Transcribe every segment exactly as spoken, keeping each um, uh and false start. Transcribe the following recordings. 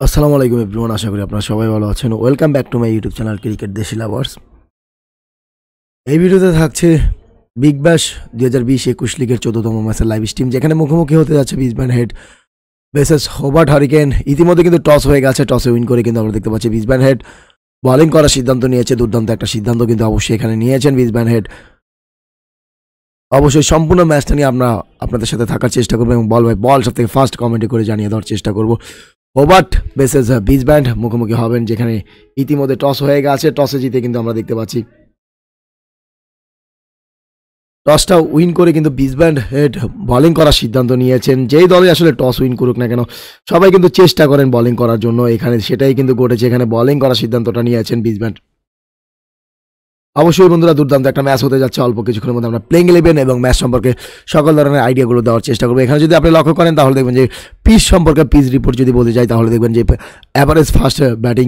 আসসালামু আলাইকুম এভরিওয়ান, আশা করি আপনারা সবাই ভালো আছেন। Welcome back to my YouTube channel cricket Desi lovers. এই ভিডিওতে থাকছে বিগ ব্যাশ দুই হাজার বিশ একুশ লিগের চোদ্দতম ম্যাচের লাইভ স্ট্রিম, যেখানে মুখোমুখি হতে যাচ্ছে Brisbane Heat versus Hobart Hurricane. ইতিমধ্যে কিন্তু টস হয়ে গেছে, টসে উইন করে কিন্তু আমরা দেখতে পাচ্ছি ব্রিসবেন হেড বোলিং করার সিদ্ধান্ত নিয়েছে। দুর্দান্ত একটা সিদ্ধান্ত কিন্তু অবশ্যই এখানে নিয়েছেন ব্রিসবেন হেড। অবশ্যই সম্পূর্ণ ম্যাচটা নিয়ে আমরা আপনাদের সাথে থাকার চেষ্টা করবো এবং বল বাই বল সব থেকে ফার্স্ট কমেন্টে করে জানিয়ে দেওয়ার চেষ্টা করবো। হোবার্ট ভার্সেস ব্রিসবেন মুখোমুখি হবেন, যেখানে ইতিমধ্যে টস হয়ে গেছে। টসে জিতে কিন্তু আমরা দেখতে পাচ্ছি টসটা উইন করে কিন্তু ব্রিসবেন হেড বোলিং করার সিদ্ধান্ত নিয়েছেন। যেই দলে আসলে টস উইন করুক না কেন, সবাই কিন্তু চেষ্টা করেন বোলিং করার জন্য। এখানে সেটাই কিন্তু ঘটেছে, এখানে বোলিং করার সিদ্ধান্তটা নিয়েছেন ব্রিসবেন। অবশ্যই বন্ধুরা, দুর্দান্ত একটা ম্যাচ হতে যাচ্ছে। অল্প কিছুক্ষণের মধ্যে আমরা প্লেইং ইলেভেন এবং ম্যাচ সম্পর্কে সকল ধরনের আইডিয়াগুলো দেওয়ার চেষ্টা করবো। এখানে যদি আপনি লক্ষ্য করেন তাহলে দেখবেন যে পিচ সম্পর্কে পিচ রিপোর্ট যদি বলতে যাই তাহলে দেখবেন যে অ্যাভারেজ ফার্স্ট ব্যাটিং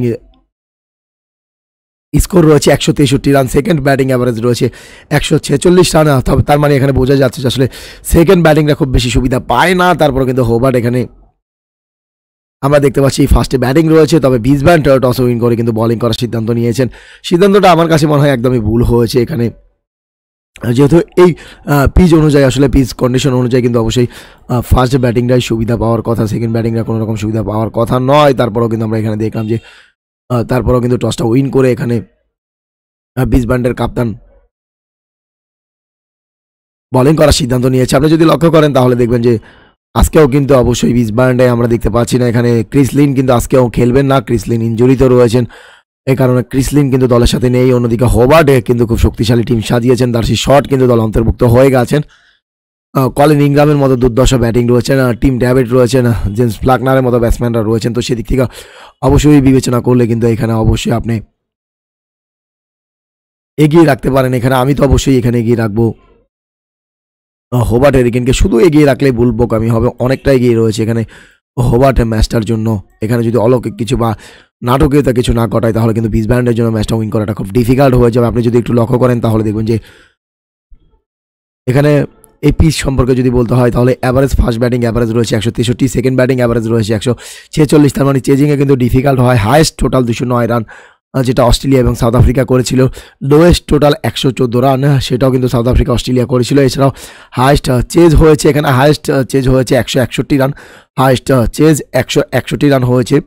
স্কোর রয়েছে একশো তেষট্টি রান, সেকেন্ড ব্যাটিং অ্যাভারেজ রয়েছে একশো ছেচল্লিশ রান। তার মানে এখানে বোঝা যাচ্ছে যে আসলে সেকেন্ড ব্যাটিংটা খুব বেশি সুবিধা পায় না। তারপরে কিন্তু হোবার্ট এখানে আমরা দেখতে পাচ্ছি ফার্স্টে ব্যাটিং রয়েছে, তবে ব্রিসবেন টস উইন করে কিন্তু বোলিং করার সিদ্ধান্ত নিয়েছেন। সিদ্ধান্তটা আমার কাছে মনে হয় একদমই ভুল হয়েছে এখানে, যেহেতু এই পিচ অনুযায়ী আসলে পিচ কন্ডিশন অনুযায়ী কিন্তু অবশ্যই ফার্স্ট ব্যাটিংটাই সুবিধা পাওয়ার কথা, সেকেন্ড ব্যাটিংটা কোনো রকম সুবিধা পাওয়ার কথা নয়। তারপরেও কিন্তু আমরা এখানে দেখলাম যে তারপরেও কিন্তু টসটা উইন করে এখানে ব্রিসবেনের কাপ্তান বোলিং করার সিদ্ধান্ত নিয়েছে। আপনি যদি লক্ষ্য করেন তাহলে দেখবেন যে আজকেও কিন্তু অবশ্যই ব্রিসবেনে আমরা দেখতে পাচ্ছি না এখানে ক্রিস লিন কিন্তু আজকেও খেলবেন না। ক্রিস লিন ইনজুরিতে রয়েছেন, এই কারণে ক্রিস লিন কিন্তু দলের সাথে নেই। অন্যদিকে হোবার্ট কিন্তু খুব শক্তিশালী টিম সাজিয়েছেন, দার্সি শট কিন্তু দল অন্তর্ভুক্ত হয়ে গেছেন। কলিন ইংগ্রামের মতো দুর্দশ ব্যাটিং রয়েছেন, টিম ডেভিড রয়েছেন, জেমস ফ্লাকনারের মতো ব্যাটসম্যানরা রয়েছেন। তো সেদিক থেকে অবশ্যই বিবেচনা করলে কিন্তু এখানে অবশ্যই আপনি এগিয়ে রাখতে পারেন। এখানে আমি তো অবশ্যই এখানে এগিয়ে রাখবো হোবার্ট হারিকেনকে। শুধু এগিয়ে রাখলেই ভুল বোকামি হবে, অনেকটা এগিয়ে রয়েছে এখানে হোবার্ট ম্যাচটার জন্য। এখানে যদি অলৌকিক কিছু বা নাটকীয়তা কিছু না ঘটায় তাহলে কিন্তু ব্রিসবেনের জন্য ম্যাচটা উইন করাটা খুব ডিফিকাল্ট হয়ে যাবে। আপনি যদি একটু লক্ষ্য করেন তাহলে দেখবেন যে এখানে এই পিচ সম্পর্কে যদি বলতে হয় তাহলে অ্যাভারেজ ফার্স্ট ব্যাটিং অ্যাভারেজ রয়েছে একশো তেষট্টি, সেকেন্ড ব্যাটিং অ্যাভারেজ রয়েছে একশো ছেচল্লিশ। তার মানে চেজিংয়ে কিন্তু ডিফিকাল্ট হয়। হায়েস্ট টোটাল দুশো নয় রান যেটা অস্ট্রেলিয়া এবং সাউথ আফ্রিকা করেছিল। লোয়েস্ট টোটাল একশো চোদ্দো রান, সেটাও কিন্তু সাউথ আফ্রিকা অস্ট্রেলিয়া করেছিল। এছাড়াও হায়েস্ট চেজ হয়েছে, এখানে হায়েস্ট চেজ হয়েছে একশো একষট্টি রান, হায়েস্ট চেজ একশো একষট্টি রান হয়েছে।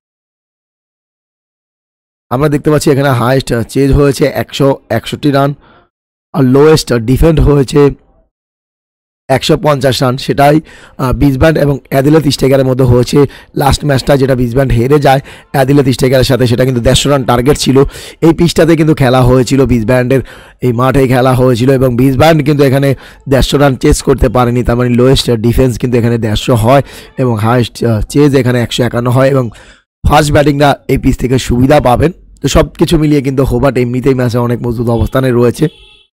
আমরা দেখতে পাচ্ছি এখানে হায়েস্ট চেজ হয়েছে একশো একষট্টি রান আর লোয়েস্ট ডিফেন্ড হয়েছে একশো পঞ্চাশ রান। সেটাই ব্রিসবেন এবং অ্যাডিলেড স্টেকারের মধ্যে হয়েছে লাস্ট ম্যাচটা, যেটা ব্রিসবেন হেরে যায় অ্যাডিলেড স্টেকারের সাথে। সেটা কিন্তু দেড়শো রান টার্গেট ছিল। এই পিচটাতে কিন্তু খেলা হয়েছিল, ব্রিসবেনের এই মাঠে খেলা হয়েছিল এবং ব্রিসবেন কিন্তু এখানে দেড়শো রান চেজ করতে পারেনি। তার মানে লোয়েস্ট ডিফেন্স কিন্তু এখানে দেড়শো হয় এবং হায়েস্ট চেজ এখানে একশো একান্ন হয় এবং ফার্স্ট ব্যাটিংটা এই পিচ থেকে সুবিধা পাবেন। তো সব কিছু মিলিয়ে কিন্তু হোবার্ট এমনিতেই ম্যাচে অনেক মজবুত অবস্থানে রয়েছে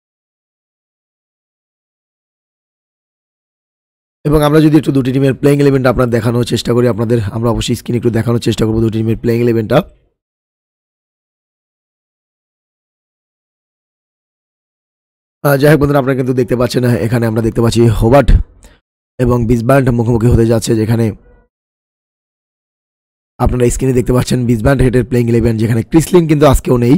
এবং আমরা যদি একটু দুটি টিমের প্লেইং ইলেভেনটা আপনার দেখানোর চেষ্টা করি আপনাদের, আমরা অবশ্যই স্ক্রিনে একটু দেখানোর চেষ্টা করবো দুটি টিমের প্লেইং ইলেভেনটা। যাই হোক বন্ধুরা, আপনারা কিন্তু দেখতে পাচ্ছেন এখানে আমরা দেখতে পাচ্ছি হোবার্ট এবং ব্রিসবেন মুখোমুখি হতে যাচ্ছে, যেখানে আপনারা স্ক্রিনে দেখতে পাচ্ছেন ব্রিসবেন হেডের প্লেইং ইলেভেন, যেখানে ক্রিস লিন কিন্তু আজকেও নেই।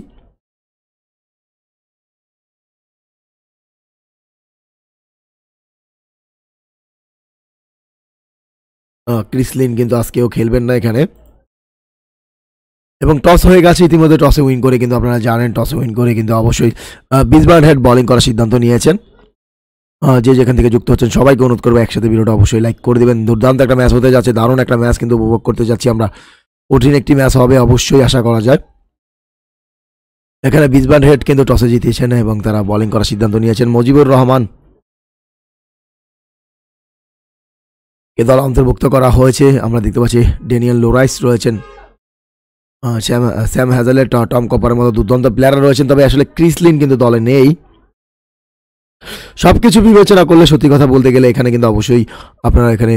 ক্রিস লিন কিন্তু আজকেও খেলবেন না এখানে এবং টস হয়ে গেছে ইতিমধ্যে। টসে উইন করে কিন্তু আপনারা জানেন টসে উইন করে কিন্তু অবশ্যই ব্রিসবেন হেড বোলিং করার সিদ্ধান্ত নিয়েছেন। যে যেখান থেকে যুক্ত হচ্ছেন সবাইকে অনুরোধ করবো একসাথে ভিডিওটা অবশ্যই লাইক করে দেবেন। দুর্দান্ত একটা ম্যাচ হতে যাচ্ছে, দারুণ একটা ম্যাচ কিন্তু উপভোগ করতে যাচ্ছি আমরা। কঠিন একটি ম্যাচ হবে অবশ্যই আশা করা যায়। এখানে ব্রিসবেন হেড কিন্তু টসে জিতেছেন এবং তারা বোলিং করার সিদ্ধান্ত নিয়েছেন। মুজিবুর রহমান এ দল অন্তর্ভুক্ত করা হয়েছে। আমরা দেখতে পাচ্ছি ড্যানিয়েল লোরাইস রয়েছেন, স্যাম স্যাম হ্যাজেলেট, টম কপারের মতো দুর্দান্ত প্লেয়াররা রয়েছেন। তবে আসলে ক্রিস লিন কিন্তু দলে নেই। সব কিছু বিবেচনা করলে সত্যি কথা বলতে গেলে এখানে কিন্তু অবশ্যই আপনারা এখানে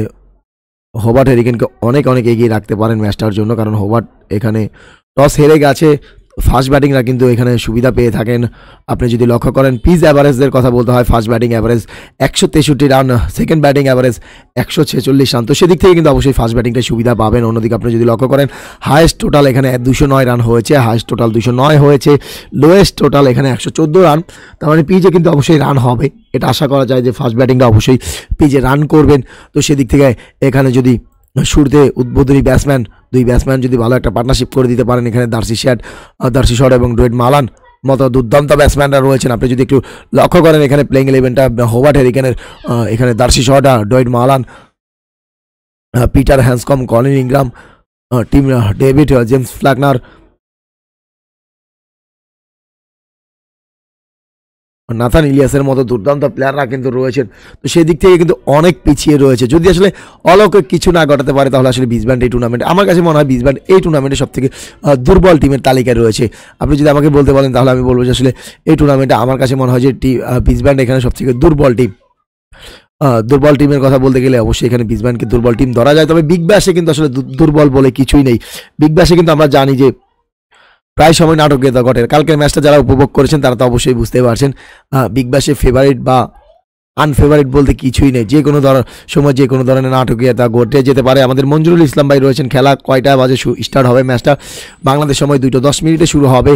হোবার্ট হারিকেনকে অনেক অনেক এগিয়ে রাখতে পারেন ম্যাচটার জন্য, কারণ হোবার্ট এখানে টস হেরে গেছে। ফাস্ট ব্যাটিংরা কিন্তু এখানে সুবিধা পেয়ে থাকেন। আপনি যদি লক্ষ্য করেন পিচ অ্যাভারেজের কথা বলতে হয়, ফার্স্ট ব্যাটিং অ্যাভারেজ একশো তেষট্টি রান, সেকেন্ড ব্যাটিং অ্যাভারেজ একশো ছেচল্লিশ রান। তো সেদিক থেকে কিন্তু অবশ্যই ফার্স্ট ব্যাটিংটাই সুবিধা পাবেন। অন্যদিকে আপনি যদি লক্ষ্য করেন হায়েস্ট টোটাল এখানে দুশো নয় রান হয়েছে, হায়েস্ট টোটাল দুশো নয় হয়েছে, লোয়েস্ট টোটাল এখানে একশো চোদ্দো রান। তার মানে পিচে কিন্তু অবশ্যই রান হবে, এটা আশা করা যায় যে ফার্স্ট ব্যাটিংটা অবশ্যই পিচে রান করবেন। তো সেদিক থেকে এখানে যদি শুরুতে উদ্বোধনী ব্যাটসম্যান দুই ব্যাটসম্যান যদি ভালো একটা পার্টনারশিপ করে দিতে পারেন, এখানে দার্সি শ্যাট দার্সি শট এবং ড্রয়েড মালান মতো দুর্দান্ত ব্যাটসম্যানরা রয়েছেন। আপনি যদি একটু লক্ষ্য করেন এখানে প্লেইং ইলেভেনটা হোবার্ট হেরিকেনের, এখানে দার্সি শট, ড্রয়েড Malan, Peter Handscomb, Colin Ingram, Tim David, James Faulkner, Nathan ইলিয়াসের মতো দুর্দান্ত প্লেয়াররা কিন্তু রয়েছেন। তো সেই দিক থেকে কিন্তু অনেক পিছিয়ে রয়েছে। যদি আসলে অলৌকিক কিছু না ঘটাতে পারে তাহলে আসলে বিসব্যান্ড এই টুর্নামেন্ট, আমার কাছে মনে হয় বিসব্যান্ড এই টুর্নামেন্টে সব থেকে দুর্বল টিমের তালিকায় রয়েছে। আপনি যদি আমাকে বলতে বলেন তাহলে আমি বলবো যে আসলে এই টুর্নামেন্টে আমার কাছে মনে হয় যে টি বিসব্যান্ড এখানে সব থেকে দুর্বল টিম। দুর্বল টিমের কথা বলতে গেলে অবশ্যই এখানে বিসব্যান্ডকে দুর্বল টিম ধরা যায়। তবে বিগ ব্যাশে কিন্তু আসলে দুর্বল বলে কিছুই নেই। বিগ ব্যাশে কিন্তু আমরা জানি যে প্রায় সময় নাটকীয়তা ঘটে। কালকের ম্যাচটা যারা উপভোগ করেছেন তারা তো অবশ্যই বুঝতে পারছেন বিগ ব্যাশে ফেভারিট বা আনফেভারিট বলতে কিছুই নেই। যে কোনো ধর সময় যে কোনো ধরনের নাটকীয়তা ঘটে যেতে পারে। আমাদের মঞ্জুরুল ইসলাম ভাই রয়েছেন। খেলা কয়টা বাজে স্টার্ট হবে ম্যাচটা? বাংলাদেশ সময় দুটো দশ মিনিটে শুরু হবে।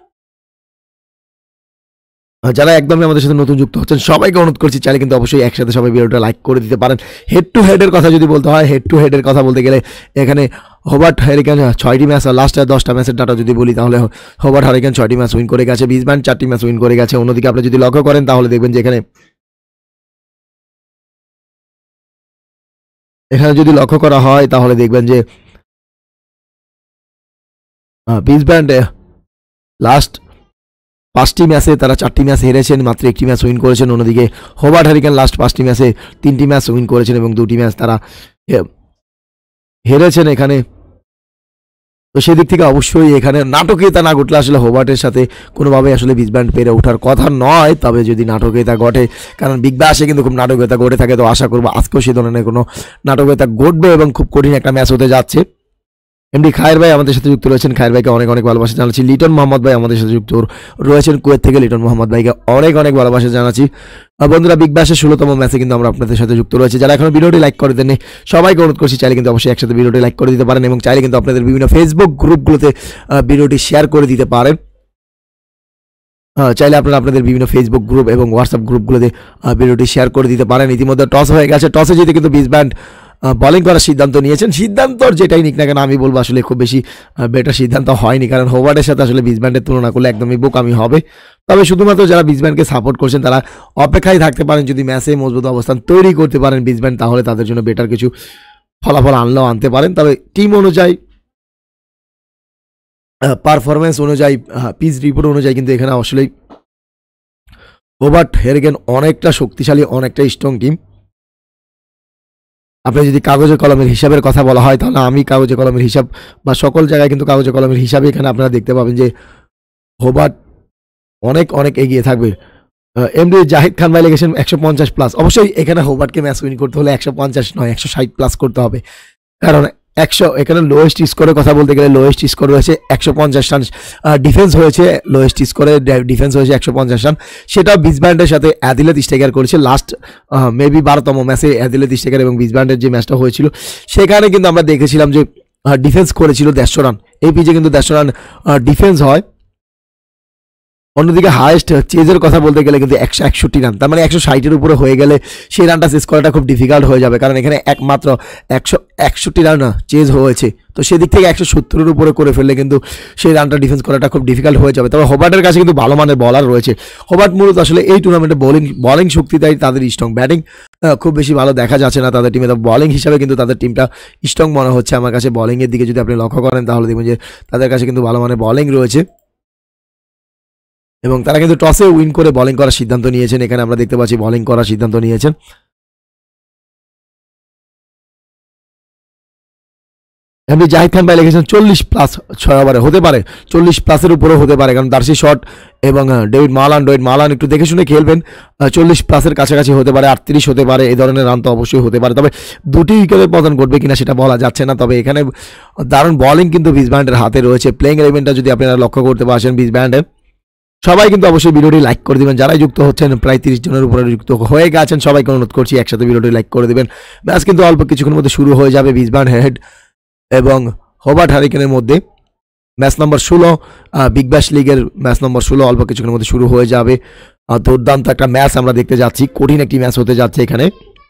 যারা একদমই আমাদের সাথে নতুন যুক্ত হচ্ছেন সবাইকে অনুরোধ করছি চাইলে কিন্তু অবশ্যই একসাথে সবাই ভিডিওটা লাইক করে দিতে পারেন। হেড টু হেডের কথা যদি বলতে হয়, হেড টু হেডের কথা বলতে গেলে এখানে হোবার্ট হেরিকেন ছয়টি ম্যাচ আর লাস্ট দশটা ম্যাচের ডাটা যদি বলি তাহলে হোবার্ট হেরিকেন ছয়টি ম্যাচ উইন করে গেছে, বিসব্যান্ড চারটি ম্যাচ উইন করে গেছে। অন্যদিকে আপনি যদি লক্ষ্য করেন তাহলে দেখবেন যে এখানে এখানে যদি লক্ষ্য করা হয় তাহলে দেখবেন যে বিসব্যান্ড লাস্ট পাঁচটি ম্যাচে তারা চারটি ম্যাচ হেরেছেন, মাত্র একটি ম্যাচ উইন করেছেন। অন্যদিকে হোবার্ট হেরিকেন লাস্ট পাঁচটি ম্যাচে তিনটি ম্যাচ উইন করেছেন এবং দুটি ম্যাচ তারা হেরেছেন এখানে। তো সেদিক থেকে অবশ্যই এখানে নাটকীয়তা না ঘটলে আসলে হোবার্টের সাথে কোনোভাবেই আসলে বিসব্যান্ড পেরে ওঠার কথা নয়। তবে যদি নাটকীয়তা ঘটে, কারণ বিগ ব্যাশে কিন্তু খুব নাটকীয়তা ঘটে থাকে, তো আশা করবো আজকেও সে ধরনের কোনো নাটকীয়তা ঘটবে এবং খুব কঠিন একটা ম্যাচ হতে যাচ্ছে। এমডি খায়ের ভাই আমাদের সাথে যুক্ত রয়েছেন, খায়ের ভাইকে অনেক অনেক ভালোবাসা জানাচ্ছি। লিটন মোহাম্মদ ভাই আমাদের সাথে যুক্ত রয়েছেন কুয়েত থেকে, লিটন মোহাম্মদ ভাইকে অনেক অনেক ভালোবাসা জানাচ্ছি। বন্ধুরা বিগ ব্যাশের ষোলোতম ম্যাচে কিন্তু আমরা আপনাদের সাথে যুক্ত রয়েছে। যারা এখন ভিডিওটি লাইক করে দেননি সবাইকে অনুরোধ করছি চাইলে কিন্তু অবশ্যই একসাথে ভিডিওটি লাইক করে দিতে পারেন এবং চাইলে কিন্তু আপনাদের বিভিন্ন ফেসবুক গ্রুপগুলোতে ভিডিওটি শেয়ার করে দিতে পারেন। চাইলে আপনারা আপনাদের বিভিন্ন ফেসবুক গ্রুপ এবং হোয়াটসঅ্যাপ গ্রুপগুলোতে ভিডিওটি শেয়ার করে দিতে পারেন। ইতিমধ্যে টস হয়ে গেছে, টসে জিতে কিন্তু বিসব্যান্ড বলিং করার সিদ্ধান্ত নিয়েছেন। সিদ্ধান্তর যেটাই নিক না কেন আমি বলবো আসলে খুব বেশি বেটার সিদ্ধান্ত হয়নি, কারণ হোবার্টের সাথে আসলে বিসব্যান্ডের তুলনা করলে একদমই বোকামি হবে। তবে শুধুমাত্র যারা বিসব্যান্ডকে সাপোর্ট করছেন তারা অপেক্ষায় থাকতে পারেন। যদি ম্যাচে মজবুত অবস্থান তৈরি করতে পারেন বিসব্যান্ড তাহলে তাদের জন্য বেটার কিছু ফলাফল আনলেও আনতে পারেন। তবে টিম অনুযায়ী, পারফরমেন্স অনুযায়ী, পিচ রিপোর্ট অনুযায়ী কিন্তু এখানে আসলেই হোবার্ট হেরিকেন অনেকটা শক্তিশালী, অনেকটা স্ট্রং টিম। আপনি যদি কাগজে কলমের হিসাবের কথা বলা হয় তাহলে আমি কাগজে কলমের হিসাব বা সকল জায়গায় কিন্তু কাগজে কলমের হিসাবে এখানে আপনারা দেখতে পাবেন যে হোবার্ট অনেক অনেক এগিয়ে থাকবে। এমডি জাহিদ খান ভাই লেগেছেন একশো পঞ্চাশ প্লাস। অবশ্যই এখানে হোবার্টকে ম্যাচ উইন করতে হলে একশো পঞ্চাশ নয় একশো ষাট প্লাস করতে হবে, কারণ একশো এখানে লোয়েস্ট স্কোরের কথা বলতে গেলে লোয়েস্ট স্কোর রয়েছে একশো পঞ্চাশ রান, ডিফেন্স হয়েছে লোয়েস্ট স্কোরে ডিফেন্স হয়েছে একশো পঞ্চাশ রান। সেটাও বিসব্যান্ডের সাথে অ্যাদিলেত স্টেকার করেছে লাস্ট মেবি বারোতম ম্যাচে অ্যাদিলেত স্টেকার এবং বিসব্যান্ডের যে ম্যাচটা হয়েছিল সেখানে কিন্তু আমরা দেখেছিলাম যে ডিফেন্স করেছিল দেড়শো রান। এই পিচে কিন্তু দেড়শো রান ডিফেন্স হয়। অন্যদিকে হায়েস্ট চেজের কথা বলতে গেলে কিন্তু একশো একষট্টি রান, তার মানে একশো ষাটের উপরে হয়ে গেলে সেই রানটা চেজ করাটা খুব ডিফিকাল্ট হয়ে যাবে, কারণ এখানে একমাত্র একশো একষট্টি রান চেজ হয়েছে। তো সেদিক থেকে একশো সত্তরের উপরে করে ফেললে কিন্তু সেই রানটা ডিফেন্স করাটা খুব ডিফিকাল্ট হয়ে যাবে। তবে হোবার্টের কাছে কিন্তু ভালো মানের বলার রয়েছে। হোবার্ট মূলত আসলে এই টুর্নামেন্টে বোলিং বলিং শক্তিটাই তাদের স্ট্রং, ব্যাটিং খুব বেশি ভালো দেখা যাচ্ছে না তাদের টিমে। বলিং হিসাবে কিন্তু তাদের টিমটা স্ট্রং মনে হচ্ছে আমার কাছে। বলিংয়ের দিকে যদি আপনি লক্ষ্য করেন তাহলে দেখবেন যে তাদের কাছে কিন্তু ভালো মানের বলিং রয়েছে এবং তারা কিন্তু টসে উইন করে বোলিং করার সিদ্ধান্ত নিয়েছেন। এখানে আমরা দেখতে পাচ্ছি বোলিং করার সিদ্ধান্ত নিয়েছেন। এমনি জাহিদ খান ভাই লিখেছেন চল্লিশ প্লাস ছয় ওভারে হতে পারে, চল্লিশ প্লাসের উপরেও হতে পারে, কারণ দার্সি শট এবং ডেভিড মালান ডেভিড মালান একটু দেখে শুনে খেলবেন, চল্লিশ প্লাসের কাছাকাছি হতে পারে, আটত্রিশ হতে পারে, এই ধরনের রান তো অবশ্যই হতে পারে। তবে দুটি উইকেটের পতন ঘটবে কিনা সেটা বলা যাচ্ছে না। তবে এখানে দারুণ বলিং কিন্তু বিস ব্যান্ডের হাতে রয়েছে। প্লেইং ইলেভেনটা যদি আপনারা লক্ষ্য করতে পারছেন বিস ব্যান্ডের, সবাই কিন্তু অবশ্যই ভিডিওটি লাইক করে দিবেন। যারাই যুক্ত হচ্ছেন প্রায় তিরিশ জনের উপরে যুক্ত হয়ে গেছেন, সবাইকে অনুরোধ করছি একসাথে ভিডিওটি লাইক করে দিবেন। ম্যাচ কিন্তু অল্প কিছুক্ষণের মধ্যে শুরু হয়ে যাবে বিস ব্যান্ড হেড এবং হোবার্ট হারিকেনের মধ্যে। ম্যাচ নম্বর ষোলো, বিগ ব্যাশ লিগের ম্যাচ নম্বর ষোলো অল্প কিছুক্ষণের মধ্যে শুরু হয়ে যাবে। দুর্দান্ত একটা ম্যাচ আমরা দেখতে যাচ্ছি, কঠিন একটি ম্যাচ হতে যাচ্ছে এখানে।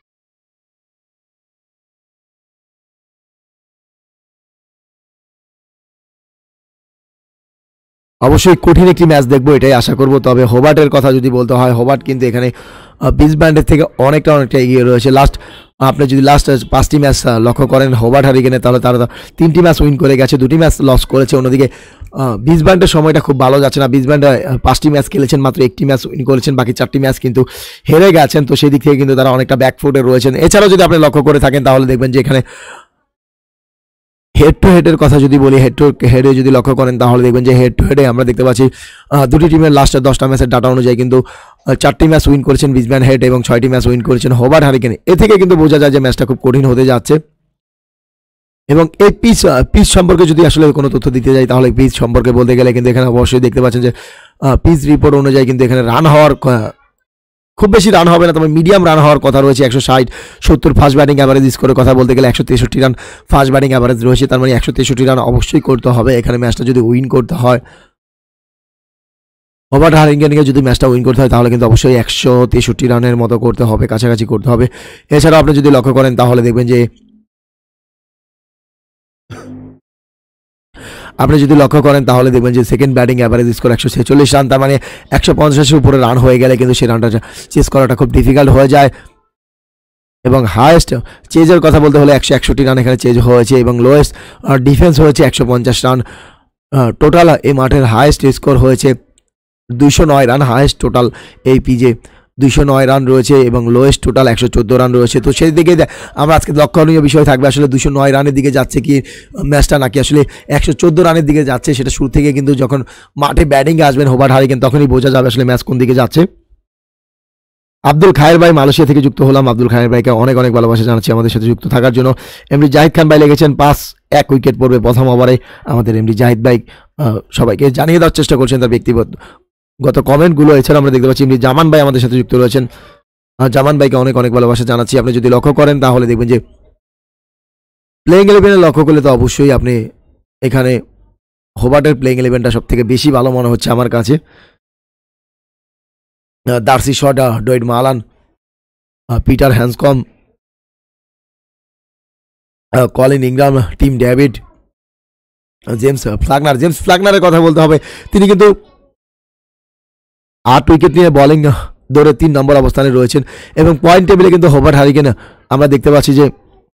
অবশ্যই কঠিন একটি ম্যাচ দেখবো, এটাই আশা করব। তবে হোবার্টের কথা যদি বলতে হয়, হোবার্ট কিন্তু এখানে বিস ব্যান্ডের থেকে অনেকটা অনেকটা এগিয়ে রয়েছে। লাস্ট আপনি যদি লাস্ট পাঁচটি ম্যাচ লক্ষ্য করেন হোবার্ট হারিকেনে, তাহলে তারা তিনটি ম্যাচ উইন করে গেছে, দুটি ম্যাচ লস করেছে। অন্যদিকে বিস ব্যান্ডের সময়টা খুব ভালো যাচ্ছে না। বিস ব্যান্ড পাঁচটি ম্যাচ খেলেছেন, মাত্র একটি ম্যাচ উইন করেছেন, বাকি চারটি ম্যাচ কিন্তু হেরে গেছেন। তো সেই দিক থেকে কিন্তু তারা অনেকটা ব্যাকফুটে রয়েছেন। এছাড়াও যদি আপনি লক্ষ্য করে থাকেন তাহলে দেখবেন যে এখানে হেড টু হেডের কথা যদি বলি, হেড টু হেডে যদি লক্ষ্য করেন তাহলে দেখবেন যে হেড টু হেডে আমরা দেখতে পাচ্ছি দুটি টিমের লাস্টের দশটা ম্যাচের ডাটা অনুযায়ী কিন্তু চারটি ম্যাচ উইন করেছেন বিস ব্যান্ড হেড এবং ছয়টি ম্যাচ উইন করেছেন হোবার্ট হারিকেন। এ থেকে কিন্তু বোঝা যায় যে ম্যাচটা খুব কঠিন হতে যাচ্ছে। এবং এই পিচ পিচ সম্পর্কে যদি আসলে কোনো তথ্য দিতে যাই তাহলে পিচ সম্পর্কে বলতে গেলে কিন্তু এখানে অবশ্যই দেখতে পাচ্ছেন যে পিচ রিপোর্ট অনুযায়ী কিন্তু এখানে রান হওয়ার খুব বেশি রান হবে না, তবে মিডিয়াম রান হওয়ার কথা রয়েছে। একশো ষাট সত্তর ফার্স্ট ব্যাটিং অ্যাভারেজ স্কোরের কথা বলতে গেলে একশো তেষট্টি রান ফার্স্ট ব্যাটিং অ্যাভারেজ রয়েছে। তার মানে একশো তেষট্টি রান অবশ্যই করতে হবে এখানে ম্যাচটা যদি উইন করতে হয়। হোবার্ট হারিকেনকে যদি ম্যাচটা উইন করতে হয় তাহলে কিন্তু অবশ্যই একশো তেষট্টি রানের মতো করতে হবে, কাছাকাছি করতে হবে। এছাড়াও আপনি যদি লক্ষ্য করেন তাহলে দেখবেন যে আপনি যদি লক্ষ্য করেন তাহলে দেখবেন যে সেকেন্ড ব্যাটিং অ্যাভারেজ স্কোর একশো ছেচল্লিশ রান। তার মানে একশো পঞ্চাশের উপরে রান হয়ে গেলে কিন্তু সেই রানটা চেস করাটা খুব ডিফিকাল্ট হয়ে যায়। এবং হায়েস্ট চেজের কথা বলতে হলে একশো একষট্টি রান এখানে চেজ হয়েছে এবং লোয়েস্ট ডিফেন্স হয়েছে একশো পঞ্চাশ রান। টোটাল এই মাঠের হায়েস্ট স্কোর হয়েছে দুইশো নয় রান, হায়েস্ট টোটাল এই পিজে দুইশো নয় রান রয়েছে এবং লোয়েস্ট টোটাল একশো চোদ্দো রান রয়েছে। তো সেই দিকে আমরা আজকে লক্ষণীয় বিষয় থাকবে আসলে দুশো নয় রানের দিকে যাচ্ছে কি ম্যাচটা, নাকি আসলে একশো চোদ্দো রানের দিকে যাচ্ছে। সেটা শুরু থেকে কিন্তু যখন মাঠে ব্যাটিংয়ে আসবেন হোবার্ট হারিকেন তখনই বোঝা যাবে আসলে ম্যাচ কোন দিকে যাচ্ছে। আব্দুল খায়ের ভাই মালয়েশিয়া থেকে যুক্ত হলাম, আব্দুল খায়ের ভাইকে অনেক অনেক ভালোবাসা জানাচ্ছি আমাদের সাথে যুক্ত থাকার জন্য। এমডি জাহিদ খান ভাই লেগেছেন পাঁচ, এক উইকেট পড়বে প্রথম ওভারে। আমাদের এমডি জাহিদ ভাই সবাইকে জানিয়ে দেওয়ার চেষ্টা করছেন তার ব্যক্তিগত গত কমেন্টগুলো। এছাড়া আমরা দেখতে পাচ্ছি এমডি জামান ভাই আমাদের সাথে যুক্ত রয়েছেন, জামান ভাইকে অনেক অনেক ভালোবাসা জানাচ্ছি। আপনি যদি লক্ষ্য করেন তাহলে দেখবেন যে প্লেইং ইলেভেনে লক্ষ্য করলে তো অবশ্যই আপনি এখানে হোবার্টের প্লেইং ইলেভেনটা সব থেকে বেশি ভালো মনে হচ্ছে আমার কাছে। Darcy Short, Dawid Malan, Peter Handscomb, Colin Ingram, Tim David, James Faulkner. James ফ্লাগনারের কথা বলতে হবে, তিনি কিন্তু আট উইকেট নিয়ে বোলিং দৌড়ে তিন নম্বর অবস্থানে রয়েছেন এবং পয়েন্ট টেবিলে কিন্তু হোবার্ট হারিকেন আমরা দেখতে পাচ্ছি যে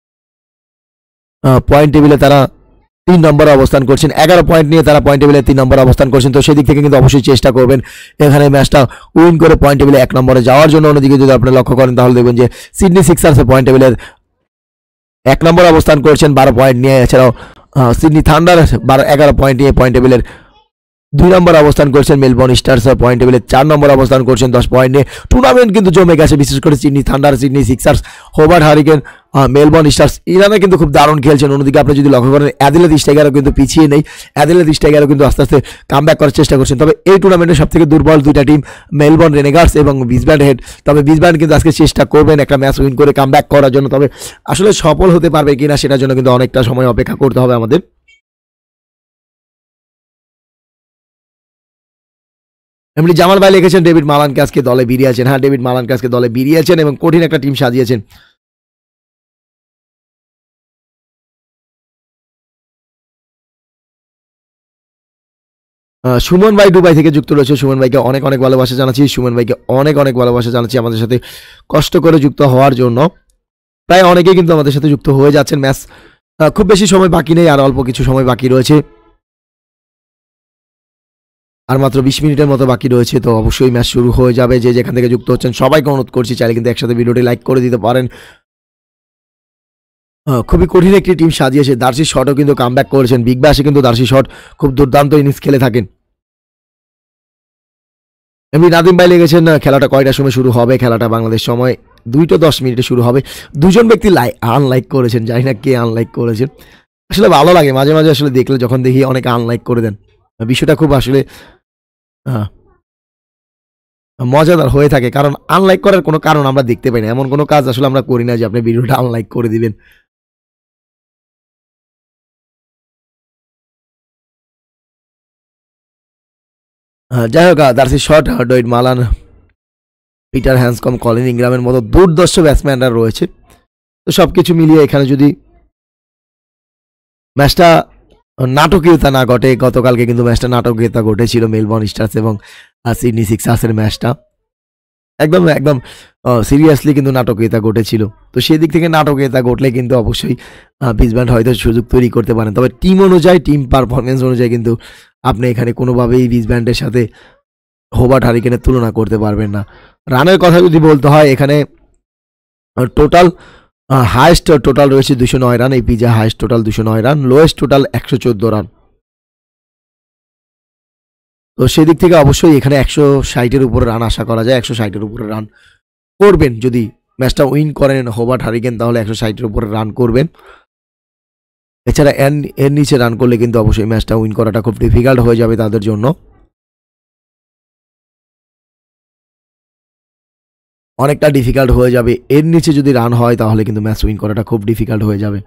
পয়েন্ট টেবিলে তারা তিন নম্বরে অবস্থান করছেন, এগারো পয়েন্ট নিয়ে তারা পয়েন্ট টেবিলে তিন নম্বরে অবস্থান করছেন। তো সেদিক থেকে কিন্তু অবশ্যই চেষ্টা করবেন এখানে ম্যাচটা উইন করে পয়েন্ট টেবিলে এক নম্বরে যাওয়ার জন্য। অন্যদিকে যদি আপনি লক্ষ্য করেন তাহলে দেখবেন যে সিডনি সিক্সার্স পয়েন্ট টেবিলের এক নম্বরে অবস্থান করছেন বারো পয়েন্ট নিয়ে। এছাড়াও সিডনি থান্ডার বারো এগারো পয়েন্ট নিয়ে পয়েন্ট টেবিলের দুই নম্বর অবস্থান করছেন। মেলবোর্ন স্টার্স পয়েন্ট টেবিলে চার নম্বর অবস্থান করছেন দশ পয়েন্ট নিয়ে। টুর্নামেন্ট কিন্তু জমে গেছে, বিশেষ করে Sydney Thunder, Sydney Sixers, Hobart Hurricane, Melbourne Stars, ইরানে কিন্তু খুব দারুণ খেলছেন। অন্যদিকে আপনি যদি লক্ষ্য করেন অ্যাডিলেড স্টাইগারও কিন্তু পিছিয়ে নেই, অ্যাডিলেড স্টাইগারও কিন্তু আস্তে আস্তে কাম ব্যাক করার চেষ্টা করছেন। তবে এই টুর্নামেন্টের সব থেকে দুর্বল দুইটা টিম মেলবোর্ন রেনেগার্স এবং বিস ব্যান্ড হেড। তবে বিস ব্যান্ড কিন্তু আজকে চেষ্টা করবেন একটা ম্যাচ উইন করে কাম ব্যাক করার জন্য, তবে আসলে সফল হতে পারবে কিনা সেটার জন্য কিন্তু অনেকটা সময় অপেক্ষা করতে হবে আমাদের। এমনি জামাল ভাই লিখেছেন ডেভিড মালানকে আজকে দলে বেরিয়েছেন। হ্যাঁ, ডেভিড মালানকে আজকে দলে বেরিয়েছেন এবং কঠিন একটা টিম সাজিয়েছেন। সুমন ভাই দুবাই থেকে যুক্ত রয়েছে, সুমন ভাইকে অনেক অনেক ভালোবাসা জানাচ্ছি। সুমন ভাইকে অনেক অনেক ভালোবাসা জানাচ্ছি আমাদের সাথে কষ্ট করে যুক্ত হওয়ার জন্য। প্রায় অনেকেই কিন্তু আমাদের সাথে যুক্ত হয়ে যাচ্ছেন। ম্যাচ খুব বেশি সময় বাকি নেই, আর অল্প কিছু সময় বাকি রয়েছে, আর মাত্র বিশ মিনিটের মতো বাকি রয়েছে। তো অবশ্যই ম্যাচ শুরু হয়ে যাবে। যে যেখান থেকে যুক্ত হচ্ছেন সবাইকে অনুরোধ করছি চাইলে কিন্তু একসাথে ভিডিওটি লাইক করে দিতে পারেন। খুবই কঠিন একটি টিম সাজিয়েছে। দার্সি শটও কিন্তু কাম ব্যাক করেছেন, বিগ ব্যাশে কিন্তু দার্সি শট খুব দুর্দান্ত ইনিংস খেলে থাকেন। এমনি নাদিম ভাই লিখেছেন খেলাটা কয়টার সময় শুরু হবে, খেলাটা বাংলাদেশ সময় দুইটা দশ মিনিটে শুরু হবে। দুজন ব্যক্তি লাই আনলাইক করেছেন, জানি না কে আনলাইক করেছেন। আসলে ভালো লাগে মাঝে মাঝে আসলে দেখলে, যখন দেখি অনেকে আনলাইক করে দেন, বিষয়টা খুব আসলে মজাদার হয়ে থাকে। কারণ আনলাইক করার কোনো কারণ আমরা দেখতে পাই না, এমন কোনো কাজ আসলে আমরা করি না যে আপনি ভিডিওটা আনলাইক করে দিবেন। যাই হোক, Darcy Short, Dawid Malan, Peter Handscomb, Colin ইংগ্রামের মতো দুর্দর্শ ব্যাটসম্যানরা রয়েছে। তো সব কিছু মিলিয়ে এখানে যদি ম্যাচটা নাটকীয়তা না ঘটে, গতকালকে কিন্তু ম্যাচটা নাটকীয়তা ঘটেছিল মেলবোর্ন স্টার্স এবং সিডনি সিক্সার্সের ম্যাচটা একদম একদম সিরিয়াসলি কিন্তু নাটকীয়তা ঘটেছিল। তো সেই দিক থেকে নাটকীয়তা ঘটলে কিন্তু অবশ্যই বিসব্যান্ড হয়তো সুযোগ তৈরি করতে পারেন, তবে টিম অনুযায়ী, টিম পারফরমেন্স অনুযায়ী কিন্তু আপনি এখানে কোনোভাবেই বিসব্যান্ডের সাথে হোবার্ট হারিকেনের তুলনা করতে পারবেন না। রানের কথা যদি বলতে হয়, এখানে টোটাল হাইয়েস্ট টোটাল রয়েছে দুশো নয় রান, এই পিজে হাইয়েস্ট টোটাল দুশো নয় রান, লোয়েস্ট টোটাল একশো চোদ্দো রান। তো সেদিক থেকে অবশ্যই এখানে একশো ষাটের উপরে রান আশা করা যায়, একশো ষাটের উপরে রান করবেন। যদি ম্যাচটা উইন করেন হোবার্ট হারিকেন তাহলে একশো ষাটের উপরে রান করবেন। এছাড়া এর এর নিচে রান করলে কিন্তু অবশ্যই ম্যাচটা উইন করাটা খুব ডিফিকাল্ট হয়ে যাবে তাদের জন্য, অনেকটা ডিফিকাল্ট হয়ে যাবে। এর নিচে যদি রান হয় তাহলে কিন্তু ম্যাচ উইন করাটা খুব ডিফিকাল্ট হয়ে যাবে।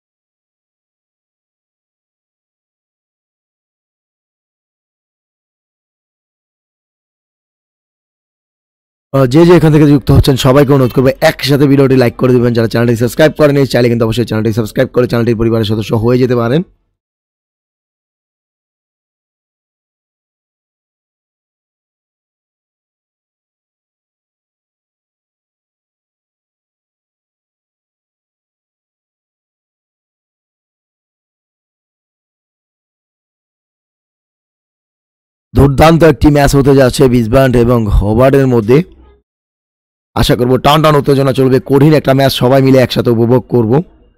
যে যে এখান থেকে যুক্ত হচ্ছেন সবাইকে অনুরোধ করবে একসাথে ভিডিওটি লাইক করে দেবেন। যারা চ্যানেলটি সাবস্ক্রাইব করেনি চাইলে কিন্তু অবশ্যই চ্যানেলটি সাবস্ক্রাইব করে চ্যানেলটির পরিবারের সদস্য হয়ে যেতে পারেন। দুর্দান্ত একটি ম্যাচ হতে যাচ্ছে বিসব্যান্ড এবং হোবার্টের মধ্যে। আশা করব টান টান উত্তেজনা চলবে, কঠিন একটা ম্যাচ, সবাই মিলে একসাথে উপভোগ করব।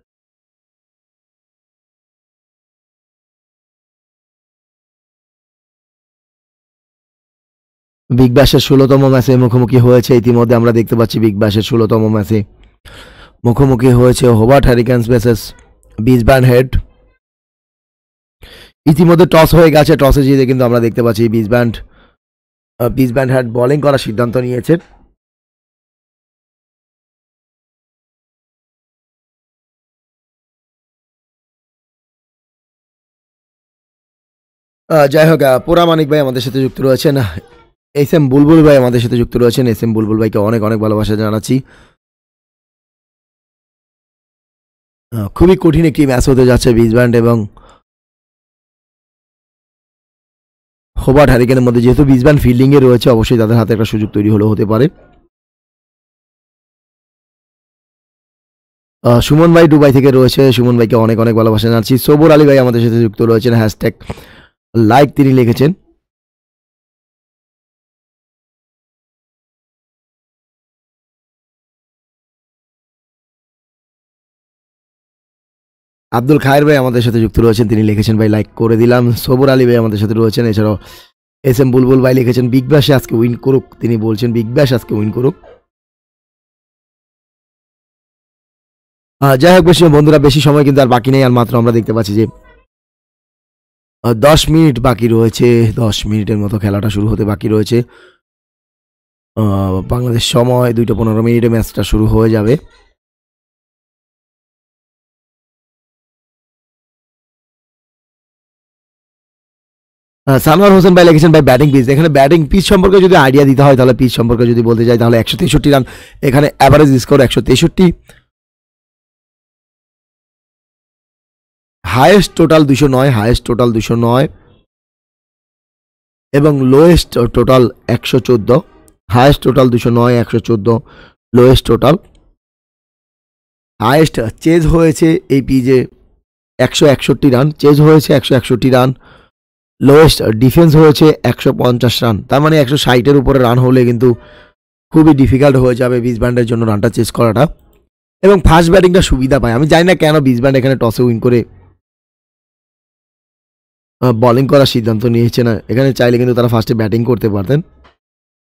বিগ ব্যাশের ষোলোতম ম্যাচে মুখোমুখি হয়েছে, ইতিমধ্যে আমরা দেখতে পাচ্ছি বিগ ব্যাশের ষোলোতম ম্যাচে মুখোমুখি হয়েছে Hobart Hurricanes versus Brisbane Heat. ইতিমধ্যে টস হয়ে গেছে, টসে জিতে কিন্তু আমরা দেখতে পাচ্ছি বিসব্যান্ড বিসব্যান্ড হেড বোলিং করার সিদ্ধান্ত নিয়েছে। যাই হোক, পোড়ামানিক ভাই আমাদের সাথে যুক্ত রয়েছেন, এস এম বুলবুল ভাই আমাদের সাথে যুক্ত রয়েছেন। এস এম বুলবুল ভাইকে অনেক অনেক ভালোবাসা জানাচ্ছি। খুবই কঠিন একটি ম্যাচ হতে যাচ্ছে বিসব্যান্ড এবং হোবার্ট হ্যারিকেনের মধ্যে। যেহেতু বিসব্যান্ড ফিল্ডিংয়ে রয়েছে, অবশ্যই তাদের হাতে একটা সুযোগ তৈরি হলেও হতে পারে। সুমন ভাই দুবাই থেকে রয়েছে, সুমন ভাইকে অনেক অনেক ভালোবাসা জানাচ্ছি। সবর আলী ভাই আমাদের সাথে যুক্ত রয়েছেন, হ্যাশট্যাগ লাইক তিনি লিখেছেন। আব্দুল খায়ের ভাই আমাদের সাথে যুক্ত রয়েছেন, তিনি লিখেছেন ভাই লাইক করে দিলাম। সবর আলী ভাই আমাদের সাথে রয়েছেন। এছাড়াও এস এম বুলবুল ভাই লিখেছেন বিগ ব্যাশে আজকে উইন করুক, তিনি বলছেন বিগ ব্যাশ আজকে উইন করুক। যাই হোক, বেশি বন্ধুরা বেশি সময় কিন্তু আর বাকি নেই, আর মাত্র আমরা দেখতে পাচ্ছি যে দশ মিনিট বাকি রয়েছে, দশ মিনিটের মতো খেলাটা শুরু হতে বাকি রয়েছে। বাংলাদেশ সময় দুইটা পনেরো মিনিটে ম্যাচটা শুরু হয়ে যাবে। সানোয়ার হোসেন ভাই লিখেছেন ভাই ব্যাটিং পিচ, এখানে ব্যাটিং পিচ সম্পর্কে যদি আইডিয়া দিতে হয় তাহলে পিচ সম্পর্কে যদি বলতে যাই তাহলে একশো তেষট্টি রান, এখানে অ্যাভারেজ স্কোর একশো তেষট্টি, হায়েস্ট টোটাল দুশো নয়, হায়েস্ট টোটাল দুশো নয় এবং লোয়েস্ট টোটাল একশো চোদ্দো। হায়েস্ট টোটাল দুশো নয়, একশো চোদ্দো, লোয়েস্ট টোটাল। হায়েস্ট চেজ হয়েছে এই পিজে একশো একষট্টি রান, চেজ হয়েছে একশো একষট্টি রান। লোয়েস্ট ডিফেন্স হয়েছে একশো পঞ্চাশ রান। তার মানে একশো ষাটের উপরে রান হলে কিন্তু খুবই ডিফিকাল্ট হয়ে যাবে বিসব্যান্ডের জন্য রানটা চেস করাটা, এবং ফাস্ট ব্যাটিংটা সুবিধা পায়। আমি জানি না কেন বিসব্যান্ড এখানে টসে উইন করে বোলিং করার সিদ্ধান্ত নিয়েছে না, এখানে চাইলে কিন্তু তারা ফার্স্টে ব্যাটিং করতে পারতেন।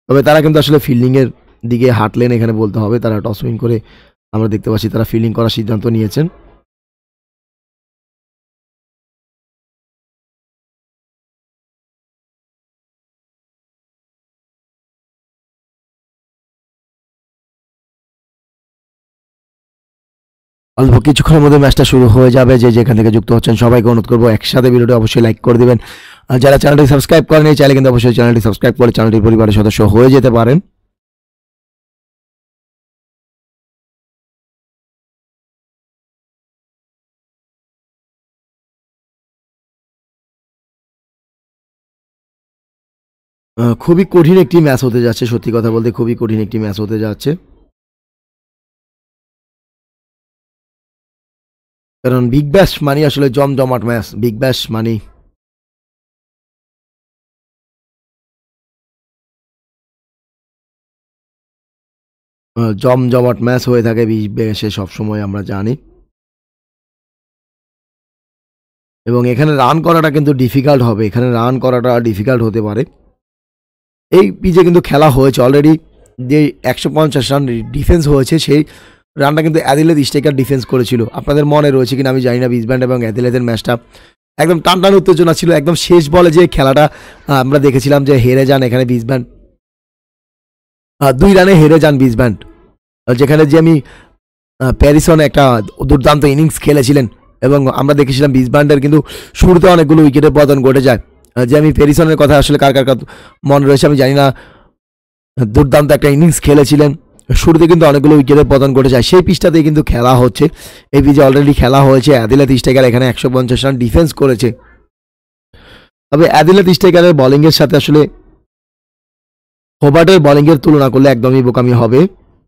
তবে তারা কিন্তু আসলে ফিল্ডিংয়ের দিকে হাঁটলেন এখানে বলতে হবে। তারা টস উইন করে আমরা দেখতে পাচ্ছি তারা ফিল্ডিং করার সিদ্ধান্ত নিয়েছেন। অল্প কিছুক্ষণের মধ্যে ম্যাচটা শুরু হয়ে যাবে। যে যেখান থেকে যুক্ত হচ্ছেন সবাইকে অনুরোধ করবো একসাথে ভিডিওটি অবশ্যই লাইক করে দিবেন। আর যারা চ্যানেলটি সাবস্ক্রাইব করেন চাইলে কিন্তু অবশ্যই চ্যানেলটি সাবস্ক্রাইব করে চ্যানেলটির পরিবারের সদস্য হয়ে যেতে পারেন। খুবই কঠিন একটি ম্যাচ হতে যাচ্ছে, সত্যি কথা বলতে খুবই কঠিন একটি ম্যাচ হতে যাচ্ছে, কারণ বিগ ব্যাশ মানি আসলে জমজমাট ম্যাচ। বিগ ব্যাশ মানি জমজমাট ম্যাচ হয়ে থাকে বিগ ব্যাশে সবসময়, আমরা জানি। এবং এখানে রান করাটা কিন্তু ডিফিকাল্ট হবে, এখানে রান করাটা ডিফিকাল্ট হতে পারে। এই পিচে কিন্তু খেলা হয়েছে অলরেডি, যে একশো পঞ্চাশ রান ডিফেন্স হয়েছে সেই রানটা কিন্তু অ্যাদিলেদ স্ট্রাইকার ডিফেন্স করেছিল। আপনাদের মনে রয়েছে কিনা আমি জানি না, ব্রিসবেন এবং অ্যাদিলেদের ম্যাচটা একদম টান টান উত্তেজনা ছিল। একদম শেষ বলে যে খেলাটা আমরা দেখেছিলাম যে হেরে যান এখানে ব্রিসবেন, দুই রানে হেরে যান ব্রিসবেন, যেখানে যে আমি প্যারিসন একটা দুর্দান্ত ইনিংস খেলেছিলেন এবং আমরা দেখেছিলাম ব্রিসবেনের কিন্তু শুরুতে অনেকগুলো উইকেটের পতন ঘটে যায়। যে আমি প্যারিসনের কথা আসলে কার কার মনে রয়েছে আমি জানি না, দুর্দান্ত একটা ইনিংস খেলেছিলেন, শুরুতে কিন্তু অনেকগুলো উইকেটের পতন ঘটে যায়। সেই পিচটাতেই কিন্তু খেলা হচ্ছে, এই পিচে অলরেডি খেলা হয়েছে। অ্যাদিলেদ স্ট্রাইকার এখানে একশো পঞ্চাশ রান ডিফেন্স করেছে। তবে অ্যাদিলেদ স্ট্রাইকারের বোলিংয়ের সাথে আসলে হোবার্টের বোলিংয়ের তুলনা করলে একদমই বোকামি হবে।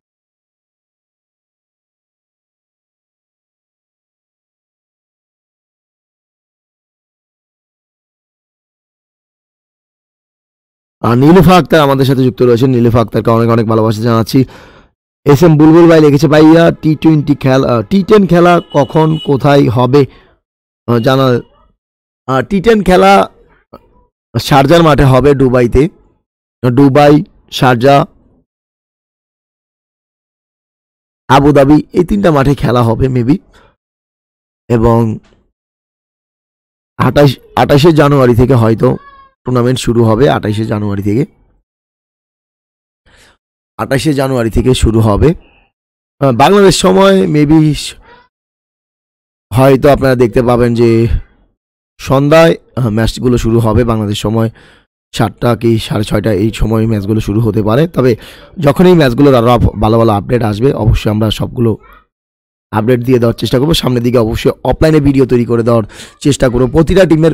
আর নীলুফা আক্তার আমাদের সাথে যুক্ত রয়েছেন, নীলুফা আক্তারকে অনেক অনেক ভালোবাসা জানাচ্ছি। এস এম বুলবুল ভাই লিখেছে, ভাইয়া টি টোয়েন্টি খেলা টি টেন খেলা কখন কোথায় হবে জানা? টি টেন খেলা শারজার মাঠে হবে, দুবাইতে। দুবাই, শারজা, আবুধাবি এই তিনটা মাঠে খেলা হবে মেবি। এবং আঠাশ আঠাশে জানুয়ারি থেকে হয়তো টুর্নামেন্ট শুরু হবে। আঠাশে জানুয়ারি থেকে আঠাশে জানুয়ারি থেকে শুরু হবে বাংলাদেশ সময়। মেবি হয়তো আপনারা দেখতে পাবেন যে সন্ধ্যায় ম্যাচগুলো শুরু হবে বাংলাদেশ সময়, সাতটা কি সাড়ে ছয়টা এই সময় ম্যাচগুলো শুরু হতে পারে। তবে যখন এই ম্যাচগুলোর আরও ভালো ভালো আপডেট আসবে অবশ্যই আমরা সবগুলো আপডেট দিয়ে দেওয়ার চেষ্টা করবো। সামনের দিকে অবশ্যই অফলাইনে ভিডিও তৈরি করে দেওয়ার চেষ্টা করবো। প্রতিটা টিমের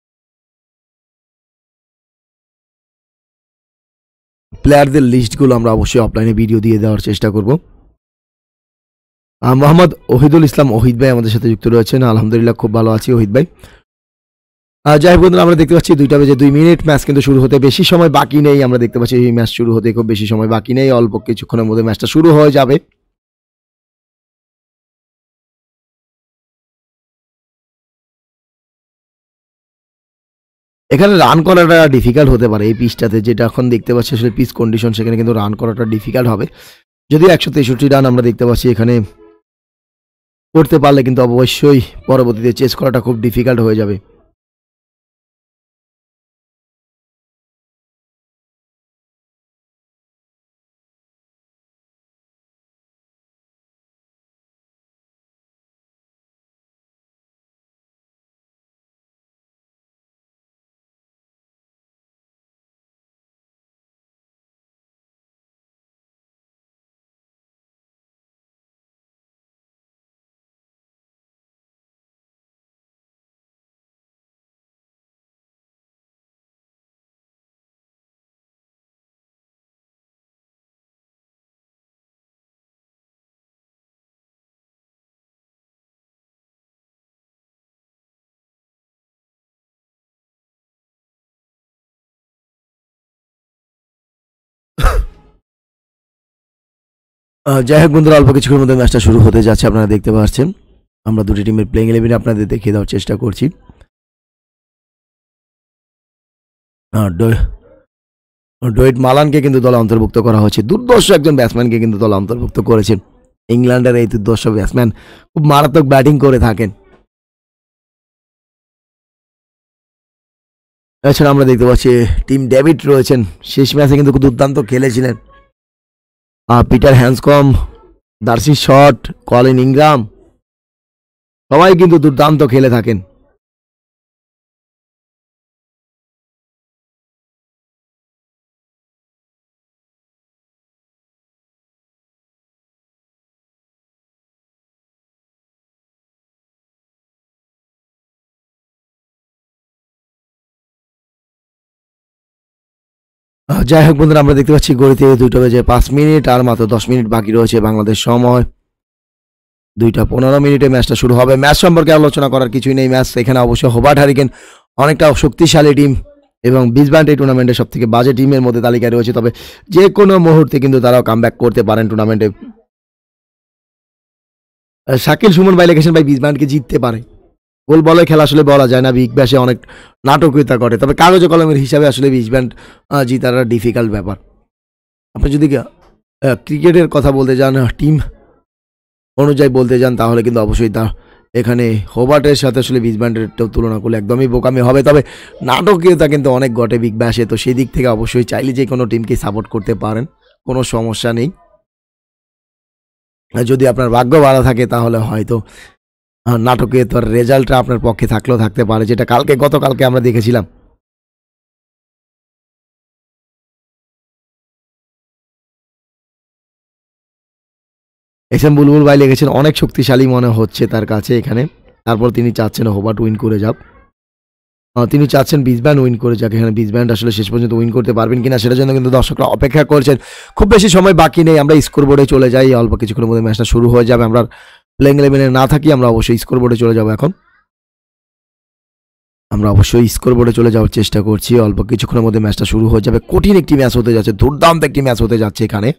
প্লেয়ারদের লিস্টগুলো আমরা অবশ্যই অফলাইনে ভিডিও দিয়ে দেওয়ার চেষ্টা করব। মোহাম্মদ ওহিদুল ইসলাম ওহিদ ভাই আমাদের সাথে যুক্ত রয়েছেন। আলহামদুলিল্লাহ খুব ভালো আছি ওহিদ ভাই। যাই হোক বন্ধুরা, আমরা দেখতে পাচ্ছি দুইটা বেজে দুই মিনিট, ম্যাচ কিন্তু শুরু হতে বেশি সময় বাকি নেই। আমরা দেখতে পাচ্ছি এই ম্যাচ শুরু হতে খুব বেশি সময় বাকি নেই, অল্প কিছুক্ষণের মধ্যে ম্যাচটা শুরু হয়ে যাবে। এখানে রান করাটা ডিফিকাল্ট হতে পারে এই পিচটাতে, যেটা এখন দেখতে পাচ্ছি আসলে পিচ কন্ডিশন, সেখানে কিন্তু রান করাটা ডিফিকাল্ট হবে। যদিও একশো তেষট্টি রান আমরা দেখতে পাচ্ছি এখানে করতে পারলে কিন্তু অবশ্যই পরবর্তীতে চেস করাটা খুব ডিফিকাল্ট হয়ে যাবে। যাই হোক বন্ধুরা, অল্প কিছুক্ষণের মধ্যে ম্যাচটা শুরু হতে যাচ্ছে। আপনারা দেখতে পাচ্ছেন আমরা দুটি টিমের প্লেইং ইলেভেন আপনাদের দেখিয়ে দেওয়ার চেষ্টা করছি। ডোয়েট মালানকে কিন্তু দলে অন্তর্ভুক্ত করা হয়েছে। দুর্ধর্ষ একজন ব্যাটসম্যানকে কিন্তু দলে অন্তর্ভুক্ত করেছেন। ইংল্যান্ডের এই দুর্ধর্ষ ব্যাটসম্যান খুব মারাত্মক ব্যাটিং করে থাকেন। এছাড়া আমরা দেখতে পাচ্ছি টিম ডেভিড রয়েছেন, শেষ ম্যাচে কিন্তু খুব দুর্দান্ত খেলেছিলেন। Peter Handscomb, Darcy Short, Colin Ingram সবাই কিন্তু দুর্দান্ত খেলে থাকেন। যাই হোক বন্ধুরা, আমরা দেখতে পাচ্ছি গড়িতে দুইটা বেজে পাঁচ মিনিট আর মাত্র দশ মিনিট বাকি রয়েছে বাংলাদেশ সময়। দুইটা পনেরো মিনিটে ম্যাচটা শুরু হবে। ম্যাচ সম্পর্কে আলোচনা করার কিছুই নেই। ম্যাচ এখানে অবশ্যই হোবার্ট হারিকেন অনেকটা শক্তিশালী টিম এবং বিসব্যান্ড এই টুর্নামেন্টের সব থেকে বাজে টিমের মধ্যে তালিকায় রয়েছে। তবে যে কোনো মুহূর্তে কিন্তু তারাও কামব্যাক করতে পারেন টুর্নামেন্টে। শাকিল সুমন ভাই লিখেছেন ভাই বিসব্যান্ডকে জিততে পারে। গোল বলে খেলা আসলে বলা যায় না, বিগ ব্যাশে অনেক নাটকীয়তা করে, তবে কাগজে কলমের হিসাবে আসলে বিসব্যান্ড জিতাটা ডিফিকাল্ট ব্যাপার। আপনি যদি ক্রিকেটের কথা বলতে যান, টিম অনুযায়ী বলতে যান, তাহলে কিন্তু অবশ্যই তা এখানে হোবার্টের সাথে আসলে বিসব্যান্ডের তুলনা করলে একদমই বোকামি হবে। তবে নাটকীয়তা কিন্তু অনেক ঘটে বিগ ব্যাশে, তো সেই দিক থেকে অবশ্যই চাইলে যে কোনো টিমকে সাপোর্ট করতে পারেন, কোনো সমস্যা নেই। যদি আপনার ভাগ্য ভালো থাকে তাহলে হয়তো নাটকীয়তার রেজাল্টটা আপনার পক্ষে থাকলেও থাকতে পারে, যেটা কালকে গতকালকে আমরা দেখেছিলাম। এস এম বুলবুল ভাই লিখেছেন অনেক শক্তিশালী মনে হচ্ছে তার কাছে এখানে, তারপর তিনি চাচ্ছেন হোবার্ট উইন করে যাক। তিনি চাচ্ছেন বিসব্যান্ড উইন করে যাক। এখানে বিসব্যান্ড আসলে শেষ পর্যন্ত উইন করতে পারবেন কিনা সেটার জন্য কিন্তু দর্শকরা অপেক্ষা করছেন। খুব বেশি সময় বাকি নেই, আমরা স্কোর বোর্ডে চলে যাই। অল্প কিছুক্ষণের মধ্যে ম্যাচটা শুরু হয়ে যাবে। আমরা প্লেইং ইলেভেনে না থাকি, আমরা অবশ্যই স্কোর বোর্ডে চলে যাবো। এখন আমরা অবশ্যই স্কোর বোর্ডে চলে যাওয়ার চেষ্টা করছি। অল্প কিছুক্ষণের মধ্যে ম্যাচটা শুরু হয়ে যাবে। কঠিন একটি ম্যাচ হতে যাচ্ছে, দুর্দান্ত একটি ম্যাচ হতে যাচ্ছে এখানে।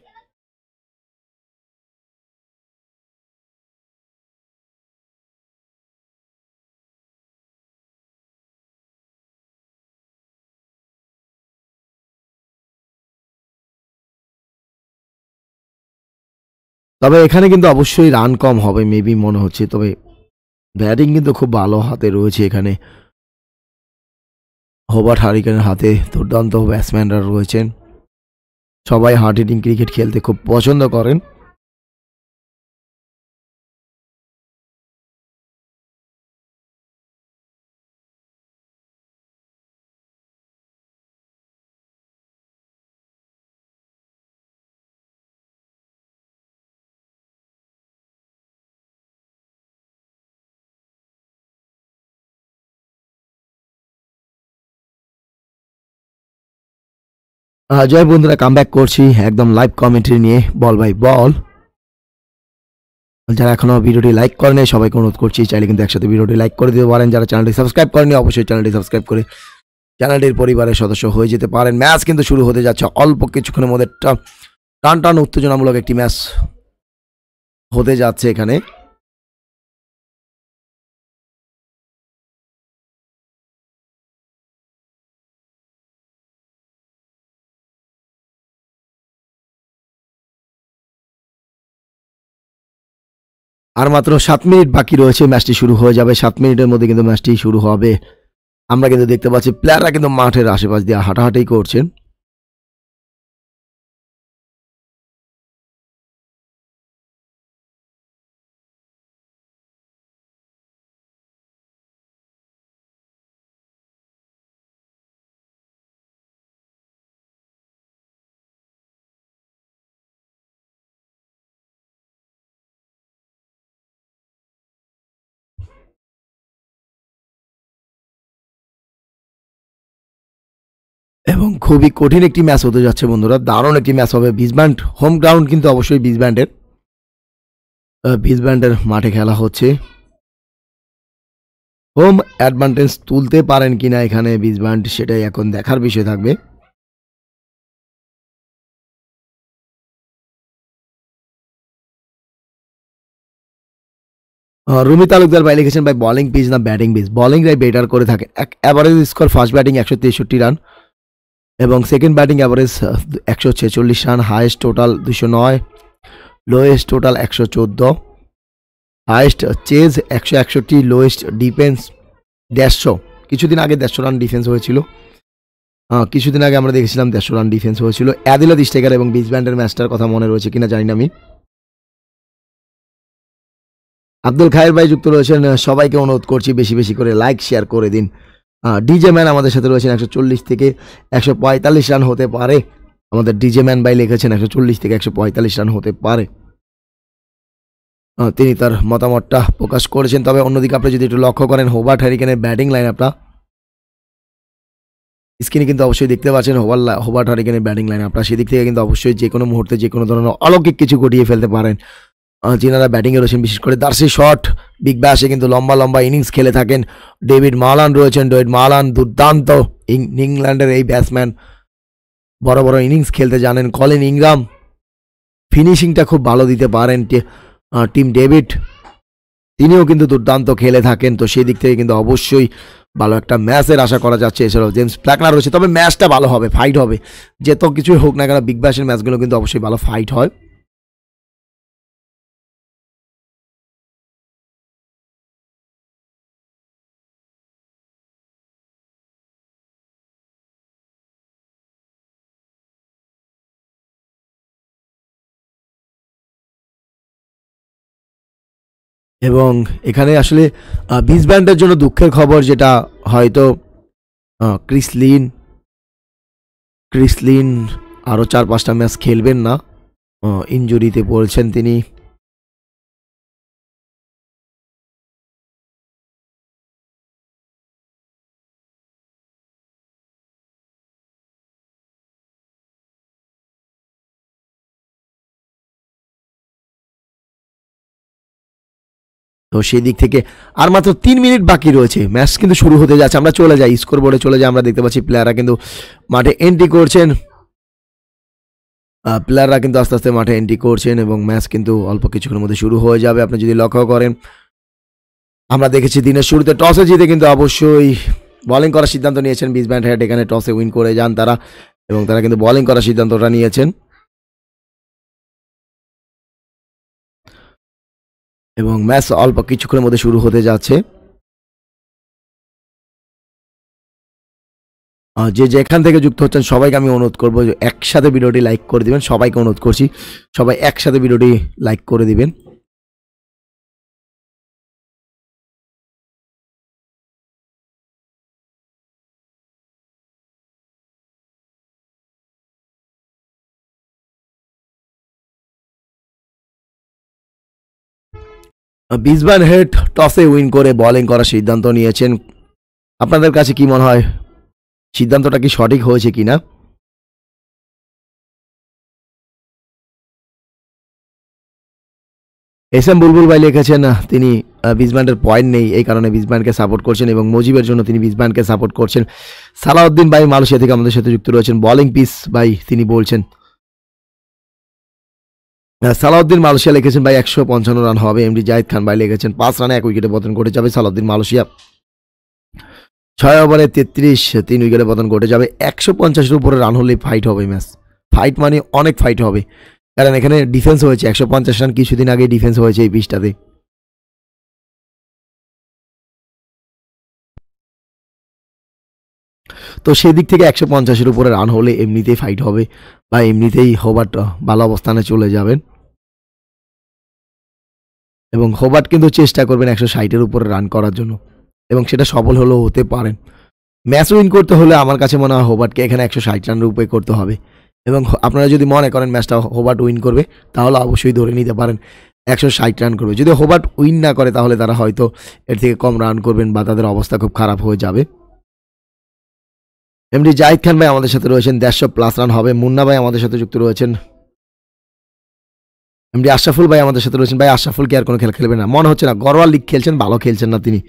তবে এখানে কিন্তু অবশ্যই রান কম হবে মেবি মনে হচ্ছে, তবে ব্যাটিং কিন্তু খুব ভালো হাতে রয়েছে এখানে। হোবার্ট হারিকেনের হাতে দুর্দান্ত ব্যাটসম্যানরা রয়েছেন, সবাই হার্ড হিটিং ক্রিকেট খেলতে খুব পছন্দ করেন। জয় বন্ধুরা, কামব্যাক করছি একদম লাইভ কমেন্ট্রি নিয়ে। বল ভাই বল। যারা এখনো ভিডিওটি লাইক করেনি সবাইকে অনুরোধ করছি, চাইলে কিন্তু একসাথে ভিডিওটি লাইক করে দিতে পারেন। যারা চ্যানেলটি সাবস্ক্রাইব করেনি অবশ্যই চ্যানেলটি সাবস্ক্রাইব করে চ্যানেলটির পরিবারের সদস্য হয়ে যেতে পারেন। ম্যাচ কিন্তু শুরু হতে যাচ্ছে অল্প কিছুক্ষণের মধ্যে। টান টান উত্তেজনামূলক একটি ম্যাচ হতে যাচ্ছে এখানে। আর মাত্র সাত মিনিট বাকি রয়েছে, ম্যাচটি শুরু হয়ে যাবে। সাত মিনিটের মধ্যে কিন্তু ম্যাচটি শুরু হবে। আমরা কিন্তু দেখতে পাচ্ছি প্লেয়াররা কিন্তু মাঠের আশেপাশ দিয়ে হাঁটাহাঁটি করছেন। এবং খুবই কঠিন একটি ম্যাচ হতে যাচ্ছে বন্ধুরা, দারুণ একটি ম্যাচ হবে। বিসব্যান্ড হোম গ্রাউন্ড কিন্তু অবশ্যই বিসব্যান্ডের বিসব্যান্ডের মাঠে খেলা হচ্ছে। হোম অ্যাডভান্টেজ তুলতে পারেন কিনা এখানে বিসব্যান্ড, সেটাই এখন দেখার বিষয় থাকবে। রুমি তালুকদার ভাই লিখেছেন ভাই বলিং পিচ না ব্যাটিং পিচ? বলিংরাই বেটার করে থাকে। এক অ্যাভারেজ স্কোর ফার্স্ট ব্যাটিং একশো তেষট্টি রান এবং সেকেন্ড ব্যাটিং অ্যাভারেজ একশো ছেচল্লিশ রান, হাইয়েস্ট টোটাল দুশো নয়, লোয়েস্ট টোটাল একশো চোদ্দো, হাইয়েস্ট চেজ একশো একষট্টি, লোয়েস্ট ডিফেন্স দেড়শো। কিছুদিন আগে দেড়শো রান ডিফেন্স হয়েছিল, কিছুদিন আগে আমরা দেখেছিলাম দেড়শো রান ডিফেন্স হয়েছিল। অ্যাদিলাত ইশতেখার এবং বিজব্যান্ডের ম্যাচটার কথা মনে রয়েছে কিনা জানি না আমি। আব্দুল খায়ের ভাই যুক্ত রয়েছেন, সবাইকে অনুরোধ করছি বেশি বেশি করে লাইক শেয়ার করে দিন। ডিজে ম্যান আমাদের সাথে রয়েছেন, একশো চল্লিশ থেকে একশো পঁয়তাল্লিশ রান হতে পারে। আমাদের ডিজে ম্যান ভাই লিখেছেন একশো চল্লিশ থেকে একশো পঁয়তাল্লিশ রান হতে পারে, তিনি তার মতামতটা প্রকাশ করেছেন। তবে অন্যদিকে আপনি যদি একটু লক্ষ্য করেন হোবার্ট হ্যারিকেনের ব্যাটিং লাইন আপটা স্ক্রিনে কিন্তু অবশ্যই দেখতে পাচ্ছেন, হোবার হোবার্ট হ্যারিকেনের ব্যাটিং লাইন আপনারা সেদিক থেকে কিন্তু অবশ্যই যে কোনো মুহূর্তে যে কোনো ধরনের অলৌকিক কিছু ঘটিয়ে ফেলতে পারেন যিনারা ব্যাটিংয়ে রয়েছেন। বিশেষ করে দার্সি শট বিগ ব্যাশে কিন্তু লম্বা লম্বা ইনিংস খেলে থাকেন। ডেভিড মালান রয়েছেন, ডেভিড মালান দুর্দান্ত ইংল্যান্ডের এই ব্যাটসম্যান, বড় বড় ইনিংস খেলতে জানেন। কলিন ইংরাম ফিনিশিংটা খুব ভালো দিতে পারেন। টিম ডেভিড তিনিও কিন্তু দুর্দান্ত খেলে থাকেন, তো সেই দিক থেকে কিন্তু অবশ্যই ভালো একটা ম্যাচের আশা করা যাচ্ছে। এছাড়াও জেমস প্ল্যাকনার রয়েছে, তবে ম্যাচটা ভালো হবে, ফাইট হবে, যেত কিছুই হোক না কেন বিগ ব্যাশের ম্যাচগুলো কিন্তু অবশ্যই ভালো ফাইট হয়। এবং এখানে আসলে বিজব্যান্ডের জন্য দুঃখের খবর, যেটা হয়তো ক্রিস লিন ক্রিস লিন আরও চার পাঁচটা ম্যাচ খেলবেন না, ইনজুরিতে পড়েছেন তিনি। তো সেই দিক থেকে আর মাত্র তিন মিনিট বাকি রয়েছে, ম্যাচ কিন্তু শুরু হতে যাচ্ছে। আমরা চলে যাই স্কোর বোর্ডে চলে যাই, আমরা দেখতে পাচ্ছি প্লেয়াররা কিন্তু মাঠে এন্ট্রি করছেন, প্লেয়াররা কিন্তু আস্তে আস্তে মাঠে এন্ট্রি করছেন এবং ম্যাচ কিন্তু অল্প কিছুক্ষণের মধ্যে শুরু হয়ে যাবে। আপনি যদি লক্ষ্য করেন, আমরা দেখেছি দিনের শুরুতে টসে জিতে কিন্তু অবশ্যই বোলিং করার সিদ্ধান্ত নিয়েছেন বিজব্যান্ড হেড। এখানে টসে উইন করে যান তারা এবং তারা কিন্তু বোলিং করার সিদ্ধান্তটা নিয়েছেন এবং ম্যাচ অল্প কিছুক্ষণের মধ্যে শুরু হতে যাচ্ছে। যে যেখান থেকে যুক্ত হচ্ছেন সবাইকে আমি অনুরোধ করবো যে একসাথে ভিডিওটি লাইক করে দিবেন, সবাইকে অনুরোধ করছি সবাই একসাথে ভিডিওটি লাইক করে দিবেন। বিজব্যান্ড হেড টসে উইন করে বোলিং করার সিদ্ধান্ত নিয়েছেন। আপনাদের কাছে কি মনে হয়, সিদ্ধান্তটা কি সঠিক হয়েছে কিনা? এস এম বুলবুল ভাই লিখেছেন তিনি বিজব্যান্ডের পয়েন্ট নেই, এই কারণে বিজব্যান্ডকে সাপোর্ট করছেন এবং মুজিবের জন্য তিনি বিজব্যান্ডকে সাপোর্ট করছেন। সালাউদ্দিন ভাই মালয়েশিয়া থেকে আমাদের সাথে যুক্ত রয়েছেন, বোলিং পিস ভাই তিনি বলছেন। সালাউদ্দিন মালয়েশিয়া লিখেছেন ভাই একশো পঞ্চান্ন রান হবে। এমডি জাহিদ খান ভাই লিখেছেন পাঁচ রানে এক উইকেটে পতন ঘটে যাবে সালাউদ্দিন মালয়েশিয়া। ছয় ওভারে তেত্রিশ, তিন উইকেটে পতন ঘটে যাবে। একশো পঞ্চাশের উপরে রান হলেই ফাইট হবে ম্যাচ, ফাইট মানে অনেক ফাইট হবে, কারণ এখানে ডিফেন্স হয়েছে একশো পঞ্চাশ রান, কিছুদিন আগে ডিফেন্স হয়েছে এই পিচটাতে। তো সেই দিক থেকে একশো পঞ্চাশের উপরে রান হলে এমনিতেই ফাইট হবে বা এমনিতেই হোবার্ট ভালো অবস্থানে চলে যাবেন এবং হোবার্ট কিন্তু চেষ্টা করবেন একশো ষাটের উপরে রান করার জন্য এবং সেটা সফল হলেও হতে পারেন। ম্যাচ উইন করতে হলে আমার কাছে মনে হয় হোবার্টকে এখানে একশো ষাট রানের উপরে করতে হবে এবং আপনারা যদি মনে করেন ম্যাচটা হোবার্ট উইন করবে তাহলে অবশ্যই ধরে নিতে পারেন একশো ষাট রান করবে। যদি হোবার্ট উইন না করে তাহলে তারা হয়তো এর থেকে কম রান করবেন বা তাদের অবস্থা খুব খারাপ হয়ে যাবে। এমডি জাহিদ খান ভাই আমাদের সাথে রয়েছেন, দেড়শো প্লাস রান হবে। মুন্না ভাই আমাদের সাথে যুক্ত রয়েছেন। এমডি আশরাফুল ভাই আমাদের সাথে রয়েছেন। ভাই আশরাফুল কি আর কোনো খেলা খেলবে না? মনে হচ্ছে না, গড়োয়া লিগ খেলছেন, ভালো খেলছেন না তিনি।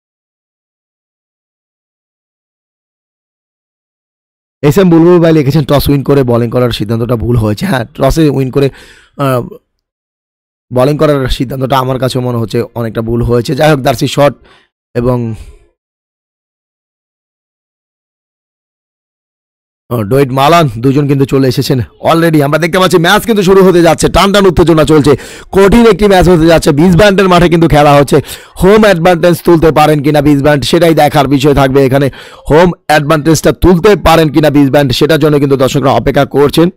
এস এম বুলবুল ভাই লিখেছেন টস উইন করে বোলিং করার সিদ্ধান্তটা ভুল হয়েছে। হ্যাঁ, টসে উইন করে বোলিং করার সিদ্ধান্তটা আমার কাছেও মনে হচ্ছে অনেকটা ভুল হয়েছে। যাই হোক, দার্সি শট এবং ডোয়েট মালান দুজন কিন্তু চলে এসেছেন অলরেডি। আমরা দেখতে পাচ্ছি ম্যাচ কিন্তু শুরু হতে যাচ্ছে, টান টান উত্তেজনা চলছে, কঠিন একটি ম্যাচ হতে যাচ্ছে। বিসব্যান্ডের মাঠে কিন্তু খেলা হচ্ছে, হোম অ্যাডভান্টেজ তুলতে পারেন কিনা বিসব্যান্ড সেটাই দেখার বিষয় থাকবে এখানে। হোম অ্যাডভান্টেজটা তুলতে পারেন কিনা বিসব্যান্ড সেটার জন্য কিন্তু দর্শকরা অপেক্ষা করছেন।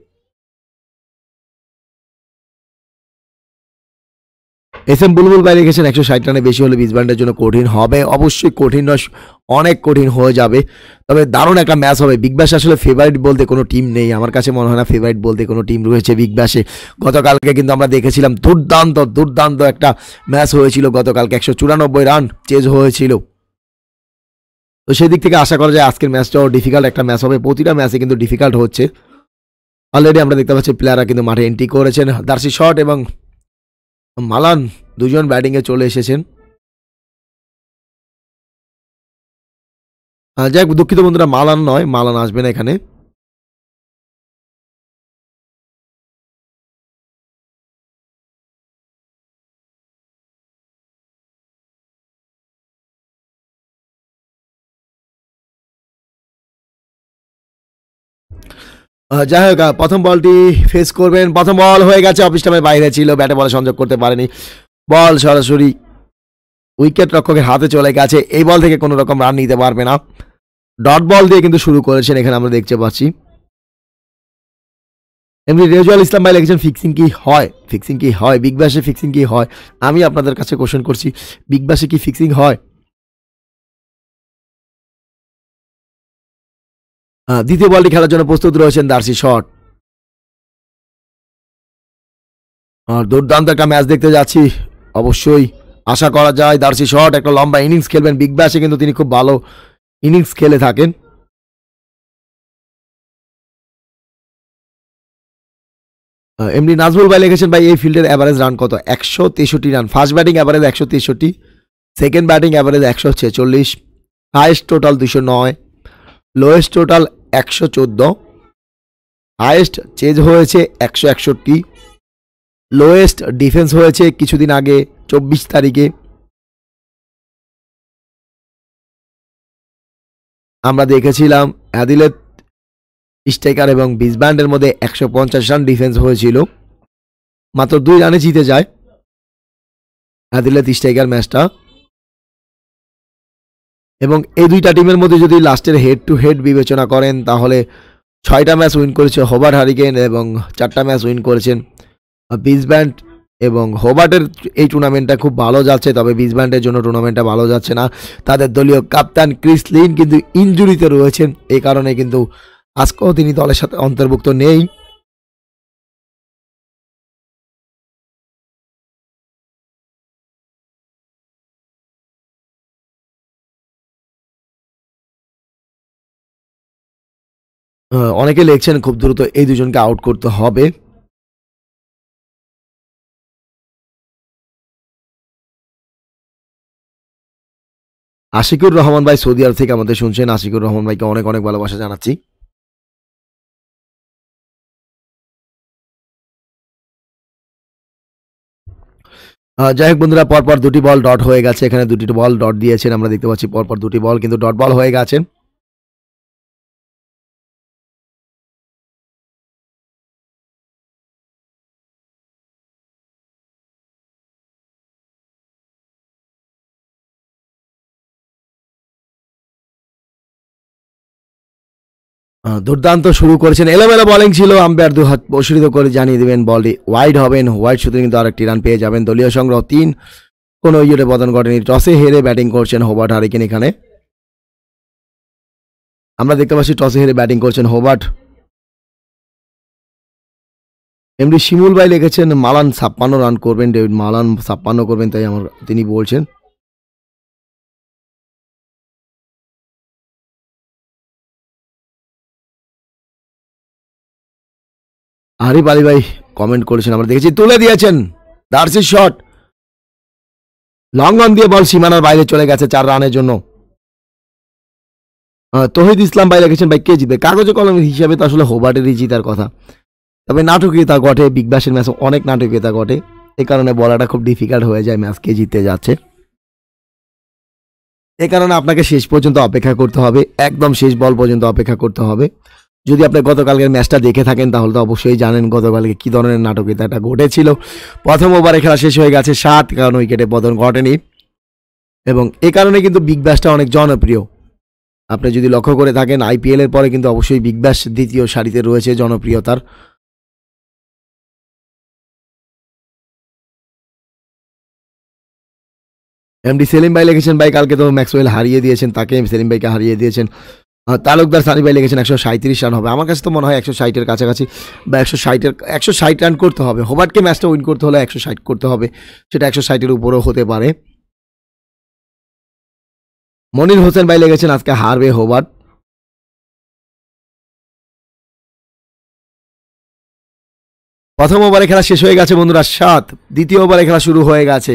এস এম বুলবুল ভাই লিখেছেন একশো ষাট রানে বেশি হলে বিসব্যান্ডের জন্য কঠিন হবে, অবশ্যই কঠিন নয়, অনেক কঠিন হয়ে যাবে, তবে দারুণ একটা ম্যাচ হবে। বিগ ব্যাশ আসলে ফেভারিট বলতে কোনো টিম নেই, আমার কাছে মনে হয় না ফেভারিট বলতে কোনো টিম রয়েছে বিগ ব্যাশে। গতকালকে কিন্তু আমরা দেখেছিলাম দুর্দান্ত দুর্দান্ত একটা ম্যাচ হয়েছিল গতকালকে, একশো চুরানব্বই রান চেজ হয়েছিল। তো সেই দিক থেকে আশা করা যায় আজকের ম্যাচটাও ডিফিকাল্ট একটা ম্যাচ হবে, প্রতিটা ম্যাচে কিন্তু ডিফিকাল্ট হচ্ছে। অলরেডি আমরা দেখতে পাচ্ছি প্লেয়াররা কিন্তু মাঠে এন্ট্রি করেছেন, দার্সি শট এবং মালান দুজন ব্যাটিংয়ে চলে এসেছেন। যাই হোক দুঃখিত বন্ধুরা, মালান নয়, মালান আসবে না এখানে। যাই হোক প্রথম বলটি ফেস করবেন, প্রথম বল হয়ে গেছে, অফ স্টাম্পের বাইরে ছিল, ব্যাটে বলে সংযোগ করতে পারেনি, বল সরাসরি উইকেট রক্ষকের হাতে চলে গেছে। এই বল থেকে কোনো রকম রান নিতে পারবে না, ডট বল দিয়ে কিন্তু শুরু করেছেন এখানে আমরা দেখতে পাচ্ছি। এমনি রেজওয়াল ইসলাম ভাই লিখেছেন ফিক্সিং কি হয়, ফিক্সিং কি হয় বিগ ব্যাশে, ফিক্সিং কি হয়? আমি আপনাদের কাছে কোশ্চেন করছি, বিগ ব্যাশে কি ফিক্সিং হয়? দ্বিতীয় বলটি খেলার জন্য প্রস্তুত রয়েছেন দার্সি শট। দুর্দান্ত একটা ম্যাচ দেখতে যাচ্ছি, অবশ্যই আশা করা যায় দার্সি শট একটা লম্বা ইনিংস খেলবেন। বিগ ব্যাশে কিন্তু তিনি খুব ভালো ইনিংস খেলে থাকেন। এমনি নাজমুল ভাই লিখেছেন ভাই এই ফিল্ডের অ্যাভারেজ রান কত? একশো তেষট্টি রান। ফার্স্ট ব্যাটিং অ্যাভারেজ একশো তেষট্টি, সেকেন্ড ব্যাটিং অ্যাভারেজ একশো ছেচল্লিশ, হাইয়েস্ট টোটাল দুশো নয়, লোয়েস্ট টোটাল একশো চোদ্দো, হাইয়েস্ট চেজ হয়েছে একশো একষট্টি, লোয়েস্ট ডিফেন্স হয়েছে কিছুদিন আগে চব্বিশ তারিখে। আমরা দেখেছিলাম অ্যাডিলেড স্ট্রাইকার এবং বিসব্যান্ডের মধ্যে একশো পঞ্চাশ রান ডিফেন্স হয়েছিল, মাত্র দুই রানে জিতে যায় অ্যাডিলেড স্ট্রাইকার ম্যাচটা। এবং এই দুইটা টিমের মধ্যে যদি লাস্টের হেড টু হেড বিবেচনা করেন তাহলে ছয়টা ম্যাচ উইন করেছে হোবার্ট হারিকেন এবং চারটা ম্যাচ উইন করেছেন বিসব্যান্ড। এবং হোবার্টের এই টুর্নামেন্টটা খুব ভালো যাচ্ছে, তবে বিসব্যান্ডের জন্য টুর্নামেন্টটা ভালো যাচ্ছে না। তাদের দলীয় কাপ্তান ক্রিস লিন কিন্তু ইনজুরিতে রয়েছেন, এই কারণে কিন্তু আজকেও তিনি দলের সাথে অন্তর্ভুক্ত নেই। অনেকে লিখছেন খুব দ্রুত এই দুজনকে আউট করতে হবে। আশিকুর রহমান ভাই সৌদি আরব থেকে আমাদের শুনছেন, আশিকুর রহমান ভাইকে অনেক অনেক ভালোবাসা জানাচ্ছি। যাই হোক বন্ধুরা, পরপর দুটি বল ডট হয়ে গেছে, এখানে দুটি বল ডট দিয়েছেন আমরা দেখতে পাচ্ছি, পরপর দুটি বল কিন্তু ডট বল হয়ে গেছে। দুর্দান্ত শুরু করেছেন, এলোমেলো বোলিং ছিল, আম্পায়ার দু হাত প্রসারিত করে জানিয়ে দেবেন বলটি ওয়াইড হবেন, হোয়াইট শুধু কিন্তু আরেকটি রান পেয়ে যাবেন। দলীয় সংগ্রহ তিন, কোনো উইকেটে পতন ঘটেনি। টসে হেরে ব্যাটিং করছেন হোবার্ট হারিকেন, এখানে আমরা দেখতে পাচ্ছি টসে হেরে ব্যাটিং করছেন হোবার্ট। এমনি শিমুল ভাই লিখেছেন মালান ছাপ্পান্ন রান করবেন, ডেভিড মালান ছাপ্পান্ন করবেন, তাই আমার তিনি বলছেন। আরিফ আলী ভাই কমেন্ট করেছেন, আমরা দেখেছি তুলে দিয়েছেন দার্সি শট, লং অন দিয়ে বল সীমানার বাইরে চলে গেছে চার রানের জন্য। তহিদ ইসলাম ভাই লিখেছেন ভাই কে জিতবে? কাগজে কলমের হিসাবে তো আসলে হোবার্টেরই জিতার কথা, তবে নাটকীয়তা ঘটে, বিগ ব্যাশের ম্যাচে অনেক নাটকীয়তা ঘটে, এই কারণে বলাটা খুব ডিফিকাল্ট হয়ে যায় ম্যাচ কে জিততে যাচ্ছে। এই কারণে আপনাকে শেষ পর্যন্ত অপেক্ষা করতে হবে, একদম শেষ বল পর্যন্ত অপেক্ষা করতে হবে। যদি আপনি গতকালকের ম্যাচটা দেখে থাকেন তাহলে তো অবশ্যই জানেন গতকালকে কী ধরনের নাটকীয়তাটা ঘটেছিল। প্রথম ওভারে খেলা শেষ হয়ে গেছে সাত, কারণ উইকেটে পতন ঘটেনি এবং এ কারণে কিন্তু বিগ ব্যাশটা অনেক জনপ্রিয়। আপনি যদি লক্ষ্য করে থাকেন আইপিএলের পরে কিন্তু অবশ্যই বিগ ব্যাশ দ্বিতীয় সারিতে রয়েছে জনপ্রিয়তার। এমডি সেলিম ভাই লিখেছেন ভাই কালকে তো ম্যাক্সওয়েল হারিয়ে দিয়েছেন, তাকে সেলিম ভাইকে হারিয়ে দিয়েছেন। তালুকদার সানি ভাই লিখেছেন একশো সাঁত্রিশ রান হবে। আমার কাছে তো মনে হয় একশো ষাটের কাছাকাছি বা একশো ষাটের একশো ষাট রান করতে হবে। হোবার্টকে ম্যাচটা উইন করতে হলে একশো ষাট করতে হবে, সেটা একশো ষাটের উপরেও হতে পারে। মনির হোসেন ভাই লেগেছেন আজকে হারবে হোবার্ট। প্রথম ওভারে খেলা শেষ হয়ে গেছে বন্ধুরা সাত, দ্বিতীয় ওভারে খেলা শুরু হয়ে গেছে।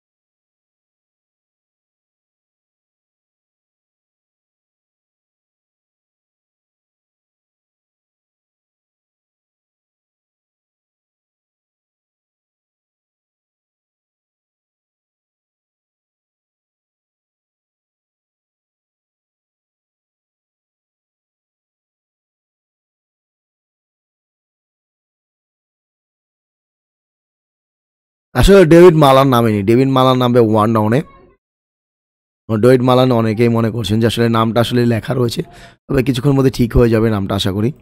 আসলে ডেভিড মালান নামেনি, ডেভিড মালান নামবে ওয়ান ডাউনে। ডেভিড মালান অনেকেই মনে করছেন যে আসলে নামটা আসলে লেখা রয়েছে, তবে কিছুক্ষণের মধ্যে ঠিক হয়ে যাবে নামটা আশা করি।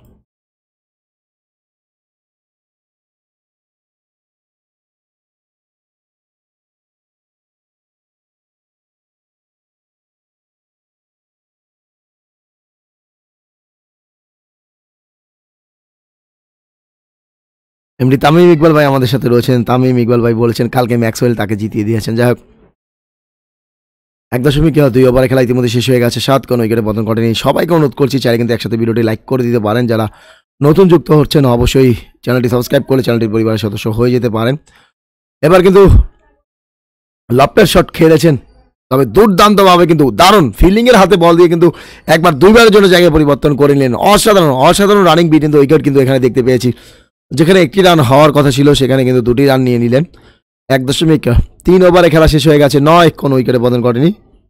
এমনি তামিম ইকবাল ভাই আমাদের সাথে রয়েছেন। তামিম ইকবাল ভাই বলেছেন কালকে ম্যাক্সওয়েল তাকে জিতিয়ে দিয়েছেন। যাই হোক, এক দশমিক দুই ওভারে খেলা ইতিমধ্যে শেষ হয়ে গেছে সাত, কোনো উইকেটে পতন ঘটেনি। সবাইকে অনুরোধ করছি চাইলে কিন্তু একসাথে ভিডিওটি লাইক করে দিতে পারেন। যারা নতুন যুক্ত হচ্ছেন অবশ্যই চ্যানেলটি সাবস্ক্রাইব করে চ্যানেলটির পরিবারের সদস্য হয়ে যেতে পারেন। এবার কিন্তু লফটের শট খেলেছেন, তবে দুর্দান্তভাবে কিন্তু দারুণ ফিল্ডিংয়ের হাতে বল দিয়ে কিন্তু একবার দুইবারের জন্য জায়গায় পরিবর্তন করে নিলেন। অসাধারণ অসাধারণ রানিং বিট কিন্তু উইকেট কিন্তু এখানে দেখতে পেয়েছি। যেখানে একটি রান হওয়ার কথা ছিল সেখানে কিন্তু দুটি রান নিয়ে নিলেন। এক দশমিক তিন ওভারে খেলা শেষ হয়ে গেছে নয়, কোনো উইকেটে পতন ঘটেনি।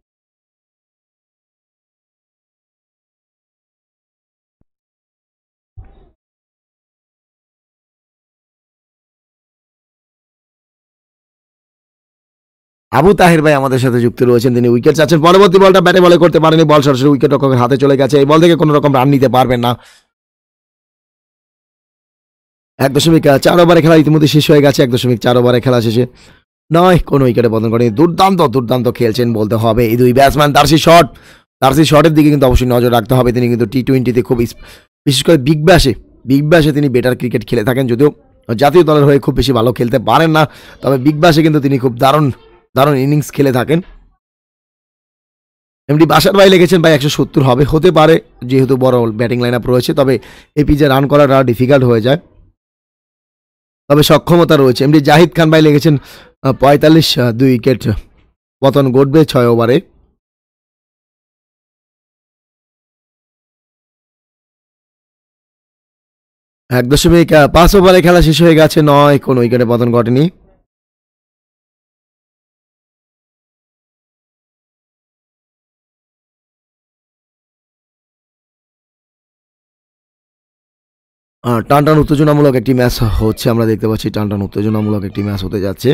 আবু তাহের ভাই আমাদের সাথে যুক্ত রয়েছেন, তিনি উইকেট চাচ্ছেন। পরবর্তী বলটা ব্যাটে বলে করতে পারেনি, বল সরাসরি উইকেট রক্ষকের হাতে চলে গেছে। এই বল থেকে কোনো রকম রান নিতে পারবেন না। এক দশমিক চার ওভারে খেলা ইতিমধ্যে শেষ হয়ে গেছে। এক দশমিক চার ওভারে খেলা শেষে নয়, কোনো উইকেটে পতন করেনি। দুর্দান্ত দুর্দান্ত খেলছেন বলতে হবে এই দুই ব্যাটসম্যান। দার্সি শট, দার্সি শটের দিকে কিন্তু অবশ্যই নজর রাখতে হবে। তিনি কিন্তু টি টোয়েন্টিতে খুব বিশেষ করে বিগ ব্যাশে বিগ ব্যাশে তিনি বেটার ক্রিকেট খেলে থাকেন, যদিও জাতীয় দলের হয়ে খুব বেশি ভালো খেলতে পারেন না, তবে বিগ ব্যাশে কিন্তু তিনি খুব দারুণ দারুণ ইনিংস খেলে থাকেন। এমনি বাসার ভাই লেগেছেন ভাই একশো সত্তর হবে, হতে পারে যেহেতু বড় ব্যাটিং লাইন আপ রয়েছে, তবে এই পিচে রান করাটা ডিফিকাল্ট হয়ে যায়, তবে সক্ষমতা রয়েছে। এমনি জাহিদ খান ভাই লেগেছেন পঁয়তাল্লিশ, দুই উইকেট পতন ঘটবে ছয় ওভারে। এক দশমিক পাঁচ ওভারে খেলা শেষ হয়ে গেছে নয়, কোনো উইকেটে পতন ঘটেনি। টান টান উত্তেজনামূলক একটি ম্যাচ হচ্ছে, আমরা দেখতে পাচ্ছি টান টান উত্তেজনামূলক একটি ম্যাচ হতে যাচ্ছে।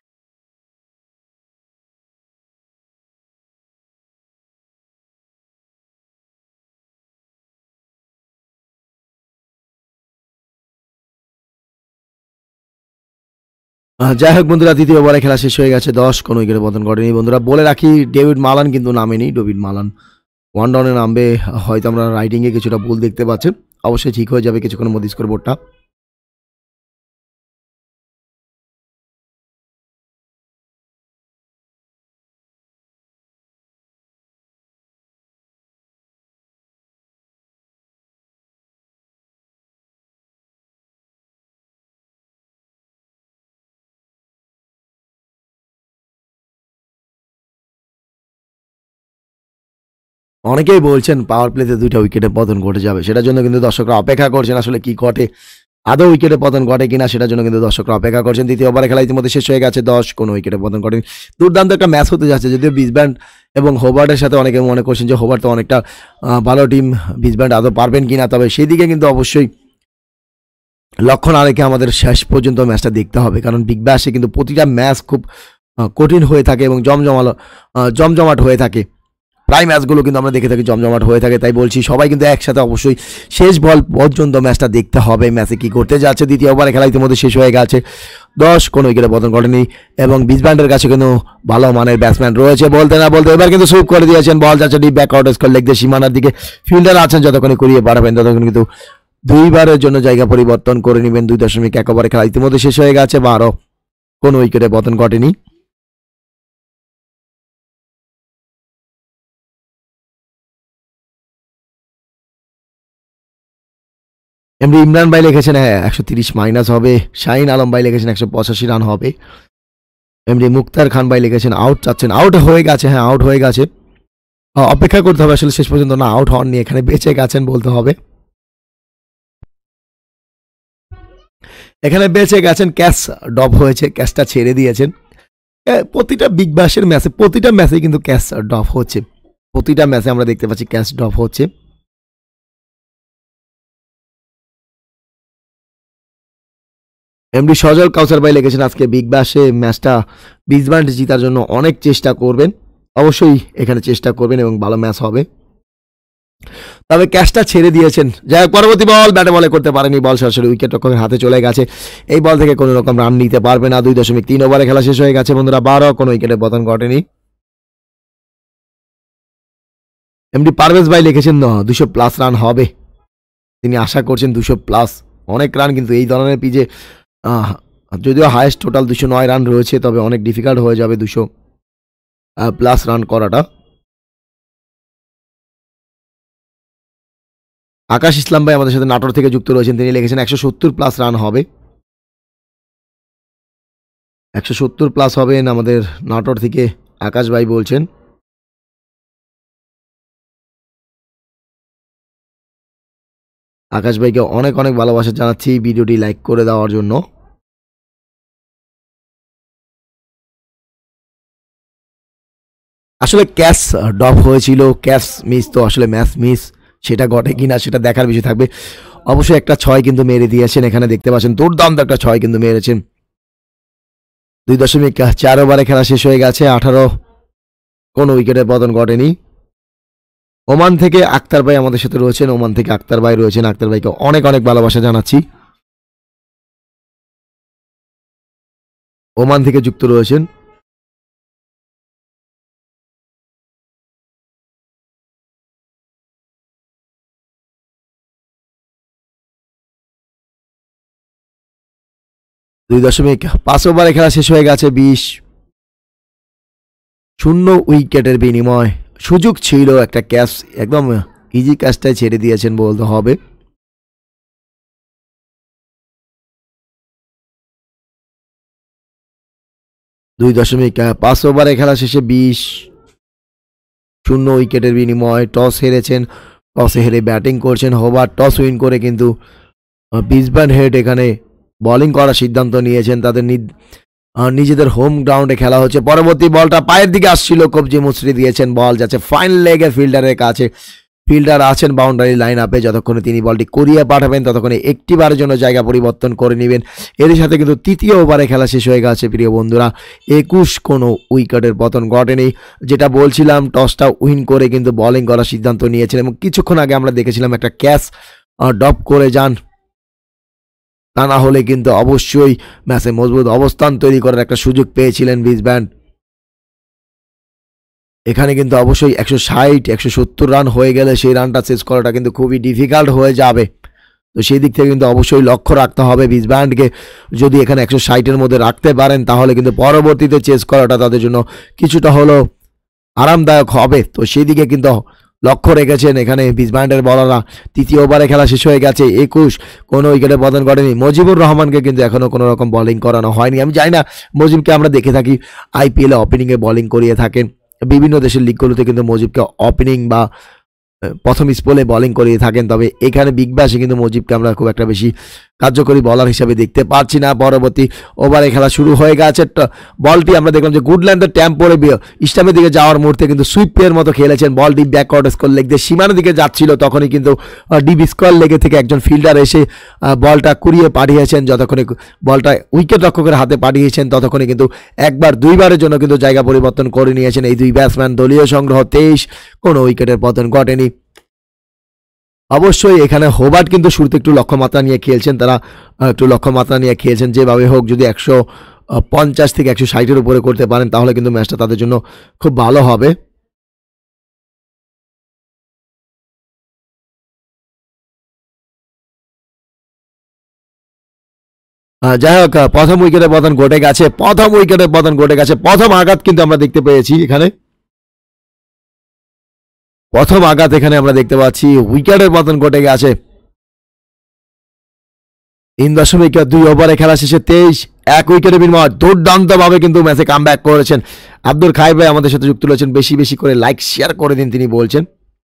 যাই হোক বন্ধুরা, দ্বিতীয় ওভারে খেলা শেষ হয়ে গেছে দশ, কোনো উইকেটে পতন ঘটেনি। বন্ধুরা বলে রাখি ডেভিড মালান কিন্তু নামেনি, ডেভিড মালান ওয়ান ডাউনে নামবে। হয়তো আমরা রাইটিংয়ে কিছুটা ভুল দেখতে পাচ্ছেন, অবশ্যই ঠিক হয়ে যাবে কিছুক্ষণের মধ্যে স্কোর বোর্ডটা। অনেকেই বলছেন পাওয়ার প্লেতে দুইটা উইকেটে পতন ঘটে যাবে, সেটার জন্য কিন্তু দর্শকরা অপেক্ষা করছেন আসলে কি ঘটে। আদৌ উইকেটে পতন ঘটে কিনা সেটার জন্য কিন্তু দর্শকরা অপেক্ষা করছেন। দ্বিতীয় ওভারে খেলা ইতিমধ্যে শেষ হয়ে গেছে, দশ, কোনো উইকেটে পতন ঘটেনি। দুর্দান্ত একটা ম্যাচ হতে যাচ্ছে, যদিও বিসব্যান্ড এবং হোবার্টের সাথে অনেকে মনে করছেন যে হোবার্ট তো অনেকটা ভালো টিম, বিসব্যান্ড আদৌ পারবেন কিনা, তবে সেই দিকে কিন্তু অবশ্যই লক্ষ্য না রেখে আমাদের শেষ পর্যন্ত ম্যাচটা দেখতে হবে, কারণ বিগ ব্যাশে কিন্তু প্রতিটা ম্যাচ খুব কঠিন হয়ে থাকে এবং জমজমালো জমজমাট হয়ে থাকে। প্রায় ম্যাচগুলো কিন্তু আমরা দেখে থাকি জমজমাট হয়ে থাকে, তাই বলছি সবাই কিন্তু একসাথে অবশ্যই শেষ বল পর্যন্ত ম্যাচটা দেখতে হবে, ম্যাচে কি করতে যাচ্ছে। দ্বিতীয় ওভারে খেলা ইতিমধ্যে শেষ হয়ে গেছে, দশ, কোনো উইকেটে পতন ঘটেনি এবং বিসব্যান্ডের কাছে কিন্তু ভালো মানের ব্যাটসম্যান রয়েছে। বলতে না বলতে এবার কিন্তু সুইপ করে দিয়েছেন, বল যাচ্ছে deep backward square leg দিয়ে সীমানার দিকে। ফিল্ডার আছেন, যতক্ষণ করিয়ে পাঠাবেন ততক্ষণ কিন্তু দুইবারের জন্য জায়গা পরিবর্তন করে নেবেন। দুই দশমিক এক ওভারে খেলা ইতিমধ্যে শেষ হয়ে গেছে, বারো, কোনো উইকেটে পতন ঘটেনি। এমনি ইমরান ভাই লিখেছেন হ্যাঁ একশো তিরিশ মাইনাস হবে। শাহিন আলম ভাই লিখেছেন একশো পঁচাশি রান হবে। এমনি মুক্তার খান ভাই লিখেছেন আউট চাচ্ছেন, আউট হয়ে গেছে, হ্যাঁ আউট হয়ে গেছে, অপেক্ষা করতে হবে আসলে শেষ পর্যন্ত, না আউট হননি, এখানে বেঁচে গেছেন বলতে হবে, এখানে বেঁচে গেছেন। ক্যাচ ড্রপ হয়েছে, ক্যাচটা ছেড়ে দিয়েছেন। প্রতিটা বিগ ব্যাশের ম্যাচে প্রতিটা ম্যাচে কিন্তু ক্যাচ ড্রপ হচ্ছে, প্রতিটা ম্যাচে আমরা দেখতে পাচ্ছি ক্যাচ ড্রপ হচ্ছে। এমডি সজল কাউসার ভাই লিখেছেন আজকে বিগ ব্যাশে ম্যাচটা বিসব্যান্ড জিতার জন্য অনেক চেষ্টা করবেন, অবশ্যই এখানে চেষ্টা করবেন এবং ভালো ম্যাচ হবে, তবে ক্যাচটা ছেড়ে দিয়েছেন। যাই হোক, পরবর্তী বল ব্যাটে বলে করতে পারেনি, বল সরাসরি উইকেট রক্ষকের হাতে চলে গেছে। এই বল থেকে কোনো রকম রান নিতে পারবে না। দুই দশমিক তিন ওভারে খেলা শেষ হয়ে গেছে বন্ধুরা, বারো, কোনো উইকেটে পতন ঘটেনি। এমডি পারভেজ ভাই লিখেছেন দুশো প্লাস রান হবে, তিনি আশা করছেন দুশো প্লাস, অনেক রান কিন্তু এই ধরনের পিচে, যদিও হায়েস্ট টোটাল দুশো নয় রান রয়েছে, তবে অনেক ডিফিকাল্ট হয়ে যাবে দুশো প্লাস রান করাটা। আকাশ ইসলাম ভাই আমাদের সাথে নাটোর থেকে যুক্ত রয়েছেন, তিনি লিখেছেন একশো সত্তর প্লাস রান হবে, একশো সত্তর প্লাস হবেন আমাদের নাটোর থেকে আকাশ ভাই বলছেন। আকাশ ভাইকে অনেক অনেক ভালোবাসা জানাচ্ছি ভিডিওটি লাইক করে দেওয়ার জন্য। আসলে ক্যাচ ড্রপ হয়েছিল, ক্যাচ মিস তো আসলে ম্যাচ মিস, সেটা ঘটে কিনা সেটা দেখার বিষয় থাকবে। অবশ্যই একটা ছয় কিন্তু মেরে দিয়েছেন, এখানে দেখতে পাচ্ছেন দুর্দান্ত একটা ছয় কিন্তু মেরেছেন। দুই দশমিক চার ওভারে খেলা শেষ হয়ে গেছে, আঠারো, কোনো উইকেটের পতন ঘটেনি। ওমান থেকে আক্তার ভাই আমাদের সাথে রয়েছেন, ওমান থেকে আক্তার ভাই রয়েছেন, আক্তার ভাইকে অনেক অনেক ভালোবাসা জানাচ্ছি, ওমান থেকে যুক্ত রয়েছেন। দুই দশমিক পাঁচ ওভারে খেলা শেষ হয়ে গেছে, বিশ, শূন্য উইকেটের বিনিময় সুযোগ ছিল, একটা ক্যাচ একদম ইজি ক্যাচটাই ছেড়ে দিয়েছেন বলতে হবে। দুই দশমিক পাঁচ ওভারে খেলা শেষে বিশ, শূন্য উইকেটের বিনিময় টস হেরেছেন, টসে হেরে ব্যাটিং করছেন হোবার্ট, টস উইন করে কিন্তু বিসব্যান্ড হেড এখানে বোলিং করার সিদ্ধান্ত নিয়েছেন, তাদের নিজেদের হোম গ্রাউন্ডে খেলা হচ্ছে। পরবর্তী বলটা পায়ের দিকে আসছিল, কবজি মুচড়ে দিয়েছেন, বল যাচ্ছে ফাইন লেগে ফিল্ডারের কাছে, ফিল্ডার আছেন বাউন্ডারি লাইন আপে, যতক্ষণে তিনি বলটি করিয়ে পাঠাবেন ততক্ষণে একটি বারের জন্য জায়গা পরিবর্তন করে নেবেন। এর সাথে কিন্তু তৃতীয় ওভারে খেলা শেষ হয়ে গেছে প্রিয় বন্ধুরা, একুশ, কোনো উইকেটের পতন ঘটেনি। যেটা বলছিলাম টসটা উইন করে কিন্তু বোলিং করার সিদ্ধান্ত নিয়েছেন এবং কিছুক্ষণ আগে আমরা দেখেছিলাম একটা ক্যাচ ড্রপ করে যান, তা না হলে কিন্তু অবশ্যই ম্যাচে মজবুত অবস্থান তৈরি করার একটা সুযোগ পেয়েছিলেন বিসব্যান্ড। এখানে কিন্তু অবশ্যই একশো ষাট একশো সত্তর রান হয়ে গেলে সেই রানটা চেস করাটা কিন্তু খুবই ডিফিকাল্ট হয়ে যাবে, তো সেই দিক থেকে কিন্তু অবশ্যই লক্ষ্য রাখতে হবে বিসব্যান্ডকে, যদি এখানে একশো ষাটের মধ্যে রাখতে পারেন তাহলে কিন্তু পরবর্তীতে চেস করাটা তাদের জন্য কিছুটা হলেও আরামদায়ক হবে, তো সেই দিকে কিন্তু লক্ষ্য রেখেছেন এখানে বিসব্যান্ডের বলাররা। তৃতীয় ওভারে খেলা শেষ হয়ে গেছে, একুশ, কোনো উইকেটে পতন ঘটেনি। মুজিবুর রহমানকে কিন্তু এখনও কোনো রকম বোলিং করানো হয়নি, আমি জানি না মুজিবকে আমরা দেখে থাকি আইপিএলে ওপেনিংয়ে বোলিং করিয়ে থাকেন, বিভিন্ন দেশের লিগগুলোতে কিন্তু মুজিবকে ওপেনিং বা প্রথম স্পেলে বোলিং করিয়ে থাকেন, তবে এখানে বিগ ব্যাশে কিন্তু মুজিবকে আমরা খুব একটা বেশি কার্যকরী বলার হিসেবে দেখতে পাচ্ছি না। পরবর্তী ওভারে খেলা শুরু হয়ে গেছে। বলটি আমরা দেখলাম যে গুডল্যান্ডের ট্যাম্পোরে স্টাম্পের দিকে যাওয়ার মুহূর্তে কিন্তু সুইপের মতো খেলেছেন। বলটি ব্যাকওয়ার্ড স্কোর লেগ দিয়ে সীমানার দিকে যাচ্ছিল, তখনই কিন্তু ডিপ স্কোর লেগে থেকে একজন ফিল্ডার এসে বলটা কুড়িয়ে পাঠিয়েছেন। যতক্ষণে বলটা উইকেট রক্ষকের হাতে পাঠিয়েছেন ততক্ষণে কিন্তু একবার দুইবারের জন্য কিন্তু জায়গা পরিবর্তন করে নিয়েছেন এই দুই ব্যাটসম্যান। দলীয় সংগ্রহ তেইশ, কোনো উইকেটের পতন ঘটেনি। অবশ্যই এখানে হোবার্ট কিন্তু শুরুতে একটু লক্ষ্যমাত্রা নিয়ে খেলছেন, তারা একটু লক্ষ্যমাত্রা নিয়ে খেলছেন। যেভাবে হোক যদি একশো পঞ্চাশ থেকে একশো ষাটের উপরে করতে পারেন তাহলে কিন্তু ম্যাচটা তাদের জন্য খুব ভালো হবে। যাই হোক, প্রথম উইকেটের পতন ঘটে গেছে, প্রথম উইকেটের পতন ঘটে গেছে। প্রথম আঘাত কিন্তু আমরা দেখতে পেয়েছি এখানে, প্রথম আঘাত এখানে আমরা দেখতে পাচ্ছি, উইকেটের পতন ঘটে গেছে। তিন দশমিক দুই ওভারে খেলা শেষে তেইশ, এক উইকেটের বিনিময়ে দুর্দান্তভাবে কিন্তু ম্যাচে কামব্যাক করেছেন। আব্দুল খাই ভাই আমাদের সাথে যুক্ত রয়েছেন, বেশি বেশি করে লাইক শেয়ার করে দিন, তিনি বলছেন।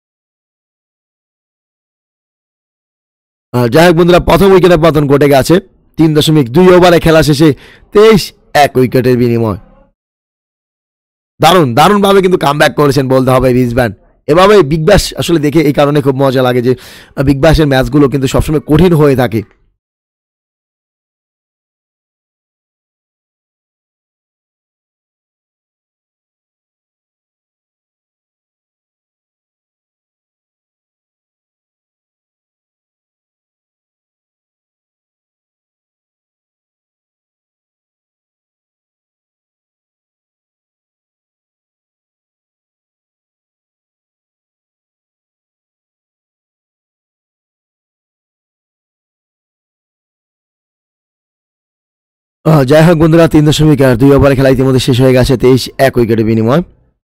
যাই হোক বন্ধুরা, প্রথম উইকেটের পতন ঘটে গেছে তিন দশমিক দুই ওভারে খেলা শেষে তেইশ, এক উইকেটের বিনিময়। দারুণ দারুণভাবে কিন্তু কামব্যাক করেছেন বলতে হবে রিজবান। এভাবে বিগ ব্যাশ আসলে দেখে এই কারণে খুব মজা লাগে যে বিগ ব্যাশের ম্যাচগুলো কিন্তু সবসময় কঠিন হয়ে থাকে। যাই হোক বন্ধুরা, তিন দশমিক আর দুই ওভারে খেলা ইতিমধ্যে শেষ হয়ে গেছে তেইশ, এক উইকেটের বিনিময়।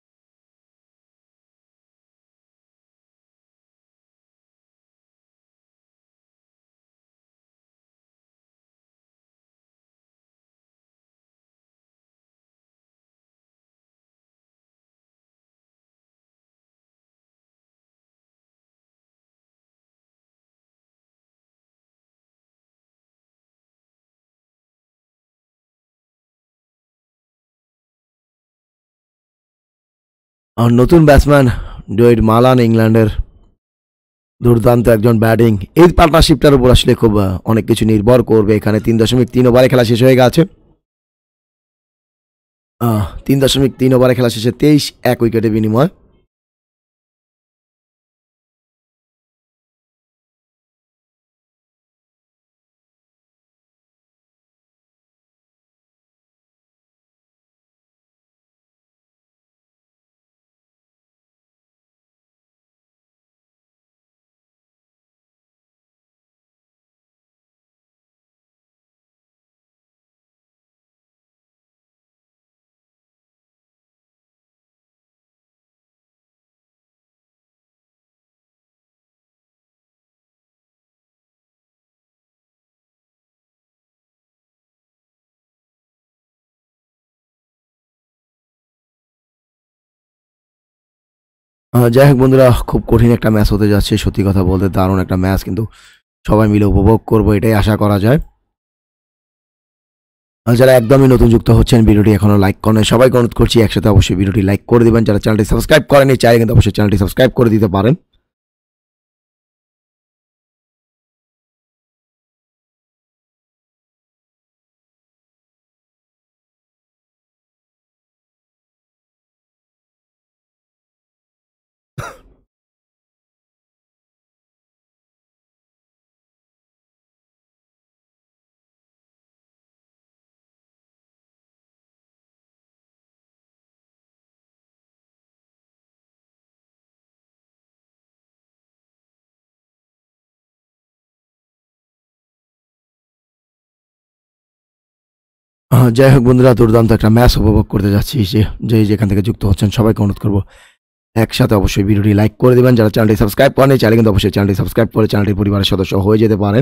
আর নতুন ব্যাটসম্যান ডুয়েট মালান, ইংল্যান্ডের দুর্দান্ত একজন ব্যাটিং। এই পার্টনারশিপটার উপর আসলে খুব অনেক কিছু নির্ভর করবে। এখানে তিন দশমিক তিন ওভারে খেলা শেষ হয়ে গেছে, তিন দশমিক তিন ওভারে খেলা শেষে তেইশ, এক উইকেটের বিনিময়। যাই হোক বন্ধুরা, খুব কঠিন একটা ম্যাচ হতে যাচ্ছে, সত্যি কথা বলতে দারুণ একটা ম্যাচ, কিন্তু সবাই মিলে উপভোগ করবো এটাই আশা করা যায়। যারা একদমই নতুন যুক্ত হচ্ছেন, ভিডিওটি এখনো লাইক করেন, সবাইকে অনুরোধ করছি একসাথে অবশ্যই ভিডিওটি লাইক করে দিবেন। যারা চ্যানেলটি সাবস্ক্রাইব করেনি চাইলে কিন্তু অবশ্যই চ্যানেলটি সাবস্ক্রাইব করে দিতে পারেন। যাই হোক বন্ধুরা, দুর্দান্ত একটা ম্যাচ উপভোগ করতে যাচ্ছি। যে যে যেখান থেকে যুক্ত হচ্ছেন সবাইকে অনুরোধ করবো একসাথে অবশ্যই ভিডিওটি লাইক করে দেবেন। যারা চ্যানেলটি সাবস্ক্রাইব করেন চাইলে কিন্তু অবশ্যই চ্যানেলটি সাবস্ক্রাইব করে চ্যানেলটির পরিবারের সদস্য হয়ে যেতে পারেন।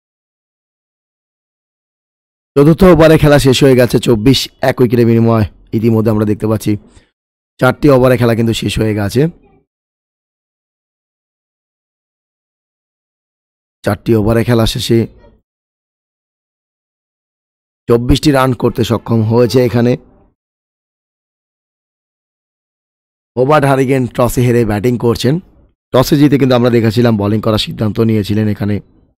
চতুর্থ ওভারে খেলা শেষ হয়ে গেছে চব্বিশ, এক উইকেটের বিনিময়। ইতিমধ্যে আমরা দেখতে পাচ্ছি চারটি ওভারে খেলা কিন্তু শেষ হয়ে গেছে। চারটি ওভারে খেলা শেষে চব্বিশটি রান করতে সক্ষম হয়েছে এখানে। রবার্ট হারিগেন টসে হেরে ব্যাটিং করছেন। টসে জিতে কিন্তু আমরা দেখেছিলাম বোলিং করার সিদ্ধান্ত নিয়েছিলেন এখানে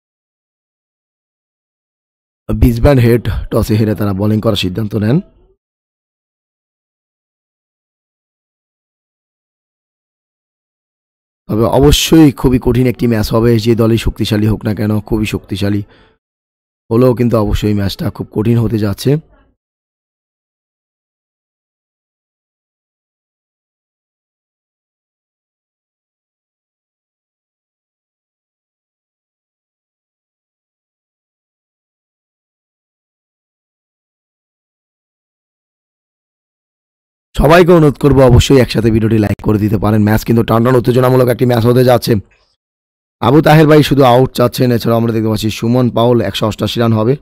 ব্রিসবেন হেড। টসে হেরে তারা বোলিং করার সিদ্ধান্ত নেন। তবে অবশ্যই খুবই কঠিন একটি ম্যাচ হবে, যে দলই শক্তিশালী হোক না কেন, খুবই শক্তিশালী হলেও কিন্তু অবশ্যই ম্যাচটা খুব কঠিন হতে যাচ্ছে। সবাইকে অনুরোধ করবো অবশ্যই একসাথে ভিডিওটি লাইক করে দিতে পারেন। ম্যাচ কিন্তু টানটান উত্তেজনামূলক একটি ম্যাচ হতে যাচ্ছে। আবু তাহের ভাই শুধু আউট চাচ্ছেন, এছাড়াও আমরা দেখতে পাচ্ছি সুমন পাউল একশো অষ্টাশি রান হবে।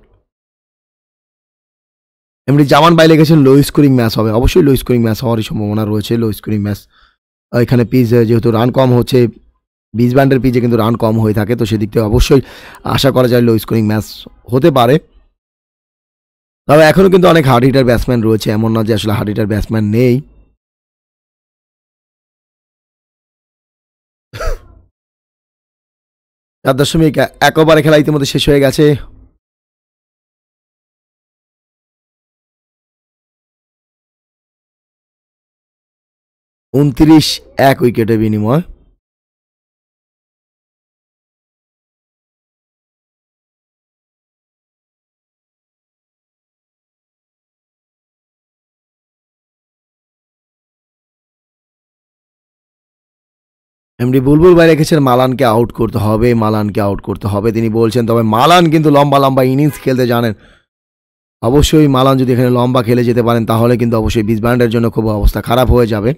এমনি জামান ভাই লিখেছেন লো স্কোরিং ম্যাচ হবে। অবশ্যই লো স্কোরিং ম্যাচ হওয়ারই সম্ভাবনা রয়েছে। লো স্কোরিং ম্যাচ এখানে পিচ যেহেতু রান কম হচ্ছে, ব্রিসবেনের পিচে কিন্তু রান কম হয়ে থাকে, তো সেদিক থেকে অবশ্যই আশা করা যায় লো স্কোরিং ম্যাচ হতে পারে। তবে এখনও কিন্তু অনেক হার্ড হিটার ব্যাটসম্যান রয়েছে, এমন না যে আসলে হার্ড হিটার ব্যাটসম্যান নেই। চার দশমিক এক ওভারে খেলা ইতিমধ্যে শেষ হয়ে গেছে। উনত্রিশ এক উইকেটের বিনিময়। এমডি বুলবুল ভাই রেখেছেন মালানকে আউট করতে হবে, মালানকে আউট করতে হবে তিনি বলছেন। তবে মালান কিন্তু লম্বা লম্বা ইনিংস খেলতে জানেন। অবশ্যই মালান যদি এখানে লম্বা খেলে যেতে পারেন তাহলে কিন্তু অবশ্যই ব্রিসবেনের জন্য খুব অবস্থা খারাপ হয়ে যাবে।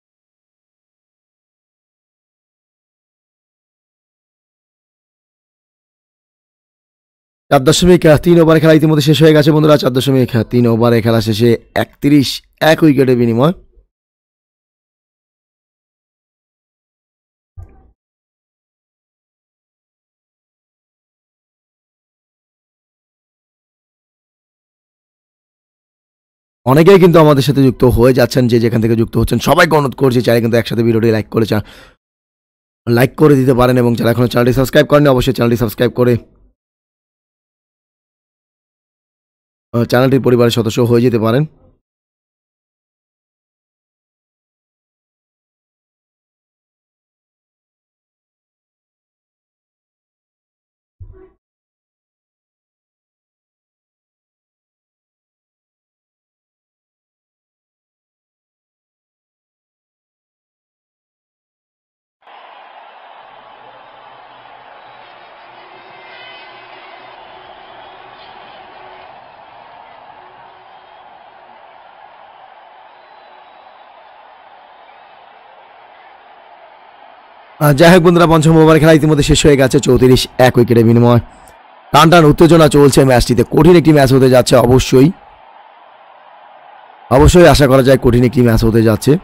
চার দশমিক তিন ওভারে খেলা ইতিমধ্যে শেষ হয়ে গেছে বন্ধুরা। চার দশমিক তিন ওভারে খেলা শেষে একত্রিশ এক উইকেটের বিনিময়। অনেকেই কিন্তু আমাদের সাথে যুক্ত হয়ে যাচ্ছেন, যে যেখান থেকে যুক্ত হচ্ছেন সবাইকে অনুরোধ করছি চাইলে কিন্তু একসাথে ভিডিওটি লাইক করে লাইক করে দিতে পারেন, এবং যারা এখনো চ্যানেলটি সাবস্ক্রাইব করেন অবশ্যই চ্যানেলটি সাবস্ক্রাইব করে চ্যানেলটির পরিবারের সদস্য হয়ে যেতে পারেন। যাই হোক বন্ধুরা, পঞ্চম ওভার খেলা ইতিমধ্যে শেষ হয়ে গেছে চৌত্রিশ এক উইকেটের বিনিময়। টান টান উত্তেজনা চলছে ম্যাচটিতে, কঠিন একটি ম্যাচ হতে যাচ্ছে। অবশ্যই অবশ্যই আশা করা যায় কঠিন একটি ম্যাচ হতে যাচ্ছে।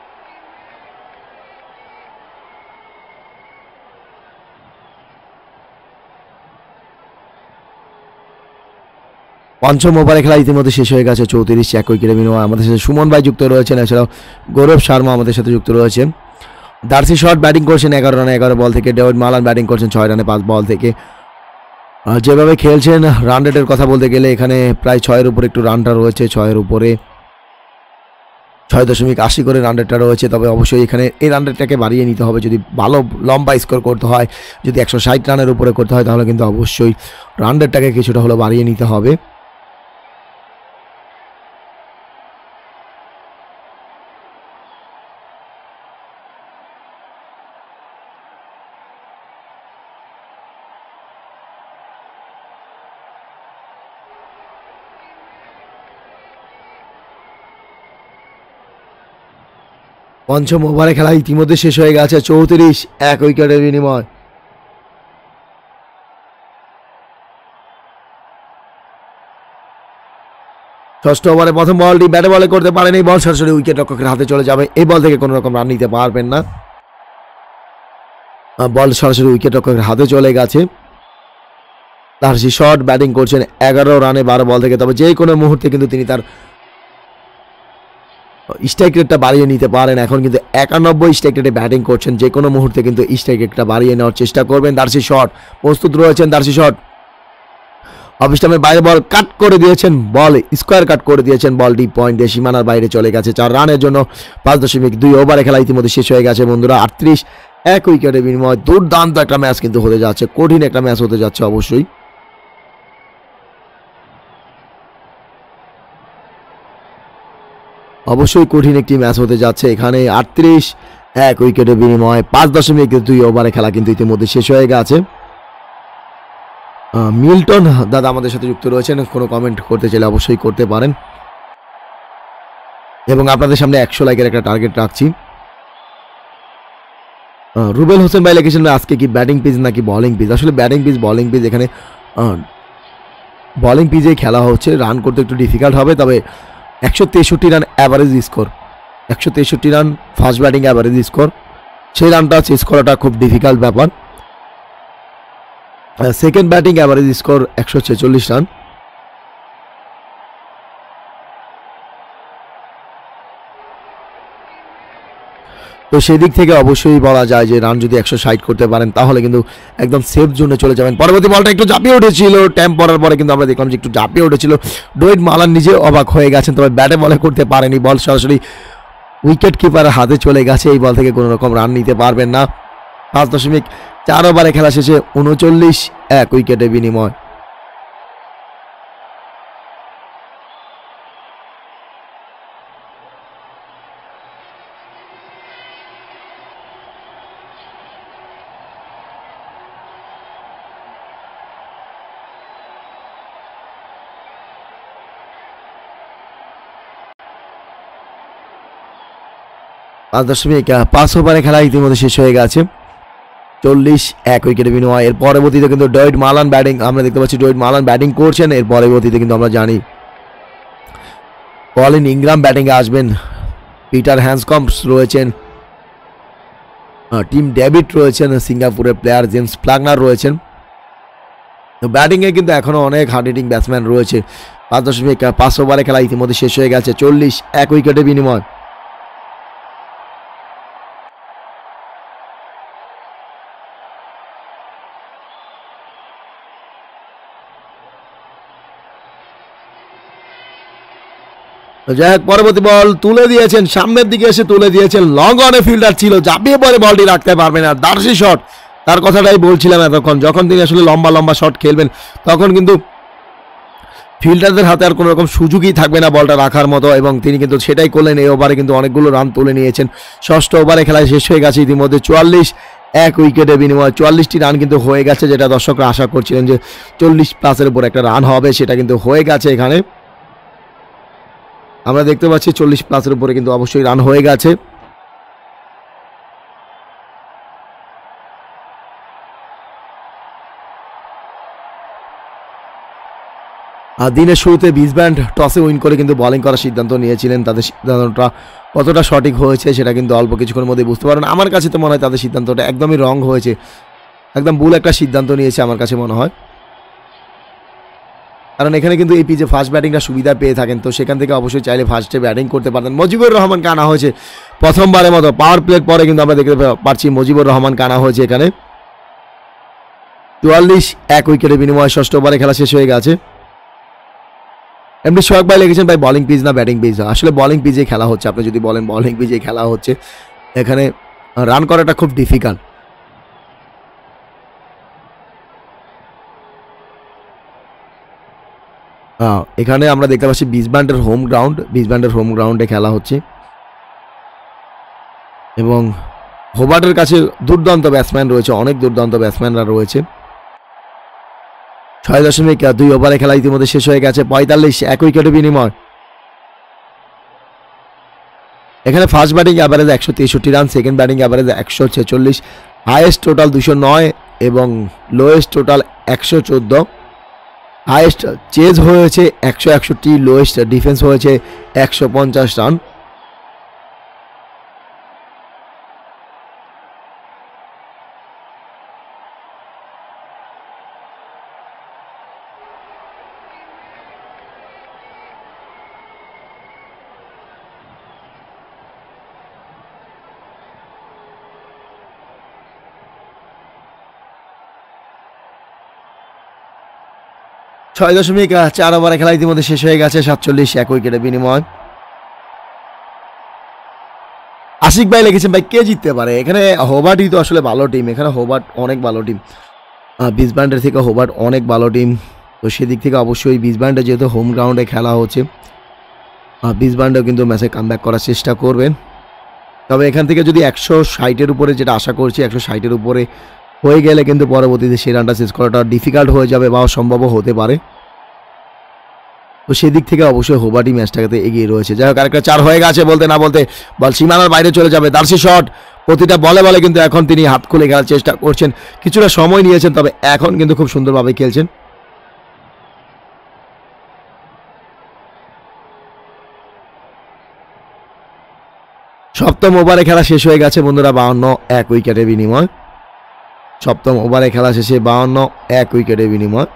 পঞ্চম ওভারে খেলা ইতিমধ্যে শেষ হয়ে গেছে চৌত্রিশ এক উইকেটের বিনিময়। আমাদের সাথে সুমন ভাই যুক্ত রয়েছেন, এছাড়াও গৌরব শর্মা আমাদের সাথে যুক্ত রয়েছে। দার্সি শট ব্যাটিং করছেন এগারো রানে এগারো বল থেকে। ডেভিড মালান ব্যাটিং করছেন ছয় রানে পাঁচ বল থেকে। যেভাবে খেলছেন রান রেটের কথা বলতে গেলে এখানে প্রায় ছয়ের উপরে একটু রানটা রয়েছে, ছয়ের উপরে ছয় দশমিক আশি করে রান রেটটা রয়েছে। তবে অবশ্যই এখানে এই রান রেটটাকে বাড়িয়ে নিতে হবে যদি ভালো লম্বা স্কোর করতে হয়। যদি একশো ষাট রানের উপরে করতে হয় তাহলে কিন্তু অবশ্যই রান রেটটাকে কিছুটা হলেও বাড়িয়ে নিতে হবে। পঞ্চম ওভারে খেলা ইতিমধ্যে শেষ হয়ে গেছে চৌত্রিশ এক উইকেটের বিনিময়। ষষ্ঠ ওভারে প্রথম বলটি ব্যাটে বলে করতে পারেন, এই বল সরাসরি উইকেট রক্ষকের হাতে চলে যাবে। এই বল থেকে কোনো রকম রান নিতে পারবেন না, বল সরাসরি উইকেট রক্ষকের হাতে চলে গেছে। দার্সি শট ব্যাটিং করছেন এগারো রানে বারো বল থেকে, তবে যে কোনো মুহূর্তে কিন্তু তিনি তার স্ট্রাইক রেটটা বাড়িয়ে নিতে পারেন। এখন কিন্তু একানব্বই স্ট্রাইক রেটে ব্যাটিং করছেন, যে কোনো মুহূর্তে কিন্তু স্ট্রাইক রেটটা বাড়িয়ে নেওয়ার চেষ্টা করবেন। দার্সি শট প্রস্তুত রয়েছেন, দার্সি শট অফ স্টাম্পের বাইরে বল কাট করে দিয়েছেন, বল স্কোয়ার কাট করে দিয়েছেন, বল ডিপ পয়েন্ট দিয়ে সীমানার বাইরে চলে গেছে। চার রানের জন্য পাঁচ দশমিক দুই ওভারে খেলা ইতিমধ্যে শেষ হয়ে গেছে বন্ধুরা। আটত্রিশ এক উইকেটের বিনিময়ে দুর্দান্ত একটা ম্যাচ কিন্তু হতে যাচ্ছে, কঠিন একটা ম্যাচ হতে যাচ্ছে অবশ্যই। অবশ্যই কঠিন একটি ম্যাচ হতে যাচ্ছে এখানে। আটত্রিশ এক উইকেটের বিনিময়ে পাঁচ দশমিক দুই ওভারে খেলা কিন্তু ইতিমধ্যে শেষ হয়ে গেছে। মিল্টন দাদা আমাদের সাথে যুক্ত রয়েছেন, কোনো কমেন্ট করতে চাইলে অবশ্যই করতে পারেন, এবং আপনাদের সামনে একশো লাইকের একটা টার্গেট রাখছি। রুবেল হোসেন ভাই লিখেছেন আজকে কি ব্যাটিং পিচ নাকি বলিং পিচ? আসলে ব্যাটিং পিচ বলিং পিচ, এখানে বলিং পিচেই খেলা হচ্ছে, রান করতে একটু ডিফিকাল্ট হবে, তবে একশো তেষট্টি রান অ্যাভারেজ স্কোর, একশো তেষট্টি run first batting average score, সেই রানটা চেস করাটা খুব ডিফিকাল্ট ব্যাপার। সেকেন্ড ব্যাটিং অ্যাভারেজ স্কোর একশো ছেচল্লিশ রান। তো সেই দিক থেকে অবশ্যই বলা যায় যে রান যদি একশো ষাট করতে পারেন তাহলে কিন্তু একদম সেফ জোনে চলে যাবেন। পরবর্তী বলটা একটু ঝাঁপিয়ে উঠেছিল, ট্যাম্প পড়ার পরে কিন্তু আমরা দেখলাম যে একটু ঝাঁপিয়ে উঠেছিল, ডোয়েট মালান নিজে অবাক হয়ে গেছেন, তবে ব্যাটে বলে করতে পারেনি, বল সরাসরি উইকেট কিপারের হাতে চলে গেছে। এই বল থেকে কোনো রকম রান নিতে পারবেন না। পাঁচ দশমিক চার ওভারে খেলা শেষে উনচল্লিশ এক উইকেটের বিনিময়। পাঁচ দশমিক পাঁচ ওভারে খেলা ইতিমধ্যে শেষ হয়ে গেছে, চল্লিশ এক উইকেটের বিনিময়। এর পরবর্তীতে কিন্তু ডয়েট মালান ব্যাটিং, আমরা দেখতে পাচ্ছি ডয়েট মালান ব্যাটিং করছেন। এর পরবর্তীতে কিন্তু আমরা জানি কলিন ইংগ্রাম ব্যাটিংয়ে আসবেন, পিটার হ্যান্ডসকম্পস রয়েছেন, টিম ডেভিড রয়েছেন, সিঙ্গাপুরের প্লেয়ার জেমস প্লাগনার রয়েছেন। তো ব্যাটিংয়ে কিন্তু এখনও অনেক হার্ড হিটিং ব্যাটসম্যান রয়েছে। পাঁচ দশমিক পাঁচ ওভারে খেলা ইতিমধ্যে শেষ হয়ে গেছে, চল্লিশ এক উইকেটের বিনিময়। যাই হোক, পরবর্তী বল তুলে দিয়েছেন, সামনের দিকে এসে তুলে দিয়েছেন, লং অনে ফিল্ডার ছিল, ঝাঁপিয়ে পরে বলটি রাখতে পারবেন না। দার্সি শট, তার কথাটাই বলছিলাম এতক্ষণ, যখন তিনি আসলে লম্বা লম্বা শট খেলবেন তখন কিন্তু ফিল্ডারদের হাতে আর কোনো রকম সুযোগই থাকবে না বলটা রাখার মতো, এবং তিনি কিন্তু সেটাই করলেন। এই ওভারে কিন্তু অনেকগুলো রান তুলে নিয়েছেন। ষষ্ঠ ওভারে খেলায় শেষ হয়ে গেছে ইতিমধ্যে, চুয়াল্লিশ এক উইকেটের বিনিময়ে চুয়াল্লিশটি রান কিন্তু হয়ে গেছে, যেটা দর্শকরা আশা করছিলেন যে চল্লিশ প্লাসের উপর একটা রান হবে, সেটা কিন্তু হয়ে গেছে। এখানে আমরা দেখতে পাচ্ছি চল্লিশ প্লাসের উপরে কিন্তু অবশ্যই রান হয়ে গেছে। আর দিনের শুরুতে বিসব্যান্ড টসে উইন করে কিন্তু বোলিং করার সিদ্ধান্ত নিয়েছিলেন, তাদের সিদ্ধান্তটা কতটা সঠিক হয়েছে সেটা কিন্তু অল্প কিছুক্ষণের মধ্যে বুঝতে পারবেন। আমার কাছে তো মনে হয় তাদের সিদ্ধান্তটা একদমই রং হয়েছে, একদম ভুল একটা সিদ্ধান্ত নিয়েছে আমার কাছে মনে হয়, কারণ এখানে কিন্তু এই পিচে ফাস্ট ব্যাটিংটা সুবিধা পেয়ে থাকেন, তো সেখান থেকে অবশ্যই চাইলে ফার্স্টে ব্যাটিং করতে পারতেন। মুজিবুর রহমানকে আনা হয়েছে প্রথমবারের মতো, পাওয়ার প্লের পরে কিন্তু আমরা দেখতে পাচ্ছি মুজিবুর রহমানকে আনা হয়েছে এখানে। চুয়াল্লিশ এক উইকেটের বিনিময়ে ষষ্ঠ ওভারে খেলা শেষ হয়ে গেছে। এমনি সোহাগ ভাই লিখেছেন ভাই বলিং পিচ না ব্যাটিং পিচ? আসলে বলিং পিচে খেলা হচ্ছে, আপনি যদি বলেন বলিং পিচে খেলা হচ্ছে, এখানে রান করাটা খুব ডিফিকাল্ট। এখানে আমরা দেখতে পাচ্ছি বিসব্যান্ডের হোম গ্রাউন্ড, বিসব্যান্ডের হোম গ্রাউন্ডে খেলা হচ্ছে, এবং হোবার্টের কাছে দুর্দান্ত ব্যাটসম্যান রয়েছে, অনেক দুর্দান্ত ব্যাটসম্যানরা রয়েছে। ছয় দশমিক দুই ওভারে খেলা ইতিমধ্যে শেষ হয়ে গেছে, পঁয়তাল্লিশ এক উইকেটের বিনিময়। এখানে ফার্স্ট ব্যাটিং অ্যাভারেজ একশো তেষট্টি রান, সেকেন্ড ব্যাটিং অ্যাভারেজ একশো ছেচল্লিশ, হাইয়েস্ট টোটাল দুশো নয় এবং লোয়েস্ট টোটাল একশো চোদ্দ। হাইয়েস্ট চেজ হয়েছে একশো একষট্টি, লোয়েস্ট ডিফেন্স হয়েছে একশো পঞ্চাশ রান। ছয় দশমিক চার ওভারে খেলা ইতিমধ্যে শেষ হয়ে গেছে, সাতচল্লিশ এক উইকেটের বিনিময়। আশিক ভাই লিখেছেন ভাই কে জিততে পারে এখানে? হোবার্টই তো আসলে ভালো টিম, এখানে হোবার্ট অনেক ভালো টিম, বিসব্যান্ডের থেকে হোবার্ট অনেক ভালো টিম। তো সেদিক থেকে অবশ্যই বিসব্যান্ডে যেহেতু হোম গ্রাউন্ডে খেলা হচ্ছে, বিসব্যান্ডেও কিন্তু ম্যাচে কামব্যাক করার চেষ্টা করবেন। তবে এখান থেকে যদি একশো ষাটের উপরে যেটা আশা করছি, একশো ষাটের উপরে হয়ে গেলে কিন্তু পরবর্তীতে সেই রানটা শেষ করাটা ডিফিকাল্ট হয়ে যাবে বা অসম্ভবও হতে পারে। তো সেদিক থেকে অবশ্যই হোবার্টই ম্যাচটাকে এগিয়ে রয়েছে। যাই হোক, আরেকটা চার হয়ে গেছে, বলতে না বলতে বল সীমানার বাইরে চলে যাবে। দার্সি শট, প্রতিটা বলে বলে কিন্তু এখন তিনি হাত খুলে খেলার চেষ্টা করছেন, কিছুটা সময় নিয়েছেন, তবে এখন কিন্তু খুব সুন্দরভাবে খেলছেন। সপ্তম ওভারে খেলা শেষ হয়ে গেছে বন্ধুরা, বাউন্ন এক উইকেটের বিনিময়। সপ্তম ওভারে খেলা শেষে বাউন্ন এক উইকেটের বিনিময়।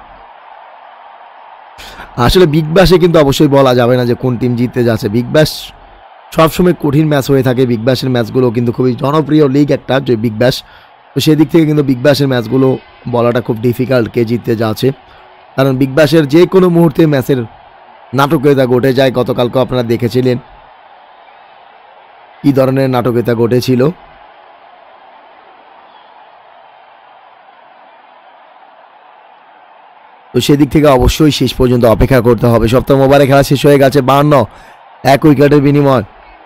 আসলে বিগ ব্যাশে কিন্তু অবশ্যই বলা যাবে না যে কোন টিম জিততে যাচ্ছে। বিগ ব্যাশ সবসময় কঠিন ম্যাচ হয়ে থাকে, বিগ ব্যাশের ম্যাচগুলো কিন্তু খুবই জনপ্রিয় লিগ একটা যে বিগ ব্যাশ। তো সেদিক থেকে কিন্তু বিগ ব্যাশের ম্যাচগুলো বলাটা খুব ডিফিকাল্ট কে জিততে যাচ্ছে, কারণ বিগ ব্যাশের যে কোনো মুহূর্তে ম্যাচের নাটকীয়তা ঘটে যায়। গতকালকে আপনারা দেখেছিলেন কী ধরনের নাটকীয়তা ঘটেছিল। তো সেদিক থেকে অবশ্যই শেষ পর্যন্ত অপেক্ষা করতে হবে। সপ্তম ওভারে খেলা শেষ হয়ে গেছে, বাহান্ন এক উইকেটের বিনিময়।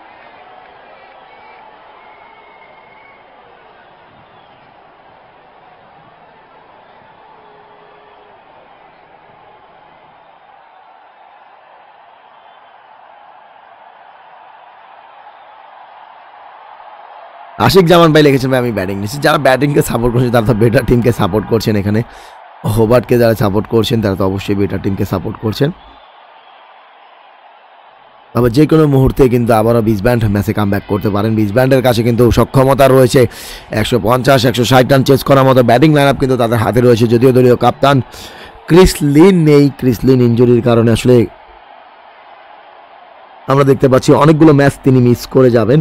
আশিক জামান ভাই লিখেছেন ভাই আমি ব্যাটিং নিচ্ছি। যারা ব্যাটিংকে সাপোর্ট করছেন তারা তো বেটার টিমকে সাপোর্ট করছেন। এখানে হোবার্টকে যারা সাপোর্ট করছেন তারা তো অবশ্যই বেটার টিমকে সাপোর্ট করছেন। তবে যে কোনো মুহূর্তে কিন্তু আবারও বিসব্যান্ড ম্যাচে কামব্যাক করতে পারেন। বিসব্যান্ডের কাছে কিন্তু সক্ষমতা রয়েছে একশো পঞ্চাশ একশো ষাট রান চেস করার মতো ব্যাটিং লাইন আপ কিন্তু তাদের হাতে রয়েছে। যদিও দলীয় কাপ্তান ক্রিস লিন নেই, ক্রিস লিন ইনজুরির কারণে আসলে আমরা দেখতে পাচ্ছি অনেকগুলো ম্যাচ তিনি মিস করে যাবেন।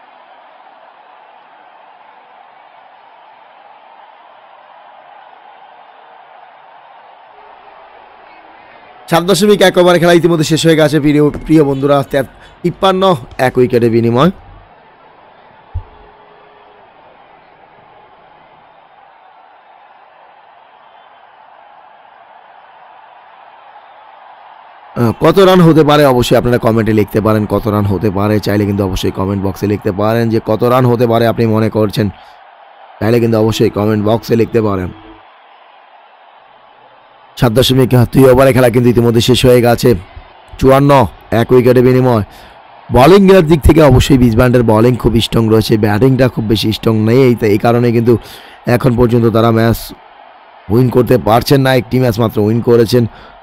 সাত দশমিক এক ওভারে খেলা ইতিমধ্যে শেষ হয়ে গেছে প্রিয় প্রিয় বন্ধুরা, তিপ্পান্ন এক উইকেটের বিনিময়। কত রান হতে পারে অবশ্যই আপনারা কমেন্টে লিখতে পারেন। কত রান হতে পারে চাইলে কিন্তু অবশ্যই কমেন্ট বক্সে লিখতে পারেন যে কত রান হতে পারে আপনি মনে করছেন, চাইলে কিন্তু অবশ্যই কমেন্ট বক্সে লিখতে পারেন। সাত দশমিক দুই ওভারে খেলা কিন্তু ইতিমধ্যে শেষ হয়ে গেছে, চুয়ান্ন এক উইকেটের বিনিময়। বলিংয়ের দিক থেকে অবশ্যই বিসব্যান্ডের বলিং খুব স্ট্রং রয়েছে, ব্যাটিংটা খুব বেশি স্ট্রং নেই। এই কারণে কিন্তু এখন পর্যন্ত তারা ম্যাচ উইন করতে পারছেন না, একটি ম্যাচ মাত্র উইন করেছেন।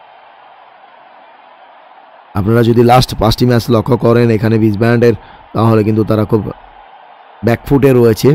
আপনারা যদি লাস্ট পাঁচটি ম্যাচ লক্ষ্য করেন এখানে বিসব্যান্ডের, তাহলে কিন্তু তারা খুব ব্যাকফুটে রয়েছে।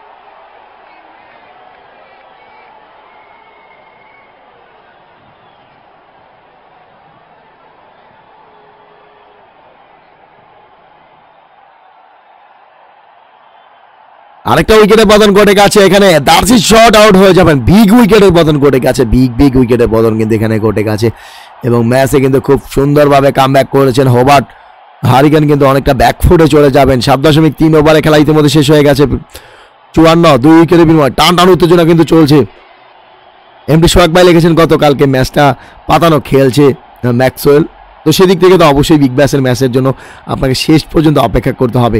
আরেকটা উইকেটের পতন ঘটে গেছে এখানে, দার্সি শট আউট হয়ে যাবেন। বিগ উইকেটের পতন ঘটে গেছে, বিগ বিগ উইকেটের পতন কিন্তু এখানে ঘটে গেছে এবং ম্যাচে কিন্তু খুব সুন্দরভাবে কামব্যাক করেছেন হোবার্ট। হারিকেন কিন্তু অনেকটা ব্যাকফুটে চলে যাবেন। সাত দশমিক তিন ওভারে খেলা ইতিমধ্যে শেষ হয়ে গেছে, চুয়ান্ন দুই উইকেটের বিনিময়। টান টান উত্তেজনা কিন্তু চলছে। এমডি সোহাগ ভাই লিখেছেন গতকালকে ম্যাচটা পাতানো খেলছে ম্যাক্সওয়েল। তো সেদিক থেকে তো অবশ্যই বিগ ব্যাশের ম্যাচের জন্য আপনাকে শেষ পর্যন্ত অপেক্ষা করতে হবে।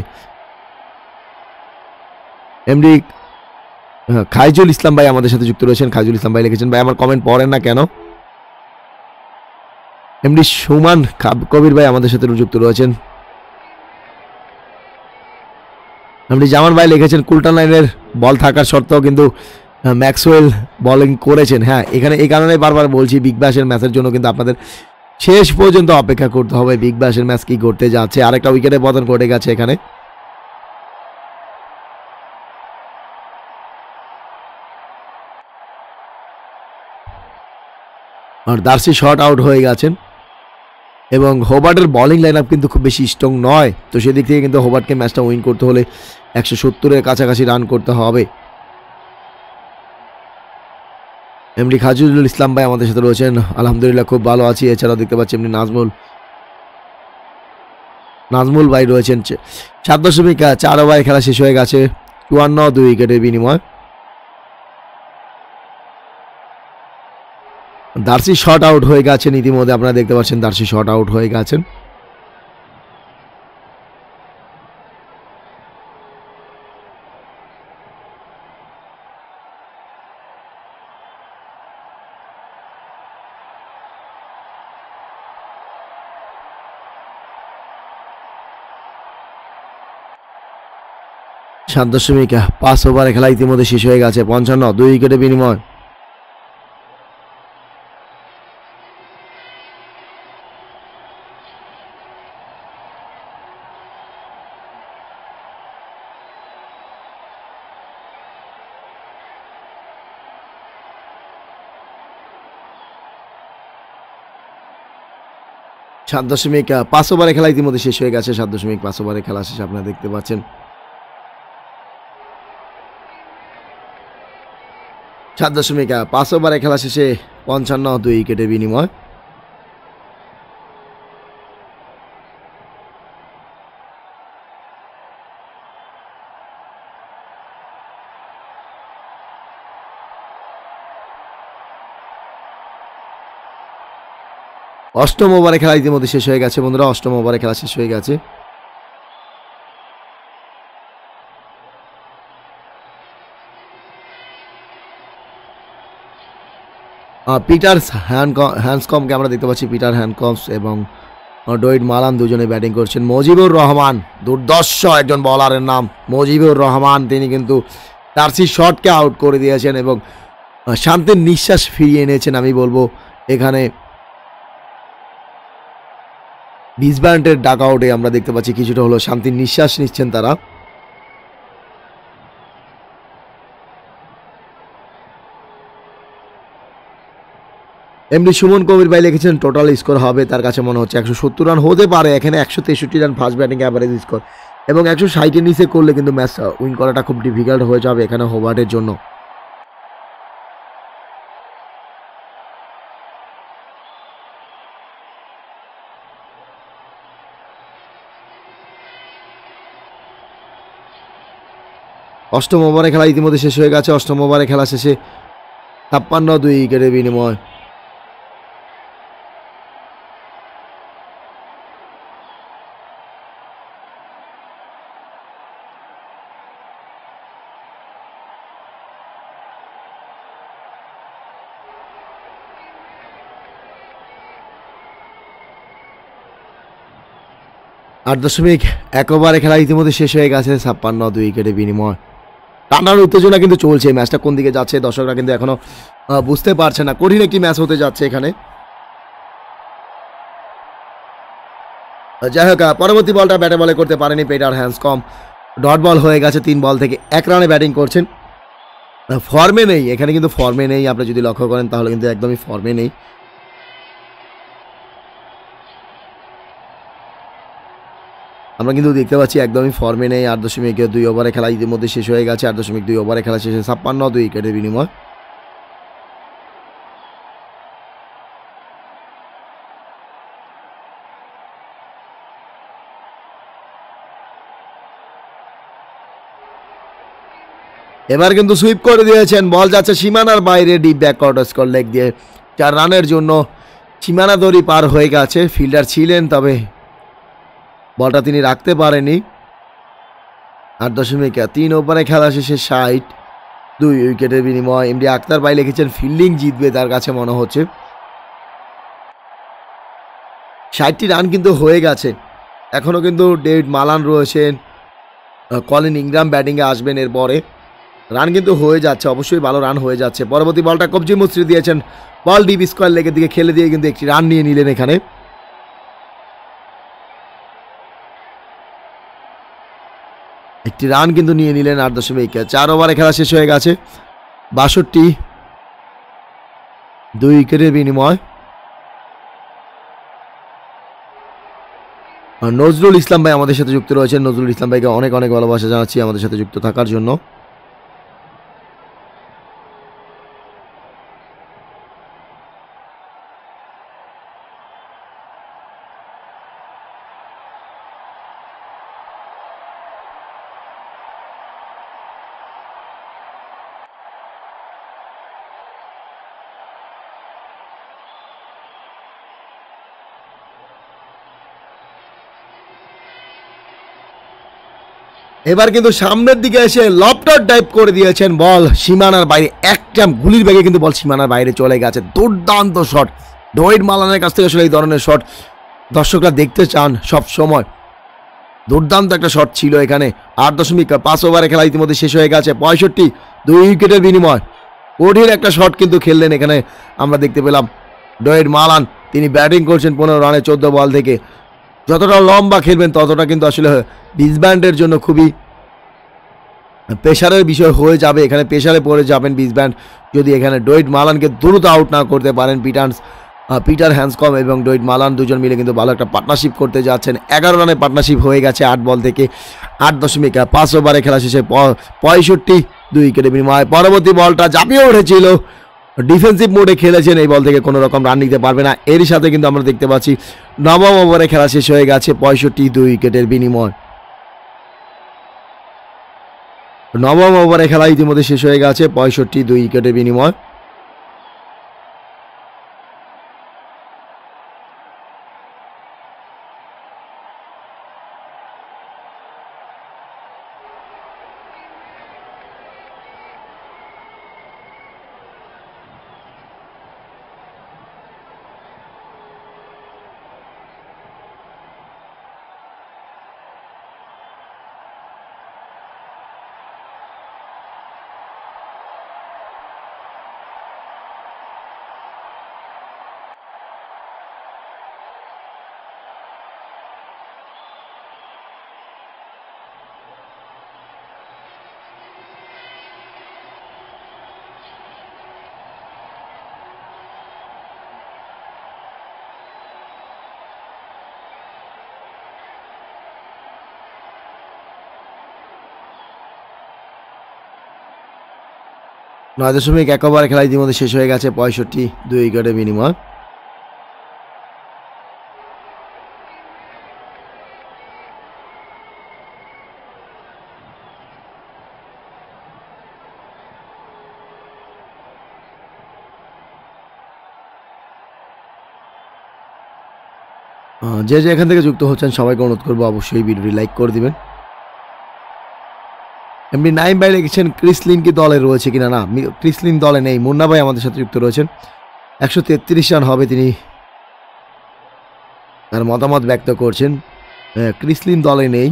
এমডি খাইজুল ইসলাম ভাই আমাদের সাথে যুক্ত রয়েছেন। খাইজুল ইসলাম ভাই লিখেছেন ভাই আমার কমেন্ট পড়েন না কেন। এমডি সুমান কবির ভাই আমাদের সাথে যুক্ত রয়েছেন। এমডি জামান ভাই লিখেছেন কুলটান লাইনের বল থাকার সত্ত্বেও কিন্তু ম্যাক্সওয়েল বোলিং করেছেন। হ্যাঁ, এখানে এই কারণে বারবার বলছি বিগ ব্যাশের ম্যাচের জন্য কিন্তু আপনাদের শেষ পর্যন্ত অপেক্ষা করতে হবে বিগ ব্যাশের ম্যাচ কি করতে যাচ্ছে। আরেকটা উইকেটে পতন ঘটে গেছে এখানে। আর দার্সি শর্ট আউট হয়ে গেছেন এবং হোবার্টের বোলিং লাইন আপ কিন্তু খুব বেশি স্ট্রং নয়, তো সেদিক থেকে কিন্তু হোবার্টকে ম্যাচটা উইন করতে হলে একশো সত্তরের কাছাকাছি রান করতে হবে। এমনি খাজুরুল ইসলাম ভাই আমাদের সাথে রয়েছেন, আলহামদুলিল্লাহ খুব ভালো আছি। এছাড়াও দেখতে পাচ্ছি এমনি নাজমুল নাজমুল ভাই রয়েছেন। সাত দশমিক চার ওভারে খেলা শেষ হয়ে গেছে, চুয়ান্ন দুই উইকেটের বিনিময়। দার্সি শর্ট আউট হয়ে গেছেন ইতিমধ্যে, আপনারা দেখতে পাচ্ছেন দার্সি শর্ট আউট হয়ে গেছেন। সাত দশমিক পাঁচ ওভারে খেলা ইতিমধ্যে শেষ হয়ে গেছে, পঞ্চান্ন দুই উইকেটের বিনিময়। সাত দশমিক পাঁচ ওভারে খেলা ইতিমধ্যে শেষ হয়ে গেছে, সাত দশমিক পাঁচ ওভারে খেলা শেষ আপনারা দেখতে পাচ্ছেন। সাত দশমিক পাঁচ ওভারে খেলা শেষে পঞ্চান্ন দুই উইকেটের বিনিময়। অষ্টম ওভারে খেলা ইতিমধ্যে শেষ হয়ে গেছে বন্ধুরা, অষ্টম ওভারে খেলা শেষ হয়ে গেছে। পিটার হ্যান্ডসকমকে আমরা দেখতে পাচ্ছি, পিটার হ্যান্ডকমস এবং ডোয়েড মালান দুজনে ব্যাটিং করছেন। মুজিবুর রহমান দুর্দর্শ একজন বলারের নাম মুজিবুর রহমান, তিনি কিন্তু দার্সি শটকে আউট করে দিয়েছেন এবং শান্তির নিঃশ্বাস ফিরিয়ে এনেছেন। আমি বলবো এখানে বিজব্যান্ডের ডাক আউটে আমরা দেখতে পাচ্ছি কিছুটা হলো শান্তির নিঃশ্বাস নিচ্ছেন তারা। এমনি সুমন কবির ভাই লিখেছেন টোটাল স্কোর হবে তার কাছে মনে হচ্ছে একশো সত্তর রান হতে পারে, এখানে একশো তেষট্টি run first batting average score এবং একশো ষাটের নিচে করলে কিন্তু ম্যাচ উইন করাটা খুব ডিফিকাল্ট হয়ে যাবে এখানে হোবার্টের জন্য। অষ্টম ওভারে খেলা ইতিমধ্যে শেষ হয়ে গেছে, অষ্টম ওভারে খেলা শেষে ছাপ্পান্ন দুই উইকেটের বিনিময়। আট দশমিক এক ওভারে খেলা ইতিমধ্যে শেষ হয়ে গেছে, ছাপ্পান্ন দুই উইকেটের বিনিময়। টানার উত্তেজনা কিন্তু চলছে, ম্যাচটা কোন দিকে যাচ্ছে দর্শকরা কিন্তু এখনো বুঝতে পারছে না, কঠিন একটি ম্যাচ হতে যাচ্ছে এখানে। যাই হোক, পরবর্তী বলটা ব্যাটে বলে করতে পারেনি পিটার হ্যান্ডসকম, ডট বল হয়ে গেছে, তিন বল থেকে এক রানে ব্যাটিং করছেন। ফর্মে নেই এখানে, কিন্তু ফর্মে নেই, আপনি যদি লক্ষ্য করেন তাহলে কিন্তু একদমই ফর্মে নেই। আমরা কিন্তু দেখতে পাচ্ছি একদমই ফর্মে নেই। আট দশমিক দুই ওভারে খেলা ইতিমধ্যে শেষ হয়ে গেছে, আট দশমিক দুই ওভারে খেলা শেষে ছাপ্পান্ন দুই উইকেটের বিনিময়। এবার কিন্তু সুইপ করে দিয়েছেন, বল যাচ্ছে সীমানার বাইরে, deep backward square leg দিয়ে চার রানের জন্য সীমানা দড়ি পার হয়ে গেছে। ফিল্ডার ছিলেন তবে বলটা তিনি রাখতে পারেনি। আট দশমিক তিন ওভারে খেলা শেষে ষাট দুই উইকেটের বিনিময়। এমডি আক্তার ভাই লিখেছেন ফিল্ডিং জিতবে তার কাছে মনে হচ্ছে। ষাটটি রান কিন্তু হয়ে গেছে, এখনও কিন্তু ডেভিড মালান রয়েছেন, কলিন ইংগ্রাম ব্যাটিংয়ে আসবেন এরপরে। রান কিন্তু হয়ে যাচ্ছে, অবশ্যই ভালো রান হয়ে যাচ্ছে। পরবর্তী বলটা কবজি মুচড়ে দিয়েছেন, বল ডিপ স্কোয়ার লেগের দিকে খেলে দিয়ে কিন্তু একটি রান নিয়ে নিলেন এখানে। একটি রান কিন্তু নিয়ে নিলেন আট দশমিক চার ওভারে খেলা শেষ হয়ে গেছে। বাষট্টি, দুই উইকেটের বিনিময়। নজরুল ইসলাম ভাই আমাদের সাথে যুক্ত রয়েছেন। নজরুল ইসলাম ভাইকে অনেক অনেক ভালোবাসা জানাচ্ছি আমাদের সাথে যুক্ত থাকার জন্য। এবার কিন্তু সামনের দিকে এসে লফটার ডাইভ করে দিয়েছেন, বল সীমানার বাইরে, একটা গুলির বেগে কিন্তু বল সীমানার বাইরে চলে গেছে। দুর্দান্ত শট ডোয়েড মালানের কাছ থেকে, আসলে এই ধরনের শট দর্শকরা দেখতে চান সব সময়। দুর্দান্ত একটা শট ছিল এখানে। আট দশমিক পাঁচ ওভারে খেলা ইতিমধ্যে শেষ হয়ে গেছে। পঁয়ষট্টি, দুই উইকেটের বিনিময়। কঠিন একটা শট কিন্তু খেললেন এখানে, আমরা দেখতে পেলাম ডোয়েড মালান। তিনি ব্যাটিং করছেন পনেরো রানে চোদ্দ বল থেকে। যতটা লম্বা খেলবেন ততটা কিন্তু আসলে বিসব্যান্ডের জন্য খুবই প্রেশারের বিষয় হয়ে যাবে। এখানে প্রেশারে পড়ে যাবেন বিসব্যান্ড যদি এখানে ডোয়েড মালানকে দ্রুত আউট না করতে পারেন। পিটার্স পিটার হ্যান্ডসকম এবং ডোয়েড মালান দুজন মিলে কিন্তু ভালো একটা পার্টনারশিপ করতে যাচ্ছেন। এগারো রানে পার্টনারশিপ হয়ে গেছে আট বল থেকে। আট দশমিক পাঁচ ওভারে খেলা শেষে পঁয়ষট্টি, দুই উইকেটের বিনিময়। পরবর্তী বলটা ঝাঁপিয়ে উঠেছিল, ডিফেন্সিভ মোডে খেলেছেন, এই বল থেকে কোনো রকম রান নিতে পারবে না। এরই সাথে কিন্তু আমরা দেখতে পাচ্ছি নবম ওভারে খেলা শেষ হয়ে গেছে। পঁয়ষট্টি, দুই উইকেটের বিনিময়। নবম ওভারে খেলা ইতিমধ্যে শেষ হয়ে গেছে। পঁয়ষট্টি, দুই উইকেটের বিনিময়। নয় দশমিক এক ওভারে খেলা ইতিমধ্যে শেষ হয়ে গেছে। পঁয়ষট্টি, দুই উইকেটের বিনিময়। যে যে এখান থেকে যুক্ত হচ্ছেন সবাইকে অনুরোধ করবো অবশ্যই ভিডিওটি লাইক করে দিবেন। এমনি নাইম ভাই লিখেছেন ক্রিসলিন কি দলে রয়েছে কিনা। না, ক্রিসলিন দলে নেই। মুন্না ভাই আমাদের সাথে যুক্ত রয়েছেন। একশো তেত্রিশ রান হবে, তিনি তার মতামত ব্যক্ত করছেন। ক্রিসলিন দলে নেই।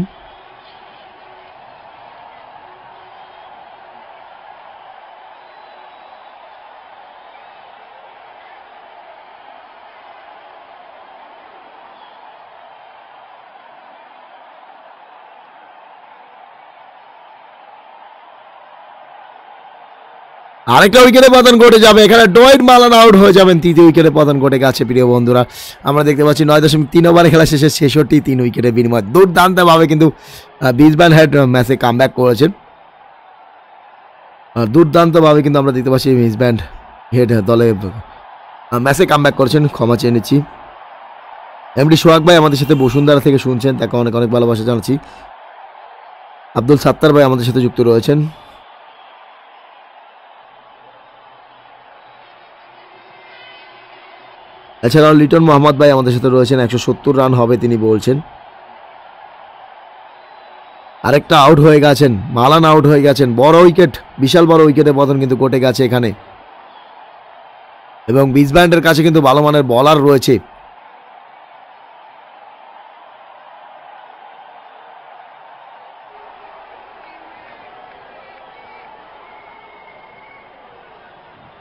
আরেকটা উইকেটে পতন ঘটে যাবে এখানে। ডোয়েড মালান আউট হয়ে যাবেন। তৃতীয় উইকেটে পতন ঘটে গেছে প্রিয় বন্ধুরা। আমরা দেখতে পাচ্ছি নয় দশমিক তিন ওভারে খেলা শেষে ছেষট্টি, তিন উইকেটের বিনিময়। দুর্দান্তভাবে কিন্তু বিসব্যান্ড হেড ম্যাচে কামব্যাক করেছেন। দুর্দান্তভাবে কিন্তু আমরা দেখতে পাচ্ছি বিসব্যান্ড হেড দলে ম্যাচে কামব্যাক করেছেন। ক্ষমা চেয়ে নিচ্ছি। এমডি সোহাগ ভাই আমাদের সাথে বসুন্ধরা থেকে শুনছেন, তাকে অনেক অনেক ভালোবাসা জানাচ্ছি। আব্দুল সাত্তার ভাই আমাদের সাথে যুক্ত রয়েছেন। এছাড়াও লিটন মোহাম্মদ ভাই আমাদের সাথে রয়েছেন। একশো সত্তর রান হবে তিনি বলছেন। আরেকটা আউট হয়ে গেছেন, মালান আউট হয়ে গেছেন। বড় উইকেট, বিশাল বড় উইকেটের পতন কিন্তু ঘটে গেছে এখানে। এবং বিসব্যান্ডের কাছে কিন্তু ভালো মানের বলার রয়েছে।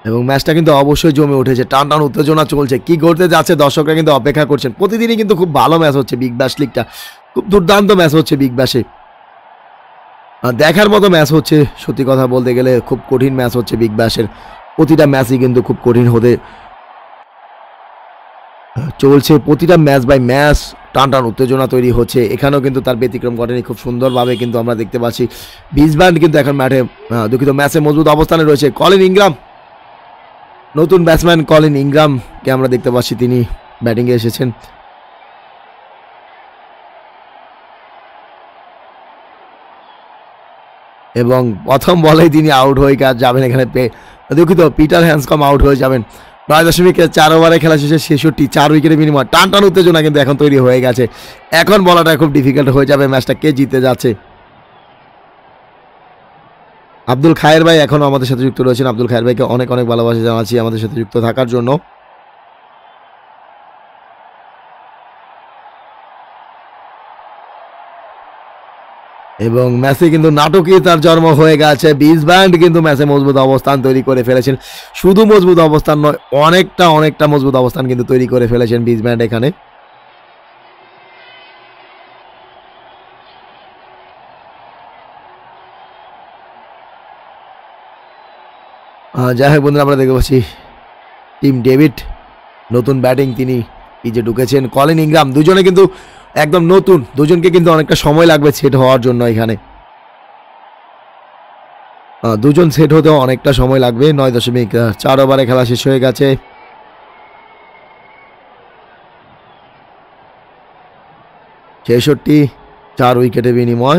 এবং ম্যাচটা কিন্তু অবশ্যই জমে উঠেছে, টান টান উত্তেজনা চলছে, কি করতে যাচ্ছে দর্শকরা কিন্তু অপেক্ষা করছেন। প্রতিদিনই কিন্তু খুব ভালো ম্যাচ হচ্ছে বিগ ব্যাশ লিগটা, খুব দুর্দান্ত ম্যাচ হচ্ছে বিগ ব্যাশে, দেখার মতো ম্যাচ হচ্ছে। সত্যি কথা বলতে গেলে খুব কঠিন ম্যাচ হচ্ছে বিগ ব্যাশের, প্রতিটা ম্যাচই কিন্তু খুব কঠিন হতে চলছে, প্রতিটা ম্যাচ বাই ম্যাচ টান টান উত্তেজনা তৈরি হচ্ছে। এখানেও কিন্তু তার ব্যতিক্রম ঘটেনি, খুব সুন্দরভাবে কিন্তু আমরা দেখতে পাচ্ছি বিজব্যান্ড কিন্তু এখন মাঠে দুঃখিত ম্যাচে মজবুত অবস্থানে রয়েছে। কলিন ইংগ্রাম, নতুন ব্যাটসম্যান কলিন ইংগ্রামকে আমরা দেখতে পাচ্ছি, তিনি ব্যাটিংয়ে এসেছেন এবং প্রথম বলেই তিনি আউট হয়ে যাবেন। এখানে দুঃখিত পিটার হ্যান্ডসকম আউট হয়ে যাবেন। নয় দশমিক চার ওভারে খেলা শেষে ছেষট্টি, চার উইকেটের বিনিময়, টান টান উত্তেজনা কিন্তু এখন তৈরি হয়ে গেছে। এখন বলাটা খুব ডিফিকাল্ট হয়ে যাবে ম্যাচটা কে জিতে যাচ্ছে। আব্দুল খায়ের ভাই এখনও আমাদের সাথে যুক্ত রয়েছেন, আব্দুল খায়ের ভাইকে অনেক অনেক ভালোবাসা জানাচ্ছি আমাদের সাথে যুক্ত থাকার জন্য। এবং ম্যাচে কিন্তু নাটকীয় তার জন্ম হয়ে গেছে। বিজব্যান্ড কিন্তু ম্যাচে মজবুত অবস্থান তৈরি করে ফেলেছেন, শুধু মজবুত অবস্থান নয়, অনেকটা অনেকটা মজবুত অবস্থান কিন্তু তৈরি করে ফেলেছেন বিজব্যান্ড এখানে। যাই হোক বন্ধুরা, আমরা দেখতে পাচ্ছি টিম ডেভিড নতুন ব্যাটিং তিনি পিচে ঢুকেছেন। কলিন ইংগ্রাম, দুজনে কিন্তু একদম নতুন, দুজনকে কিন্তু অনেকটা সময় লাগবে সেট হওয়ার জন্য। এখানে দুজন সেট হতেও অনেকটা সময় লাগবে। নয় দশমিক চার ওভারে খেলা শেষ হয়ে গেছে। ছেষট্টি, চার উইকেটের বিনিময়।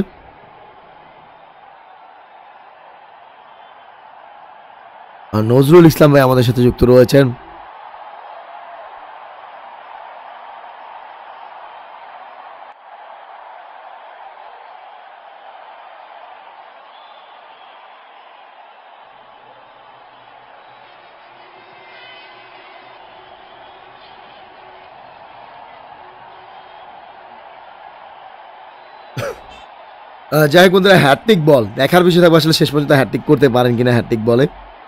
নজরুল ইসলাম ভাই আমাদের সাথে যুক্ত রয়েছেন। যাই হোক বন্ধুরা, হ্যাট্রিক বল দেখার বিষয় থাকবে আসলে শেষ পর্যন্ত হ্যাট্রিক করতে পারেন কিনা হ্যাট্রিক বলে।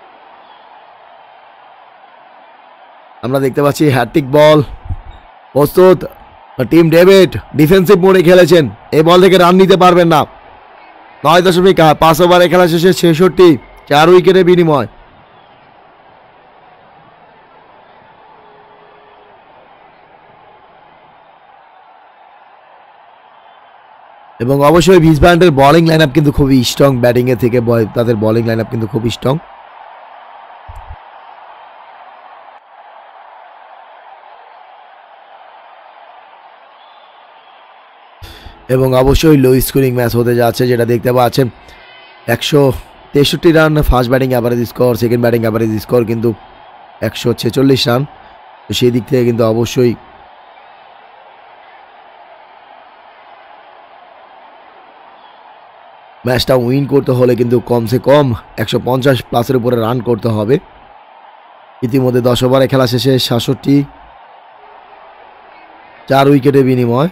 আমরা দেখতে পাচ্ছি হ্যাট্রিক বল প্রস্তুত। টিম ডেভিড ডিফেন্সিভ মোডে খেলেছেন, এই বল থেকে রান নিতে পারবেন না। নয় দশমিক পাঁচ ওভারে খেলা শেষে ছেষট্টি, চার উইকেটের বিনিময়। এবং অবশ্যই বিজব্যান্ডের বোলিং লাইন আপ কিন্তু খুবই স্ট্রং, ব্যাটিংয়ের থেকে তাদের বোলিং লাইন আপ কিন্তু খুবই স্ট্রং। এবং অবশ্যই লো স্কোরিং ম্যাচ হতে যাচ্ছে, যেটা দেখতে পাচ্ছেন একশো তেষট্টি run first batting average score, second batting average score কিন্তু একশো ছেচল্লিশ রান। তো সেই দিক থেকে কিন্তু অবশ্যই ম্যাচটা উইন করতে হলে কিন্তু কমসে কম একশো পঞ্চাশ প্লাসের উপরে রান করতে হবে। ইতিমধ্যে দশ ওভারে খেলা শেষে সাতষট্টি, চার উইকেটের বিনিময়।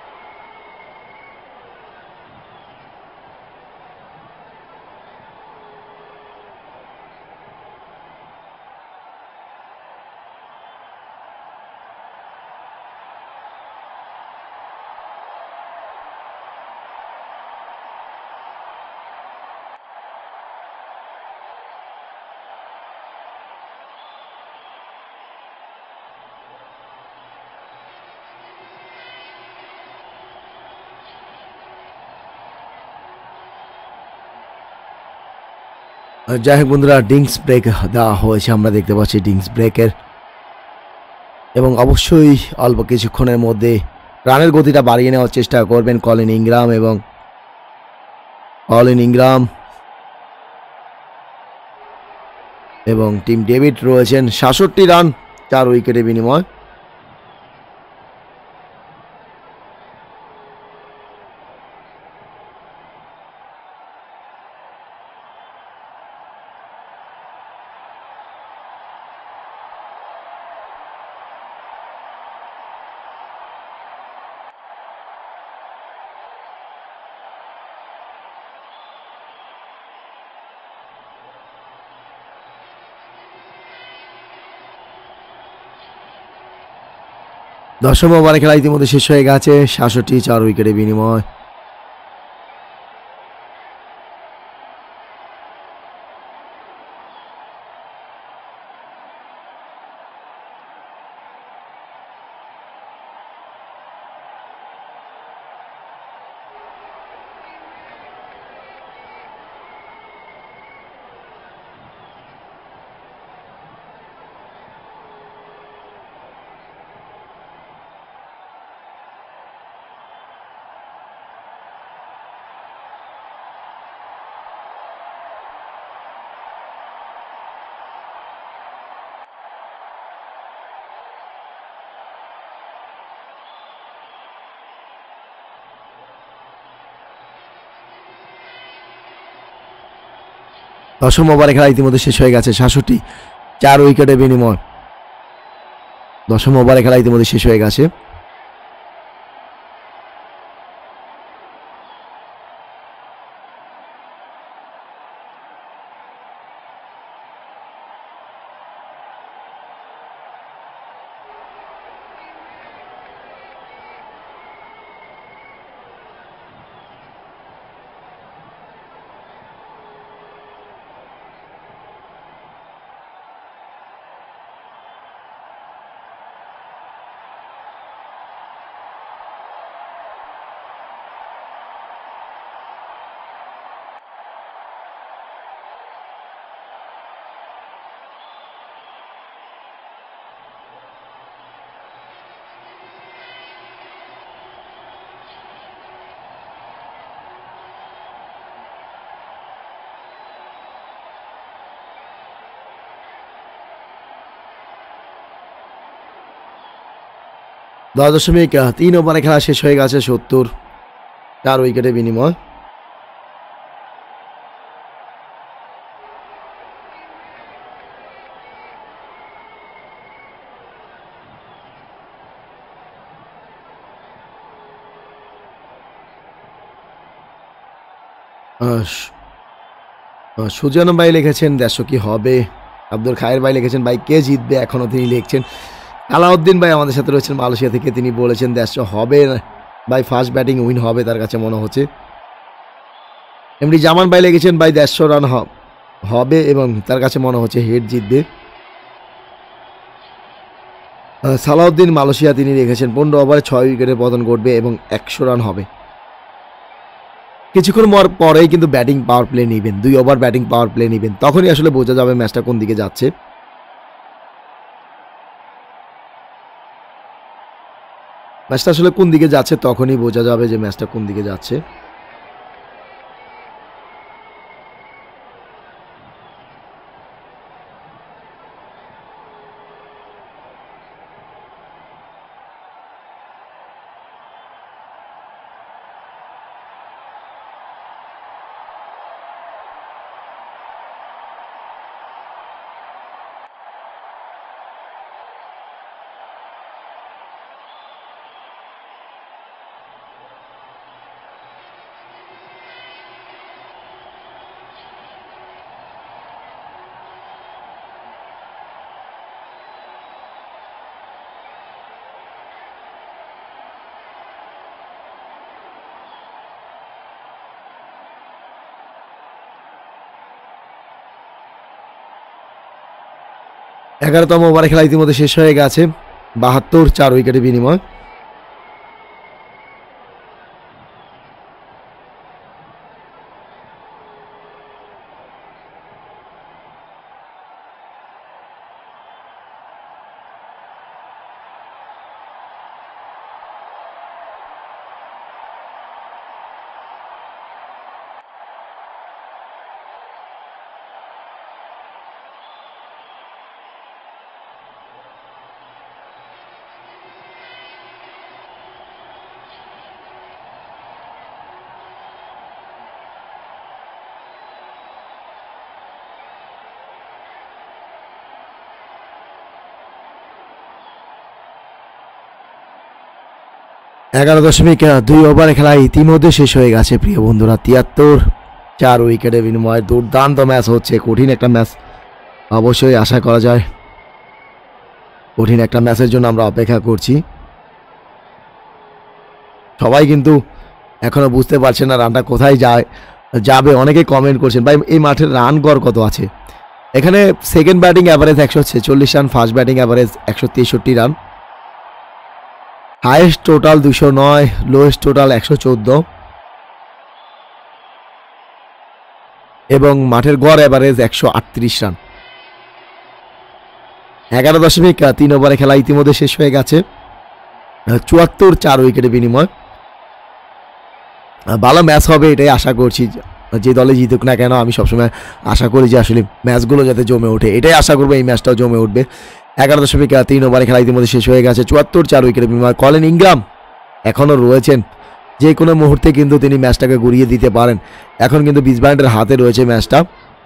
যাই হোক বন্ধুরা, ডিংস ব্রেক দেওয়া হয়েছে, আমরা দেখতে পাচ্ছি ডিংস ব্রেকের। এবং অবশ্যই অল্প কিছুক্ষণের মধ্যে রানের গতিটা বাড়িয়ে নেওয়ার চেষ্টা করবেন কলিন ইংগ্রাম এবং কলিন ইংগ্রাম এবং টিম ডেভিড রয়েছেন। সাতষট্টি রান, চার উইকেটের বিনিময়। দশম ওভারে খেলা ইতিমধ্যে শেষ হয়ে গেছে, সাতষট্টি চার উইকেটে বিনিময়। দশম ওভারে খেলা ইতিমধ্যে শেষ হয়ে গেছে, সাতষট্টি চার উইকেটে বিনিময়। দশম ওভারে খেলা ইতিমধ্যে শেষ হয়ে গেছে। দশ দশমিক তিন ওভারে খেলা শেষ হয়ে গেছে, সত্তর চার উইকেটে বিনিময়। সুজন ভাই লিখেছেন দেড়শো কি হবে। আব্দুল খায়ের ভাই লিখেছেন ভাই কে জিতবে, এখনও তিনি লিখছেন। আলাউদ্দিন ভাই আমাদের সাথে রয়েছেন মালয়েশিয়া থেকে, তিনি বলেছেন দেড়শো হবে ভাই, ফার্স্ট ব্যাটিং উইন হবে তার কাছে মনে হচ্ছে। এমনি জামান ভাই লিখেছেন ভাই দেড়শো রান হবে এবং তার কাছে মনে হচ্ছে হেড জিতবে। সালাউদ্দিন মালয়েশিয়া তিনি লিখেছেন পনেরো ওভারে ছয় উইকেটের পতন ঘটবে এবং একশো রান হবে। কিছুক্ষণ পরেই কিন্তু ব্যাটিং পাওয়ার প্লে নেবেন, দুই ওভার ব্যাটিং পাওয়ার প্লে নেবেন, তখনই আসলে বোঝা যাবে ম্যাচটা কোন দিকে যাচ্ছে। ম্যাচটা আসলে কোন দিকে যাচ্ছে তখনই বোঝা যাবে যে ম্যাচটা কোন দিকে যাচ্ছে। এগারোতম ওভারে খেলা ইতিমধ্যে শেষ হয়ে গেছে, বাহাত্তর চার উইকেটের বিনিময়। এগারো দশমিক দুই ওভারে খেলা ইতিমধ্যে শেষ হয়ে গেছে প্রিয় বন্ধুরা, তিয়াত্তর চার উইকেটের বিনিময়ে দুর্দান্ত ম্যাচ হচ্ছে, কঠিন একটা ম্যাচ অবশ্যই আশা করা যায়। কঠিন একটা ম্যাচের জন্য আমরা অপেক্ষা করছি। সবাই কিন্তু এখনও বুঝতে পারছেন না রানটা কোথায় যায় যাবে। অনেকে কমেন্ট করছেন ভাই এই মাঠের রান গড় কত আছে। এখানে সেকেন্ড ব্যাটিং অ্যাভারেজ একশো ছেচল্লিশ রান, ফার্স্ট ব্যাটিং অ্যাভারেজ একশো তেষট্টি রান, হাইয়েস্ট টোটাল দুশো নয়, লোয়েস্ট টোটাল একশো চোদ্দো এবং মাঠের গড় অ্যাভারেজ একশো আটত্রিশ রান। এগারো দশমিক তিন ওভারে খেলা ইতিমধ্যে শেষ হয়ে গেছে। চুয়াত্তর চার উইকেটে বিনিময়। ভালো ম্যাচ হবে এটাই আশা করছি, যে দলে জিতুক না কেন আমি সবসময় আশা করি যে আসলে ম্যাচগুলো যাতে জমে ওঠে, এটাই আশা করবো এই ম্যাচটাও জমে উঠবে। এগারো দশমিক তিন ওভারে খেলা ইতিমধ্যে শেষ হয়ে গেছে। চুয়াত্তর চার উইকেটে বিনিময়। কলিন ইংগ্রাম এখনও রয়েছেন, যে কোনো মুহূর্তে কিন্তু তিনি ম্যাচটাকে ঘুরিয়ে দিতে পারেন। এখন কিন্তু বিসব্যান্ডের হাতে রয়েছে ম্যাচটা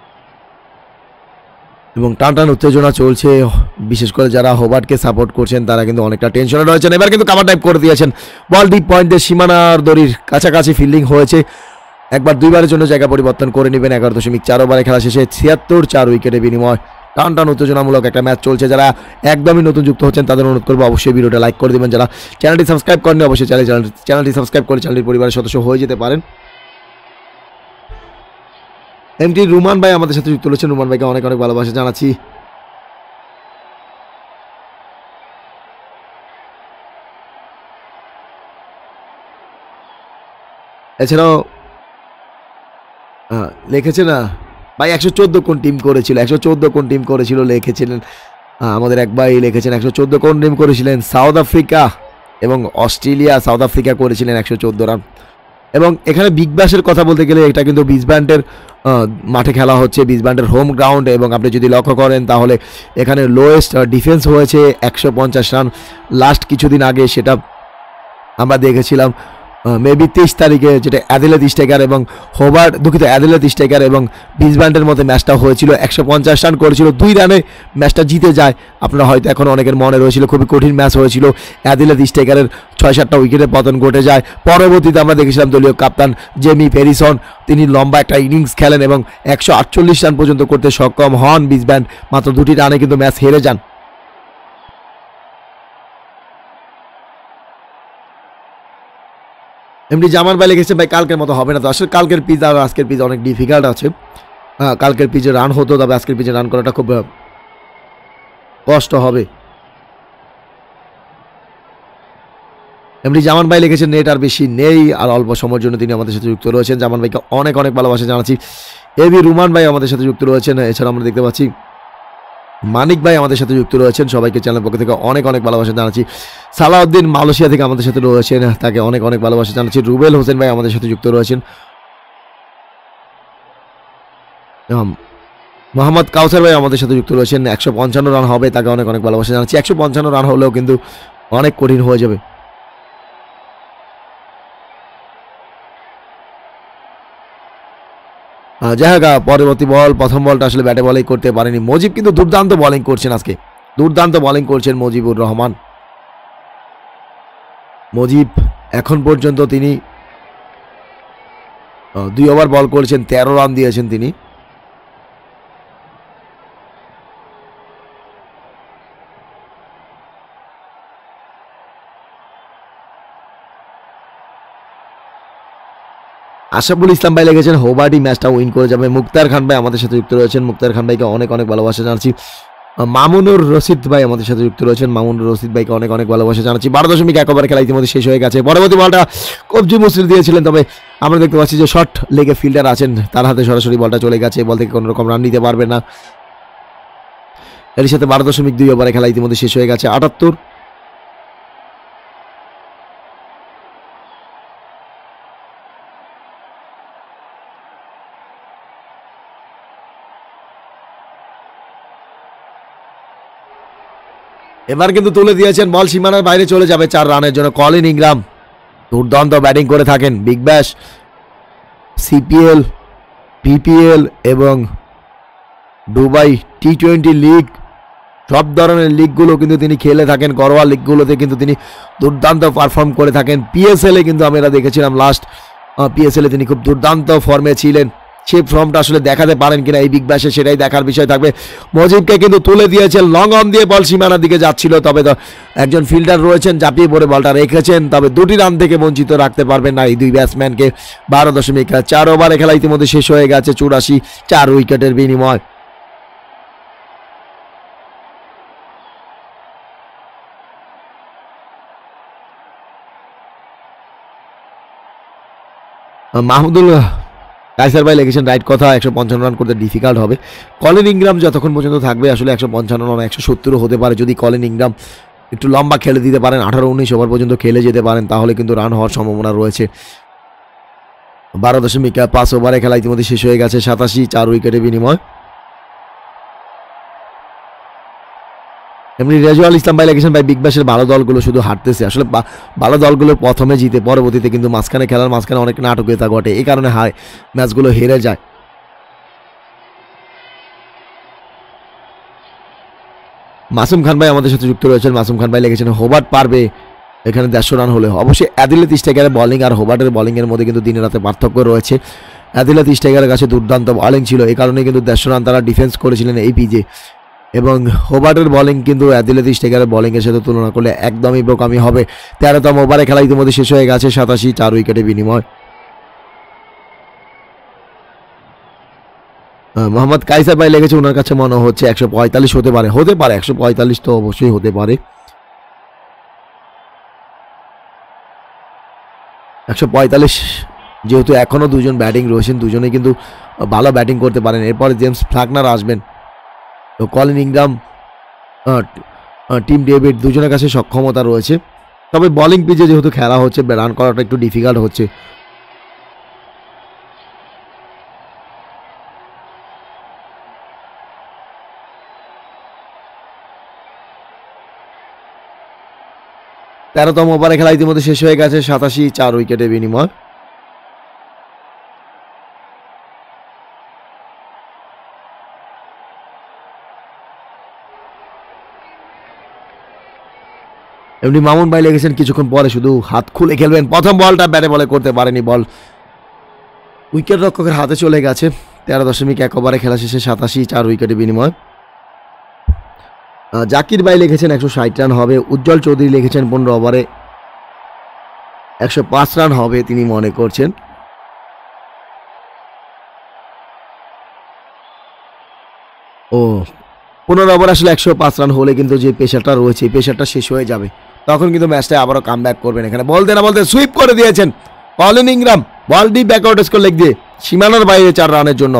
এবং টান টান উত্তেজনা চলছে। বিশেষ করে যারা হোবার্টকে সাপোর্ট করছেন তারা কিন্তু অনেকটা টেনশনে রয়েছেন। এবার কিন্তু কাভার টাইপ করে দিয়েছেন, বল ডিপ পয়েন্টের সীমানার দড়ির কাছাকাছি ফিল্ডিং হয়েছে। একবার দুইবারের জন্য জায়গা পরিবর্তন করে নেবেন। এগারো দশমিক চার ওভারে খেলা শেষে ছিয়াত্তর চার উইকেটে বিনিময়। টান টান উত্তেজনামূলক একটা ম্যাচ চলছে। যারা একদমই নতুন যুক্ত হচ্ছেন তাদের অনুরোধ করবো অবশ্যই ভিডিওটা লাইক করে দেবেন। যারা চ্যানেলটি সাবস্ক্রাইব করেন অবশ্যই চ্যানেল চ্যানেলটি সাবস্ক্রাইব করে চ্যানেলটির পরিবারের সদস্য হয়ে যেতে পারেন। এমটি রুমান ভাই আমাদের সাথে যুক্ত রয়েছেন, রুমান ভাইকে অনেক অনেক ভালোবাসা জানাচ্ছি। এছাড়াও লিখেছেন ভাই একশো চোদ্দো কোন টিম করেছিল, একশো চোদ্দো কোন টিম করেছিল লিখেছিলেন আমাদের এক ভাই, লিখেছেন একশো চোদ্দো কোন টিম করেছিলেন। সাউথ আফ্রিকা এবং অস্ট্রেলিয়া, সাউথ আফ্রিকা করেছিলেন একশো চোদ্দো রান। এবং এখানে বিগ ব্যাশের কথা বলতে গেলে এটা কিন্তু বিসব্যান্ডের মাঠে খেলা হচ্ছে, বিসব্যান্ডের হোম গ্রাউন্ড। এবং আপনি যদি লক্ষ্য করেন তাহলে এখানে লোয়েস্ট ডিফেন্স হয়েছে একশো পঞ্চাশ রান। লাস্ট কিছুদিন আগে সেটা আমরা দেখেছিলাম মেবি তেইশ তারিখে, যেটা অ্যাডিলেড স্ট্রাইকার এবং হোবার্ট দুঃখিত অ্যাডিলেড স্ট্রাইকার এবং বিসব্যান্ডের মধ্যে ম্যাচটা হয়েছিল। একশো পঞ্চাশ রান করেছিল, দুই রানে ম্যাচটা জিতে যায়। আপনারা হয়তো এখন অনেকের মনে রয়েছিল খুবই কঠিন ম্যাচ হয়েছিল, অ্যাডিলেড স্ট্রাইকারের ছয় সাতটা উইকেটে পতন ঘটে যায়। পরবর্তীতে আমরা দেখেছিলাম দলীয় কাপ্তান জেমি পেরিসন, তিনি লম্বা একটা ইনিংস খেলেন এবং একশো আটচল্লিশ রান পর্যন্ত করতে সক্ষম হন বিসব্যান্ড। মাত্র দুটি রানে কিন্তু ম্যাচ হেরে যান। এমনি জামান ভাই লিখেছে ভাই কালকের মতো হবে না। তো আসলে কালকের পিচ আর আজকের পিচ অনেক ডিফিকাল্ট আছে। কালকের পিচে রান হতো, তবে আজকের পিচে রান করাটা খুব কষ্ট হবে। এমনি জামান ভাই লিখেছেন নেট আর বেশি নেই, আর অল্প সময়ের জন্য তিনি আমাদের সাথে যুক্ত রয়েছেন। জামান ভাইকে অনেক অনেক ভালোবাসা জানাচ্ছি। এবি রুমান ভাই আমাদের সাথে যুক্ত রয়েছেন। এছাড়া আমরা দেখতে পাচ্ছি মানিক ভাই আমাদের সাথে যুক্ত রয়েছেন। সবাইকে চ্যানেলের পক্ষ থেকে অনেক অনেক ভালোবাসা জানাচ্ছি। সালাউদ্দিন মালয়েশিয়া থেকে আমাদের সাথে রয়েছেন, তাকে অনেক অনেক ভালোবাসা জানাচ্ছি। রুবেল হোসেন ভাই আমাদের সাথে যুক্ত রয়েছেন। মোহাম্মদ কাউসার ভাই আমাদের সাথে যুক্ত রয়েছেন। একশো পঞ্চান্ন রান হবে, তাকে অনেক অনেক ভালোবাসা জানাচ্ছি। একশো পঞ্চান্ন রান হলেও কিন্তু অনেক কঠিন হয়ে যাবে। যাই হোক, পরবর্তী বল, প্রথম বলটা আসলে ব্যাটে বলেই করতে পারেনি মজিব, কিন্তু দুর্দান্ত বোলিং করছেন আজকে, দুর্দান্ত বোলিং করছেন মুজিবুর রহমান। মুজিব এখন পর্যন্ত তিনি দুই ওভার বল করেছেন, তেরো রান দিয়েছেন তিনি। আশরাফুল ইসলাম ভাই লেগেছেন হোবার্টি ম্যাচটা উইন করে যাবে। মুক্তার খান ভাই আমাদের সাথে যুক্ত রয়েছেন। মুক্তার খান ভাইকে অনেক অনেক ভালোবাসা জানাচ্ছি। মামুনুর রশিদ ভাই আমাদের সাথে যুক্ত রয়েছেন। মামুনুর রশিদ ভাইকে অনেক অনেক ভালোবাসা জানাচ্ছি। বারো দশমিক এক ওভার খেলা ইতিমধ্যে শেষ হয়ে গেছে। পরবর্তী বলটা কবজি মুসলিম দিয়েছিলেন, তবে আমরা দেখতে পাচ্ছি যে শর্ট লেগে ফিল্ডার আছেন, তার হাতে সরাসরি বলটা চলে গেছে। বল থেকে কোনো রকম রান নিতে পারবে না। এর সাথে বারো দশমিক দুই ওভারে খেলা ইতিমধ্যে শেষ হয়ে গেছে। আটাত্তর এবার কিন্তু তুলে দিয়েছেন, বল সীমানার বাইরে চলে যাবে চার রানের জন্য। কলিন ইংগ্রাম দুর্দান্ত ব্যাটিং করে থাকেন। বিগ ব্যাশ, সিপিএল, পিপিএল এবং দুবাই টি টোয়েন্টি লিগ, সব ধরনের লিগগুলো কিন্তু তিনি খেলে থাকেন। ঘরোয়া লিগগুলোতে কিন্তু তিনি দুর্দান্ত পারফর্ম করে থাকেন। পিএসএলে কিন্তু আমরা দেখেছিলাম লাস্ট পিএসএলে তিনি খুব দুর্দান্ত ফর্মে ছিলেন। সেই ফর্মটা আসলে দেখাতে পারেন কিনা এই বিগ ব্যাশে, সেটাই দেখার বিষয় থাকবে। মজিবকে কিন্তু তুলে দিয়েছে, লং অন দিয়ে বল সীমানার দিকে যাচ্ছিল, তবে একজন ফিল্ডার রয়েছেন, ঝাঁপিয়ে পড়ে বলটা রেখেছেন, তবে দুটি রান থেকে বঞ্চিত রাখতে পারবেন না এই দুই ব্যাটসম্যানকে। বারো দশমিক চার ওভারে খেলা ইতিমধ্যে শেষ হয়ে গেছে, চুরাশি চার উইকেটের বিনিময়। মাহমুদুল কায়সার ভাই লিখেছেন রাইট কথা, একশো পঞ্চান্ন রান করতে ডিফিকাল্ট হবে। কলিন ইংরাম যতক্ষণ পর্যন্ত থাকবে আসলে একশো পঞ্চান্ন রান একশো সত্তরও হতে পারে, যদি কলিন ইংরাম একটু লম্বা খেলে দিতে পারেন, আঠারো উনিশ ওভার পর্যন্ত খেলে যেতে পারেন, তাহলে কিন্তু রান হওয়ার সম্ভাবনা রয়েছে। বারো দশমিক পাঁচ ওভারে খেলা ইতিমধ্যে শেষ হয়ে গেছে, সাতাশি চার উইকেটের বিনিময়। এমনি রেজওয়াল ইসলাম ভাই লিখেছেন ভাই বিগ ব্যাশের ভালো দলগুলো শুধু হারতেছে, আসলে ভালো দলগুলো প্রথমে জিতে, পরবর্তীতে কিন্তু মাঝখানে খেলার মাঝখানে অনেক নাটকীয়তা ঘটে, এই কারণে হায় ম্যাচগুলো হেরে যায়। মাসুম খান ভাই আমাদের সাথে যুক্ত রয়েছেন। মাসুম খান ভাই লিখেছেন হোবার্ট পারবে এখানে দেড়শো রান হলে। অবশ্যই অ্যাদিলেত ইস্টাইগারের বলিং আর হোবার্টের বলিংয়ের মধ্যে কিন্তু দিনে রাতে পার্থক্য রয়েছে। অ্যাদিলেত ইস্টাইগারের কাছে দুর্দান্ত বলিং ছিল, এই কারণে কিন্তু দেড়শো রান তারা ডিফেন্স করেছিলেন এই পিচে, এবং হোবার্টের বলিং কিন্তু অ্যাদিলেত ইস্টাইগারের বলিংয়ের সাথে তুলনা করলে একদমই বোকামি হবে। তেরোতম ওভারে খেলা ইতিমধ্যে শেষ হয়ে গেছে, সাতাশি চার উইকেটের বিনিময়। মোহাম্মদ কাইসার ভাই লেগেছে, ওনার কাছে মনে হচ্ছে একশো পঁয়তাল্লিশ হতে পারে, হতে পারে একশো পঁয়তাল্লিশ তো অবশ্যই হতে পারে। একশো পঁয়তাল্লিশ যেহেতু এখনও দুজন ব্যাটিং রয়েছেন, দুজনেই কিন্তু ভালো ব্যাটিং করতে পারেন। এরপরে জেমস ফ্লাকনার আসবেন, তো কলিন ইংরাম, টিম ডেভিড দুজনের কাছে সক্ষমতা রয়েছে, তবে বলিং পিচে যেহেতু খেলা হচ্ছে রান করাটা একটু ডিফিকাল্ট হচ্ছে। তেরোতম ওভারে খেলা ইতিমধ্যে শেষ হয়ে গেছে, সাতাশি চার উইকেটের বিনিময়। এমনি মামুন ভাই লেগেছেন কিছুক্ষণ পরে শুধু হাত খুলে খেলবেন, প্রথম বলটা ব্যাটে বলে করতে পারেনি, বল উইকেট রক্ষকের হাতে চলে গেছে। তেরো দশমিক এক ওভারে খেলা শেষে সাতাশি চার উইকেটের বিনিময়। জাকির ভাই লিখেছেন একশো ষাট রান হবে। উজ্জ্বল চৌধুরী লিখেছেন পনেরো ওভারে একশো পাঁচ রান হবে তিনি মনে করছেন। ও পনেরো ওভার আসলে একশো পাঁচ রান হলে কিন্তু যে প্রেশারটা রয়েছে এই প্রেশারটা শেষ হয়ে যাবে, তখন কিন্তু ম্যাচটা আবারও কাম ব্যাক করবেন। এখানে বলতে না বলতে সুইপ করে দিয়েছেন Colin Ingram, ball deep backward square leg দিয়ে সীমানার বাইরে চার রানের জন্য।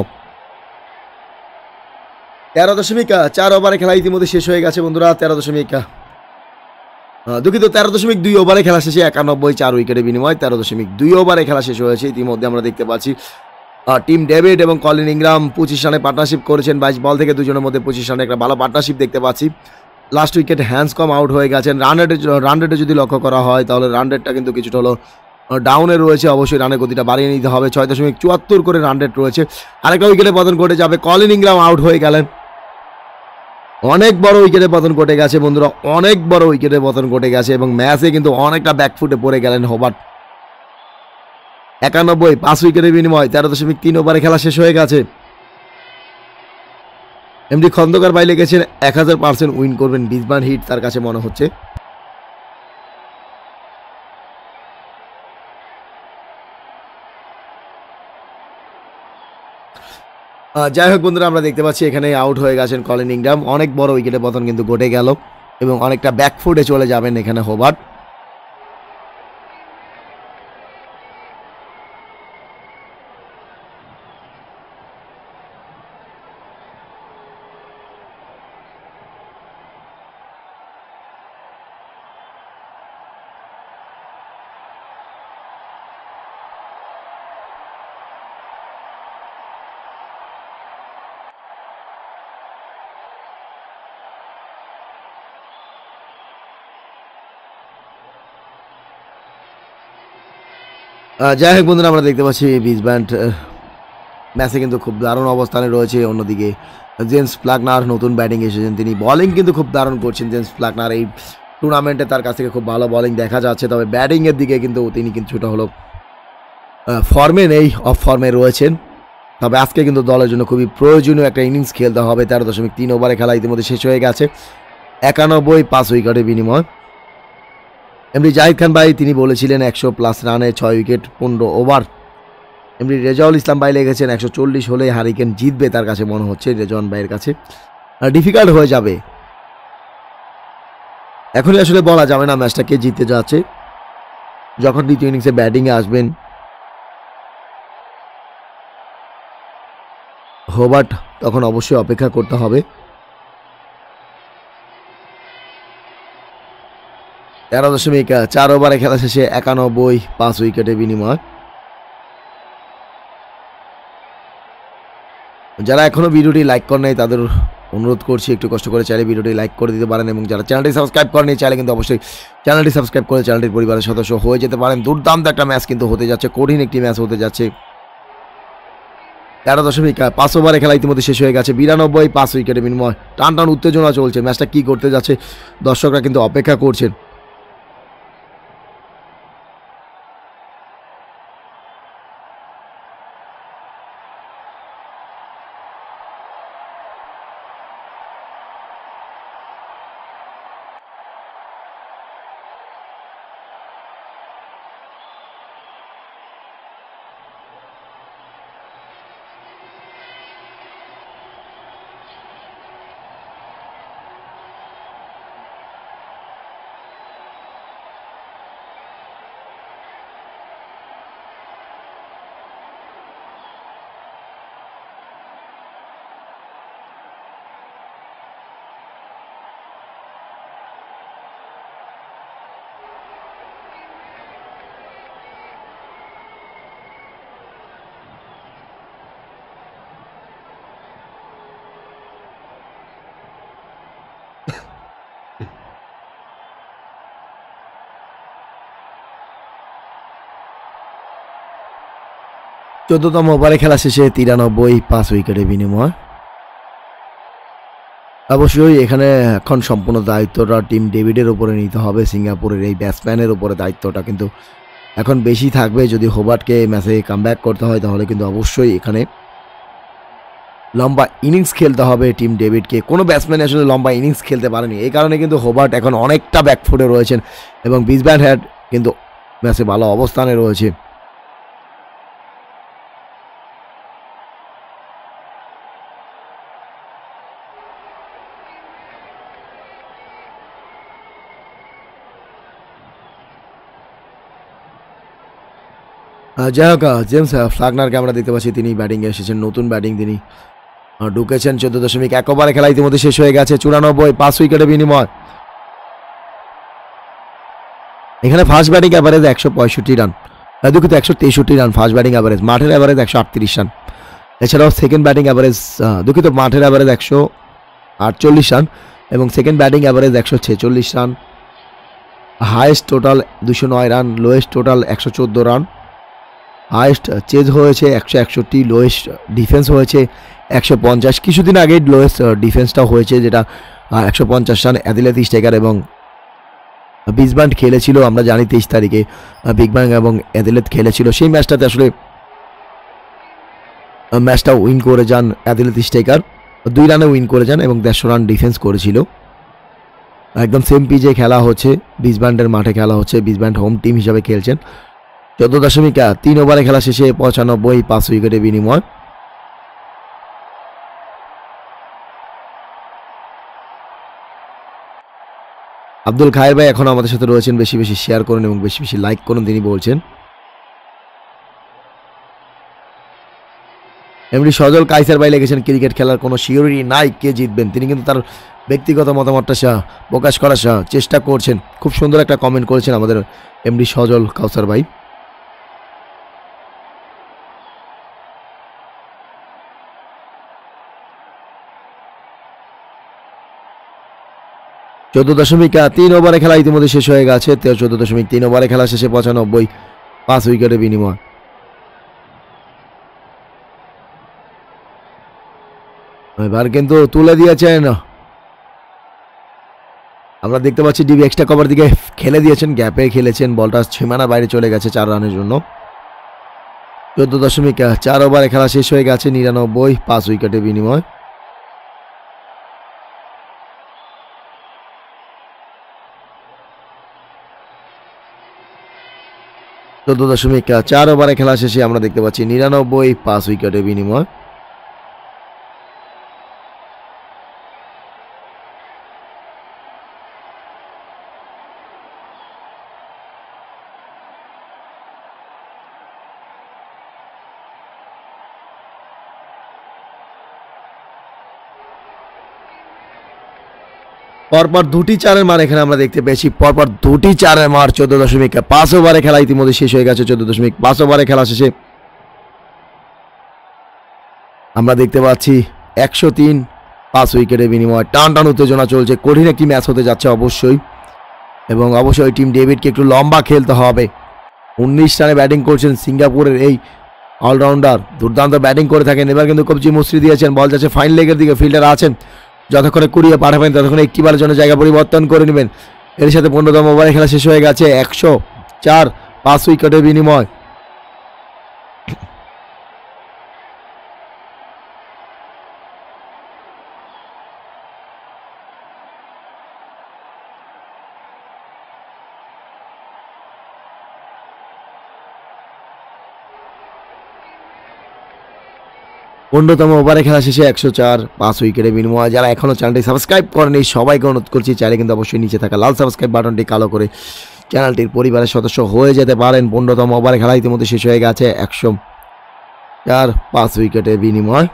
তেরো দশমিক চার ওভারে খেলা ইতিমধ্যে শেষ হয়ে গেছে বন্ধুরা। তেরো দশমিক দুঃখিত তেরো দশমিক দুই ওভারে খেলা শেষে একানব্বই চার উইকেটের বিনিময়। তেরো দশমিক দুই ওভারে খেলা শেষ হয়েছে, ইতিমধ্যে আমরা দেখতে পাচ্ছি টিম ডেভিড এবং কলিন ইংরাম পঁচিশ রানে পার্টনারশিপ করেছেন। বাইশ বল থেকে দুজনের মধ্যে পঁচিশ রানে একটা ভালো পার্টনারশিপ দেখতে পাচ্ছি। লাস্ট উইকেট হ্যান্ডসকম আউট হয়ে গেছেন। রান রেটে রান রেটে যদি লক্ষ্য করা হয় তাহলে রান রেটটা কিন্তু কিছুটা হলো ডাউনে রয়েছে, অবশ্যই রানের গতিটা বাড়িয়ে নিতে হবে। ছয় দশমিক চুয়াত্তর করে রান রেট রয়েছে। আরেকটা উইকেটে পতন ঘটে যাবে, কলিন ইংরাম আউট হয়ে গেলেন। অনেক বড় উইকেটে পতন ঘটে গেছে বন্ধুরা, অনেক বড় উইকেটে পতন ঘটে গেছে এবং ম্যাচে কিন্তু অনেকটা ব্যাকফুটে পড়ে গেলেন হোবার্ট। একানব্বই পাঁচ উইকেটের বিনিময়। তেরো দশমিক তিন ওভারে খেলা শেষ হয়ে গেছে। এমডি খন্দকার ভাই লিখেছেন এক হাজার পার্সেন্ট উইন করবেন, বিজবান হিট তার কাছে মনে হচ্ছে। যাই হোক বন্ধুরা, আমরা দেখতে পাচ্ছি এখানে আউট হয়ে গেছেন কলিন ইংরাম। অনেক বড় উইকেটে পতন কিন্তু ঘটে গেল এবং অনেকটা ব্যাকফুটে চলে যাবেন এখানে হোবার্ট। যাই হোক বন্ধুরা, আমরা দেখতে পাচ্ছি বিজব্যান্ড ম্যাচে কিন্তু খুব দারুণ অবস্থানে রয়েছে। অন্যদিকে জেমস ফ্লাকনার নতুন ব্যাটিং এসেছেন, তিনি বলিং কিন্তু খুব দারুণ করছেন। জেমস ফ্লাকনার এই টুর্নামেন্টে তার কাছ থেকে খুব ভালো বলিং দেখা যাচ্ছে, তবে ব্যাটিংয়ের দিকে কিন্তু তিনি কিছুটা হলো ফর্মে নেই, অফ ফর্মে রয়েছেন। তবে আজকে কিন্তু দলের জন্য খুবই প্রয়োজনীয় একটা ইনিংস খেলতে হবে। তেরো দশমিক তিন ওভারে খেলা ইতিমধ্যে শেষ হয়ে গেছে, একানব্বই পাঁচ উইকেটের বিনিময়। এমডি জাহিদ খান ভাই তিনি বলেছিলেন একশো প্লাস রানে ছয় উইকেট পনেরো ওভার। এমডি রেজাউল ইসলাম ভাই লেগেছেন একশো চল্লিশ হলে হারিকেন জিতবে, তার কাছে মনে হচ্ছে রেজওয়ান ভাইয়ের কাছে ডিফিকাল্ট হয়ে যাবে। এখনই আসলে বলা যাবে না ম্যাচটা কে জিততে যাচ্ছে। যখন দ্বিতীয় ইনিংসে ব্যাটিংয়ে আসবেন হোবার্ট তখন অবশ্যই অপেক্ষা করতে হবে। তেরো দশমিক চার ওভারে খেলা শেষে একানব্বই পাঁচ উইকেটের বিনিময়। যারা এখনো ভিডিওটি লাইক করেন নাই তাদের অনুরোধ করছি একটু কষ্ট করে চাইলে ভিডিওটি লাইক করে দিতে পারেন, এবং যারা চ্যানেলটি সাবস্ক্রাইব করেনি চাইলে কিন্তু অবশ্যই চ্যানেলটি সাবস্ক্রাইব করে চ্যানেলটির পরিবারের সদস্য হয়ে যেতে পারেন। দুর্দান্ত একটা ম্যাচ কিন্তু হতে যাচ্ছে, কঠিন একটি ম্যাচ হতে যাচ্ছে। তেরো দশমিক পাঁচ ওভারে খেলা ইতিমধ্যে শেষ হয়ে গেছে, বিরানব্বই পাঁচ উইকেটের বিনিময়। টান টান উত্তেজনা চলছে, ম্যাচটা কি করতে যাচ্ছে দর্শকরা কিন্তু অপেক্ষা করছেন। চোদ্দতম ওভারে খেলা শেষে তিরানব্বই পাঁচ উইকেটের বিনিময়। অবশ্যই এখানে এখন সম্পূর্ণ দায়িত্বটা টিম ডেভিডের উপরে নিতে হবে। সিঙ্গাপুরের এই ব্যাটসম্যানের উপরে দায়িত্বটা কিন্তু এখন বেশি থাকবে। যদি হোবার্টকে ম্যাচে কামব্যাক করতে হয় তাহলে কিন্তু অবশ্যই এখানে লম্বা ইনিংস খেলতে হবে টিম ডেভিডকে। কোনো ব্যাটসম্যান আসলে লম্বা ইনিংস খেলতে পারেনি, এই কারণে কিন্তু হোবার্ট এখন অনেকটা ব্যাকফুটে রয়েছেন, এবং বিসব্যান্ড হ্যাড কিন্তু ম্যাচে ভালো অবস্থানে রয়েছে। যাই হোক, জেমস ফ্লাগনারকে আমরা দেখতে পাচ্ছি তিনি ব্যাটিংয়ে এসেছেন, নতুন ব্যাটিং তিনি ঢুকেছেন। চোদ্দ দশমিক এক ওভারে খেলা ইতিমধ্যে শেষ হয়ে গেছে, চুরানব্বই পাঁচ উইকেটের বিনিময়। এখানে ফার্স্ট ব্যাটিং অ্যাভারেজ একশো পঁয়ষট্টি রান, দুঃখিত একশো তেষট্টি রান ফার্স্ট ব্যাটিং অ্যাভারেজ। মাঠের অ্যাভারেজ একশো আটত্রিশ রান। এছাড়াও সেকেন্ড ব্যাটিং অ্যাভারেজ, দুঃখিত মাঠের অ্যাভারেজ একশো আটচল্লিশ রান এবং সেকেন্ড ব্যাটিং অ্যাভারেজ একশো ছেচল্লিশ রান। হাইয়েস্ট টোটাল দুশো নয় রান, লোয়েস্ট টোটাল একশো চোদ্দো রান। হাইয়েস্ট চেজ হয়েছে একশো একষট্টি, লোয়েস্ট ডিফেন্স হয়েছে একশো পঞ্চাশ। কিছুদিন আগে লোয়েস্ট ডিফেন্সটাও হয়েছে যেটা একশো পঞ্চাশ রান। অ্যাডিলেড স্ট্রাইকার এবং বিসব্যান্ড খেলেছিল, আমরা জানি তেইশ তারিখে বিগ ব্যাং এবং অ্যাডিলেড খেলেছিল। সেই ম্যাচটাতে আসলে ম্যাচটা উইন করে যান অ্যাডিলেড স্ট্রাইকার, দুই রানে উইন করে যান এবং দেড়শো রান ডিফেন্স করেছিল। একদম সেম পিচে খেলা হচ্ছে, বিসব্যান্ডের মাঠে খেলা হচ্ছে, বিসব্যান্ড হোম টিম হিসাবে খেলছেন। চোদ্দ দশমিক তিন ওভারে খেলা শেষে পঁচানব্বই পাঁচ উইকেটের বিনিময়। আব্দুল খায়ের ভাই এখন আমাদের সাথে রয়েছেন, বেশি বেশি শেয়ার করুন এবং বেশি বেশি লাইক করুন তিনি বলছেন। এমনি সজল কাইসার ভাই লিখেছেন ক্রিকেট খেলার কোনো সিওরিটি নাই কে জিতবেন, তিনি কিন্তু তার ব্যক্তিগত মতামতটা প্রকাশ করার চেষ্টা করছেন। খুব সুন্দর একটা কমেন্ট করেছেন আমাদের এমডি সজল কাউসার ভাই। চোদ্দ দশমিক তিন ওভারে খেলা ইতিমধ্যে শেষ হয়ে গেছে, চোদ্দ দশমিক তিন ওভারে খেলা শেষে পঁচানব্বই পাঁচ উইকেটের বিনিময়। এবার কিন্তু তুলে দিয়েছেন, আমরা দেখতে পাচ্ছি ডিবি এক্সট্রা কভার দিকে খেলে দিয়েছেন, গ্যাপে খেলেছেন, বলটা সীমানার বাইরে চলে গেছে চার রানের জন্য। চোদ্দ দশমিক চার ওভারে খেলা শেষ হয়ে গেছে, নিরানব্বই, পাঁচ উইকেটের বিনিময়। চোদ্দ দশমিক চার ওভারে খেলা শেষে আমরা দেখতে পাচ্ছি নিরানব্বই, পাঁচ উইকেটের বিনিময়। পরপর দুটি চারের মার এখানে আমরা দেখতে পেয়েছি, পরপর দুটি চারের মার। চোদ্দ দশমিক পাঁচ ওভারে খেলা ইতিমধ্যে শেষ হয়ে গেছে। চোদ্দ দশমিক পাঁচ ওভারে খেলা শেষে আমরা দেখতে পাচ্ছি একশো তিন, পাঁচ উইকেটের বিনিময়। টান টান উত্তেজনা চলছে, কঠিন একটি ম্যাচ হতে যাচ্ছে অবশ্যই, এবং অবশ্যই টিম ডেভিডকে একটু লম্বা খেলতে হবে। উনিশ রানে ব্যাটিং করছেন সিঙ্গাপুরের এই অলরাউন্ডার, দুর্দান্ত ব্যাটিং করে থাকেন। এবার কিন্তু কবজি মুসরি দিয়েছেন, বল যাচ্ছে ফাইন লেগের দিকে, ফিল্ডার আছেন, যতক্ষণে কুড়িয়ে পাঠাবেন ততক্ষণে একটি বারের জন্য জায়গা পরিবর্তন করে নেবেন। এর সাথে পনেরোতম ওভারে খেলা শেষ হয়ে গেছে, একশো চার, পাঁচ উইকেটের বিনিময়। পনেরোতম ওভারে খেলা শেষে একশো চার, পাঁচ উইকেটের বিনিময়। যারা এখনও চ্যানেলটি সাবস্ক্রাইব করেনি সবাইকে অনুরোধ করছি, চাইলে কিন্তু অবশ্যই নিচে থাকা লাল সাবস্ক্রাইব বাটনটি কালো করে চ্যানেলটির পরিবারের সদস্য হয়ে যেতে পারেন। পনেরোতম ওভারে খেলা ইতিমধ্যে শেষ হয়ে গেছে, একশো চার, পাঁচ উইকেটের বিনিময়।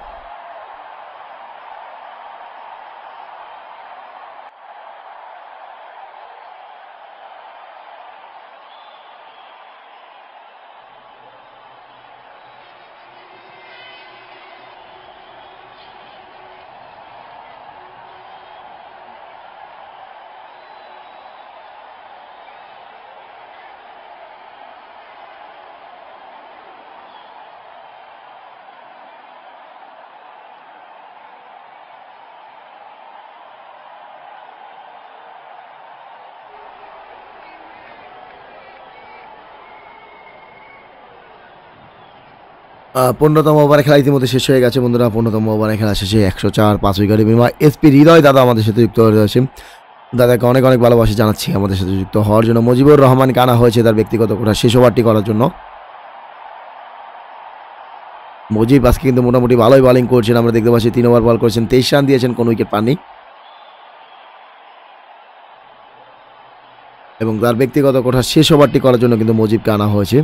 পনেরোতম ওভারে খেলা ইতিমধ্যে শেষ হয়ে গেছে বন্ধুরা। পনেরোতম ওভারে খেলা শেষে একশো চার, পাঁচ উইকেটের বিনিময়। এসপি হৃদয় দাদা আমাদের সাথে যুক্ত হয়েছে, দাদাকে অনেক অনেক ভালোবাসা জানাচ্ছি আমাদের সাথে যুক্ত হওয়ার জন্য। মুজিবুর রহমানকে আনা হয়েছে তার ব্যক্তিগত কোঠা শেষ ওভারটি করার জন্য। মুজিব আজকে কিন্তু মোটামুটি ভালোই বোলিং করছেন, আমরা দেখতে পাচ্ছি তিন ওভার বল করেছেন, তেইশ রান দিয়েছেন, কোনো উইকেট পাননি, এবং তার ব্যক্তিগত কোঠা শেষ ওভারটি করার জন্য কিন্তু মুজিবকে আনা হয়েছে।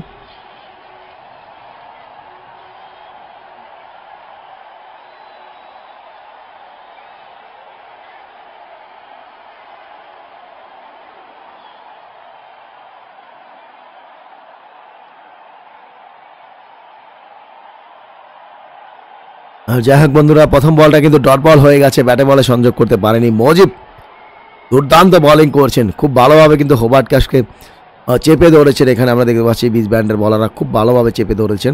যাই হোক বন্ধুরা, প্রথম বলটা কিন্তু ডট বল হয়ে গেছে, ব্যাটে বলে সংযোগ করতে পারেনি মুজিব। দুর্দান্ত বোলিং করছেন, খুব ভালোভাবে কিন্তু হোবার্ট ক্যাশকে চেপে ধরেছেন। এখানে আমরা দেখতে পাচ্ছি বিজ ব্যান্ডের বলাররা খুব ভালোভাবে চেপে ধরেছেন।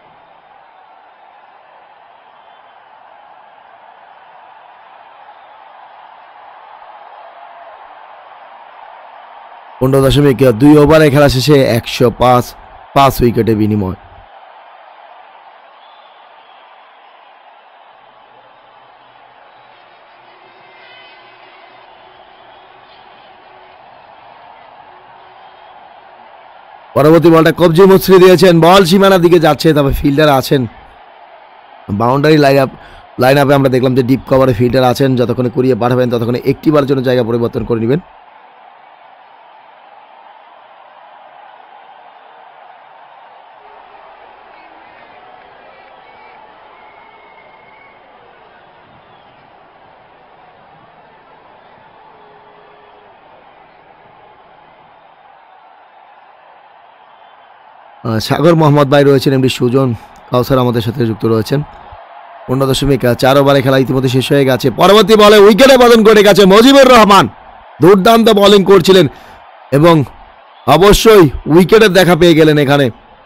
পনেরো দশমিক দুই ওভারে খেলা শেষে একশো পাঁচ, পাঁচ উইকেটের বিনিময়। পরবর্তী বলটা কবজি মুচড়ে দিয়েছেন, বল সীমানার দিকে যাচ্ছে, তবে ফিল্ডার আছেন বাউন্ডারি লাইন আপ লাইন আপে আমরা দেখলাম যে ডিপ কভারে ফিল্ডার আছেন, যতক্ষণে কুড়িয়ে পাঠাবেন ততক্ষণে একটি বারের জন্য জায়গা পরিবর্তন করে নেবেন। সাগর মোহাম্মদ ভাই রয়েছেন, এমডি সুজন কাউসার আমাদের সাথে যুক্ত রয়েছেন। পনেরো দশমিক চার ওভারে খেলা ইতিমধ্যে শেষ হয়ে গেছে। পরবর্তী বলে উইকেটে পতন করে গেছে মুজিবুর রহমান, দুর্দান্ত বোলিং করছিলেন এবং অবশ্যই উইকেটের দেখা পেয়ে গেলেন। এখানে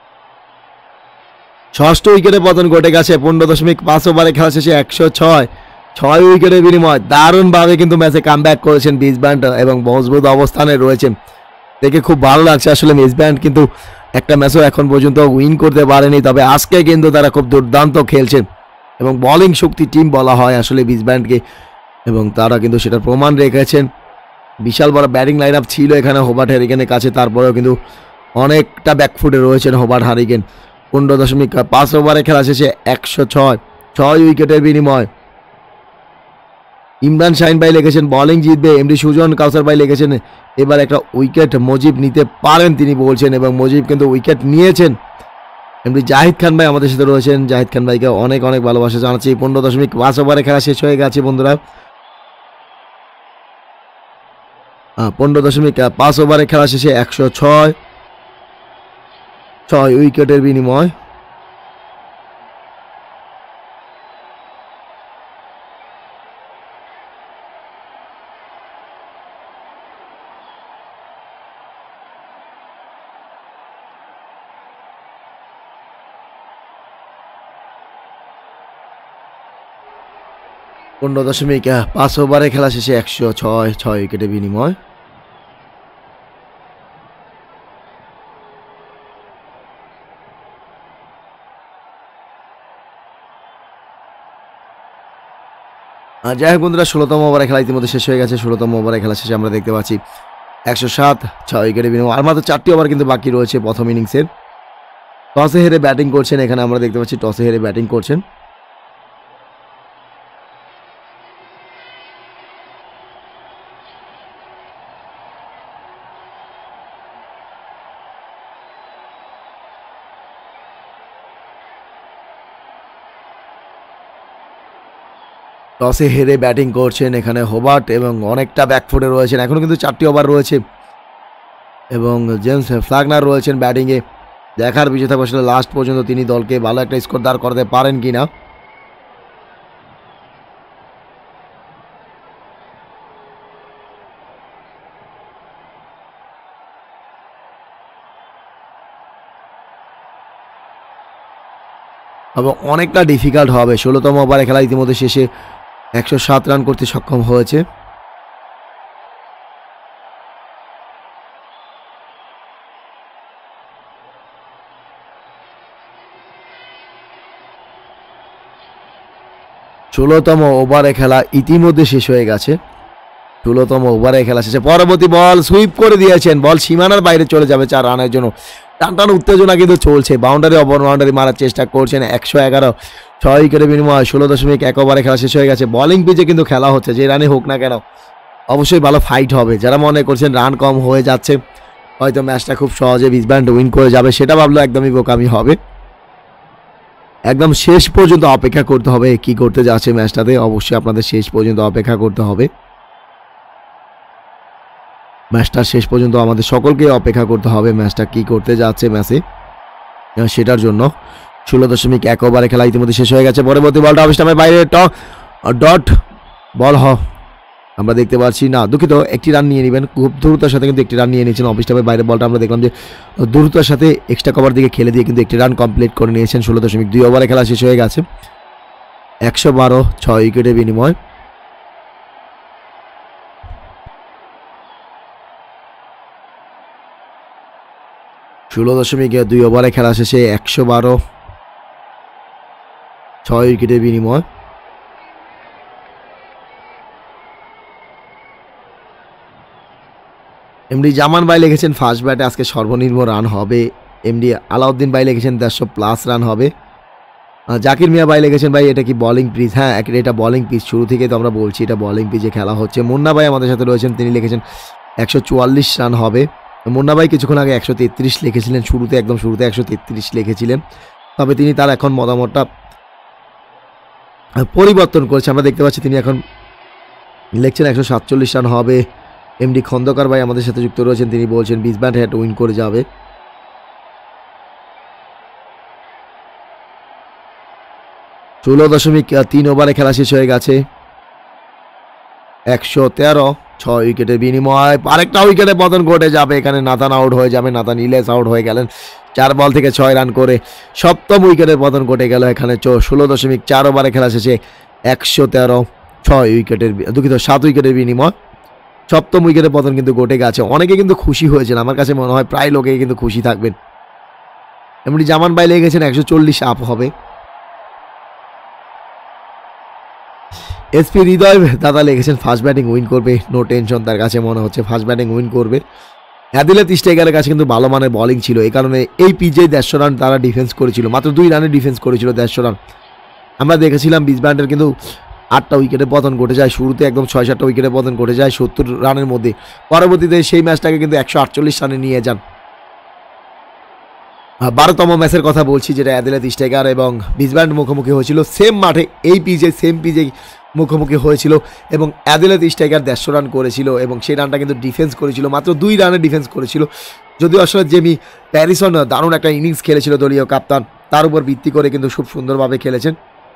ষষ্ঠ উইকেটে পতন ঘটে গেছে। পনেরো দশমিক পাঁচ ওভারে খেলা শেষে একশো ছয়, ছয় উইকেটের বিনিময়। দারুণভাবে কিন্তু ম্যাচে কামব্যাক করেছেন বিজ ব্যান্ড এবং মজবুত অবস্থানে রয়েছেন, দেখে খুব ভালো লাগছে। আসলে মিস ব্যান্ড কিন্তু একটা ম্যাচও এখন পর্যন্ত উইন করতে পারেনি, তবে আজকে কিন্তু তারা খুব দুর্দান্ত খেলছেন এবং বোলিং শক্তি টিম বলা হয় আসলে বিসব্যান্ডকে, এবং তারা কিন্তু সেটার প্রমাণ রেখেছেন। বিশাল বড় ব্যাটিং লাইন আপ ছিল এখানে হোবার্ট হ্যারিকেনের কাছে, তারপরেও কিন্তু অনেকটা ব্যাকফুটে রয়েছেন হোবার্ট হ্যারিকেন। পনেরো দশমিক পাঁচ ওভারে খেলা শেষে একশো ছয় ছয় উইকেটের বিনিময়। ইমরান শাহিন ভাই লিখেছেন বোলিং জিতবে, এমডি সুজন কাউসার ভাই লিখেছেন এবার একটা উইকেট মুজিব নিতে পারেন তিনি বলছেন, এবং মুজিব কিন্তু উইকেট নিয়েছেন। এমডি জাহিদ খান ভাই আমাদের সাথে রয়েছেন, জাহিদ খান ভাইকে অনেক অনেক ভালোবাসা জানাচ্ছি। পনেরো দশমিক পাঁচ ওভারে খেলা শেষ হয়ে গেছে বন্ধুরা, পনেরো দশমিক পাঁচ ওভারে খেলা শেষে একশো ছয় ছয় উইকেটের বিনিময়। পনেরো দশমিক পাঁচ ওভারে খেলা শেষে একশো ছয় ছয় উইকেটের বিনিময়। যাই হোক বন্ধুরা, ষোলোতম ওভারে খেলা ইতিমধ্যে শেষ হয়ে গেছে। ষোলোতম ওভারে খেলা শেষে আমরা দেখতে পাচ্ছি একশো সাত ছয় উইকেটের বিনিময়। আর মাত্র চারটি ওভার কিন্তু বাকি রয়েছে প্রথম ইনিংসের। টসে হেরে ব্যাটিং করছেন এখানে আমরা দেখতে পাচ্ছি, টসে হেরে ব্যাটিং করছেন। টসে হেরে ব্যাটিং করছেন এখানে হোবার্ট, এবং অনেকটা ব্যাকফুটে রয়েছেন। এখনও কিন্তু চারটি ওভার রয়েছে এবং জেমস ফ্ল্যাগনার রয়েছেন ব্যাটিংয়ে। দেখার বিষয় থাকবে আসলে লাস্ট পর্যন্ত তিনি দলকে ভালো একটা স্কোর দাঁড় করাতে পারেন কি না। এবং অনেকটা ডিফিকাল্ট হবে। ষোলোতম ওভারে খেলা ইতিমধ্যে শেষে একশো সাত রান করতে সক্ষম হয়েছে। ষোলোতম ওভারে খেলা ইতিমধ্যে শেষ হয়ে গেছে। ষোলোতম ওভারে খেলা শেষে পরবর্তী বল সুইপ করে দিয়েছেন, বল সীমানার বাইরে চলে যাবে চার রানের জন্য। টান টান উত্তেজনা কিন্তু চলছে, বাউন্ডারি অপর বাউন্ডারি মারার চেষ্টা করছেন। একশো এগারো ছয় উইকেটের বিনিময়। ষোলো দশমিক এক ওভারে খেলা শেষ হয়ে গেছে। বলিং পিচে কিন্তু খেলা হচ্ছে, যে রানে হোক না কেন অবশ্যই ভালো ফাইট হবে। যারা মনে করছেন রান কম হয়ে যাচ্ছে, হয়তো ম্যাচটা খুব সহজে বিসব্যান্ড উইন করে যাবে, সেটা ভাবলেও একদমই বোকামি হবে। একদম শেষ পর্যন্ত অপেক্ষা করতে হবে কি করতে যাচ্ছে ম্যাচটাতে, অবশ্যই আপনাদের শেষ পর্যন্ত অপেক্ষা করতে হবে। ম্যাচটা শেষ পর্যন্ত আমাদের সকলকে অপেক্ষা করতে হবে ম্যাচটা কি করতে যাচ্ছে ম্যাচে, সেটার জন্য। ষোলো দশমিক এক ওভারে খেলা ইতিমধ্যে শেষ হয়ে গেছে। পরবর্তী বলটা অফ স্টাম্পের বাইরে ডট বল হ আমরা দেখতে পাচ্ছি না, দুঃখিত, একটি রান নিয়ে নেবেন। খুব দ্রুততার সাথে কিন্তু একটি রান নিয়ে নিয়েছেন অফ স্টাম্পের বাইরে বলটা। আমরা দেখলাম যে দ্রুততার সাথে এক্সট্রা কভার দিকে খেলে দিয়ে কিন্তু একটি রান কমপ্লিট করে নিয়েছেন। ষোলো দশমিক দুই ওভারে খেলা শেষ হয়ে গেছে। একশো বারো ছয় উইকেটের বিনিময়। ষোলো দশমিক দুই ওভারে খেলা শেষে একশো বারো ছয় উইকেটের বিনিময়। এমডি জামান ভাই লিখেছেন ফার্স্ট ব্যাটে আজকে সর্বনিম্ন রান হবে। এমডি আলাউদ্দিন ভাই লিখেছেন দেড়শো প্লাস রান হবে। জাকির মিয়া ভাই লিখেছেন ভাই এটা কি বোলিং পিচ? হ্যাঁ, এটা বোলিং পিচ, শুরু থেকে তো আমরা বলছি এটা বোলিং পিচে খেলা হচ্ছে। মুন্না ভাই আমাদের সাথে রয়েছেন, তিনি লিখেছেন একশো চুয়াল্লিশ রান হবে। মুন্না ভাই কিছুক্ষণ আগে একশো তেত্রিশ লিখেছিলেন, শুরুতে একদম শুরুতে একশো তেত্রিশ লিখেছিলেন, তবে তিনি তার এখন মতামতটা পরিবর্তন করেছে। আমরা দেখতে পাচ্ছি তিনি এখন লিখছেন একশো সাতচল্লিশ রান হবে। এমডি খন্দকার ভাই আমাদের সাথে যুক্ত রয়েছেন, তিনি বলছেন বিসব্যান্ড হ্যাট উইন করে যাবে। ষোলো দশমিক তিন ওভারে খেলা শেষ হয়ে গেছে। একশো তেরো ছয় উইকেটের বিনিময়। আরেকটা উইকেটে পতন ঘটে যাবে এখানে, নাথান আউট হয়ে যাবে। নাথান ইলিয়াস আউট হয়ে গেলেন চার বল থেকে ছয় রান করে। সপ্তম উইকেটের পতন ঘটে গেল এখানে। ষোলো দশমিক চার ওভারে খেলা শেষে একশো তেরো ছয় উইকেটের দুঃখিত সাত উইকেটের বিনিময়। সপ্তম উইকেটের পতন কিন্তু ঘটে গেছে। অনেকে কিন্তু খুশি হয়েছেন, আমার কাছে মনে হয় প্রায় লোকে কিন্তু খুশি থাকবেন এমনি জামান ভাই লেগেছেন একশো চল্লিশ আপ হবে। এসপি হৃদয় দাদা লেগেছেন ফার্স্ট ব্যাটিং উইন করবে, নো টেনশন, তার কাছে মনে হচ্ছে ফার্স্ট ব্যাটিং উইন করবে। অ্যাদিলেথ স্ট্রাইকারের কাছে কিন্তু ভালো মানের বলিং ছিল, এই কারণে এই পিচে দেড়শো রান তারা ডিফেন্স করেছিল, মাত্র দুই রানে ডিফেন্স করেছিল দেড়শো রান। আমরা দেখেছিলাম বিজব্যান্ডের কিন্তু আটটা উইকেটে পতন ঘটে যায়, শুরুতে একদম ছয় সাতটা উইকেটে পতন ঘটে যায় সত্তর রানের মধ্যে, পরবর্তীতে সেই ম্যাচটাকে কিন্তু একশো আটচল্লিশ রানে নিয়ে যান। বারোতম ম্যাচের কথা বলছি, যেটা অ্যাদিলেথ স্ট্রাইকার এবং বিজব্যান্ড মুখোমুখি হয়েছিল সেম মাঠে, এই পিচে সেম পিচে মুখোমুখি হয়েছিল এবং অ্যাদিলেথ স্ট্রাইকার দেড়শো রান করেছিল এবং সেই রানটা কিন্তু ডিফেন্স করেছিল, মাত্র দুই রানে ডিফেন্স করেছিল। যদিও আসলে জেমি প্যারিসন দারুণ একটা ইনিংস খেলেছিল দলীয় কাপ্তান, তার উপর ভিত্তি করে কিন্তু খুব সুন্দরভাবে খেলেছেন।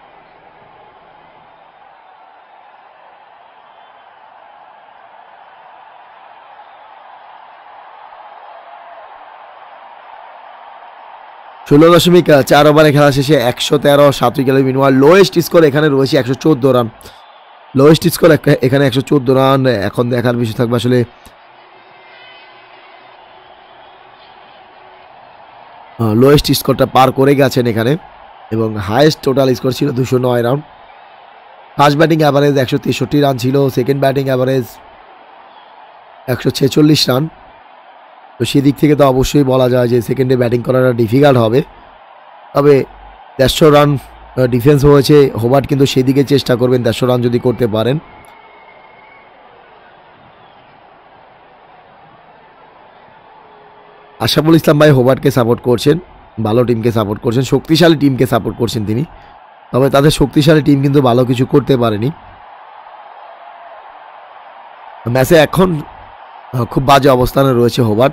ষোলো দশমিক চার ওভারে খেলা শেষে একশো তেরো সাত উইকেটের বিনিময়ে লোয়েস্ট স্কোর এখানে রয়েছে একশো চোদ্দো রান। লোয়েস্ট স্কোর এখানে একশো চোদ্দো রান। এখন দেখার বিষয় থাকবে আসলে লোয়েস্ট স্কোরটা পার করে গেছেন এখানে এবং হাইয়েস্ট টোটাল স্কোর ছিল দুশো নয় রান। ফার্স্ট ব্যাটিং অ্যাভারেজ একশো তেষট্টি রান ছিল, সেকেন্ড ব্যাটিং অ্যাভারেজ একশো ছেচল্লিশ রান। তো সেদিক থেকে তো অবশ্যই বলা যায় যে সেকেন্ডে ব্যাটিং করাটা ডিফিকাল্ট হবে, তবে দেড়শো রান ডিফেন্স হয়েছে, হোবার্ট কিন্তু সেদিকে চেষ্টা করবেন দেড়শো রান যদি করতে পারেন। আশাফুল ইসলাম ভাই হোবার্টকে সাপোর্ট করছেন, ভালো টিমকে সাপোর্ট করছেন, শক্তিশালী টিমকে সাপোর্ট করছেন তিনি, তবে তাদের শক্তিশালী টিম কিন্তু ভালো কিছু করতে পারেনি। ম্যাচে এখন খুব বাজে অবস্থানে রয়েছে হোবার্ট।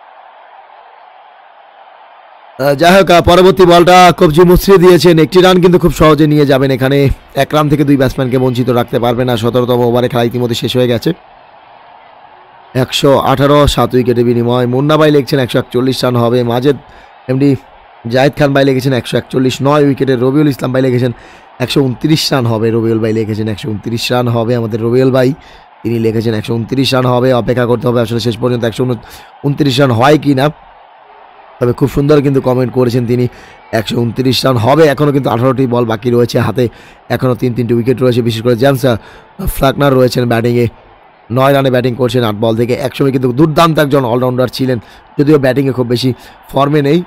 যাই হোক, পরবর্তী বলটা কবজি মুচড়ে দিয়েছেন, একটি রান কিন্তু খুব সহজে নিয়ে যাবেন এখানে, এক রান থেকে দুই ব্যাটসম্যানকে বঞ্চিত রাখতে পারবে না। সতেরোতম ওভারে খেলা ইতিমধ্যে শেষ হয়ে গেছে। একশো আঠারো সাত উইকেটের বিনিময় মুন্না ভাই লিখছেন একশো একচল্লিশ রান হবে। মাজেদ এমডি জাহিদ খান ভাই লিখেছেন একশো একচল্লিশ নয় উইকেটে। রবিউল ইসলাম ভাই লিখেছেন একশো উনত্রিশ রান হবে। রবিউল ভাই লিখেছেন একশো উনত্রিশ রান হবে। আমাদের রবিউল ভাই তিনি লিখেছেন একশো উনত্রিশ রান হবে। অপেক্ষা করতে হবে আসলে শেষ পর্যন্ত একশো উনত্রিশ রান হয় কি না, তবে খুব সুন্দর কিন্তু কমেন্ট করেছেন তিনি, একশো উনত্রিশ রান হবে। এখনও কিন্তু আঠারোটি বল বাকি রয়েছে হাতে, এখনও তিন তিনটি উইকেট রয়েছে। বিশেষ করে জেমস ফ্লাকনার রয়েছেন ব্যাটিংয়ে, নয় রানে ব্যাটিং করছেন আট বল থেকে। একসময় কিন্তু দুর্দান্ত একজন অলরাউন্ডার ছিলেন, যদিও ব্যাটিংয়ে খুব বেশি ফর্মে নেই।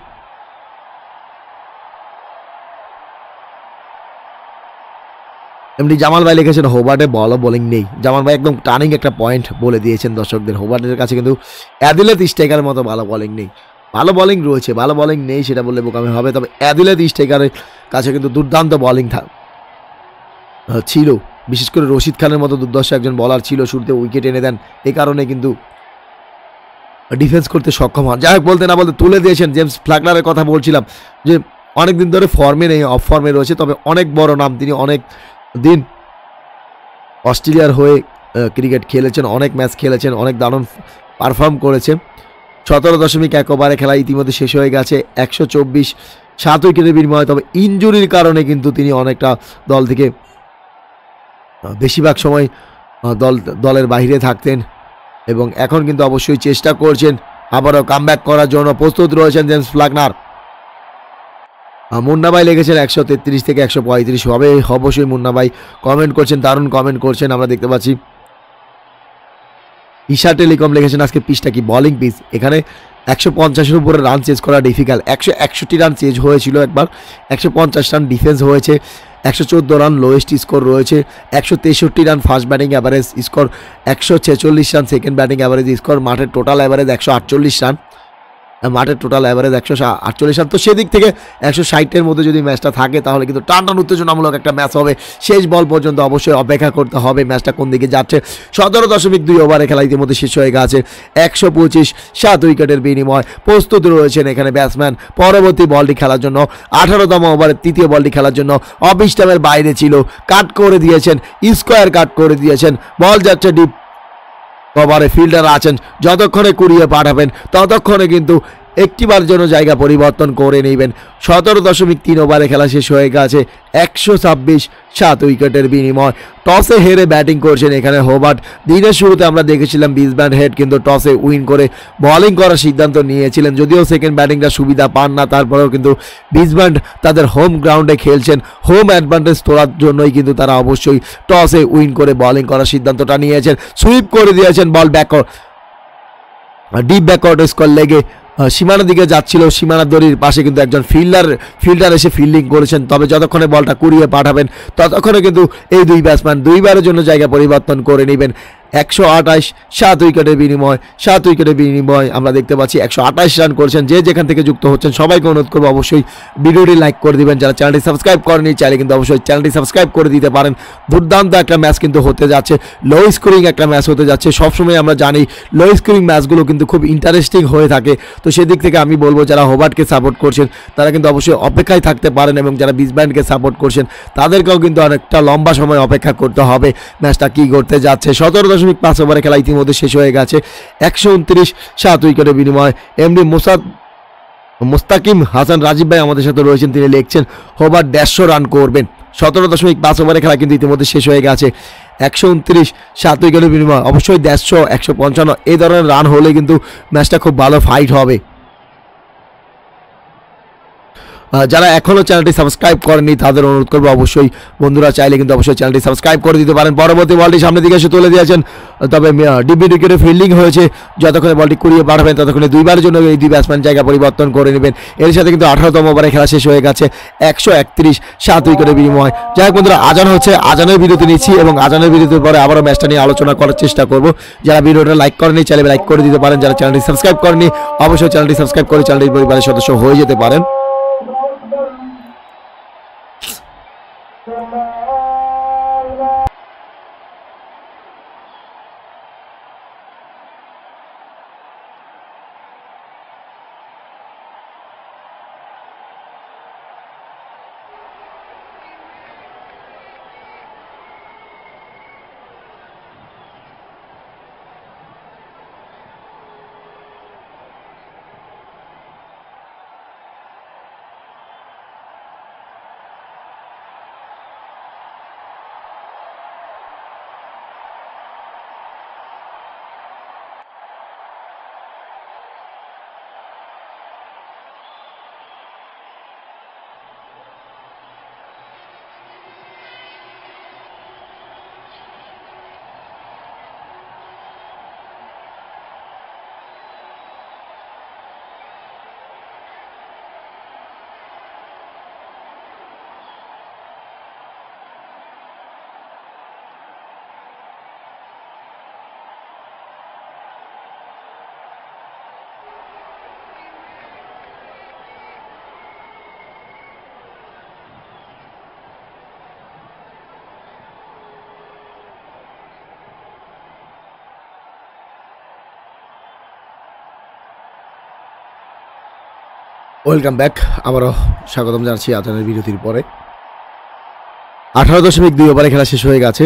এমনি জামাল ভাই লিখেছেন হোবার্টে বল ও বোলিং নেই। জামাল ভাই একদম টার্নিং একটা পয়েন্ট বলে দিয়েছেন দর্শকদের, হোবার্টের কাছে কিন্তু অ্যাদিলেথ স্ট্রাইকারের মতো ভালো বলিং নেই। ভালো বলিং রয়েছে, ভালো বলিং নেই সেটা বললে বোকামি হবে, তবে অ্যাদিলেথ স্ট্রাইকারের কাছে কিন্তু দুর্দান্ত বলিং ছিল। বিশেষ করে রশিদ খানের মতো দুর্দর্শ একজন বলার ছিল, শুরুতে উইকেট এনে দেন, এই কারণে কিন্তু ডিফেন্স করতে সক্ষম হন। যাই হোক, বলতে না বলতে তুলে দিয়েছেন। জেমস ফ্লাকনারের কথা বলছিলাম যে অনেক দিন ধরে ফর্মে নেই, অফ ফর্মে রয়েছে, তবে অনেক বড় নাম তিনি। অনেক দিন অস্ট্রেলিয়ার হয়ে ক্রিকেট খেলেছেন, অনেক ম্যাচ খেলেছেন, অনেক দারুণ পারফর্ম করেছে। সতেরো দশমিক এক ওভারে খেলা ইতিমধ্যে শেষ হয়ে গেছে। একশো চব্বিশ সাত উইকেটের বিনিময়ে, তবে ইনজুরির কারণে কিন্তু তিনি অনেকটা দল থেকে বেশিরভাগ সময় দল দলের বাইরে থাকতেন এবং এখন কিন্তু অবশ্যই চেষ্টা করছেন আবারও কামব্যাক করার জন্য প্রস্তুত রয়েছেন জেমস ফ্লাকনার। মুন্না ভাই লেগেছেন একশো তেত্রিশ থেকে একশো পঁয়ত্রিশ হবে। অবশ্যই মুন্না ভাই কমেন্ট করছেন, দারুণ কমেন্ট করছেন আমরা দেখতে পাচ্ছি। ঈশা টেলিকম লিখেছেন আজকে পিচটা কি বলিং পিচ, এখানে একশো পঞ্চাশের উপরে রান চেজ করা ডিফিকাল্ট। একশো একষট্টি রান চেজ হয়েছিল একবার, একশো পঞ্চাশ রান ডিফেন্স হয়েছে, একশো চোদ্দো রান লোয়েস্ট স্কোর রয়েছে, একশো তেষট্টি run first batting average score, একশো ছেচল্লিশ run second batting average score, মাঠের টোটাল অ্যাভারেজ একশো আটচল্লিশ রান, মাঠের টোটাল অ্যাভারেজ একশো আটচল্লিশ রান। তো সেদিক থেকে একশো ষাটের মধ্যে যদি ম্যাচটা থাকে তাহলে কিন্তু টান টান উত্তেজনামূলক একটা ম্যাচ হবে। শেষ বল পর্যন্ত অবশ্যই অপেক্ষা করতে হবে ম্যাচটা কোন দিকে যাচ্ছে। সতেরো দশমিক দুই ওভারে খেলা ইতিমধ্যে শেষ হয়ে গেছে। একশো পঁচিশ সাত উইকেটের বিনিময় প্রস্তুত রয়েছেন এখানে ব্যাটসম্যান পরবর্তী বলটি খেলার জন্য। আঠারোতম ওভারের তৃতীয় বলটি খেলার জন্য অফ স্টাম্পের বাইরে ছিল, কাট করে দিয়েছেন, স্কোয়ার কাট করে দিয়েছেন। বল যাচ্ছে ডিপ কভারে, ফিল্ডার আছেন, যতক্ষণে কুড়িয়ে পাঠাবেন ততক্ষণে কিন্তু একটিবার জন্য জায়গা পরিবর্তন করে নেবেন। সতেরো দশমিক তিন ওভারে খেলা শেষ হয়ে গেছে, একশো ছাব্বিশ সাত উইকেটের বিনিময়। টসে হেরে ব্যাটিং করছেন এখানে হোবার্ট। দিনের শুরুতে আমরা দেখেছিলাম বিসব্যান্ড হেড কিন্তু টসে উইন করে বোলিং করার সিদ্ধান্ত নিয়েছিলেন, যদিও সেকেন্ড ব্যাটিংটা সুবিধা পান না, তারপরেও কিন্তু বিসব্যান্ড তাদের হোম গ্রাউন্ডে খেলছেন, হোম অ্যাডভান্টেজ তোলার জন্যই কিন্তু তারা অবশ্যই টসে উইন করে বোলিং করার সিদ্ধান্তটা নিয়েছেন। সুইপ করে দিয়েছেন ball back deep backward square লেগে সীমানার দিকে যাচ্ছিল, সীমানার দড়ির পাশে কিন্তু একজন ফিল্ডার ফিল্ডার এসে ফিল্ডিং করেছেন, তবে যতক্ষণে বলটা কুড়িয়ে পাঠাবেন ততক্ষণে কিন্তু এই দুই ব্যাটসম্যান দুইবারের জন্য জায়গা পরিবর্তন করে নেবেন। একশো আঠাশ সাত উইকেটের বিনিময়, সাত উইকেটের বিনিময় আমরা দেখতে পাচ্ছি একশো আঠাশ রান করছেন। যে যেখান থেকে যুক্ত হচ্ছেন সবাইকে অনুরোধ করবো অবশ্যই ভিডিওটি লাইক করে দিবেন। যারা চ্যানেলটি সাবস্ক্রাইব করেনি চাইলে কিন্তু অবশ্যই চ্যানেলটি সাবস্ক্রাইব করে দিতে পারেন। দুর্দান্ত একটা ম্যাচ কিন্তু হতে যাচ্ছে, লো স্কোরিং একটা ম্যাচ হতে যাচ্ছে। সবসময় আমরা জানি লো স্কোরিং ম্যাচগুলো কিন্তু খুব ইন্টারেস্টিং হয়ে থাকে, তো সেদিক থেকে আমি বলবো যারা হোবার্টকে সাপোর্ট করছেন তারা কিন্তু অবশ্যই অপেক্ষায় থাকতে পারেন, এবং যারা বিসব্যান্ডকে সাপোর্ট করছেন তাদেরকেও কিন্তু অনেকটা লম্বা সময় অপেক্ষা করতে হবে ম্যাচটা কী করতে যাচ্ছে। সতেরো দশমিক পাঁচ ওভারে খেলা ইতিমধ্যে শেষ হয়ে গেছে, একশো উনত্রিশ সাত উইকেটের বিনিময়। এমডি মোসাদ মোস্তাকিম হাসান রাজীব ভাই আমাদের সাথে রয়েছেন, তিনি লিখছেন হোবার্ট দেড়শো রান করবেন। সতেরো দশমিক পাঁচ ওভারে খেলা কিন্তু ইতিমধ্যে শেষ হয়ে গেছে, একশো উনত্রিশ সাত উইকেটের বিনিময়। অবশ্যই দেড়শো একশো পঞ্চান্ন এই ধরনের রান হলে কিন্তু ম্যাচটা খুব ভালো ফাইট হবে। যারা এখনও চ্যানেলটি সাবস্ক্রাইব করেনি তাদের অনুরোধ করবো অবশ্যই বন্ধুরা চাইলে কিন্তু অবশ্যই চ্যানেলটি সাবস্ক্রাইব করে দিতে পারেন। পরবর্তী বলটি সামনের দিকে এসে তুলে দিয়েছেন, তবে ডিবি উইকেটে ফিল্ডিং হয়েছে, যতক্ষণে বলটি কুড়িয়ে পাঠাবেন ততক্ষণে দুইবারের জন্য এই দুই ব্যাটসম্যান জায়গা পরিবর্তন করে নেবেন। এর সাথে কিন্তু আঠারোতম ওভারে খেলা শেষ হয়ে গেছে, একশো একত্রিশ সাত উইকেটের বিনিময়। যাই হোক বন্ধুরা, আজান হচ্ছে, আজানের বিরতি নিচ্ছি এবং আজানের বিরতির পরে আবারও ম্যাচটা নিয়ে আলোচনা করার চেষ্টা করবো। যারা ভিডিওটা লাইক করেনি চাইলে লাইক করে দিতে পারেন, যারা চ্যানেলটি সাবস্ক্রাইব করেনি অবশ্যই চ্যানেলটি সাবস্ক্রাইব করে চ্যানেলটির পরিবারের সদস্য হয়ে যেতে পারেন। ওয়েলকাম ব্যাক, আবারও স্বাগতম জানাচ্ছি আজানের বিরতির পরে। আঠারো দশমিক দুই ওভারে খেলা শেষ হয়ে গেছে,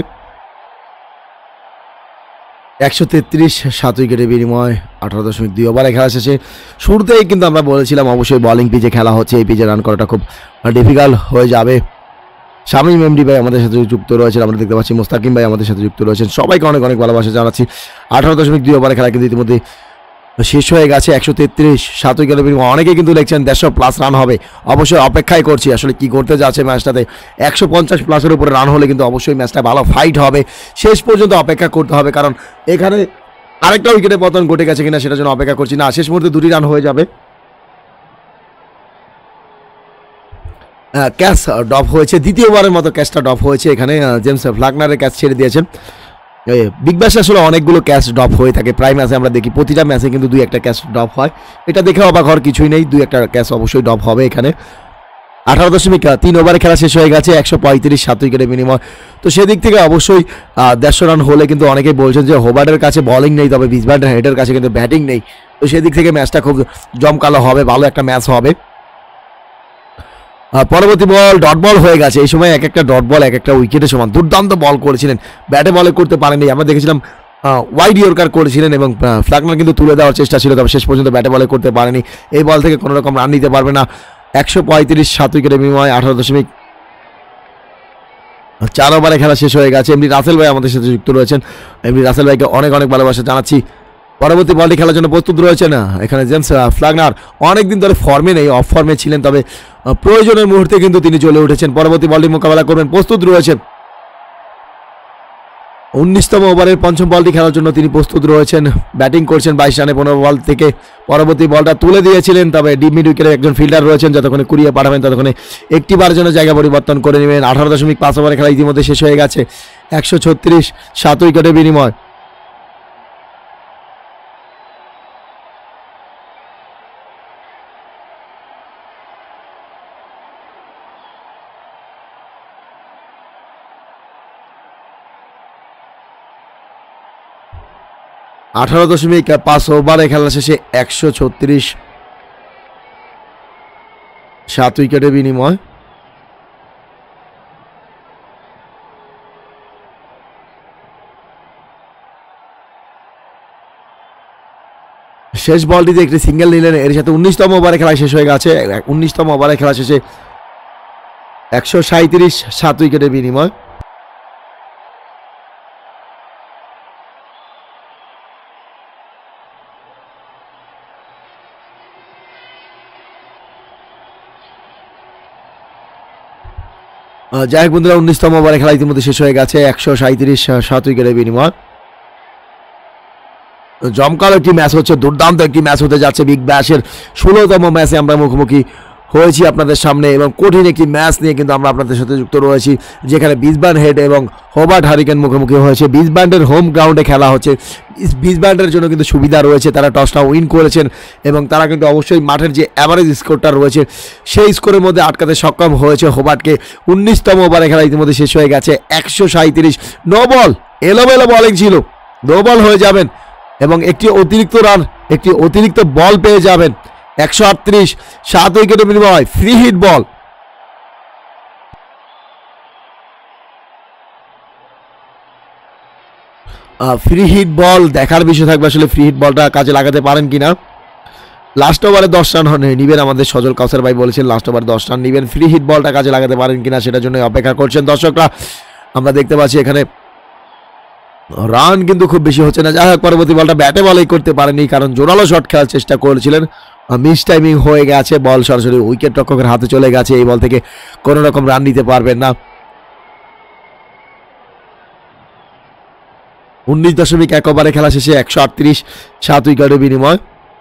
একশো তেত্রিশ সাত উইকেটের বিনিময়। আঠারো দশমিক দুই ওভারে খেলা শেষে শুরুতেই কিন্তু আমরা বলেছিলাম অবশ্যই বোলিং পিচে খেলা হচ্ছে, এই পিচে রান করাটা খুব ডিফিকাল্ট হয়ে যাবে। শামীম এমডি ভাই আমাদের সাথে যুক্ত রয়েছেন, আমরা দেখতে পাচ্ছি মোস্তাকিম ভাই আমাদের সাথে যুক্ত রয়েছেন, সবাইকে অনেক অনেক ভালোবাসা জানাচ্ছি। আঠারো দশমিক দুই ওভারে খেলা কিন্তু ইতিমধ্যে শেষ হয়ে গেছে, একশো তেত্রিশ সাত উইকেটের বিনিময়। অনেকেই কিন্তু লিখছেন দেড়শো প্লাস রান হবে, অবশ্যই অপেক্ষায় করছি আসলে কি করতে যাচ্ছে ম্যাচটাতে। একশো পঞ্চাশ প্লাসের উপরে রান হলে কিন্তু অবশ্যই ম্যাচটা ভালো ফাইট হবে, শেষ পর্যন্ত অপেক্ষা করতে হবে, কারণ এখানে আরেকটা উইকেটের পতন ঘটে গেছে কিনা সেটার জন্য অপেক্ষা করছি। না, শেষ মুহূর্তে দুটি রান হয়ে যাবে। ক্যাচ ড্রপ হয়েছে, দ্বিতীয়বারের মতো ক্যাচটা ড্রপ হয়েছে এখানে, জেমস ফ্লাকনারের ক্যাচ ছেড়ে দিয়েছেন। বিগ ব্যাশে আসলে অনেকগুলো ক্যাচ ড্রপ হয়ে থাকে, প্রায় ম্যাচে আমরা দেখি প্রতিটা ম্যাচে কিন্তু দুই একটা ক্যাচ ড্রপ হয়, এটা দেখে অবাক হওয়ার কিছুই নেই, দুই একটা ক্যাচ অবশ্যই ড্রপ হবে এখানে। আঠারো দশমিক তিন ওভারে খেলা শেষ হয়ে গেছে, একশো পঁয়ত্রিশ সাত উইকেটের বিনিময়। তো সেদিক থেকে অবশ্যই দেড়শো রান হলে কিন্তু অনেকেই বলছেন যে হোবার্টের কাছে বলিং নেই, তবে বিসব্যান্ড হেডের কাছে কিন্তু ব্যাটিং নেই, তো সেদিক থেকে ম্যাচটা খুব জমকালো হবে, ভালো একটা ম্যাচ হবে। পরবর্তী বল ডট বল হয়ে গেছে, এই সময় এক একটা ডট বল এক একটা উইকেটের সমান, দুর্দান্ত বল করেছিলেন, ব্যাটে বলে করতে পারেনি। আমরা দেখেছিলাম ওয়াইড ইয়র্কার করেছিলেন এবং ফ্ল্যাগনার কিন্তু তুলে দেওয়ার চেষ্টা ছিল, তবে শেষ পর্যন্ত ব্যাটে বলে করতে পারেনি। এই বল থেকে কোনো রকম রান নিতে পারবে না। একশো পঁয়ত্রিশ সাত উইকেটের বিনিময়ে আঠারো দশমিক চার ওভারে খেলা শেষ হয়ে গেছে। এমনি রাসেল ভাই আমাদের সাথে যুক্ত রয়েছেন, এমনি রাসেল ভাইকে অনেক অনেক ভালোবাসা জানাচ্ছি। পরবর্তী বলটি খেলার জন্য প্রস্তুত রয়েছেন এখানে জেমস ফ্ল্যাগনার। অনেকদিন ধরে ফর্মে নেই, অফ ফর্মে ছিলেন, তবে প্রয়োজনের মুহূর্তে কিন্তু তিনি চলে উঠেছেন। পরবর্তী বলটি মোকাবেলা করবেন, প্রস্তুত রয়েছেন। উনিশতম ওভারের পঞ্চম বলটি খেলার জন্য তিনি প্রস্তুত রয়েছেন। ব্যাটিং করছেন বাইশ রানে পনেরো বল থেকে। পরবর্তী বলটা তুলে দিয়েছিলেন, তবে ডিপ মিড উইকেটের একজন ফিল্ডার রয়েছেন, যতক্ষণে কুড়িয়ে পাঠাবেন ততক্ষণে একটি বার জন্য জায়গা পরিবর্তন করে নেবেন। আঠারো দশমিক পাঁচ ওভারে খেলা ইতিমধ্যে শেষ হয়ে গেছে। একশো ছত্রিশ সাত উইকেটের বিনিময়। আঠারো দশমিক পাঁচ ওভারে খেলা শেষে একশো ছত্রিশ সাত উইকেটের বিনিময়। শেষ বলটিতে একটি সিঙ্গেল নিলেন, এর সাথে উনিশতম ওভারে খেলা শেষ হয়ে গেছে। উনিশতম ওভারে খেলা শেষে একশো সাঁত্রিশ সাত উইকেটের বিনিময়। যাই হোক বন্ধুরা, উনিশতম ওভারে খেলা ইতিমধ্যে শেষ হয়ে গেছে। একশো সাঁত্রিশ সাত উইকেটের বিনিময়। জমকালো একটি ম্যাচ হচ্ছে, দুর্দান্ত একটি ম্যাচ হতে যাচ্ছে। বিগ ব্যাশের ষোলোতম ম্যাচে আমরা মুখোমুখি হয়েছি আপনাদের সামনে, এবং কঠিন একটি ম্যাচ নিয়ে কিন্তু আমরা আপনাদের সাথে যুক্ত রয়েছি, যেখানে বিসবার্ন হেড এবং হোবার্ট হারিকেন মুখোমুখি হয়েছে। বিসবার্নের হোম গ্রাউন্ডে খেলা হচ্ছে। বিসবার্নের জন্য কিন্তু সুবিধা রয়েছে, তারা টসটা উইন করেছেন এবং তারা কিন্তু অবশ্যই মাঠের যে অ্যাভারেজ স্কোরটা রয়েছে সেই স্কোরের মধ্যে আটকাতে সক্ষম হয়েছে হোবার্টকে। উনিশতম ওভারে খেলা ইতিমধ্যে শেষ হয়ে গেছে। একশো সাঁত্রিশ নো বল, এলোমেলো বলিং ছিল, নো বল হয়ে যাবেন এবং একটি অতিরিক্ত রান, একটি অতিরিক্ত বল পেয়ে যাবেন। একশো আটত্রিশ সাত উইকেটের বিনিময়, free hit ball. Free hit ball দেখার বিষয় থাকবে আসলে ফ্রি হিট বলটা কাজে লাগাতে পারেন কিনা। লাস্ট ওভারে দশ রান নিবেন, আমাদের সজল কাউসার ভাই বলেছেন লাস্ট ওভারে দশ রান নিবেন। ফ্রি হিট বলটা কাজে লাগাতে পারেন কিনা সেটার জন্য অপেক্ষা করছেন দর্শকরা। আমরা দেখতে পাচ্ছি এখানে রান কিন্তু খুব বেশি হচ্ছে না। যাই হোক, পরবর্তী বলটা ব্যাটে বলেই করতে পারেনি, কারণ জোরালো শট খেলার চেষ্টা করেছিলেন, মিস টাইমিং হয়ে গেছে। বল সরাসরি উইকেট রক্ষকের হাতে চলে গেছে। এই বল থেকে কোনো রকম রান নিতে পারবেন না। উনিশ দশমিক এক ওভারে খেলা শেষে একশো আটত্রিশ সাত উইকেটের বিনিময়।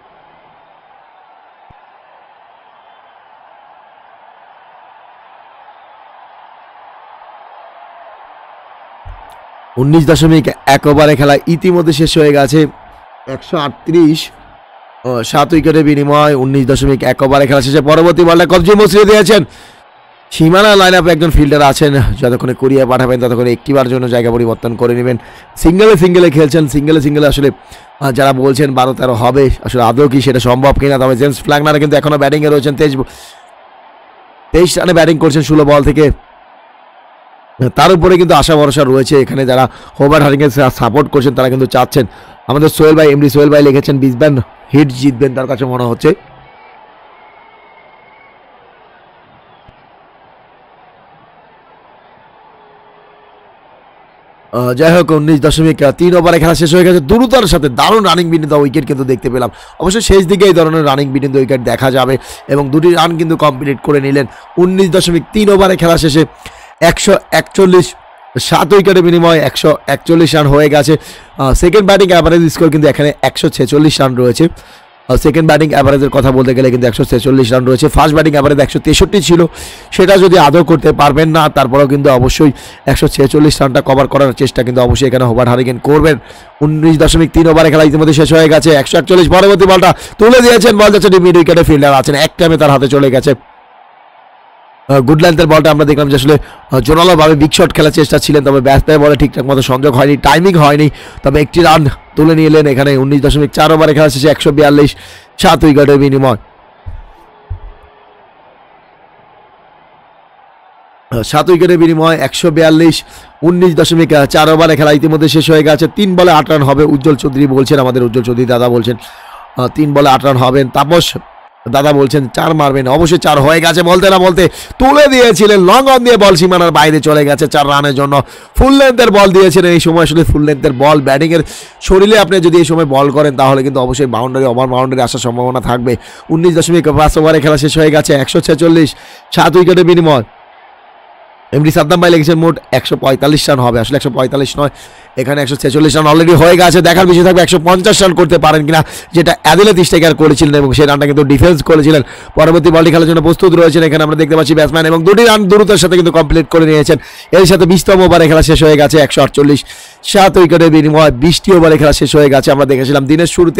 উনিশ দশমিক এক ওভারে খেলা ইতিমধ্যে শেষ হয়ে গেছে। একশো আটত্রিশ সাত উইকেটের বিনিময়। উনিশ দশমিক এক ওভারে খেলা শেষে পরবর্তী বলটা কবজি মসিয়ে দিয়েছেন। সীমানা লাইন আপে একজন ফিল্ডার আছেন, যতক্ষণে কুড়িয়ে পাঠাবেন ততক্ষণে একটিবার জন্য জায়গা পরিবর্তন করে নেবেন। সিঙ্গেলে সিঙ্গেলে খেলছেন, সিঙ্গেলে সিঙ্গেলে আসলে যারা বলছেন বারো তেরো হবে, আসলে আদৌ কি সেটা সম্ভব কিনা। তবে জেমস ফ্ল্যাগনার কিন্তু এখনও ব্যাটিংয়ে রয়েছেন, তেইশ তেইশ রানে ব্যাটিং করছেন ষোলো বল থেকে। তার উপরে কিন্তু আশা ভরসা রয়েছে। এখানে যারা হোবার্ট হারিকেন সাপোর্ট করছেন তারা কিন্তু চাচ্ছেন, আমাদের সোহেল ভাই এমডি সোহেল ভাই লিখেছেন বিসবার্ন হিট জিতবেন, তার কাছে মনে হচ্ছে। যাই হোক, উনিশ দশমিক তিন ওভারে খেলা শেষ হয়ে গেছে। দ্রুতার সাথে দারুণ রানিং বিনিত উইকেট কিন্তু দেখতে পেলাম। অবশ্যই শেষ দিকে এই ধরনের রানিং বিনিত উইকেট দেখা যাবে এবং দুটি রান কিন্তু কমপ্লিট করে নিলেন। উনিশ দশমিক তিন ওভারে খেলা শেষে একশো একচল্লিশ সাত উইকেটের বিনিময়ে একশো একচল্লিশ রান হয়ে গেছে। সেকেন্ড ব্যাটিং অ্যাভারেজ স্কোর কিন্তু এখানে একশো ছেচল্লিশ রান রয়েছে। সেকেন্ড ব্যাটিং অ্যাভারেজের কথা বলতে গেলে কিন্তু একশো ছেচল্লিশ রান রয়েছে। ফার্স্ট ব্যাটিং অ্যাভারেজ একশো তেষট্টি ছিল, সেটা যদি আদৌ করতে পারবেন না, তারপরেও কিন্তু অবশ্যই একশো ছেচল্লিশ রানটা কভার করার চেষ্টা কিন্তু অবশ্যই এখানে হোবার্ট হারিকেন করবেন। উনিশ দশমিক তিন ওভারে খেলা ইতিমধ্যে শেষ হয়ে গেছে। একশো একচল্লিশ পরবর্তী বলটা তুলে দিয়েছেন, বল যাচ্ছে মিড উইকেটে, ফিল্ডার আছেন, এক টাইমে তার হাতে চলে গেছে। গুড লেন্থের বলটা আমরা দেখলাম যে আসলে জোরালোভাবে বিগ শট খেলার চেষ্টা ছিলেন, তবে ব্যাটসম্যান বলে ঠিকঠাক মতো সংযোগ হয়নি, টাইমিং হয়নি, তবে একটি রান তুলে নিয়ে এলেন এখানে। উনিশ দশমিক চার ওভারে খেলা শেষে একশো বিয়াল্লিশ সাত উইকেটের বিনিময়। সাত উইকেটের বিনিময়ে একশো বিয়াল্লিশ উনিশ দশমিক চার ওভারে খেলা ইতিমধ্যে শেষ হয়ে গেছে। তিন বলে আট রান হবে উজ্জ্বল চৌধুরী বলছেন, আমাদের উজ্জ্বল চৌধুরী দাদা বলছেন তিন বলে আট রান হবেন। তাপস দাদা বলছেন চার মারবেন, অবশ্যই চার হয়ে গেছে। বলতে না বলতে তুলে দিয়েছিলেন লং অন দিয়ে, বল সীমানার বাইরে চলে গেছে চার রানের জন্য। ফুল লেন্থের বল দিয়েছিলেন, এই সময় আসলে ফুল লেন্থের বল ব্যাটিংয়ের শরীরে আপনি যদি এই সময় বল করেন তাহলে কিন্তু অবশ্যই বাউন্ডারি ওভার বাউন্ডারি আসার সম্ভাবনা থাকবে। উনিশ দশমিক পাঁচ ওভারে খেলা শেষ হয়ে গেছে। একশো ছেচল্লিশ সাত উইকেটের বিনিময় এমডি সাদ্দাম ভাই লেগেছেন মোট একশো পঁয়তাল্লিশ রান হবে, আসলে একশো পঁয়তাল্লিশ নয়, এখানে একশো ছেচল্লিশ রান অলরেডি হয়ে গেছে। দেখার বিষয় থাকবে একশো পঞ্চাশ রান করতে পারেন কিনা, যেটা অ্যাদিলেথ স্ট্রাইকার করেছিলেন এবং সেই রানটা কিন্তু ডিফেন্স করেছিলেন। পরবর্তী বলটি খেলার জন্য প্রস্তুত রয়েছেন এখানে আমরা দেখতে পাচ্ছি ব্যাটসম্যান, এবং দুটি রান দ্রুতের সাথে কিন্তু কমপ্লিট করে নিয়েছেন। এর সাথে বিশতম ওভারে খেলা শেষ হয়ে গেছে। একশো আটচল্লিশ সাত উইকেটের বিনিময় বিশটি ওভারে খেলা শেষ হয়ে গেছে। আমরা দেখেছিলাম দিনের শুরুতে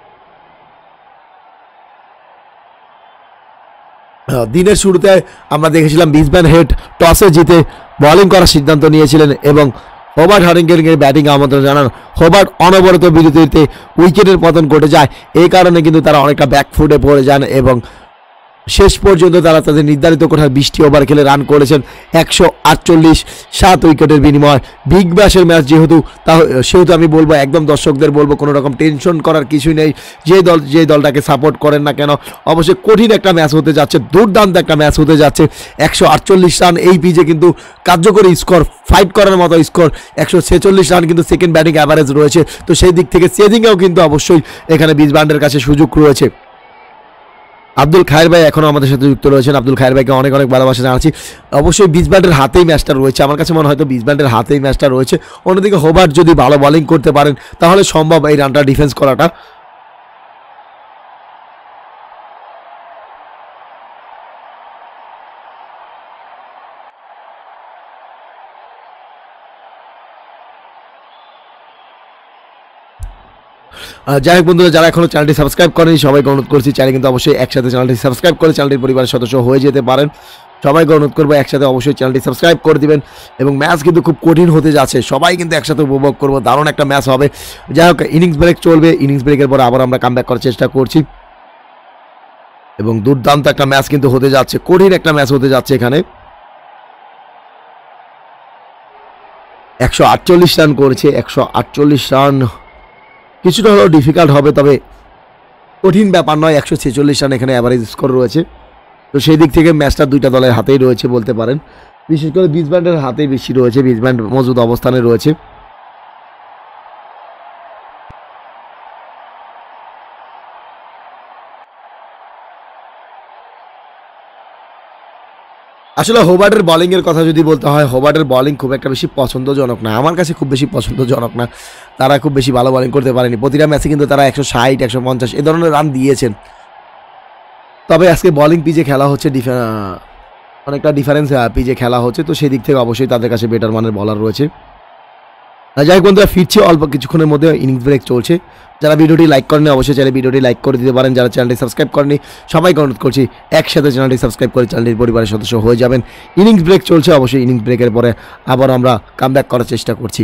দিনের শুরুতে আমরা দেখেছিলাম ব্রিসবেন হেড টসে জিতে বোলিং করার সিদ্ধান্ত নিয়েছিলেন এবং হোবার্ট হারিংটনকে ব্যাটিং আমন্ত্রণ জানান। হোবার্ট অনবরত বিরতিতে উইকেটের পতন ঘটে যায়, এই কারণে কিন্তু তারা অনেকটা ব্যাকফুটে পড়ে যান এবং শেষ পর্যন্ত তারা তাদের নির্ধারিত কোঠায় বিশটি ওভার খেলে রান করেছেন একশো আটচল্লিশ সাত উইকেটের বিনিময়। বিগ ব্যাশের ম্যাচ যেহেতু তা সেহেতু আমি বলবো একদম দর্শকদের বলবো কোনো রকম টেনশন করার কিছুই নেই। যে দল যে দলটাকে সাপোর্ট করেন না কেন, অবশ্যই কঠিন একটা ম্যাচ হতে যাচ্ছে, দুর্দান্ত একটা ম্যাচ হতে যাচ্ছে। একশো আটচল্লিশ রান এই পিচে কিন্তু কার্যকরী স্কোর, ফাইট করার মতো স্কোর। একশো ছেচল্লিশ রান কিন্তু সেকেন্ড ব্যাটিং অ্যাভারেজ রয়েছে, তো সেই দিক থেকে চেজিংয়েও কিন্তু অবশ্যই এখানে ব্রিসবেনের কাছে সুযোগ রয়েছে। আব্দুল খায়ের ভাই এখনও আমাদের সাথে যুক্ত রয়েছেন, আব্দুল খায়ের ভাইকে অনেক অনেক ভালোবাসা জানাচ্ছি। অবশ্যই ব্রিসবেনের হাতেই ম্যাচটা রয়েছে, আমার কাছে মনে হয় তো ব্রিসবেনের হাতেই ম্যাচটা রয়েছে। অন্যদিকে হোবার্ট যদি ভালো বোলিং করতে পারেন তাহলে সম্ভব এই রানটা ডিফেন্স করাটা। যাই হোক বন্ধুরা, যারা এখনও চ্যানেলটি সাবস্ক্রাইব করেনি সবাইকে অনুরোধ করছি চ্যানেল কিন্তু অবশ্যই একসাথে চ্যানেলটি সাবস্ক্রাইব করে চ্যানেলটির পরিবারের সদস্য হয়ে যেতে পারেন। সবাইকে অনুরোধ করবো একসাথে অবশ্যই চ্যানেলটি সাবস্ক্রাইব করে দিবেন। এবং ম্যাচ কিন্তু খুব কঠিন হতে যাচ্ছে, সবাই কিন্তু একসাথে উপভোগ করবো, দারুণ একটা ম্যাচ হবে। যাই হোক, ইনিংস ব্রেক চলবে, ইনিংস ব্রেকের পরে আবার আমরা কামব্যাক করার চেষ্টা করছি এবং দুর্দান্ত একটা ম্যাচ কিন্তু হতে যাচ্ছে, কঠিন একটা ম্যাচ হতে যাচ্ছে। এখানে একশো আটচল্লিশ রান করেছে, একশো আটচল্লিশ রান কিছুটা হলেও ডিফিকাল্ট হবে, তবে কঠিন ব্যাপার নয়। একশো ছেচল্লিশ রান এখানে অ্যাভারেজ স্কোর রয়েছে, তো সেই দিক থেকে ম্যাচটা দুইটা দলের হাতেই রয়েছে বলতে পারেন। বিশেষ করে ব্রিসবেনের হাতেই বেশি রয়েছে, ব্রিসবেন মজবুত অবস্থানে রয়েছে। আসলে হোবার্টের বোলিংয়ের কথা যদি বলতে হয়, হোবার্টের বোলিং খুব একটা বেশি পছন্দজনক না, আমার কাছে খুব বেশি পছন্দজনক না। তারা খুব বেশি ভালো বোলিং করতে পারেনি, প্রতিটা ম্যাচে কিন্তু তারা একশো ষাট একশো পঞ্চাশ এ ধরনের রান দিয়েছেন। তবে আজকে বোলিং পিচে খেলা হচ্ছে, অনেকটা ডিফারেন্স পিচে খেলা হচ্ছে, তো সেই দিক থেকে অবশ্যই তাদের কাছে বেটার মানের বলার রয়েছে। যাই হোক বন্ধুরা, ফিরছে অল্প কিছুক্ষণের মধ্যে, ইনিংস ব্রেক চলছে। যারা ভিডিওটি লাইক করেনি অবশ্যই চ্যানেল ভিডিওটি লাইক করে দিতে পারেন। যারা চ্যানেলটি সাবস্ক্রাইব করেনি সবাইকে অনুরোধ করছি একসাথে চ্যানেলটি সাবস্ক্রাইব করে চ্যানেলটির পরিবারের সদস্য হয়ে যাবেন। ইনিংস ব্রেক চলছে, অবশ্যই ইনিংস ব্রেকের পরে আবার আমরা কামব্যাক করার চেষ্টা করছি।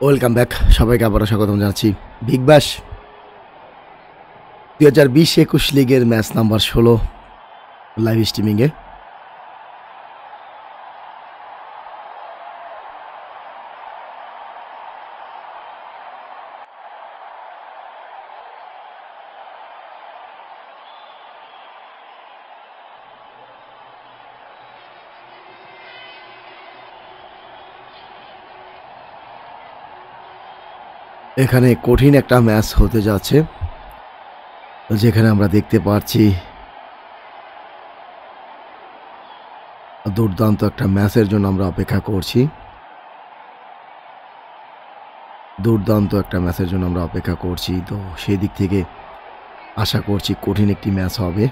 ওয়েলকাম ব্যাক, সবাইকে আবারও স্বাগতম জানাচ্ছি বিগ ব্যাশ দুই হাজার বিশ একুশ লিগের ম্যাচ নাম্বার ষোলো লাইভ স্ট্রিমিংয়ে। এখানে কঠিন একটা ম্যাচ হতে যাচ্ছে, যেখানে আমরা দেখতে পাচ্ছি দুর্দান্ত একটা ম্যাচের জন্য আমরা অপেক্ষা করছি দুর্দান্ত একটা ম্যাচের জন্য আমরা অপেক্ষা করছি তো সেই দিক থেকে আশা করছি কঠিন একটি ম্যাচ হবে।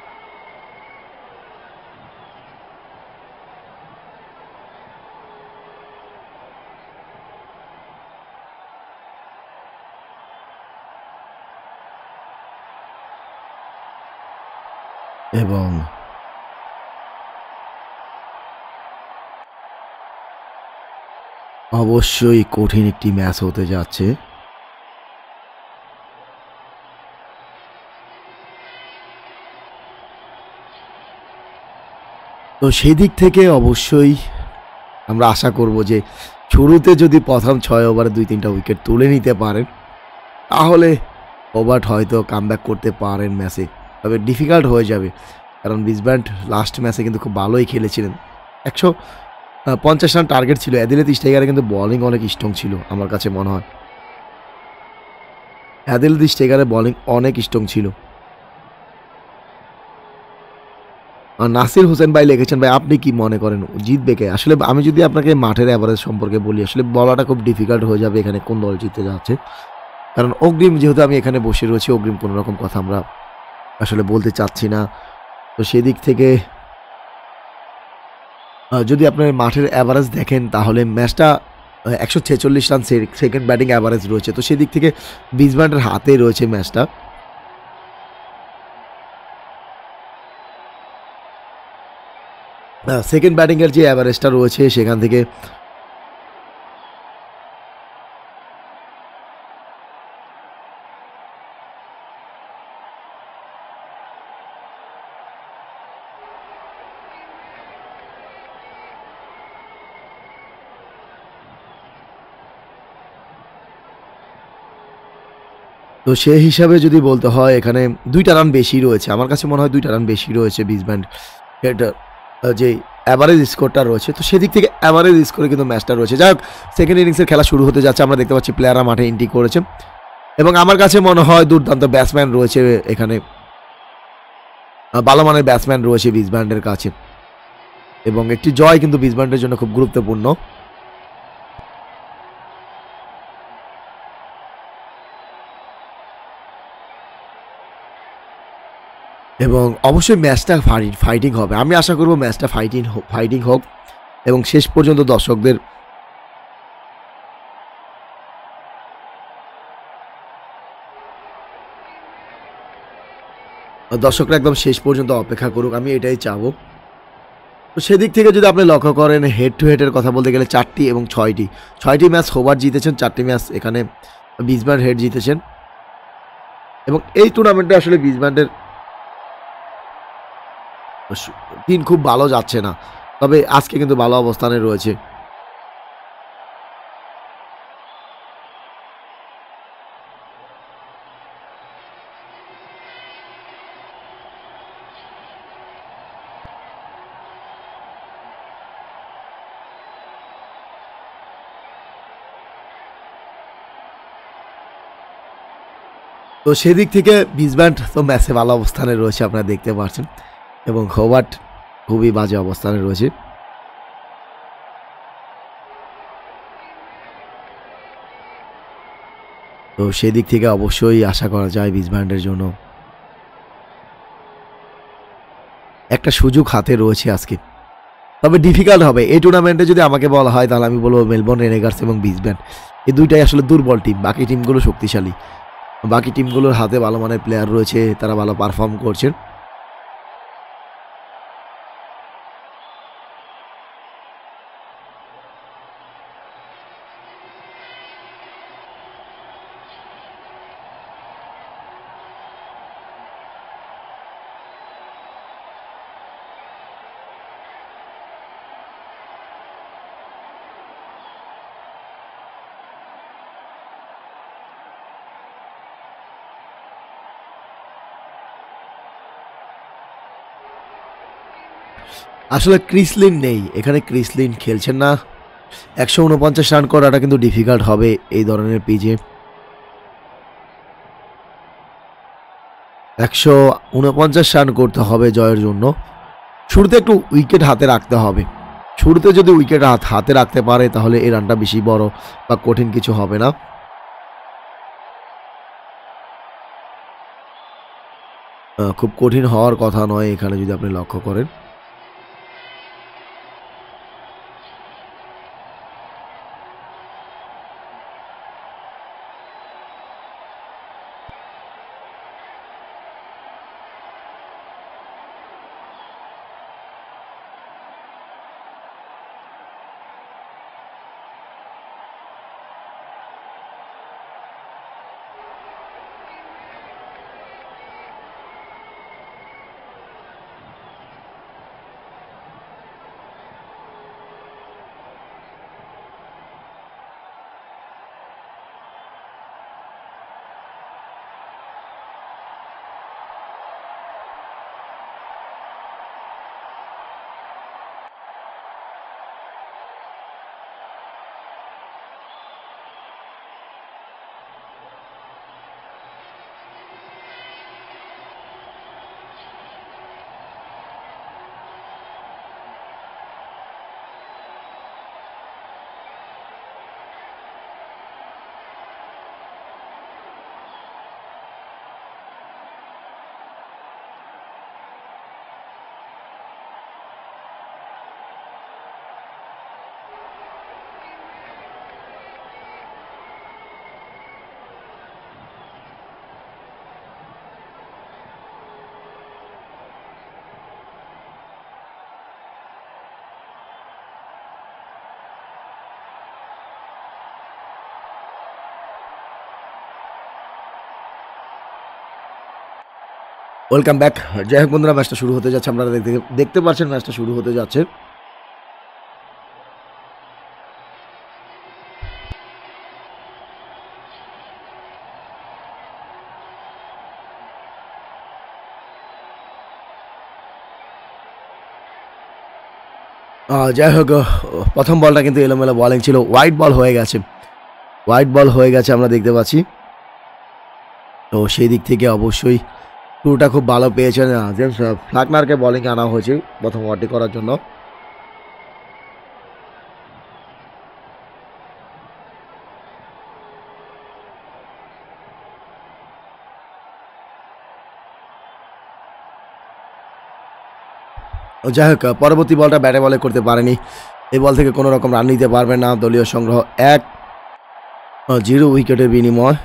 এবং অবশ্যই কঠিন একটি ম্যাচ হতে যাচ্ছে। তো সেই দিক থেকে অবশ্যই আমরা আশা করব যে শুরুতে যদি প্রথম ছয় ওভারে দুই তিনটা উইকেট তুলে নিতে পারেন, তাহলে ওভার হয়তো কামব্যাক করতে পারেন ম্যাচে। তবে ডিফিকাল্ট হয়ে যাবে, কারণ বিসব্যান্ড লাস্ট ম্যাচে কিন্তু খুব ভালোই খেলেছিলেন। একশো পঞ্চাশ রান টার্গেট ছিল। অ্যাদিলেদ স্টেগারে কিন্তু বলিং অনেক স্ট্রং ছিল আমার কাছে মনে হয়। অ্যাদিলেদ স্টেগারে বলিং অনেক স্ট্রং ছিল। আর নাসির হোসেন ভাই লিখেছেন, ভাই আপনি কি মনে করেন জিতবে কে? আসলে আমি যদি আপনাকে মাঠের অ্যাভারেজ সম্পর্কে বলি, আসলে বলাটা খুব ডিফিকাল্ট হয়ে যাবে এখানে কোন দল জিততে যাচ্ছে। কারণ অগ্রিম যেহেতু আমি এখানে বসে রয়েছি, অগ্রিম কোনো রকম কথা আমরা আসলে বলতে চাচ্ছি না। তো সেদিক থেকে যদি আপনার মাঠের অ্যাভারেজ দেখেন, তাহলে ম্যাচটা একশো ছেচল্লিশ রান সেকেন্ড ব্যাটিং অ্যাভারেজ রয়েছে। তো সেদিক থেকে বিসব্যান্ডের হাতে রয়েছে ম্যাচটা। সেকেন্ড ব্যাটিংয়ের যে অ্যাভারেজটা রয়েছে সেখান থেকে তো সেই হিসাবে যদি বলতে হয়, এখানে দুইটা রান বেশি রয়েছে। আমার কাছে মনে হয় দুইটা রান বেশি রয়েছে বিসব্যান্ড এটা যে অ্যাভারেজ স্কোরটা রয়েছে। তো সেদিক থেকে অ্যাভারেজ স্কোরে কিন্তু ম্যাচটা রয়েছে। যাই হোক, সেকেন্ড ইনিংসের খেলা শুরু হতে যাচ্ছে। আমরা দেখতে পাচ্ছি প্লেয়াররা মাঠে এন্ট্রি করেছে, এবং আমার কাছে মনে হয় দুর্দান্ত ব্যাটসম্যান রয়েছে এখানে, ভালো মানের ব্যাটসম্যান রয়েছে বিসব্যান্ডের কাছে, এবং একটি জয় কিন্তু বিসব্যান্ডের জন্য খুব গুরুত্বপূর্ণ। এবং অবশ্যই ম্যাচটা ফাইটিং হবে। আমি আশা করব ম্যাচটা ফাইটিং ফাইটিং হোক এবং শেষ পর্যন্ত দর্শকদের দর্শকরা একদম শেষ পর্যন্ত অপেক্ষা করুক, আমি এটাই চাবো। তো সেদিক থেকে যদি আপনি লক্ষ্য করেন, হেড টু হেডের কথা বলতে গেলে চারটি এবং ছয়টি ছয়টি ম্যাচ হোভার জিতেছেন, চারটি ম্যাচ এখানে বিসব্যান্ড হেড জিতেছেন। এবং এই টুর্নামেন্টে আসলে বিসব্যান্ডের দিন খুব ভালো যাচ্ছে না, তবে আজকে কিন্তু ভালো অবস্থানে রয়েছে। তো সেদিক থেকে বিসব্যান্ড তো ম্যাচে ভালো অবস্থানে রয়েছে, আপনারা দেখতে পাচ্ছেন, এবং হোভার্ট খুবই বাজে অবস্থানে রয়েছে। তো সেদিক থেকে অবশ্যই আশা করা যায় বিসব্যান্ডের জন্য একটা সুযোগ হাতে রয়েছে আজকে। তবে ডিফিকাল্ট হবে এই টুর্নামেন্টে। যদি আমাকে বলা হয়, তাহলে আমি বলবো মেলবোর্ন রেনেগার্স এবং বিসব্যান্ড এই দুইটাই আসলে দুর্বল টিম, বাকি টিমগুলো শক্তিশালী। বাকি টিমগুলোর হাতে ভালো মানের প্লেয়ার রয়েছে, তারা ভালো পারফর্ম করছেন। আসলে ক্রিসলিন নেই এখানে, ক্রিসলিন খেলছেন না। একশো উনপঞ্চাশ রান করাটা কিন্তু ডিফিকাল্ট হবে এই ধরনের পিচে। একশো উনপঞ্চাশ রান করতে হবে জয়ের জন্য। শুরুতে একটু উইকেট হাতে রাখতে হবে, শুরুতে যদি উইকেট হাত হাতে রাখতে পারে তাহলে এই রানটা বেশি বড় বা কঠিন কিছু হবে না। খুব কঠিন হওয়ার কথা নয় এখানে যদি আপনি লক্ষ্য করেন। Welcome back. যাই হোক বন্ধুরা, ম্যাচটা শুরু হতে যাচ্ছে, আপনারা দেখতে দেখতে পাচ্ছেন ম্যাচটা শুরু হতে যাচ্ছে। যাই হোক, প্রথম বলটা কিন্তু এলোমেলো বলিং ছিল, হোয়াইট বল হয়ে গেছে, হোয়াইট বল হয়ে গেছে আমরা দেখতে পাচ্ছি। তো সেই দিক থেকে অবশ্যই শুরুটা খুব ভালো পেয়েছেন জেমস ফ্লাকনারকে বলিংয়ে আনা হয়েছে প্রথম ওভারটি করার জন্য। যাই হোক, পরবর্তী বলটা ব্যাটে বলে করতে পারেনি, এই বল থেকে কোনো রকম রান নিতে পারবে না। দলীয় সংগ্রহ এক, জিরো উইকেটের বিনিময়।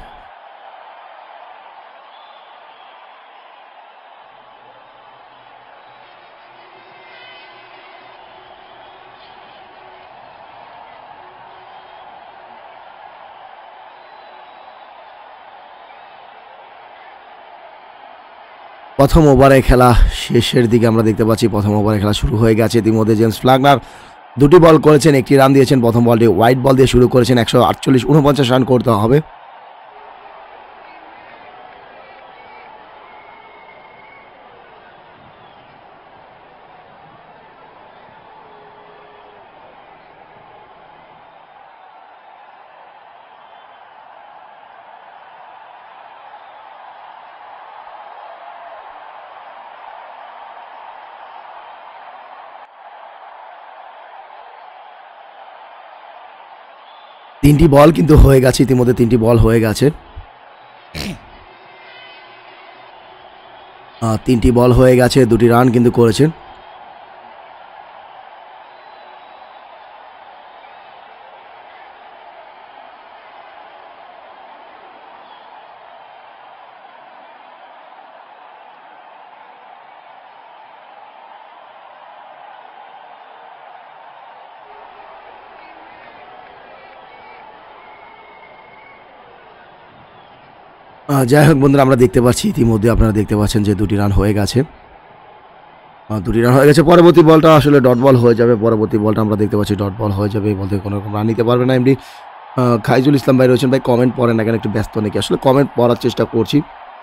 প্রথম ওভারে খেলা শেষের দিকে আমরা দেখতে পাচ্ছি, প্রথম ওভারে খেলা শুরু হয়ে গেছে ইতিমধ্যে। জেমস ফ্লাকনার দুটি বল করেছেন, একটি রান দিয়েছেন। প্রথম বলটি হোয়াইট বল দিয়ে শুরু করেছেন, একশো আটচল্লিশ উনপঞ্চাশ রান করতে হবে। তিনটি বল কিন্তু হয়ে গেছে ইতিমধ্যে, তিনটি বল হয়ে গেছে, তিনটি বল হয়ে গেছে, দুটি রান কিন্তু করেছেন। যাই হোক বন্ধুরা, আমরা দেখতে পাচ্ছি ইতিমধ্যে, আপনারা দেখতে পাচ্ছেন যে দুটি রান হয়ে গেছে, দুটি রান হয়ে গেছে। পরবর্তী বলটা আসলে ডট বল হয়ে যাবে, পরবর্তী বলটা আমরা দেখতে পাচ্ছি ডট বল হয়ে যাবে। এই বল থেকে কোনো রকম রান নিতে পারবে না। এমনি খাইজুল ইসলাম ভাই রয়েছেন, ভাই কমেন্ট পড়েন না কেন, একটু ব্যস্ত নাকি? আসলে কমেন্ট পড়ার চেষ্টা করছি,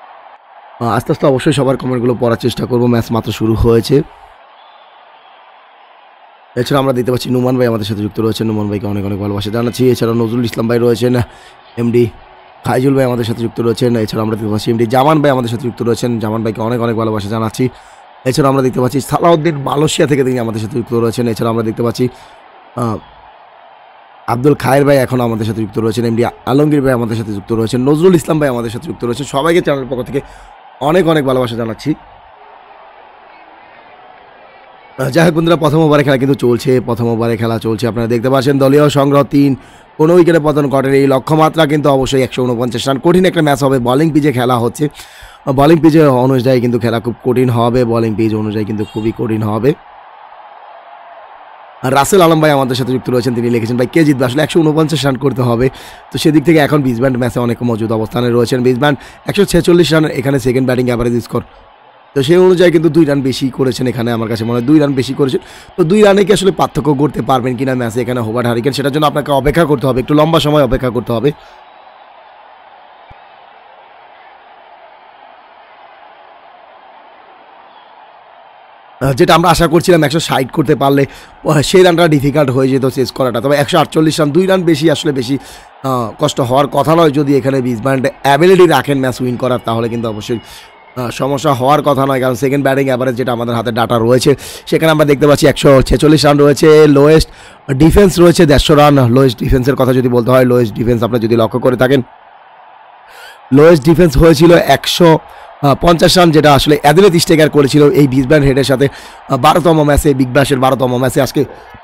আস্তে আস্তে অবশ্যই সবার কমেন্টগুলো পড়ার চেষ্টা করবো। ম্যাচ মাত্র শুরু হয়েছে। এছাড়া আমরা দেখতে পাচ্ছি নুমান ভাই আমাদের সাথে যুক্ত রয়েছেন, নুমান ভাইকে অনেক অনেক ভালোবাসা জানাচ্ছি। এছাড়া নজরুল ইসলাম ভাই রয়েছেন, এমডি ফাইজুল ভাই আমাদের সাথে যুক্ত রয়েছেন। এছাড়া আমরা দেখতে পাচ্ছি এমডি জামান ভাই আমাদের সাথে যুক্ত রয়েছেন, জামান ভাইকে অনেক অনেক ভালোবাসা জানাচ্ছি। এছাড়া আমরা দেখতে পাচ্ছি সালাউদ্দিন মালয়েশিয়া থেকে তিনি আমাদের সাথে যুক্ত রয়েছেন। এছাড়া আমরা দেখতে পাচ্ছি আব্দুল খায়ের ভাই এখন আমাদের সাথে যুক্ত রয়েছেন, এমডি আলমগীর ভাই আমাদের সাথে যুক্ত রয়েছেন, নজরুল ইসলাম ভাই আমাদের সাথে যুক্ত রয়েছেন। সবাইকে চ্যানেলের পক্ষ থেকে অনেক অনেক ভালোবাসা জানাচ্ছি। যাই হোক বন্ধুরা, প্রথম ওভারে খেলা কিন্তু চলছে, প্রথম ওভারে খেলা চলছে। আপনারা দেখতে পাচ্ছেন দলীয় সংগ্রহ তিন, কোনো উইকেটে পতন ঘটেনি। এই লক্ষ্যমাত্রা কিন্তু অবশ্যই একশো উনপঞ্চাশ রান। কঠিন একটা ম্যাচ হবে, বলিং পিচে খেলা হচ্ছে, বলিং পিচে অনুযায়ী কিন্তু খেলা খুব কঠিন হবে, বলিং পিচ অনুযায়ী কিন্তু খুবই কঠিন হবে। আর রাসেল আলম ভাই আমাদের সাথে যুক্ত রয়েছেন, তিনি লিখেছেন ভাই কে জিতবে, আসলে একশো উনপঞ্চাশ রান করতে হবে। তো সেদিক থেকে এখন বিসব্যান্ড ম্যাচে অনেক মজুদ অবস্থানে রয়েছেন। বিসব্যান্ড একশো ছেচল্লিশ রান, এখানে সেকেন্ড ব্যাটিং অ্যাভারেজ স্কোর, তো সেই অনুযায়ী কিন্তু দুই রান বেশি করেছেন এখানে, আমার কাছে মনে হয় দুই রান বেশি করেছেন। তো দুই রানে কি আসলে পার্থক্য করতে পারবেন কিনা ম্যাচে এখানে হোবার্ট হারিকেন, সেটার জন্য আপনাকে অপেক্ষা করতে হবে, একটু লম্বা সময় অপেক্ষা করতে হবে। যেটা আমরা আশা করছিলাম একশো ষাট করতে পারলে সেই রানটা ডিফিকাল্ট হয়ে যেত শেষ করাটা, তবে একশো আটচল্লিশ রান, দুই রান বেশি আসলে বেশি কষ্ট হওয়ার কথা নয়। যদি এখানে বিসব্যান্ড অ্যাবিলিটি রাখেন ম্যাচ উইন করার, তাহলে কিন্তু অবশ্যই সমস্যা হওয়ার কথা নয়, কারণ সেকেন্ড ব্যাটিং অ্যাভারেজ যেটা আমাদের হাতে ডাটা রয়েছে সেখানে আমরা দেখতে পাচ্ছি একশো ছেচল্লিশ রান রয়েছে। লোয়েস্ট ডিফেন্স রয়েছে দেড়শো রান। লোয়েস্ট ডিফেন্সের কথা যদি বলতে হয়, লোয়েস্ট ডিফেন্স আপনারা যদি লক্ষ্য করে থাকেন, লোয়েস্ট ডিফেন্স হয়েছিল একশো পঞ্চাশ রান, যেটা আসলে অ্যাদিলেথ স্টেকার করেছিল এই বিসব্যান্ড হেডের সাথে বারোতম ম্যাচে, বিগ ব্যাশের বারোতম ম্যাচে। আজকে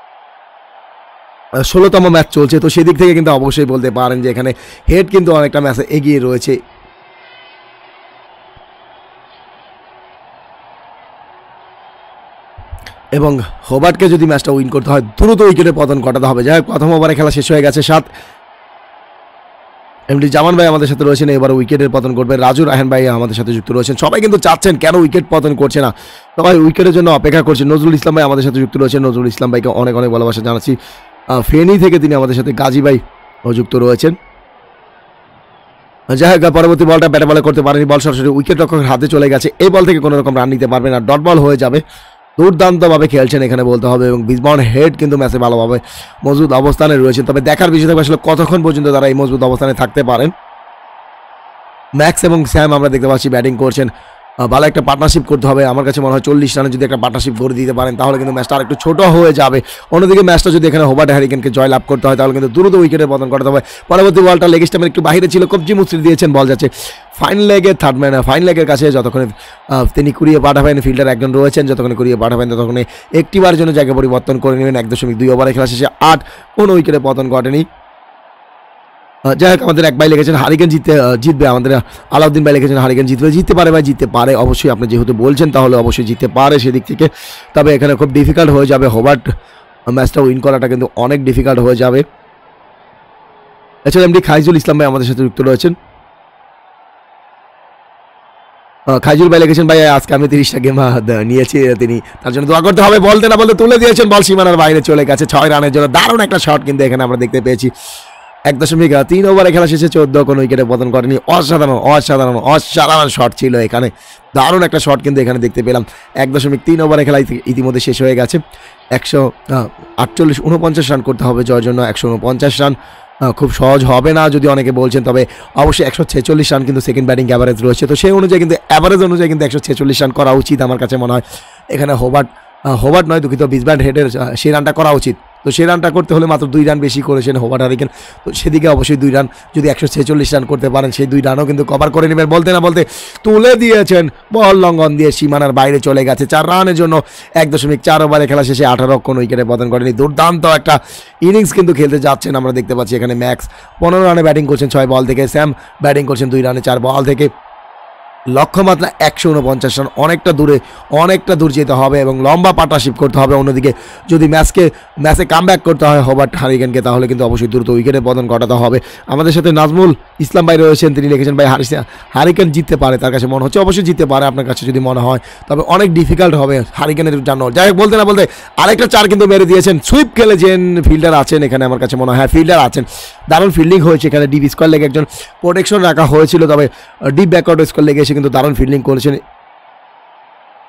ষোলোতম ম্যাচ চলছে, তো সেদিক থেকে কিন্তু অবশ্যই বলতে পারেন যে এখানে হেড কিন্তু অনেকটা ম্যাচে এগিয়ে রয়েছে। এবং হোবার্টকে যদি ম্যাচটা উইন করতে হয়, দ্রুত উইকেটে পতন ঘটাতে হবে। যাই হোক, প্রথম ওভারে খেলা শেষ হয়ে গেছে, সাত। এমডি জামান ভাই আমাদের সাথে রয়েছেন, এবার উইকেটের পতন করবে রাজু রায়হান ভাই আমাদের সাথে যুক্ত রয়েছেন। সবাই কিন্তু চাচ্ছেন কেন উইকেট পতন করছে না, সবাই উইকেটের জন্য অপেক্ষা করছেন। নজরুল ইসলাম ভাই আমাদের সাথে যুক্ত রয়েছেন, নজরুল ইসলাম ভাইকে অনেক অনেক ভালোবাসা জানাচ্ছি। ফেনী থেকে তিনি আমাদের সাথে গাজী ভাই যুক্ত রয়েছেন। যাই হোক, পরবর্তী বলটা ব্যাটে বলে করতে পারেনি, বল সরাসরি উইকেট রক্ষকের হাতে চলে গেছে। এই বল থেকে কোনো রকম রান নিতে পারবে না, ডট বল হয়ে যাবে। দুর্দান্তভাবে খেলছেন এখানে বলতে হবে, এবং বিসব্যান্ড হেড কিন্তু ম্যাচে ভালোভাবে মজবুত অবস্থানে রয়েছেন। তবে দেখার বিষয় থাকবে আসলে কতক্ষণ পর্যন্ত তারা এই মজবুত অবস্থানে থাকতে পারেন। ম্যাক্স এবং স্যাম আমরা দেখতে পাচ্ছি ব্যাটিং করছেন, ভালো একটা পার্টনারশিপ করতে হবে। আমার কাছে মনে হয় চল্লিশ রানে যদি একটা পার্টনারশিপ করে দিতে পারেন, তাহলে কিন্তু ম্যাচটা আর একটু ছোটো হয়ে যাবে। অন্যদিকে ম্যাচটা যদি এখানে হোবার্ট হ্যারিকেনকে জয় লাভ করতে হয়, তাহলে কিন্তু দ্রুত উইকেটের পতন করতে হবে। পরবর্তী বলটা লেগ স্টাম্পের একটু বাইরে ছিল, কবজি মুচড়ে দিয়েছেন, বল যাচ্ছে ফাইন লেগে, থার্ড ম্যান ফাইন লেগের কাছে। যতক্ষণে তিনি কুড়িয়ে পাঠাবেন, ফিল্ডার একজন রয়েছেন, যতক্ষণে কুড়িয়ে পাঠাবেন ততক্ষণে একটিবার জন্য জায়গা পরিবর্তন করে নেবেন। এক দশমিক দুই ওভারে খেলা শেষে আট, কোনো উইকেটে পতন ঘটেনি। যাই হোক, আমাদের এক ভাই লিখেছেন হারিকেন জিততে জিতবে, আমাদের আলাউদ্দিন ভাই লিখেছেন হারিকেন জিতবে, জিততে পারে ভাই, জিততে পারে অবশ্যই, আপনি যেহেতু বলছেন তাহলে অবশ্যই জিততে পারে সেদিক থেকে। তবে এখানে খুব ডিফিকাল্ট হয়ে যাবে, হোবার্ট ম্যাচটা উইন করাটা কিন্তু অনেক ডিফিকাল্ট হয়ে যাবে। এছাড়া এমডি খাইজুল ইসলাম ভাই আমাদের সাথে যুক্ত রয়েছেন। খাইজুল ভাই লিখেছেন ভাই আজকে আমি তিরিশটা গেম নিয়েছি, তিনি তার জন্য দোয়া করতে হবে। বলতে না বলতে তুলে দিয়েছেন, বল সীমানার বাইরে চলে গেছে, ছয় রানের জন্য দারুণ একটা শট কিন্তু এখানে আমরা দেখতে পেয়েছি। এক দশমিক তিন ওভারে খেলা শেষে চোদ্দ, কোনো উইকেটে পতন করেনি। অসাধারণ অসাধারণ অসাধারণ শট ছিল এখানে, দারুণ একটা শট কিন্তু এখানে দেখতে পেলাম। এক দশমিক তিন ওভারে খেলা ইতিমধ্যে শেষ হয়ে গেছে। একশো আটচল্লিশ উনপঞ্চাশ রান করতে হবে জয়ের জন্য, একশো উনপঞ্চাশ রান খুব সহজ হবে না যদি অনেকে বলছেন, তবে অবশ্যই একশো ছেচল্লিশ রান কিন্তু সেকেন্ড ব্যাটিং অ্যাভারেজ রয়েছে, তো সেই অনুযায়ী কিন্তু অ্যাভারেজ অনুযায়ী কিন্তু একশো ছেচল্লিশ রান করা উচিত আমার কাছে মনে হয়। এখানে হোবার্ট হোবার্ট নয় দুঃখিত, বিসব্যান্ড হেডের সেই রানটা করা উচিত। তো সেই রানটা করতে হলে মাত্র দুই রান বেশি করেছেন হোবার্ট হারিকেন, তো সেদিকে অবশ্যই দুই রান যদি একশো ছেচল্লিশ রান করতে পারেন, সেই দুই রানও কিন্তু কভার করে নেবেন। বলতে না বলতে তুলে দিয়েছেন, বল লঙ্ঘন দিয়ে সীমানার বাইরে চলে গেছে, চার রানের জন্য এক দশমিক চার ওভারে খেলা শেষে আঠারো, কোনো উইকেটে পতন করেনি। দুর্দান্ত একটা ইনিংস কিন্তু খেলতে যাচ্ছেন আমরা দেখতে পাচ্ছি। এখানে ম্যাক্স পনেরো রানে ব্যাটিং করছেন ছয় বল থেকে, স্যাম ব্যাটিং করছেন দুই রানে চার বল থেকে। লক্ষ্যমাত্রা একশো উনপঞ্চাশ রান, অনেকটা দূরে অনেকটা দূর যেতে হবে এবং লম্বা পার্টনারশিপ করতে হবে। অন্যদিকে যদি ম্যাচকে ম্যাচে কামব্যাক করতে হয় হোবার্ট হারিকেনকে, তাহলে কিন্তু অবশ্যই দ্রুত উইকেটে পতন ঘটাতে হবে। আমাদের সাথে নাজমুল ইসলাম ভাই রয়েছেন, তিনি লিখেছেন ভাই হারিকেন জিততে পারে, তার কাছে মনে হচ্ছে অবশ্যই জিততে পারে আপনার কাছে যদি মনে হয়, তবে অনেক ডিফিকাল্ট হবে হারিকেনের জন্য। যাই হোক, বলতে না বলতে আরেকটা চার কিন্তু মেরে দিয়েছেন, সুইপ খেলেছেন, ফিল্ডার আছেন এখানে আমার কাছে মনে হয়, হ্যাঁ ফিল্ডার আছেন, দারুণ ফিল্ডিং হয়েছে এখানে। ডিপ স্কোয়ার লেগে একজন প্রোটেকশন রাখা হয়েছিল, তবে ডিপ ব্যাকওয়ার্ড স্কোয়ার লেগে এসে কিন্তু দারুণ ফিল্ডিং করেছেন।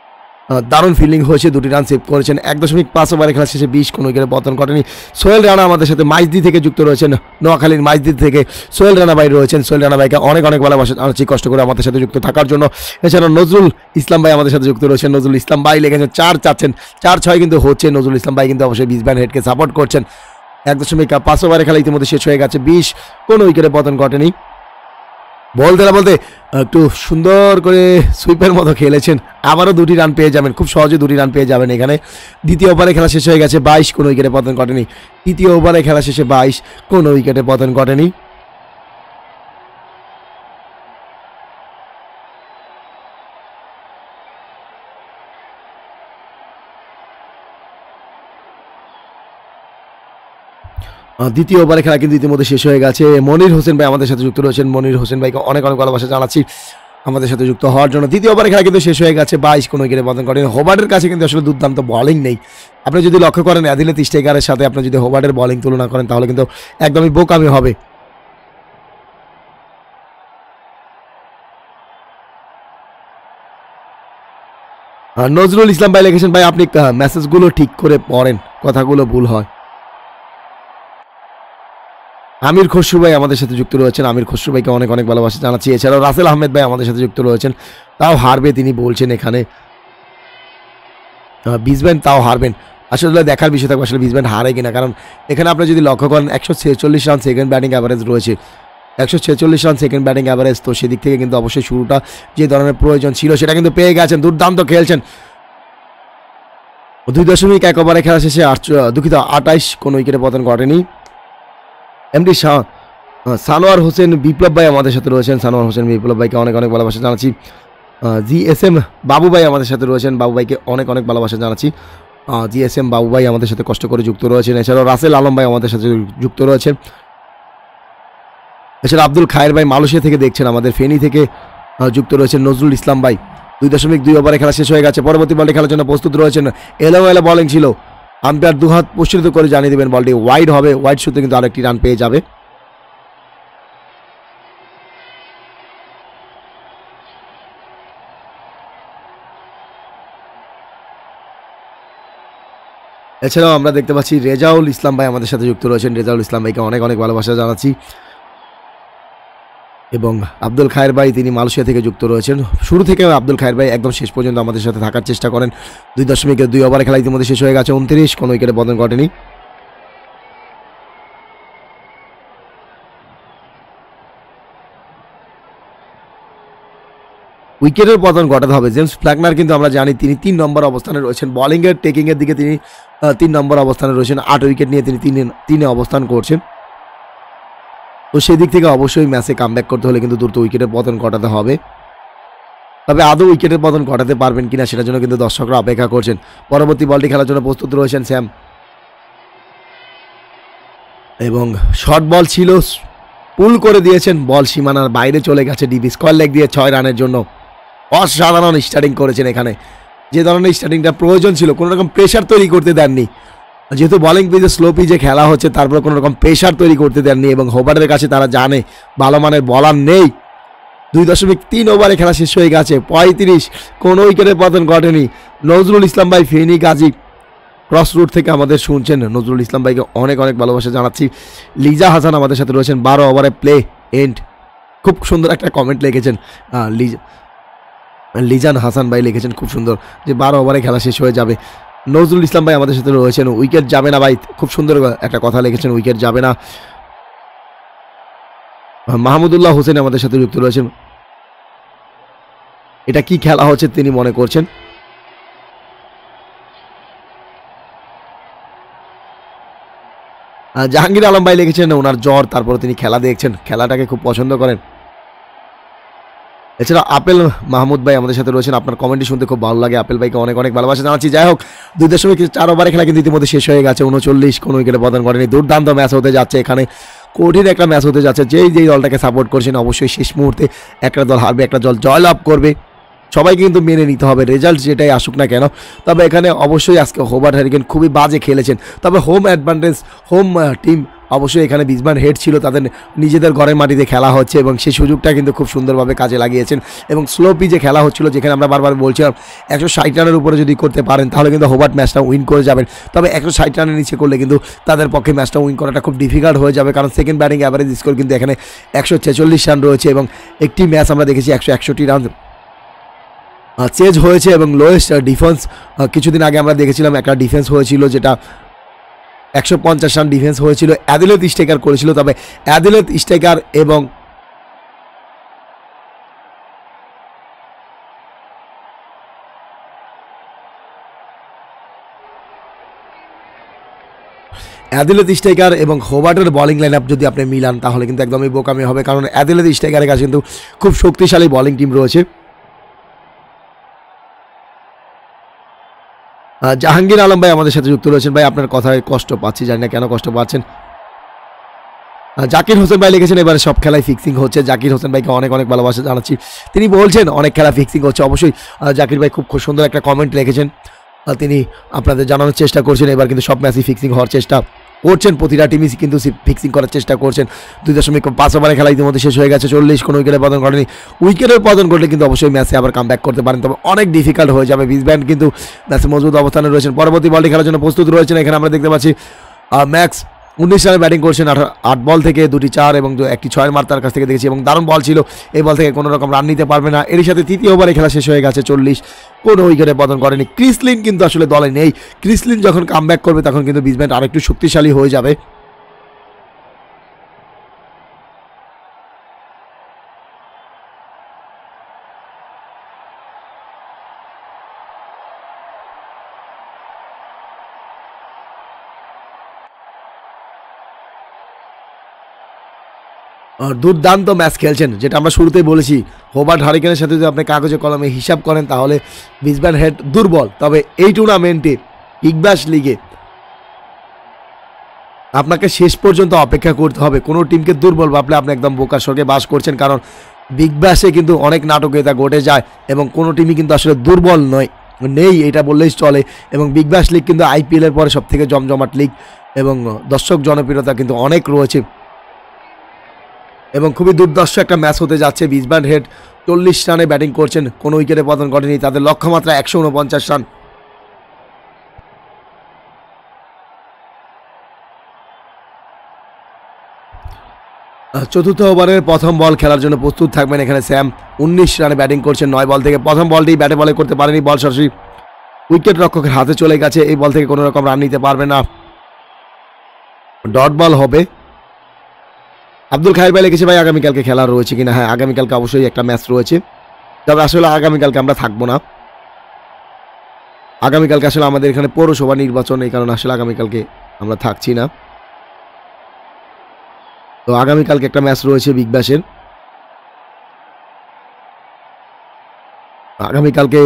দারুণ ফিল্ডিং হয়েছে, দুটি রান সেভ করেছেন। এক দশমিক পাঁচ ওভারে খেলা শেষে বিশ, কোনো উইকেটে পতন ঘটেনি। সোহেল রানা আমাদের সাথে মাইজদি থেকে যুক্ত রয়েছেন, নোয়াখালীর মাইজদি থেকে সোহেল রানা ভাই রয়েছেন। সোহেল রানা ভাইকে অনেক অনেক ভালোবাসা জানাচ্ছি কষ্ট করে আমাদের সাথে যুক্ত থাকার জন্য। এছাড়া নজরুল ইসলাম ভাই আমাদের সাথে যুক্ত রয়েছেন। নজরুল ইসলাম ভাই লেগেছেন চার, চাচ্ছেন চার ছয় কিন্তু হচ্ছে। নজরুল ইসলাম ভাই কিন্তু অবশ্যই বিসব্যান হেডকে সাপোর্ট করছেন। এক দশমিক পাঁচ ওভারে খেলা ইতিমধ্যে শেষ হয়ে গেছে, বিশ, কোনো উইকেটে পতন ঘটেনি। বলতে না বলতে একটু সুন্দর করে সুইপের মতো খেলেছেন, আবারও দুটি রান পেয়ে যাবেন, খুব সহজে দুটি রান পেয়ে যাবেন এখানে। দ্বিতীয় ওভারে খেলা শেষ হয়ে গেছে, বাইশ, কোনো উইকেটে পতন ঘটেনি। তৃতীয় ওভারে খেলা শেষে বাইশ, কোনো উইকেটে পতন ঘটেনি। দ্বিতীয় ওভারে খেলা কিন্তু ইতিমধ্যে শেষ হয়ে গেছে। মনির হোসেন ভাই আমাদের সাথে যুক্ত রয়েছেন। মনির হোসেন ভাইকে অনেক অনেক ভালোবাসা জানাচ্ছি আমাদের সাথে যুক্ত হওয়ার জন্য। দ্বিতীয় ওভারে খেলা কিন্তু শেষ হয়ে গেছে, বাইশ, কোনো উইকেটে পতন করেন। হোবার্টের কাছে কিন্তু আসলে দুর্দান্ত বলিং নেই। আপনি যদি লক্ষ্য করেন অ্যাডিলেড স্ট্রাইকারের সাথে আপনি যদি হোবার্টের বলিং তুলনা করেন তাহলে কিন্তু একদমই বোকামি হবে। নজরুল ইসলাম ভাই লিখেছেন, ভাই আপনি মেসেজগুলো ঠিক করে পড়েন, কথাগুলো ভুল হয়। আমির খসরু ভাই আমাদের সাথে যুক্ত রয়েছেন, আমির খসরু ভাইকে অনেক অনেক ভালোবাসা জানাচ্ছি। এছাড়াও রাসেল আহমেদ ভাই আমাদের সাথে যুক্ত রয়েছেন, তাও হারবে তিনি বলছেন এখানে বিসব্যান্ড তাও হারবেন। আসলে দেখার বিষয় থাকবে আসলে বিসব্যান্ড হারে কিনা, কারণ এখানে আপনি যদি লক্ষ্য করেন একশো ছেচল্লিশ রান সেকেন্ড ব্যাটিং অ্যাভারেজ রয়েছে, একশো ছেচল্লিশ রান সেকেন্ড ব্যাটিং অ্যাভারেজ। তো সেদিক থেকে কিন্তু অবশ্যই শুরুটা যে ধরনের প্রয়োজন ছিল সেটা কিন্তু পেয়ে গেছেন, দুর্দান্ত খেলছেন। দুই দশমিক এক ওভারে খেলা শেষে আট দুঃখিত আটাইশ, কোনো উইকেটে পতন ঘটেনি। এমডি শাহ সানোয়ার হোসেন বিপ্লব ভাই আমাদের সাথে রয়েছেন, সানোয়ার হোসেন বিপ্লব ভাইকে অনেক অনেক ভালোবাসা জানাচ্ছি। জি এস এম বাবু ভাই আমাদের সাথে রয়েছেন, বাবু ভাইকে অনেক অনেক ভালোবাসা জানাচ্ছি। জি এস এম বাবু ভাই আমাদের সাথে কষ্ট করে যুক্ত রয়েছেন। এছাড়াও রাসেল আলম ভাই আমাদের সাথে যুক্ত রয়েছেন। এছাড়া আব্দুল খায়ের ভাই মালয়েশিয়া থেকে দেখছেন, আমাদের ফেনী থেকে যুক্ত রয়েছেন। নজরুল ইসলাম ভাই দুই দশমিক দুই ওভারে খেলা শেষ হয়ে গেছে, পরবর্তী বলে খেলার জন্য প্রস্তুত রয়েছেন। এলো এলো বলিং ছিল, আম্পায়ার দুহাত প্রসারিত করে জানিয়ে দেবেন বলটি ওয়াইড হবে, ওয়াইড শুতে কিন্তু আরেকটি রান পেয়ে যাবে। এছাড়াও আমরা দেখতে পাচ্ছি রেজাউল ইসলাম ভাই আমাদের সাথে যুক্ত রয়েছেন, রেজাউল ইসলাম ভাইকে অনেক অনেক ভালোবাসা জানাচ্ছি। এবং আব্দুল খায়ের ভাই তিনি মালয়েশিয়া থেকে যুক্ত রয়েছেন। শুরু থেকে আব্দুল খায়ের ভাই একদম শেষ পর্যন্ত আমাদের সাথে থাকার চেষ্টা করেন। দুই দশমিক দুই ওভারে খেলা ইতিমধ্যে শেষ হয়ে গেছে, উনত্রিশ, কোনো উইকেটে পতন ঘটেনি। উইকেটের পতন ঘটাতে হবে। জেমস ফ্ল্যাগনার কিন্তু আমরা জানি তিনি তিন নম্বর অবস্থানে রয়েছেন, বলিংয়ের টেকিংয়ের দিকে তিনি তিন নম্বর অবস্থানে রয়েছেন, আট উইকেট নিয়ে তিনি তিনে তিনে অবস্থান করছেন। তো সেই দিক থেকে অবশ্যই ম্যাচে কামব্যাক করতে হলে কিন্তু দ্রুত উইকেটের পতন ঘটাতে হবে। তবে আদৌ উইকেটের পতন ঘটাতে পারবেন কিনা সেটার জন্য কিন্তু দর্শকরা অপেক্ষা করছেন। পরবর্তী বলটি খেলার জন্য প্রস্তুত রয়েছেন স্যাম, এবং শর্ট বল ছিল, পুল করে দিয়েছেন, বল সীমানার বাইরে চলে গেছে। ডিবি স্কোয়ার লেগ দিয়ে ছয় রানের জন্য অসাধারণ স্টার্টিং করেছেন এখানে, যে ধরনের স্টার্টিংটা প্রয়োজন ছিল, কোনো রকম প্রেশার তৈরি করতে দেননি। যেহেতু বলিং পিচে স্লো পিচে খেলা হচ্ছে, তারপরে কোনো রকম প্রেশার তৈরি করতে দেননি, এবং হোবার্টের কাছে তারা জানে ভালো মানের বলার নেই। দুই দশমিক তিন ওভারে খেলা শেষ হয়ে গেছে, পঁয়ত্রিশ, কোনো উইকেটের পতন ঘটেনি। নজরুল ইসলাম ভাই ফেনী গাজী ক্রস রুট থেকে আমাদের শুনছেন, নজরুল ইসলাম ভাইকে অনেক অনেক ভালোবাসা জানাচ্ছি। লিজা হাসান আমাদের সাথে রয়েছেন, বারো ওভারে প্লে এন্ড, খুব সুন্দর একটা কমেন্ট লিখেছেন লিজা লিজান হাসান ভাই লিখেছেন খুব সুন্দর, যে বারো ওভারে খেলা শেষ হয়ে যাবে। নজরুল ইসলাম ভাই আমাদের সাথে রয়েছেন, উইকেট যাবে না ভাই, খুব সুন্দর একটা কথা লিখেছেন, উইকেট যাবে না। মাহমুদুল্লাহ হোসেন আমাদের সাথে যুক্ত রয়েছেন, এটা কি খেলা হচ্ছে তিনি মনে করছেন। জাহাঙ্গীর আলম ভাই লিখেছেন ওনার জ্বর, তারপরে তিনি খেলা দেখছেন, খেলাটাকে খুব পছন্দ করেন। এছাড়া আপেল মাহমুদ ভাই আমাদের সাথে রয়েছেন, আপনার কমেন্টটি শুনতে খুব ভালো লাগে, আপেল ভাইকে অনেক অনেক ভালোবাসা জানাচ্ছি। যাই হোক, দুই দশমিক চার ওভারে খেলা কিন্তু ইতিমধ্যে শেষ হয়ে গেছে, উনচল্লিশ, কোনো উইকেটে পতন ঘটেনি। দুর্দান্ত ম্যাচ হতে যাচ্ছে এখানে, কঠিন একটা ম্যাচ হতে যাচ্ছে। যেই যেই দলটাকে সাপোর্ট করছেন অবশ্যই শেষ মুহূর্তে একটা দল হারবে, একটা দল জয়লাভ করবে, সবাইকে কিন্তু মেনে নিতে হবে, রেজাল্ট যেটাই আসুক না কেন। তবে এখানে অবশ্যই আজকে হোবার্ট হ্যারিকেন খুবই বাজে খেলেছেন, তবে হোম অ্যাডভান্টেজ, হোম টিম অবশ্যই এখানে বিজবান হেড ছিল, তাদের নিজেদের ঘরের মাটিতে খেলা হচ্ছে এবং সেই সুযোগটা কিন্তু খুব সুন্দরভাবে কাজে লাগিয়েছেন এবং স্লো পিচে খেলা হচ্ছিল, যেখানে আমরা বারবার বলছিলাম একশো ষাট রানের উপরে যদি করতে পারেন তাহলে কিন্তু হোবার্ট ম্যাচটা উইন করে যাবেন। তবে একশো ষাট রানের নিচে করলে কিন্তু তাদের পক্ষে ম্যাচটা উইন করাটা খুব ডিফিকাল্ট হয়ে যাবে, কারণ সেকেন্ড ব্যাটিং অ্যাভারেজ স্কোর কিন্তু এখানে একশো ছেচল্লিশ রান রয়েছে এবং একটি ম্যাচ আমরা দেখেছি একশো একষট্টি রান চেঞ্জ হয়েছে এবং লোয়েস্ট ডিফেন্স কিছুদিন আগে আমরা দেখেছিলাম একটা ডিফেন্স হয়েছিল যেটা একশো পঞ্চাশ রান ডিফেন্স হয়েছিল, অ্যাদিলেথ স্ট্রাইকার করেছিল। তবে অ্যাদিলেথ স্ট্রাইকার এবং অ্যাদিলেথ স্ট্রাইকার এবং হোবার্টের বোলিং লাইন আপ যদি আপনি মিলান তাহলে কিন্তু একদমই বোকামি হবে, কারণ অ্যাদিলেথ স্ট্রাইকারের কাছে কিন্তু খুব শক্তিশালী বোলিং টিম রয়েছে। জাহাঙ্গীর আলম ভাই আমাদের সাথে যুক্ত রয়েছেন। ভাই আপনার কথায় কষ্ট পাচ্ছি, জানি না কেন কষ্ট পাচ্ছেন। জাকির হোসেন ভাই লিখেছেন এবারে সব খেলায় ফিক্সিং হচ্ছে। জাকির হোসেন ভাইকে অনেক অনেক ভালোবাসা জানাচ্ছি, তিনি বলছেন অনেক খেলা ফিক্সিং হচ্ছে। অবশ্যই জাকির ভাই খুব খুব সুন্দর একটা কমেন্ট লিখেছেন, তিনি আপনাদের জানানোর চেষ্টা করছেন এবার কিন্তু সব ম্যাচই ফিক্সিং হওয়ার চেষ্টা করছেন, প্রতিটা টিমই কিন্তু ফিক্সিং করার চেষ্টা করছেন। দুই দশমিক পাঁচ ওভারে খেলা ইতিমধ্যে শেষ হয়ে গেছে, চল্লিশ কোনো উইকেটের পতন ঘটেনি। উইকেটের পতন ঘটলে কিন্তু অবশ্যই ম্যাচে আবার কাম ব্যাক করতে পারেন, তবে অনেক ডিফিকাল্ট হয়ে যাবে। বিজব্যান্ড কিন্তু ম্যাচে মজবুত অবস্থানে রয়েছেন, পরবর্তী বলটি খেলার জন্য প্রস্তুত রয়েছেন। এখানে আমরা দেখতে পাচ্ছি ম্যাক্স উনিশ রানে ব্যাটিং করছেন, আট বল থেকে দুটি চার এবং একটি ছয়ের মার তার কাছ থেকে দেখেছি এবং দারুণ বল ছিল। এই বল থেকে কোনো রকম রান নিতে পারবে না। এর সাথে তৃতীয় ওভারে খেলা শেষ হয়ে গেছে, চল্লিশ কোনো উইকেটে পতন করেনি। ক্রিস লিন কিন্তু আসলে দলে নেই, ক্রিস লিন যখন কাম ব্যাক করবে তখন কিন্তু বিজব্যান্ড আরেকটু শক্তিশালী হয়ে যাবে। দুর্দান্ত ম্যাচ খেলছেন, যেটা আমরা শুরুতেই বলেছি। হোবার্ট হারিকেনের সাথে যদি আপনি কাগজে কলমে হিসাব করেন তাহলে বিজব্যান্ড হেড দুর্বল, তবে এই টুর্নামেন্টে বিগ ব্যাশ লিগে আপনাকে শেষ পর্যন্ত অপেক্ষা করতে হবে। কোনো টিমকে দুর্বল ভাবলে আপনি একদম বোকার স্বর্গে বাস করছেন, কারণ বিগ ব্যাশে কিন্তু অনেক নাটকীয়তা ঘটে যায় এবং কোনো টিমই কিন্তু আসলে দুর্বল নয় নেই এটা বললেই চলে। এবং বিগ ব্যাশ লিগ কিন্তু আইপিএলের পরে সবথেকে জমজমাট লিগ এবং দর্শক জনপ্রিয়তা কিন্তু অনেক রয়েছে এবং খুবই দুর্দর্শ একটা ম্যাচ হতে যাচ্ছে। বিজব্যান্ড হেড চল্লিশ রানে ব্যাটিং করছেন, কোনো উইকেটে পতন ঘটেনি, তাদের লক্ষ্যমাত্রা একশো উনপঞ্চাশ রান। চতুর্থ ওভারের প্রথম বল খেলার জন্য প্রস্তুত থাকবেন এখানে স্যাম। উনিশ রানে ব্যাটিং করছেন, নয় বল থেকে প্রথম বলটি ব্যাটে বলে করতে পারেনি, বল সরাসরি উইকেট রক্ষকের হাতে চলে গেছে। এই বল থেকে কোনো রকম রান নিতে পারবে না, ডট বল হবে। আব্দুল খায়ের ভাই লিখেছে ভাই আগামীকালকে খেলা রয়েছে কিনা। হ্যাঁ, আগামীকালকে অবশ্যই একটা ম্যাচ রয়েছে, তবে আসলে আগামীকালকে আমরা থাকবো না। আগামীকালকে আসলে আমাদের এখানে পৌরসভা নির্বাচন, এই কারণে আসলে আগামীকালকে আমরা থাকছি না। তো আগামীকালকে একটা ম্যাচ রয়েছে বিগ ব্যাশের। আগামীকালকে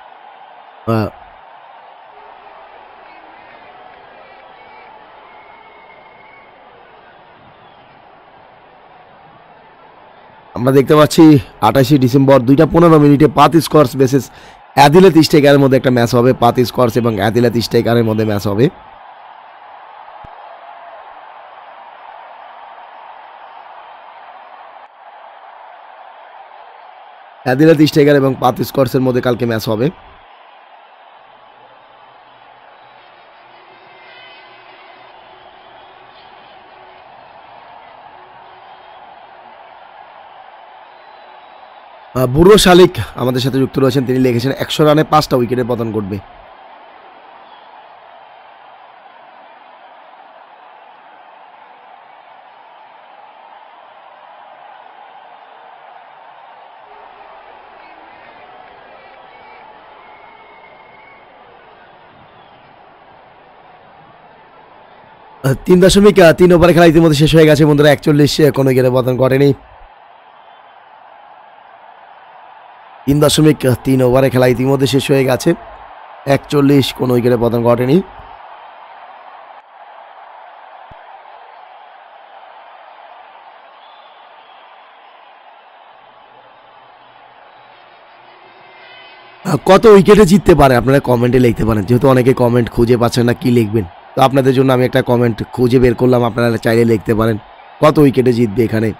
আমরা দেখতে পাচ্ছি আঠাশে ডিসেম্বর দুইটা পনেরো মিনিটে পাত স্কোয়ার্স বেসিস অ্যাদিলেথ স্ট্রাইকারের মধ্যে একটা ম্যাচ হবে। পাত স্কোয়ার্স এবং অ্যাদিলেথ স্ট্রাইকারের মধ্যে ম্যাচ হবে। অ্যাদিলেথ স্ট্রাইকার এবং পাত স্কোয়ার্সের মধ্যে কালকে ম্যাচ হবে। বুড়ো শালিক আমাদের সাথে যুক্ত রয়েছেন, তিনি লিখেছেন একশো রানে পাঁচটা উইকেটের পতন ঘটবে। তিন দশমিক তিন ওভারে খেলা ইতিমধ্যে শেষ হয়ে গেছে বন্ধুরা, একচল্লিশ কোনো উইকেটের পতন ঘটেনি। তিন দশমিক তিন ওভারে খেলা ইতিমধ্যে শেষ হয়ে গেছে, একচল্লিশ কোনো উইকেটের পতন ঘটেনি। কত উইকেটে জিততে পারে আপনারা কমেন্টে লিখতে পারেন, যেহেতু অনেকে কমেন্ট খুঁজে পাচ্ছেন না কি লিখবেন, তো আপনাদের জন্য আমি একটা কমেন্ট খুঁজে বের করলাম, আপনারা চাইলে লিখতে পারেন কত উইকেটে জিতবে এখানে।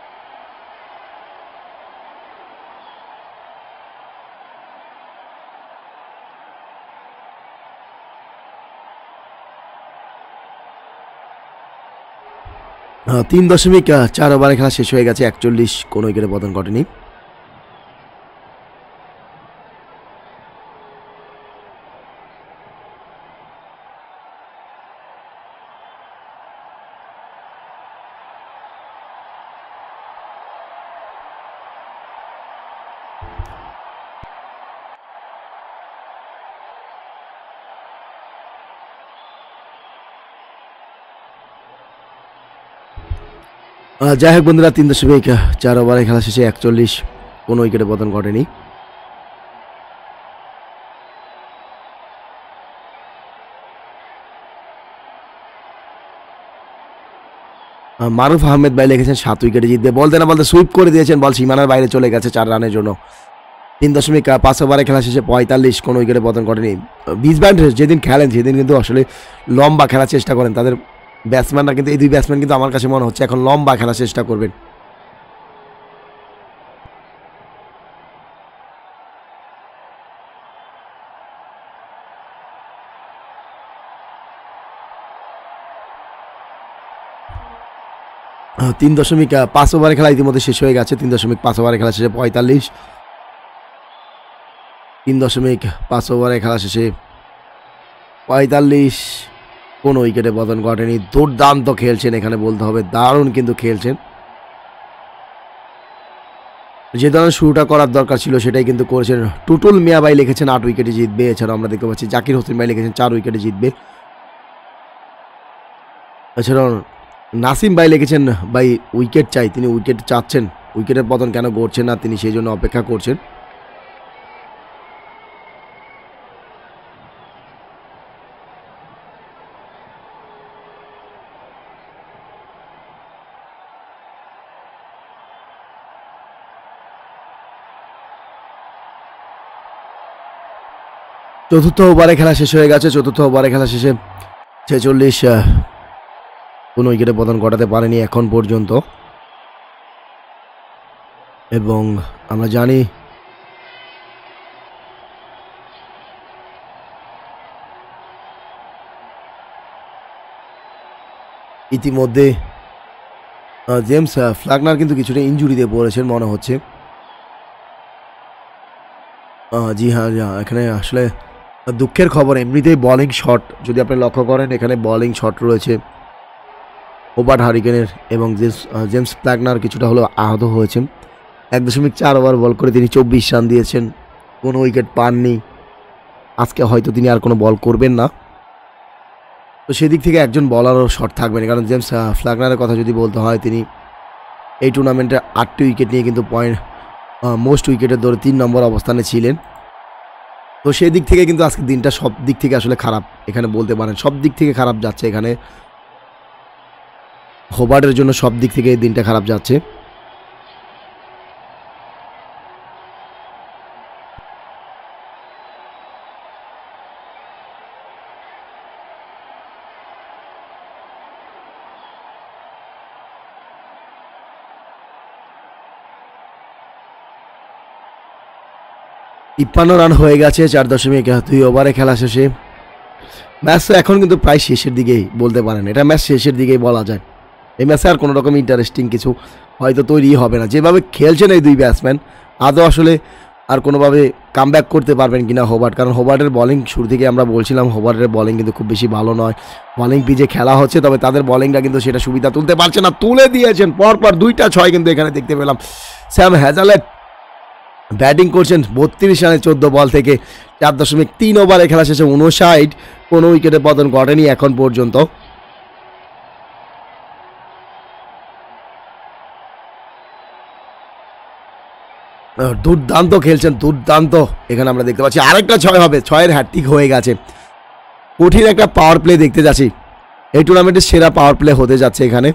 তিন দশমিক চার ওভারে খেলা শেষ হয়ে গেছে, একচল্লিশ, কোনো উইকেটে পতন ঘটেনি। যাই হোক বন্ধুরা, তিন দশমিক চার ওভারে খেলা শেষে একচল্লিশ, কোনো উইকেটে পতন ঘটেনি। মারুফ আহমেদ ভাই লিখেছেন সাত উইকেটে জিতবে, বলতে না বলতে সুইপ করে দিয়েছেন, বল সীমানার বাইরে চলে গেছে চার রানের জন্য। তিন দশমিক পাঁচ ওভারে খেলা শেষে পঁয়তাল্লিশ, কোনো উইকেটে পতন ঘটেনি। বিসব্যান্ড যেদিন খেলেন সেদিন কিন্তু আসলে লম্বা খেলার চেষ্টা করেন, তাদের ব্যাটসম্যানরা কিন্তু, এই দুই ব্যাটসম্যান কিন্তু আমার কাছে মনে হচ্ছে এখন লম্বা খেলার চেষ্টা করবেন। তিন দশমিক পাঁচ ওভারে খেলা ইতিমধ্যে শেষ হয়ে গেছে, তিন দশমিক পাঁচ ওভারে খেলা শেষে পঁয়তাল্লিশ, তিন দশমিক পাঁচ ওভারে খেলা শেষে পঁয়তাল্লিশ, কোনো উইকেটে পতন ঘটেনি। দুর্দান্ত খেলছেন এখানে বলতে হবে, দারুণ কিন্তু খেলছেন। যে ধরনের শুরুটা করার দরকার ছিল সেটাই কিন্তু করেছেন। টুটুল মিয়া ভাই লিখেছেন আট উইকেটে জিতবে, এছাড়াও আমরা দেখতে পাচ্ছি জাকির হোসেন ভাই লিখেছেন চার উইকেটে জিতবে। এছাড়াও নাসিম ভাই লিখেছেন ভাই উইকেট চাই, তিনি উইকেট চাচ্ছেন, উইকেটের পতন কেন ঘটছে না তিনি সেই জন্য অপেক্ষা করছেন। চতুর্থ ওভারে খেলা শেষ হয়ে গেছে, চতুর্থ ওভারে খেলা শেষে ছেচল্লিশ, কোনো উইকেটে পতন ঘটাতে পারেনি এখন পর্যন্ত। এবং আমরা জানি ইতিমধ্যে জেমস ফ্ল্যাগনার কিন্তু কিছুটা ইনজুরিতে পড়েছেন মনে হচ্ছে। জি হ্যাঁ, এখানে আসলে দুঃখের খবর, এমনিতেই বোলিং শট যদি আপনি লক্ষ্য করেন এখানে বোলিং শট রয়েছে হোবার্ট হারিকেনের, এবং জেমস ফ্ল্যাগনার কিছুটা হলেও আহত হয়েছেন। এক দশমিক চার ওভার বল করে তিনি চব্বিশ রান দিয়েছেন, কোনো উইকেট পাননি। আজকে হয়তো তিনি আর কোনো বল করবেন না, তো সেদিক থেকে একজন বলারও শট থাকবেন, কারণ জেমস ফ্ল্যাগনারের কথা যদি বলতে হয় তিনি এই টুর্নামেন্টে আটটি উইকেট নিয়ে কিন্তু পয়েন্ট মোস্ট উইকেটের দৌড়ে তিন নম্বর অবস্থানে ছিলেন। তো সেই দিক থেকে কিন্তু আজকের দিনটা সব দিক থেকে আসলে খারাপ, এখানে বলতে পারেন সব দিক থেকে খারাপ যাচ্ছে এখানে হোবার্টের জন্য, সব দিক থেকে এই দিনটা খারাপ যাচ্ছে। তিপ্পান্ন রান হয়ে গেছে চার দশমিক দুই ওভারে খেলা শেষে। ম্যাচ এখন কিন্তু প্রায় শেষের দিকেই বলতে পারেন, এটা ম্যাচ শেষের দিকেই বলা যায়। এই ম্যাচে আর কোনো রকম ইন্টারেস্টিং কিছু হয়তো তৈরি হবে না, যেভাবে খেলছেন এই দুই ব্যাটসম্যান আদৌ আসলে আর কোনোভাবে কামব্যাক করতে পারবেন কিনা হোবার্ট, কারণ হোবার্টের বলিং শুরু থেকে আমরা বলছিলাম হোবার্টের বলিং কিন্তু খুব বেশি ভালো নয়। বলিং পিচে খেলা হচ্ছে, তবে তাদের বলিংটা কিন্তু সেটা সুবিধা তুলতে পারছে না, তুলে দিয়েছেন পরপর দুইটা ছয় কিন্তু এখানে দেখতে পেলাম। স্যাম হ্যাজালেট ব্যাটিং করছেন বত্রিশ রানে চোদ্দ বল থেকে, চার দশমিক তিন ওভারে খেলা শেষে উনষাট, কোনো উইকেটে পতন ঘটেনি এখন পর্যন্ত। দুর্দান্ত খেলছেন, দুর্দান্ত। এখানে আমরা দেখতে পাচ্ছি আরেকটা ছয় হবে, ছয়ের হ্যাটট্রিক হয়ে গেছে। কঠিন একটা পাওয়ার প্লে দেখতে যাচ্ছি, এই টুর্নামেন্টের সেরা পাওয়ার প্লে হতে যাচ্ছে এখানে।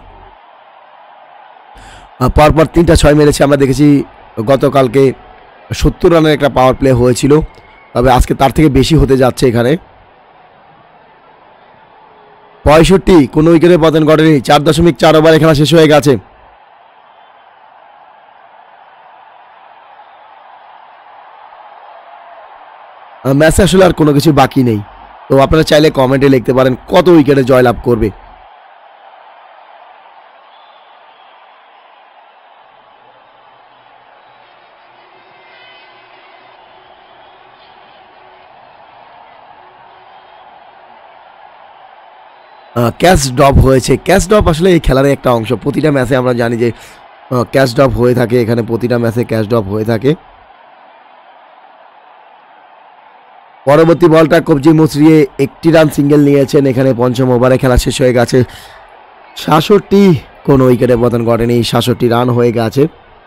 পরপর তিনটা ছয় মেরেছে, আমরা দেখেছি গতকালকে সত্তর রানের একটা পাওয়ার প্লে হয়েছিল, তবে আজকে তার থেকে বেশি হতে যাচ্ছে এখানে। পঁয়ষট্টি, কোনো উইকেটে পতন ঘটেনি। চার দশমিক চার ওভারে খেলা শেষ হয়ে গেছে। ম্যাচে আসলে আর কোনো কিছু বাকি নেই, তো আপনারা চাইলে কমেন্টে লিখতে পারেন কত উইকেটে জয়লাভ করবে। ক্যাচ ড্রপ হয়েছে। ক্যাচ ড্রপ আসলে এই খেলার একটা অংশ। প্রতিটা ম্যাচে আমরা জানি যে ক্যাচ ড্রপ হয়ে থাকে, এখানে প্রতিটা ম্যাচে ক্যাচ ড্রপ হয়ে থাকে। পরবর্তী বলটা কবজি মুচড়িয়ে একটি রান সিঙ্গেল নিয়েছেন। এখানে পঞ্চম ওভারে খেলা শেষ হয়ে গেছে। সাতষট্টি, কোনো উইকেটে পতন ঘটেনি। সাতষট্টি রান হয়ে গেছে।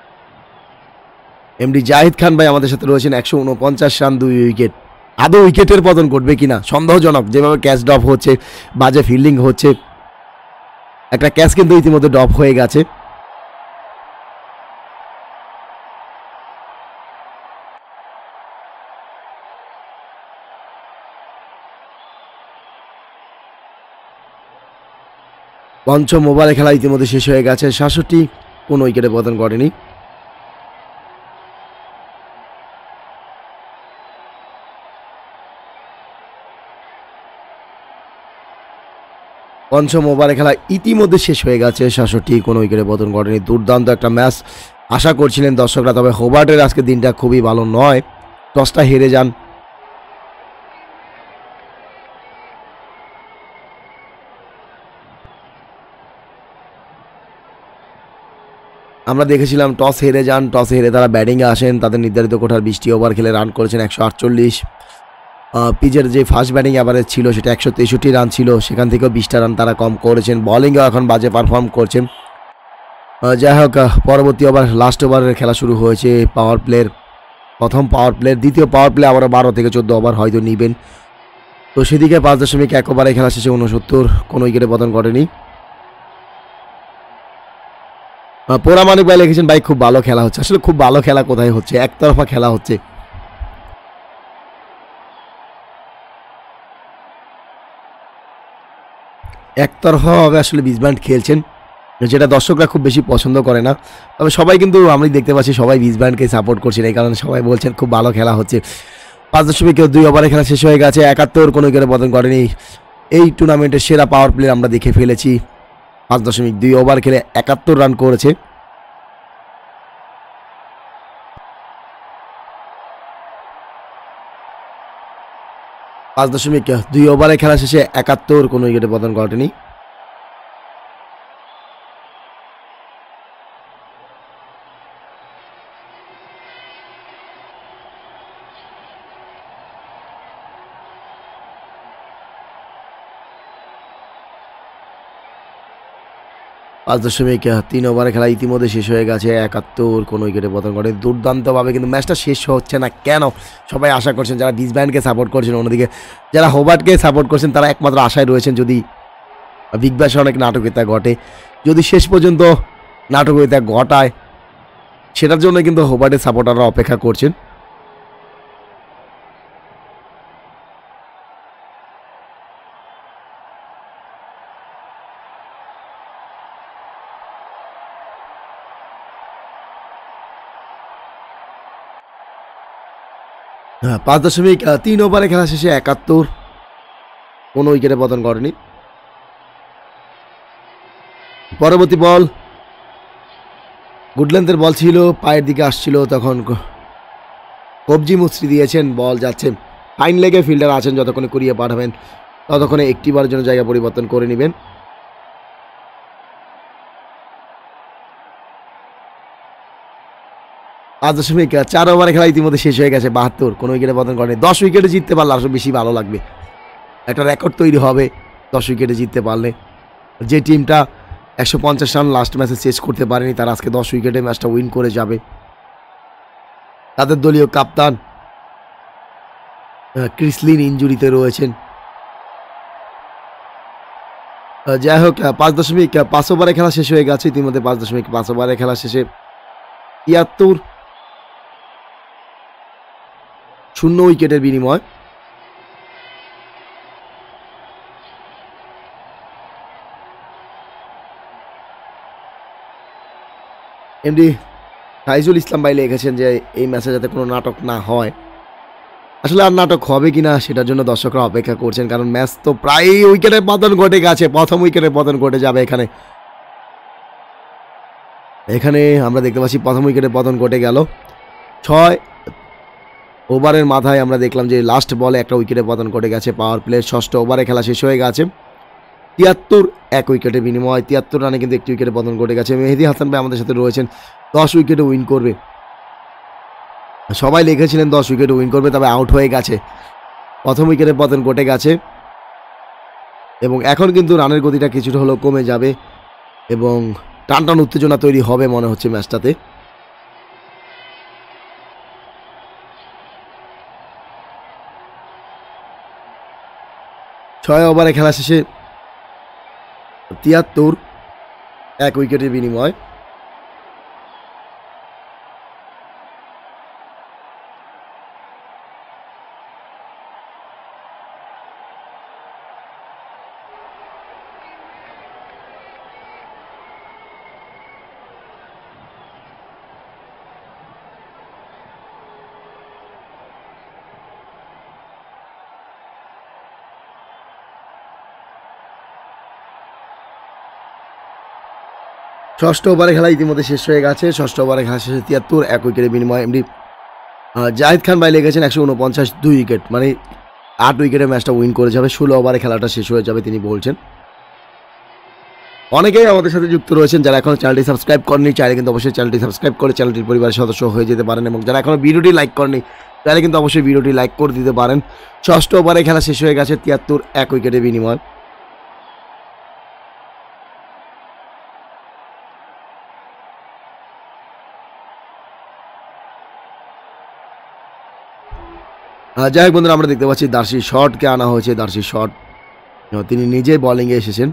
এমডি জাহিদ খান ভাই আমাদের সাথে রয়েছেন। একশো উনপঞ্চাশ রান, দুই উইকেট। আদৌ উইকেটের পতন ঘটবে কিনা সন্দেহজনক, যেভাবে ক্যাচ ড্রপ হচ্ছে, বাজে ফিল্ডিং হচ্ছে। একটা ক্যাচ কিন্তু ইতিমধ্যে ড্রপ হয়ে গেছে। পঞ্চম ওভারে খেলা ইতিমধ্যে শেষ হয়ে গেছে। সাতষট্টি, কোনো উইকেটে পতন ঘটেনি। পঞ্চম ওভারে খেলা ইতিমধ্যে শেষ হয়ে গেছে। সাতষট্টি, কোনো উইকেটে পতন ঘটেনি। দুর্দান্ত একটা ম্যাচ আশা করছিলেন দর্শকরা, তবে হোবার্টের আজকে দিনটা খুবই ভালো নয়, টসটা হেরে যান। আমরা দেখেছিলাম টস হেরে যান, টস হেরে তারা ব্যাটিংয়ে আসেন। তাদের নির্ধারিত কোঠার বিশটি ওভার খেলে রান করেছেন একশো আটচল্লিশ। পিচের যে ফার্স্ট ব্যাটিং অ্যাভারেজ ছিল সেটা একশো তেষট্টি রান ছিল, সেখান থেকেও বিশটা রান তারা কম করেছেন। বলিংয়েও এখন বাজে পারফর্ম করছেন। যাই হোক, পরবর্তী ওভার লাস্ট ওভারের খেলা শুরু হয়েছে। পাওয়ার প্লের প্রথম পাওয়ার প্লের দ্বিতীয় পাওয়ার প্লে আবারও বারো থেকে চোদ্দো ওভার হয়তো নিবেন। তো সেদিকে পাঁচ দশমিক এক ওভারে খেলা শেষে উনসত্তর, কোনো উইকেটে পতন ঘটেনি। পোড়া মানিক ভাই লিখেছেন, ভাই খুব ভালো খেলা হচ্ছে। আসলে খুব ভালো খেলা কোথায় হচ্ছে, একতরফা খেলা হচ্ছে। একতরফাভাবে আসলে বিসব্যান্ড খেলছেন, যেটা দর্শকরা খুব বেশি পছন্দ করে না। তবে সবাই কিন্তু আমি দেখতে পাচ্ছি সবাই বিসব্যান্ডকে সাপোর্ট করছেন, এই কারণে সবাই বলছেন খুব ভালো খেলা হচ্ছে। পাঁচ দশমিক দুই ওভারে খেলা শেষ হয়ে গেছে। একাত্তর, কোনো উইকেটে পতন ঘটেনি। এই টুর্নামেন্টের সেরা পাওয়ার প্লে আমরা দেখে ফেলেছি। পাঁচ দশমিক দুই ওভার খেলে একাত্তর রান করেছে। পাঁচ দশমিক দুই ওভারে খেলা শেষে একাত্তর, কোনো উইকেটে পতন ঘটেনি। পাঁচ দশমিক তিন ওভারে খেলা ইতিমধ্যে শেষ হয়ে গেছে। একাত্তর, কোনো উইকেটে পতন ঘটে। দুর্দান্তভাবে কিন্তু ম্যাচটা শেষ হচ্ছে না কেন সবাই আশা করছেন, যারা বিসব্যান্ডকে সাপোর্ট করছেন। অন্যদিকে যারা হোবার্টকে সাপোর্ট করছেন তারা একমাত্র আশায় রয়েছেন যদি বিগ ব্যাশে অনেক নাটকীয়তা ঘটে, যদি শেষ পর্যন্ত নাটকীয়তা ঘটায়, সেটার জন্য কিন্তু হোবার্টের সাপোর্টাররা অপেক্ষা করছেন। হ্যাঁ, পাঁচ দশমিক তিন ওভারে খেলা শেষে একাত্তর, কোনো উইকেটে পতন ঘটেনি। পরবর্তী বল গুডল্যান্ডের বল ছিল, পায়ের দিকে আসছিল, তখন কবজি মুচড়ি দিয়েছেন, বল যাচ্ছে ফাইন লেগে। ফিল্ডার আছেন, যতক্ষণে কুড়িয়ে পাঠাবেন ততক্ষণে একটি বারের জন্য জায়গা পরিবর্তন করে নেবেন। পাঁচ দশমিক চার ওভারে খেলা ইতিমধ্যে শেষ হয়ে গেছে। বাহাত্তর, কোনো উইকেটে পতন করেনি। দশ উইকেটে জিততে পারলে আরও বেশি ভালো লাগবে, একটা রেকর্ড তৈরি হবে দশ উইকেটে জিততে পারলে। যে টিমটা একশো পঞ্চাশ রান লাস্ট ম্যাচে শেষ করতে পারেনি, তারা আজকে দশ উইকেটে ম্যাচটা উইন করে যাবে। তাদের দলীয় কাপ্তান ক্রিস লিন ইনজুরিতে রয়েছেন। যাই হোক, পাঁচ দশমিক পাঁচ ওভারে খেলা শেষ হয়ে গেছে ইতিমধ্যে। পাঁচ দশমিক পাঁচ ওভারে খেলা শেষে তিয়াত্তর, শূন্য উইকেটের বিনিময়। এমডি ফাইজুল ইসলাম ভাই লিখেছেন যে এই ম্যাচে যাতে কোনো নাটক না হয়। আসলে আর নাটক হবে কিনা সেটার জন্য দর্শকরা অপেক্ষা করছেন, কারণ ম্যাচ তো প্রায় উইকেটের পতন ঘটে গেছে, প্রথম উইকেটের পতন ঘটে যাবে এখানে। এখানে আমরা দেখতে পাচ্ছি প্রথম উইকেটের পতন ঘটে গেল। ছয় ওভারের মাথায় আমরা দেখলাম যে লাস্ট বলে একটা উইকেটের পতন ঘটে গেছে। পাওয়ার প্লের ষষ্ঠ ওভারে খেলা শেষ হয়ে গেছে। তিয়াত্তর এক উইকেটের বিনিময় তিয়াত্তর রানে কিন্তু একটি উইকেটের পতন ঘটে গেছে। মেহেদী হাসান ভাই আমাদের সাথে রয়েছেন, দশ উইকেটে উইন করবে। সবাই লিখেছিলেন দশ উইকেটে উইন করবে, তবে আউট হয়ে গেছে। প্রথম উইকেটের পতন ঘটে গেছে এবং এখন কিন্তু রানের গতিটা কিছুটা হলেও কমে যাবে এবং টান টান উত্তেজনা তৈরি হবে মনে হচ্ছে ম্যাচটাতে। ছয় ওভারে খেলা শেষে তিয়াত্তর এক উইকেটের বিনিময়। ষষ্ঠ ওভারে খেলা ইতিমধ্যে শেষ হয়ে গেছে। ষষ্ঠ ওভারে খেলা শেষে তিয়াত্তর এক উইকেটের বিনিময়। এমডি জাহিদ খান ভাই লেগেছেন একশো উনপঞ্চাশ দুই উইকেট, মানে আট উইকেটে ম্যাচটা উইন করে যাবে। ষোলো ওভারে খেলাটা শেষ হয়ে যাবে তিনি বলছেন। অনেকেই আমাদের সাথে যুক্ত রয়েছেন, যারা এখনো চ্যানেলটি সাবস্ক্রাইব করেনি চাইলে কিন্তু অবশ্যই চ্যানেলটি সাবস্ক্রাইব করে চ্যানেলটির পরিবারের সদস্য হয়ে যেতে পারেন, এবং যারা এখনো ভিডিওটি লাইক করেনি তাহলে কিন্তু অবশ্যই ভিডিওটি লাইক করে দিতে পারেন। ষষ্ঠ ওভারে খেলা শেষ হয়ে গেছে তিয়াত্তর এক উইকেটের বিনিময়। যাই হোক বন্ধুরা, আমরা দেখতে পাচ্ছি দার্সি শটকে আনা হয়েছে। দার্সি শট তিনি নিজে বোলিংয়ে এসেছেন।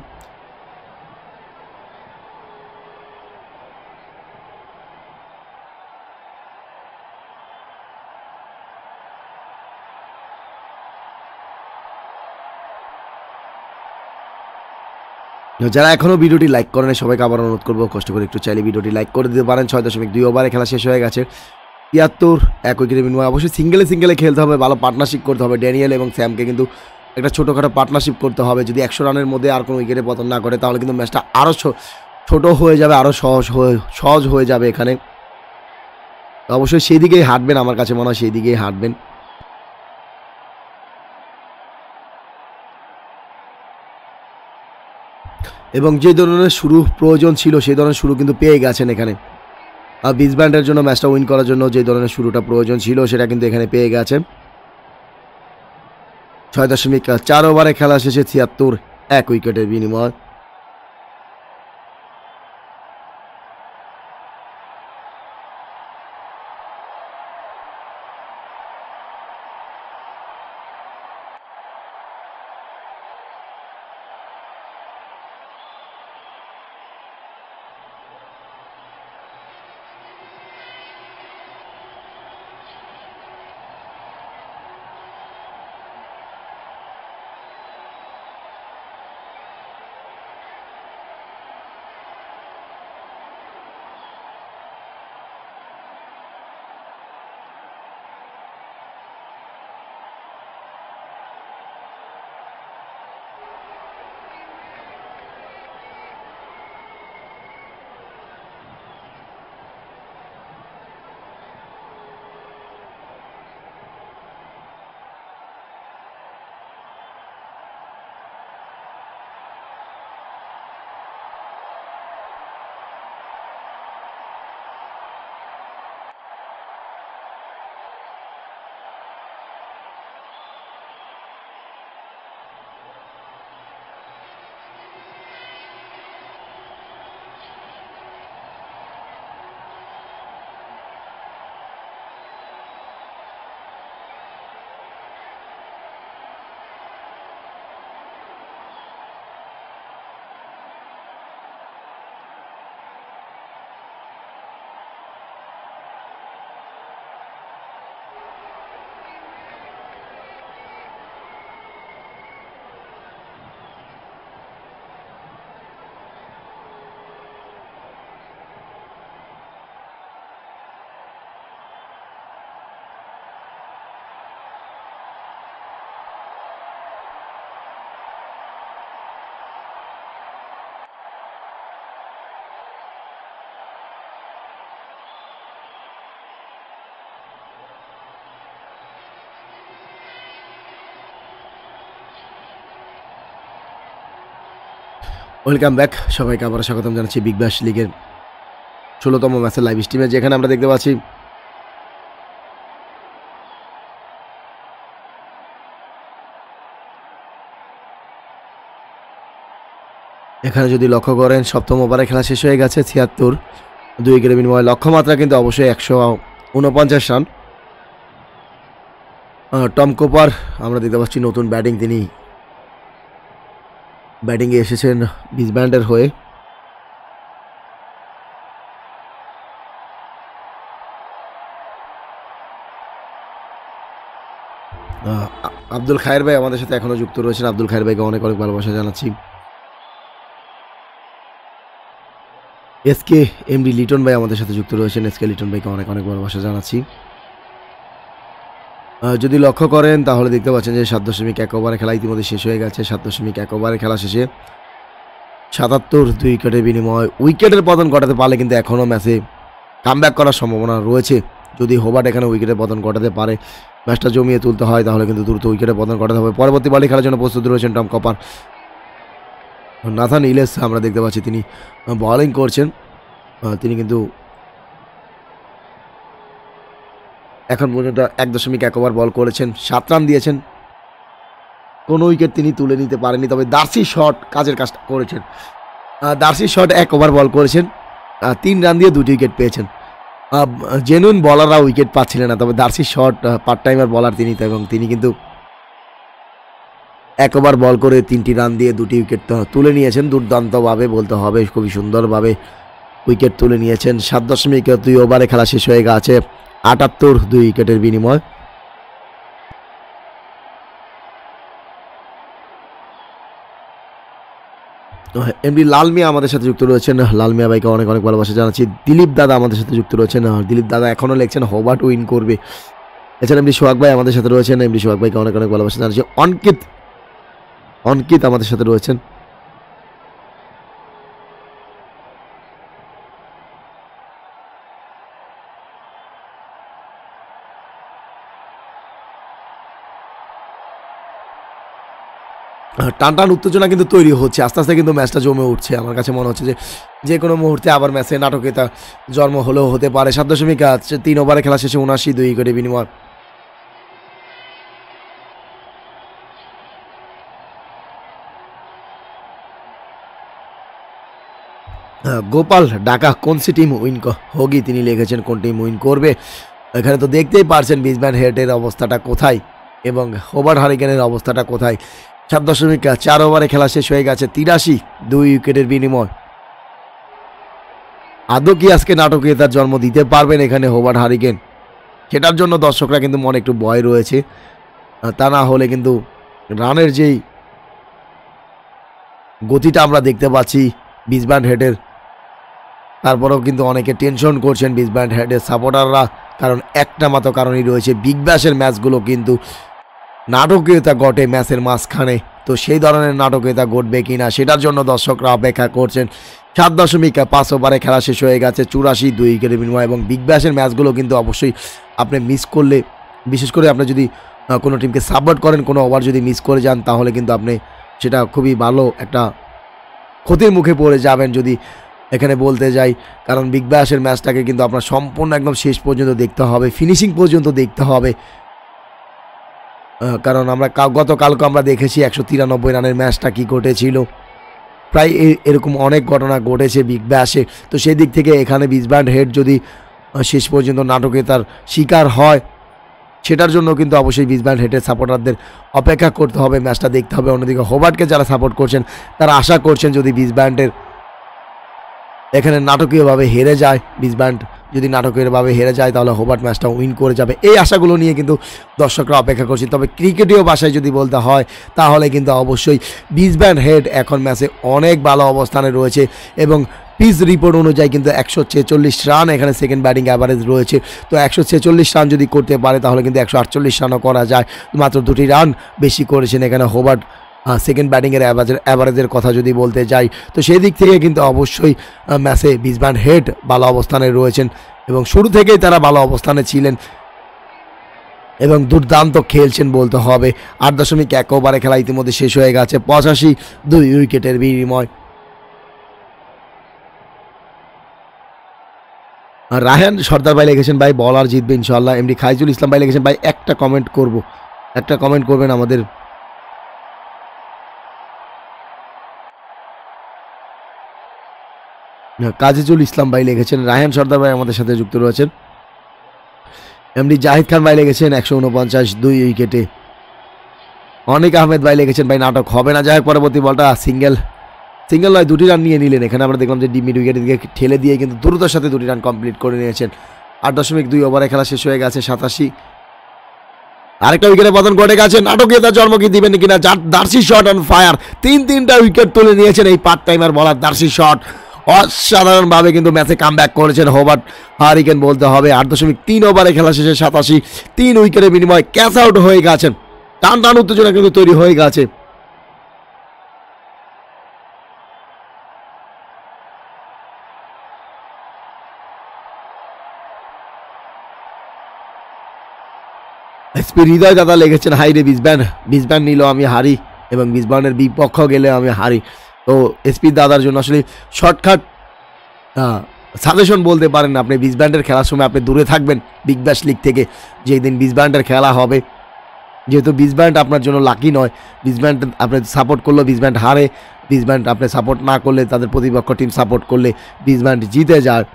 যারা এখনও ভিডিওটি লাইক করেন সবাইকে আবার অনুরোধ করবো, কষ্ট করে একটু চাইলে ভিডিওটি লাইক করে দিতে পারেন। ছয় দশমিক দুই ওভারে খেলা শেষ হয়ে গেছে তিয়াত্তর এক উইকেটের বিনিময়ে। অবশ্যই সিঙ্গেলে সিঙ্গেলে খেলতে হবে, ভালো পার্টনারশিপ করতে হবে। ড্যানিয়েল এবং স্যামকে কিন্তু একটা ছোটোখাটো পার্টনারশিপ করতে হবে। যদি একশো রানের মধ্যে আর কোনো উইকেটে পতন না করে তাহলে কিন্তু ম্যাচটা আরও ছোটো হয়ে যাবে, আরও সহজ হয়ে সহজ হয়ে যাবে এখানে। অবশ্যই সেই দিকেই হাঁটবেন, আমার কাছে মনে হয় সেই দিকেই হাঁটবেন। এবং যে ধরনের শুরু প্রয়োজন ছিল সেই ধরনের শুরু কিন্তু পেয়ে গেছেন এখানে। আর বিসব্যান্ডের জন্য ম্যাচটা উইন করার জন্য যে ধরনের শুরুটা প্রয়োজন ছিল সেটা কিন্তু এখানে পেয়ে গেছেন। ছয় দশমিক চার ওভারে খেলা শেষে ছিয়াত্তর এক উইকেটের বিনিময়। ওয়েলকাম ব্যাক, সবাইকে আবার স্বাগতম জানাচ্ছি বিগ ব্যাশ লিগের ষোলোতম ম্যাচের লাইভ স্ট্রিমে, যেখানে আমরা দেখতে পাচ্ছি এখানে যদি লক্ষ্য করেন সপ্তম ওভারে খেলা শেষ হয়ে গেছে। ছিয়াত্তর দুই উইকেটের বিনিময়ে লক্ষ্যমাত্রা কিন্তু অবশ্যই একশো উনপঞ্চাশ রান। টম কোপার আমরা দেখতে পাচ্ছি নতুন ব্যাটিং, তিনি ব্যাটিংয়ে এসেছেন বিজব্যান্ডের হয়ে। আব্দুল খায়ের ভাই আমাদের সাথে এখনো যুক্ত রয়েছেন। আব্দুল খায়ের ভাইকে অনেক অনেক ভালোবাসা জানাচ্ছি। এস কে এমডি লিটন ভাই আমাদের সাথে যুক্ত রয়েছেন। এস কে লিটন ভাইকে অনেক অনেক ভালোবাসা জানাচ্ছি। যদি লক্ষ্য করেন তাহলে দেখতে পাচ্ছেন যে সাত দশমিক এক ওভারে খেলা ইতিমধ্যে শেষ হয়ে গেছে। সাত দশমিক এক ওভারে খেলা শেষে সাতাত্তর দুই উইকেটের বিনিময় উইকেটের পতন ঘটাতে পারলে কিন্তু এখনও ম্যাচে কামব্যাক করার সম্ভাবনা রয়েছে। যদি হোবার্ট এখানে উইকেটের পতন ঘটাতে পারে, ম্যাচটা জমিয়ে তুলতে হয়, তাহলে কিন্তু দ্রুত উইকেটের পতন ঘটাতে হবে। পরবর্তী বলে খেলার জন্য প্রস্তুত রয়েছেন টম কপার। নাথান ইলেস আমরা দেখতে পাচ্ছি তিনি বোলিং করছেন। তিনি কিন্তু এখন পর্যন্ত এক দশমিক এক ওভার বল করেছেন, সাত রান দিয়েছেন, কোনো উইকেট তিনি তুলে নিতে পারেননি। তবে দার্সি শট কাজের কাজটা করেছেন। দার্সি শট এক ওভার বল করেছেন, তিন রান দিয়ে দুটি উইকেট পেয়েছেন। জেনুইন বলাররা উইকেট পাচ্ছিলেন না, তবে দার্সি শট পার্ট টাইমার বলার তিনি, এবং তিনি কিন্তু এক ওভার বল করে তিনটি রান দিয়ে দুটি উইকেট তুলে নিয়েছেন। দুর্দান্তভাবে বলতে হবে, খুবই সুন্দরভাবে উইকেট তুলে নিয়েছেন। সাত দশমিক দুই ওভারে খেলা শেষ হয়ে গেছে আটাত্তর দুই উইকেটের বিনিময়। এমডি লাল মিয়া আমাদের সাথে যুক্ত রয়েছেন। লাল মিয়া ভাইকে অনেক অনেক ভালোবাসা জানাচ্ছি। দিলীপ দাদা আমাদের সাথে যুক্ত রয়েছেন। দিলীপ দাদা এখনও লিখছেন হোবার্ট উইন করবে। এছাড়া এমডি সোহাগ ভাই আমাদের সাথে রয়েছেন। এমডি সোহাগ ভাইকে অনেক অনেক ভালোবাসা জানাচ্ছি। অঙ্কিত অঙ্কিত আমাদের সাথে রয়েছেন। টান টান উত্তেজনা কিন্তু তৈরি হচ্ছে, আস্তে আস্তে কিন্তু ম্যাচটা জমে উঠছে। আমার কাছে মনে হচ্ছে যে যে কোনো মুহূর্তে আবার ম্যাচে নাটকীয়তা জন্ম হলেও হতে পারে। সাত দশমিক তিন ওভারে খেলা শেষে উনাশি দুই উইকেটের বিনিময়। গোপাল ডাকা কোন সি টিম উইন হোগি, তিনি লিখেছেন কোন টিম উইন করবে। এখানে তো দেখতেই পারছেন বিজম্যান হেডের অবস্থাটা কোথায় এবং হোবার্ট হারিকেনের অবস্থাটা কোথায়। সাত দশমিক চার ওভারে খেলা শেষ হয়ে গেছে তিরাশি দুই উইকেটের বিনিময়। আদৌ কি আজকে নাটকীয়তার জন্ম দিতে পারবেন এখানে হোবার্ট হারিকেন? সেটার জন্য দর্শকরা কিন্তু মনে একটু ভয় রয়েছে। তা না হলে কিন্তু রানের যেই গতিটা আমরা দেখতে পাচ্ছি বিজব্যান্ড হেডের, তারপরেও কিন্তু অনেকে টেনশন করছেন বিজব্যান্ড হেডের সাপোর্টাররা, কারণ একটা মাত্র কারণই রয়েছে, বিগ ব্যাশের ম্যাচগুলো কিন্তু নাটকীয়তা ঘটে ম্যাচের মাঝখানে। তো সেই ধরনের নাটকীয়তা ঘটবে কি না সেটার জন্য দর্শকরা অপেক্ষা করছেন। সাত দশমিক পাঁচ ওভারে খেলা শেষ হয়ে গেছে চুরাশি দুই উইকেটের বিনিময়। এবং বিগ ব্যাশের ম্যাচগুলো কিন্তু অবশ্যই আপনি মিস করলে, বিশেষ করে আপনি যদি কোনো টিমকে সাপোর্ট করেন, কোনো ওভার যদি মিস করে যান, তাহলে কিন্তু আপনি সেটা খুবই ভালো একটা ক্ষতির মুখে পড়ে যাবেন যদি এখানে বলতে যাই। কারণ বিগ ব্যাশের ম্যাচটাকে কিন্তু আপনার সম্পূর্ণ একদম শেষ পর্যন্ত দেখতে হবে, ফিনিশিং পর্যন্ত দেখতে হবে। কারণ আমরা গতকালকে আমরা দেখেছি একশো তিরানব্বই রানের ম্যাচটা কী ঘটেছিল, প্রায় এরকম অনেক ঘটনা ঘটেছে বিগ ব্যাশে। তো সেই দিক থেকে এখানে বিজব্যান্ড হেড যদি শেষ পর্যন্ত নাটকীয়তার শিকার হয়, সেটার জন্য কিন্তু অবশ্যই বিজব্যান্ড হেডের সাপোর্টারদের অপেক্ষা করতে হবে, ম্যাচটা দেখতে হবে। অন্যদিকে হোবার্টকে যারা সাপোর্ট করছেন তারা আশা করছেন যদি বিজব্যান্ডের এখানে নাটকীয়ভাবে হেরে যায়, বিজব্যান্ড যদি নাটকীয়ভাবে হেরে যায় তাহলে হোবার্ট ম্যাচটা উইন করে যাবে, এই আশাগুলো নিয়ে কিন্তু দর্শকরা অপেক্ষা করছে। তবে ক্রিকেটীয় ভাষায় যদি বলতে হয় তাহলে কিন্তু অবশ্যই বিজব্যান্ড হেড এখন ম্যাচে অনেক ভালো অবস্থানে রয়েছে এবং পিচ রিপোর্ট অনুযায়ী কিন্তু একশো ছেচল্লিশ রান এখানে সেকেন্ড ব্যাটিং অ্যাভারেজ রয়েছে। তো একশো ছেচল্লিশ রান যদি করতে পারে তাহলে কিন্তু একশো আটচল্লিশ রানও করা যায়। মাত্র দুটি রান বেশি করেছেন এখানে হোবার্ট সেকেন্ড ব্যাটিংয়ের অ্যাভারেজের অ্যাভারেজের কথা যদি বলতে যাই, তো সেই দিক থেকে কিন্তু অবশ্যই ম্যাচে বিজব্যান্ড হেড ভালো অবস্থানে রয়েছেন এবং শুরু থেকেই তারা ভালো অবস্থানে ছিলেন এবং দুর্দান্ত খেলছেন বলতে হবে। আট দশমিক এক ওভারে খেলা ইতিমধ্যে শেষ হয়ে গেছে পঁচাশি দুই উইকেটের বিনিময়। রায়হান সর্দার ভাই লিখেছেন ভাই বল আর জিতবে ইনশাআল্লাহ। এমডি খাইজুল ইসলাম ভাই লিখেছেন ভাই একটা কমেন্ট করব, একটা কমেন্ট করবেন আমাদের। কাজিজুল ইসলাম ভাই লিখেছেন রায়হান সর্দার ভাই আমাদের সাথে যুক্ত রয়েছেন। এমডি জাহিদ খান ভাই লিখেছেন একশো উনপঞ্চাশ দুই উইকেটে। অনিক আহমেদ ভাই লিখেছেন ভাই নাটক হবে না, যাই হোক পরবর্তী বলটা সিঙ্গেল সিঙ্গেল নয় দুটি রান নিয়ে নিলেন। এখানে আমরা দেখলাম যে ডি মিড উইকেটের দিকে ঠেলে দিয়ে কিন্তু দ্রুততার সাথে দুটি রান কমপ্লিট করে নিয়েছেন। আট দশমিক দুই ওভারে খেলা শেষ হয়ে গেছে সাতাশি। আরেকটা উইকেটে পতন ঘটে গেছে, নাটকীয় তার জন্ম কি দিবেন কিনা। দার্সি শট অন ফায়ার, তিন তিনটা উইকেট তুলে নিয়েছেন এই পার্ট টাইমার বলার দার্সি শট। অসাধারণভাবে কিন্তু ম্যাচে কাম ব্যাক করেছেন হোবার্ট হারিকেন বলতে হবে। আট দশমিক তিন ওভারে খেলা শেষে সাতাশি, তিন উইকেটের বিনিময়ে ক্যাচ আউট হয়ে গেছেন। টান টান উত্তেজনা কিন্তু তৈরি হয়ে গেছে। এসপি হৃদয় দাদা লেগেছেন হাই রে বিসব্যান্ড, বিসব্যান্ড নিল আমি হারি এবং বিসব্যান্ডের বিপক্ষ গেলে আমি হারি। তো এসপি দাদার জন্য আসলে শর্টকাট সাজেশন বলতে পারেন, আপনি বিসব্যান্ডের খেলার সময় আপনি দূরে থাকবেন বিগ ব্যাশ লিগ থেকে। যেই দিন বিসব্যান্ডের খেলা হবে, যেহেতু বিসব্যান্ড আপনার জন্য লাকি নয়, বিসব্যান্ড আপনি সাপোর্ট করলেও বিসব্যান্ড হারে, বিসব্যান্ড আপনি সাপোর্ট না করলে তাদের প্রতিপক্ষ টিম সাপোর্ট করলে বিসব্যান্ড জিতে যায়।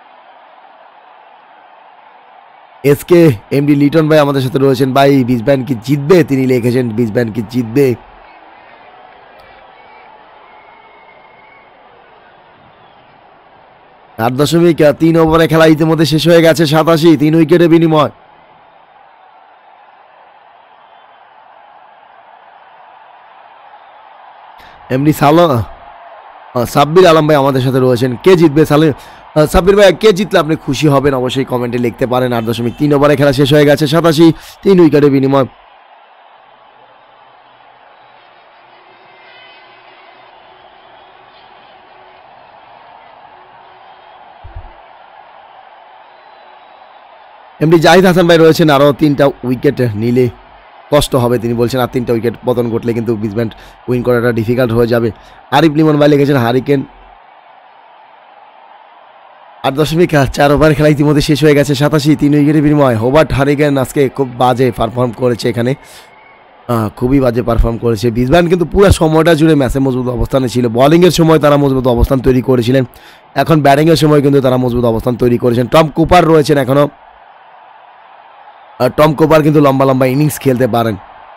এসকে এমডি লিটন ভাই আমাদের সাথে রয়েছেন ভাই বিসব্যান্ড কি জিতবে, তিনি লিখেছেন বিসব্যান্ড কি জিতবে। আট দশমিক তিন ওভারে খেলা ইতিমধ্যে শেষ হয়ে গেছে সাতাশি, তিন উইকেটের বিনিময়। এমনি সালো সাব্বির আলম ভাই আমাদের সাথে রয়েছেন। কে জিতবে সালিম সাব্বির ভাই, কে জিতলে আপনি খুশি হবেন অবশ্যই কমেন্টে লিখতে পারেন। আট দশমিক তিন ওভারে খেলা শেষ হয়ে গেছে সাতাশি, তিন উইকেটের বিনিময়। এমডি জাহিদ হাসান ভাই রয়েছেন, আরও তিনটা উইকেট নিলে কষ্ট হবে তিনি বলছেন, আর তিনটা উইকেট পতন ঘটলে কিন্তু বিসব্যান্ড উইন করাটা ডিফিকাল্ট হয়ে যাবে। আরিফ লিমন ভাই লিখেছেন হারিকেন। আট দশমিক চার ওভার খেলা ইতিমধ্যে শেষ হয়ে গেছে সাতাশি, তিন উইকেটের বিনিময়। হোবার্ট হারিকেন আজকে খুব বাজে পারফর্ম করেছে, এখানে খুবই বাজে পারফর্ম করেছে। বিসব্যান্ড কিন্তু পুরো সময়টা জুড়ে ম্যাচে মজবুত অবস্থানে ছিল। বোলিংয়ের সময় তারা মজবুত অবস্থান তৈরি করেছিলেন, এখন ব্যাটিংয়ের সময় কিন্তু তারা মজবুত অবস্থান তৈরি করেছেন। টম কুপার রয়েছেন এখনও, টম কুপার কিন্তু লম্বা লম্বা ইনিংস খেলতে পারেন।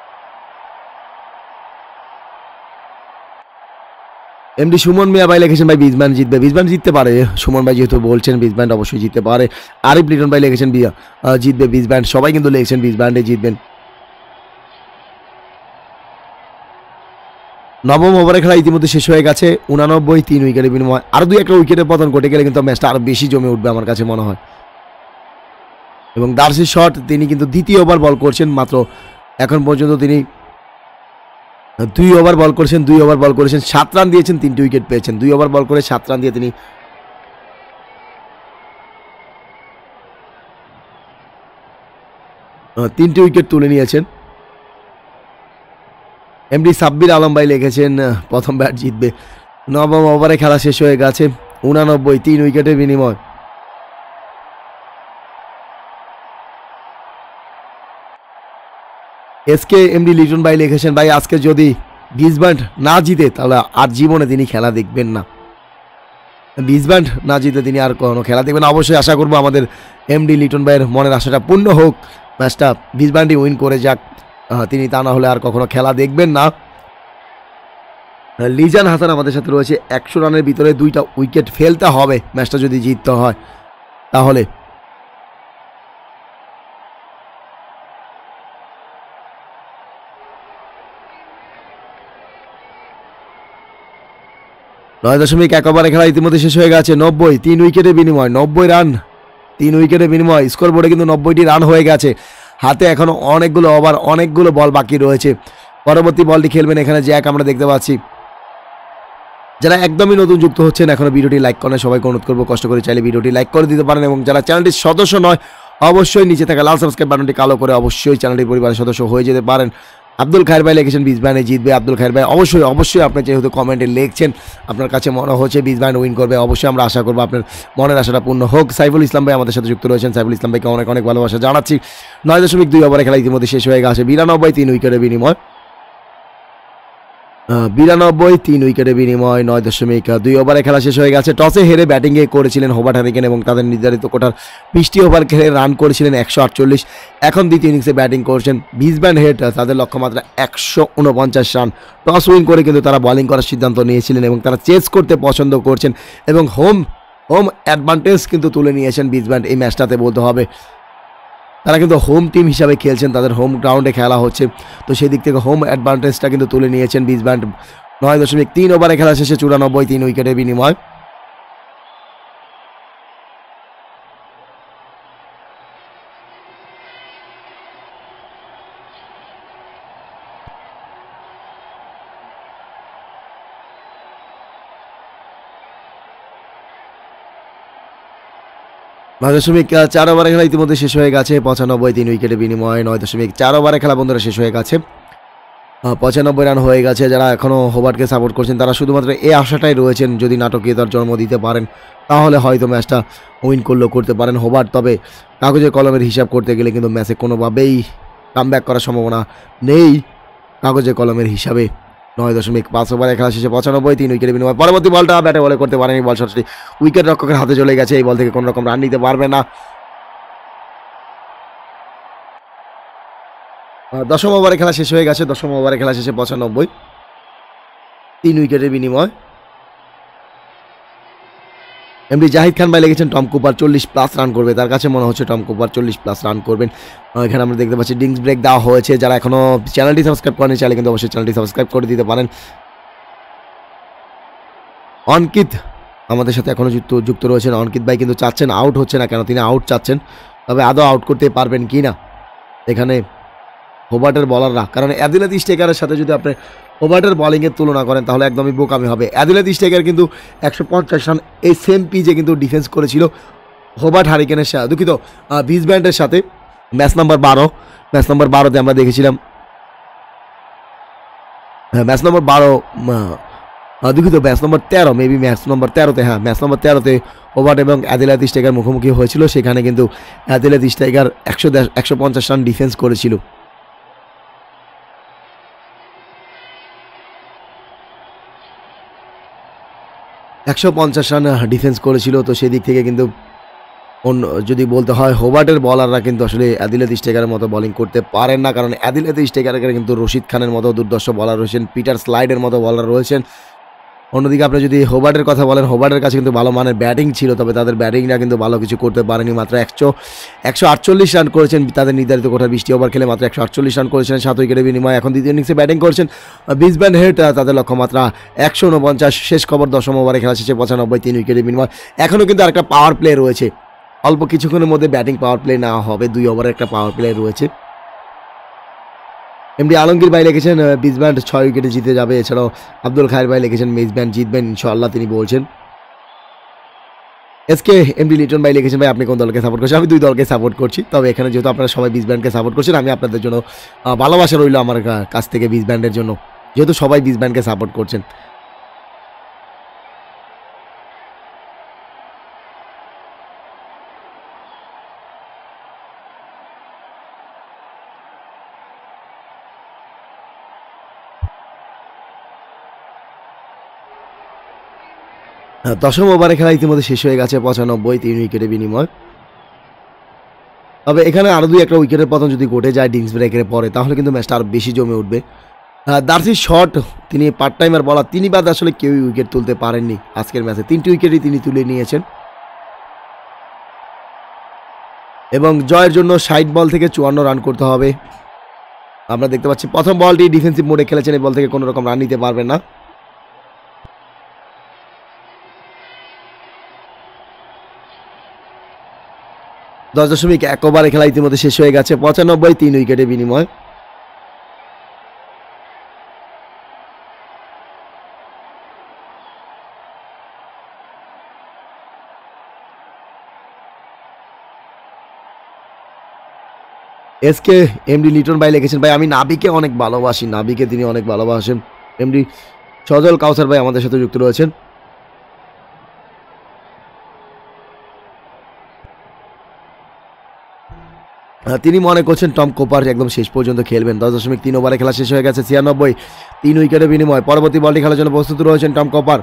এমডি সুমন মিয়া ভাই লিখেছেন ভাই বিসব্যান্ড জিতবে, বিসব্যান্ড জিততে পারে সুমন ভাই যেহেতু বলছেন বিসব্যান্ড অবশ্যই জিততে পারে। আরিফ লিটন ভাই লিখেছেন জিতবে বিসব্যান্ড, সবাই কিন্তু লিখেছেন বিসব্যান্ডে জিতবেন। নবম ওভারে খেলা ইতিমধ্যে শেষ হয়ে গেছে উনানব্বই, তিন উইকেটের বিনিময়। আরও দুই একটা উইকেটের পতন ঘটে গেলে কিন্তু ম্যাচটা আরও বেশি জমে উঠবে আমার কাছে মনে হয়। এবং দার্সি শট তিনি কিন্তু দ্বিতীয় ওভার বল করছেন মাত্র, এখন পর্যন্ত তিনি দুই ওভার বল করেছেন, দুই ওভার বল করেছেন সাত রান দিয়েছেন, তিনটি উইকেট পেয়েছেন। দুই ওভার বল করে সাত রান দিয়ে তিনি তিনটি উইকেট তুলে নিয়েছেন। এমডি সাব্বির আলম ভাই লিখেছেন প্রথম ব্যাট জিতবে। নবম ওভারে খেলা শেষ হয়ে গেছে উনানব্বই, তিন উইকেটের বিনিময়। এসকে এমডি লিটন ভাই লিখেছেন ভাই আজকে যদি বিসব্যান্ড না জিতে তাহলে আর জীবনে তিনি খেলা দেখবেন না, বিসব্যান্ড না জিতে তিনি আর কোনো খেলা দেখবেন না। অবশ্যই আশা করবো আমাদের এমডি লিটন ভাইয়ের মনের আশাটা পূর্ণ হোক, ম্যাচটা বিসব্যান্ডই উইন করে যাক, তিনি তা না হলে আর কখনো খেলা দেখবেন না। লিজান হাসান আমাদের সাথে রয়েছে, একশো রানের ভিতরে দুইটা উইকেট ফেলতে হবে ম্যাচটা যদি জিততে হয় তাহলে। নয় দশমিক এক ওভারে খেলা ইতিমধ্যে শেষ হয়ে গেছে নব্বই, তিন উইকেটের বিনিময়। নব্বই রান, তিন উইকেটের বিনিময়। স্কোর বোর্ডে কিন্তু নব্বইটি রান হয়ে গেছে, হাতে এখনও অনেকগুলো ওভার, অনেকগুলো বল বাকি রয়েছে। পরবর্তী বলটি খেলবেন এখানে জ্যাক আমরা দেখতে পাচ্ছি। যারা একদমই নতুন যুক্ত হচ্ছেন এখনও ভিডিওটি লাইক করেন, সবাইকে অনুরোধ করবো কষ্ট করে চাইলে ভিডিওটি লাইক করে দিতে পারেন। এবং যারা চ্যানেলটির সদস্য নয় অবশ্যই নিচে থাকা লাল সাবস্ক্রাইব বাটনটি কালো করে অবশ্যই চ্যানেলটির পরিবারের সদস্য হয়ে যেতে পারেন। আব্দুল খায়ের ভাই লিখেছেন বিজবানে জিতবে। আব্দুল খায়ের ভাই অবশ্যই অবশ্যই আপনি যেহেতু কমেন্টে লিখছেন আপনার কাছে মনে হচ্ছে বিজবান উইন করবে, অবশ্যই আমরা আশা করবো আপনার মনের আশাটা পূর্ণ হোক। সাইফুল ইসলাম ভাই আমাদের সাথে যুক্ত রয়েছেন, সাইফুল ইসলাম ভাইকে অনেক অনেক ভালোবাসা জানাচ্ছি। নয় দশমিক দুই ওভারে খেলা ইতিমধ্যে শেষ হয়ে গেছে, বিরানব্বই তিন উইকেটের বিনিময় বিরানব্বই তিন উইকেটের বিনিময় নয় দশমিক দুই ওভারে খেলা শেষ হয়ে গেছে। টসে হেরে ব্যাটিংয়ে করেছিলেন হোবার্ট হ্যারিকেন এবং তাদের নির্ধারিত কোটার বিশটি ওভার খেলে রান করেছিলেন একশো আটচল্লিশ। এখন দ্বিতীয় ইনিংসে ব্যাটিং করছেন বিজব্যান্ড হেড, তাদের লক্ষ্যমাত্রা একশো উনপঞ্চাশ রান। টস উইন করে কিন্তু তারা বোলিং করার সিদ্ধান্ত নিয়েছিলেন এবং তারা চেস করতে পছন্দ করছেন এবং হোম হোম অ্যাডভান্টেজ কিন্তু তুলে নিয়েছেন বিজব্যান্ড এই ম্যাচটাতে বলতে হবে। তারা কিন্তু হোম টিম হিসাবে খেলছেন, তাদের হোম গ্রাউন্ডে খেলা হচ্ছে, তো সেই দিক থেকে হোম অ্যাডভান্টেজটা কিন্তু তুলে নিয়েছেন বিজব্যান্ড। নয় দশমিক তিন ওভারে খেলা শেষে চুরানব্বই তিন উইকেটের বিনিময় নয় দশমিক চার ওভারে খেলা ইতিমধ্যে শেষ হয়ে গেছে, পঁচানব্বই তিন উইকেটের বিনিময়ে নয় দশমিক চার ওভারে খেলা বন্ধুরা শেষ হয়ে গেছে, পঁচানব্বই রান হয়ে গেছে। যারা এখনও হোবার্টকে সাপোর্ট করছেন তারা শুধুমাত্র এই আশাটাই রয়েছেন যদি নাটকীয়তার জন্ম দিতে পারেন তাহলে হয়তো ম্যাচটা উইন করলেও করতে পারেন হোবার্ট। তবে কাগজে কলমের হিসাব করতে গেলে কিন্তু ম্যাচে কোনোভাবেই কামব্যাক করার সম্ভাবনা নেই কাগজে কলমের হিসাবে। নয় দশমিক পাঁচ ওভারে খেলা শেষে পঁচানব্বই তিন উইকেটের বিনিময় পরবর্তী বলটা ব্যাটে বলে করতে পারেনি, বল সরাসরি উইকেট রক্ষকের হাতে চলে গেছে, এই বল থেকে কোনো রকম রান নিতে পারবে না। দশম ওভারে খেলা শেষ হয়ে গেছে, দশম ওভারে খেলা শেষে পঁচানব্বই তিন উইকেটের বিনিময় এমডি জাহিদ খান ভাই লিখেছেন টম কুপার চল্লিশ প্লাস রান করবে, তার কাছে মনে হচ্ছে টম কুপার চল্লিশ প্লাস রান করবেন। এখানে আমরা দেখতে পাচ্ছি ডিংস ব্রেক দেওয়া হয়েছে, যারা এখনও চ্যানেলটি সাবস্ক্রাইব করেনি চাইলে কিন্তু অবশ্যই চ্যানেলটি সাবস্ক্রাইব করে দিতে পারেন। অনকিত আমাদের সাথে এখনও যুক্ত যুক্ত রয়েছেন, অনকিত ভাই কিন্তু চাচ্ছেন আউট হচ্ছে না কেন, তিনি আউট চাচ্ছেন, তবে আদৌ আউট করতে পারবেন কি না এখানে হোবার্টের বলাররা, কারণ অ্যাদিলেদ স্টেকারের সাথে যদি আপনি হোবার্টের বলিংয়ের তুলনা করেন তাহলে একদমই বোকামি হবে। অ্যাদিলেদ স্টেকার কিন্তু একশো পঞ্চাশ রান এই সেম পিচে কিন্তু ডিফেন্স করেছিল হোবার্ট হ্যারিকেনের সাথে, দুঃখিত বিজব্যান্ডের সাথে ম্যাচ নাম্বার বারো ম্যাচ নাম্বার বারোতে আমরা দেখেছিলাম, হ্যাঁ ম্যাচ নম্বর বারো দুঃখিত ম্যাচ নম্বর তেরো মেবি ম্যাচ নম্বর তেরোতে হ্যাঁ ম্যাচ নম্বর তেরোতে হোবার্ট এবং অ্যাদিলেদ স্টেকার মুখোমুখি হয়েছিল, সেখানে কিন্তু অ্যাদিলেদ স্টেকার একশো একশো পঞ্চাশ রান ডিফেন্স করেছিল। একশো পঞ্চাশ রান ডিফেন্স করেছিল, তো সেদিক থেকে কিন্তু অন্য যদি বলতে হয় হোবার্টের বলাররা কিন্তু আসলে অ্যাদিলেদ স্টেকারের মতো বোলিং করতে পারেন না, কারণ অ্যাদিলেদ স্টেকারের কিন্তু রশিদ খানের মতো দুর্দর্শ বলার রয়েছেন, পিটার স্লাইডের মতো বলার রয়েছেন। অন্যদিকে আপনি যদি হোবার্টের কথা বলেন হোবার্টের কাছে কিন্তু ভালো মানের ব্যাটিং ছিল, তবে তাদের ব্যাটিংটা কিন্তু ভালো কিছু করতে পারেনি, মাত্র একশো একশো আটচল্লিশ রান করেছেন তাদের নির্ধারিত কোঠার বিশটি ওভার খেলে মাত্র একশো আটচল্লিশ রান করেছেন সাত উইকেটের বিনিময়ে। এখন দ্বিতীয় ইনিংসে ব্যাটিং করছেন বিজব্যান্ড হেড, তাদের লক্ষ্যমাত্রা একশো উনপঞ্চাশ। শেষ খবর দশম ওভারে খেলা শেষে পঁচানব্বই তিন উইকেটের বিনিময়। এখনও কিন্তু আরেকটা পাওয়ার প্লে রয়েছে, অল্প কিছুক্ষণের মধ্যে ব্যাটিং পাওয়ার প্লে নেওয়া হবে, দুই ওভারের একটা পাওয়ার প্লে রয়েছে। এমডি আলমগীর ভাই লিখেছেন বিজব্যান্ড ছয় উইকেটে জিতে যাবে, এছাড়াও আব্দুল খায়ের ভাই লিখেছেন বিজব্যান্ড জিতবেন ইনশাআল্লাহ তিনি বলছেন। এসকে এমডি লিটন ভাই লিখেছেন ভাই আপনি কোন দলকে সাপোর্ট করছেন, আমি দুই দলকে সাপোর্ট করছি, তবে এখানে যেহেতু আপনারা সবাই বিজব্যান্ডকে সাপোর্ট করছেন আমি আপনাদের জন্য ভালোবাসা রইল আমার কাছ থেকে বিজব্যান্ডের জন্য, যেহেতু সবাই বিজব্যান্ডকে সাপোর্ট করছেন। দশম ওভারে খেলা ইতিমধ্যে শেষ হয়ে গেছে, পঁচানব্বই তিন উইকেটের বিনিময়। তবে এখানে আরও দুই একটা উইকেটের পতন যদি ঘটে যায় ডিংস ব্রেকের পরে তাহলে কিন্তু ম্যাচটা আরও বেশি জমে উঠবে। দার্সি শট তিনি পার্ট টাইমার বলার, তিনি বাদ আসলে কেউই উইকেট তুলতে পারেননি আজকের ম্যাচে, তিনটি উইকেটই তিনি তুলে নিয়েছেন এবং জয়ের জন্য ষাট বল থেকে চুয়ান্ন রান করতে হবে। আমরা দেখতে পাচ্ছি প্রথম বলটি ডিফেন্সিভ মোডে খেলেছেন, এই বল থেকে কোনো রকম রান নিতে পারবেন না। দশ দশমিক এক ওভারে খেলা ইতিমধ্যে শেষ হয়ে গেছে, পঁচানব্বই তিন উইকেটের বিনিময়। এসকে এমডি লিটন ভাই লিখেছেন, ভাই আমি নাবিকে অনেক ভালোবাসি, নাবিকে তিনি অনেক ভালোবাসেন। এমডি সজল কাউসার ভাই আমাদের সাথে যুক্ত রয়েছেন। তিনি মনে করছেন টম কোপার একদম শেষ পর্যন্ত খেলবেন। দশ দশমিক তিন ওভারে খেলা শেষ হয়ে গেছে, ছিয়ানব্বই, তিন উইকেটের বিনিময়। পরবর্তী বলটি খেলার জন্য প্রস্তুত রয়েছেন টম কোপার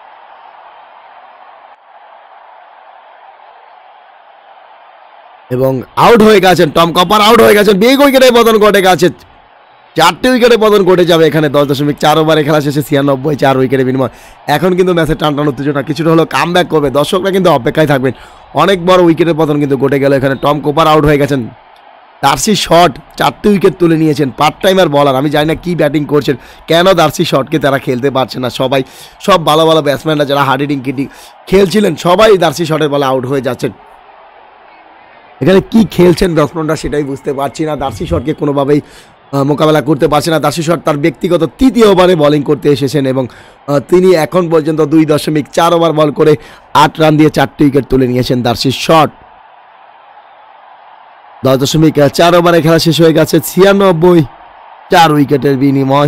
এবং আউট হয়ে গেছেন টম কপার, আউট হয়ে গেছেন। বিগ উইকেটে পতন ঘটে গেছে, চারটি উইকেটে পতন ঘটে যাবে এখানে। দশ দশমিক চার ওভারে খেলা শেষে ছিয়ানব্বই, চার উইকেটের বিনিময়। এখন কিন্তু ম্যাচের টান টান উত্তেজনা কিছুটা হলো কাম ব্যাক করবে, দর্শকরা কিন্তু অপেক্ষায় থাকবেন। অনেক বড় উইকেটের পতন কিন্তু ঘটে গেল এখানে। টম কোপার আউট হয়ে গেছেন। দার্সি শট চারটি উইকেট তুলে নিয়েছেন, পার্ট টাইমার বলার। আমি জানি না কী ব্যাটিং করছেন, কেন দার্সি শটকে তারা খেলতে পারছে না। সবাই সব ভালো ভালো ব্যাটসম্যানরা যারা হার্ড হিটিং কিটিং খেলছিলেন সবাই দার্সি শটের বলে আউট হয়ে যাচ্ছেন। এখানে কি খেলছেন ব্যাটসম্যানরা সেটাই বুঝতে পারছি না। দার্সি শটকে কোনোভাবেই মোকাবেলা করতে পারছে না। দার্সি শট তার ব্যক্তিগত তৃতীয় ওভারে বোলিং করতে এসেছেন এবং তিনি এখন পর্যন্ত দুই দশমিক চার ওভার বল করে আট রান দিয়ে চারটি উইকেট তুলে নিয়েছেন দার্সি শট। দশ দশমিক চার ওভারে খেলা শেষ হয়ে গেছে, ছিয়ানব্বই, চার উইকেটের বিনিময়।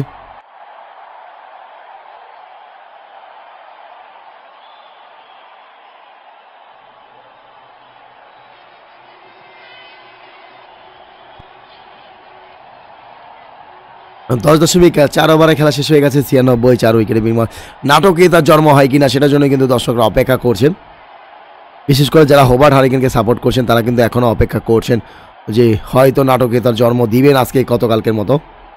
দশ দশমিক চার ওভারে খেলা শেষ হয়ে গেছে, ছিয়ানব্বই, চার উইকেটের বিনিময়। নাটকে তার জন্ম হয় কিনা সেটার জন্য কিন্তু দর্শকরা অপেক্ষা করছেন। বিশেষ করে যারা হোবার্ট হারিকেনকে সাপোর্ট করছেন তারা কিন্তু এখনও অপেক্ষা করছেন যে হয়তো নাটকে তার জন্ম দিবেন আজকে গতকালকের মতো।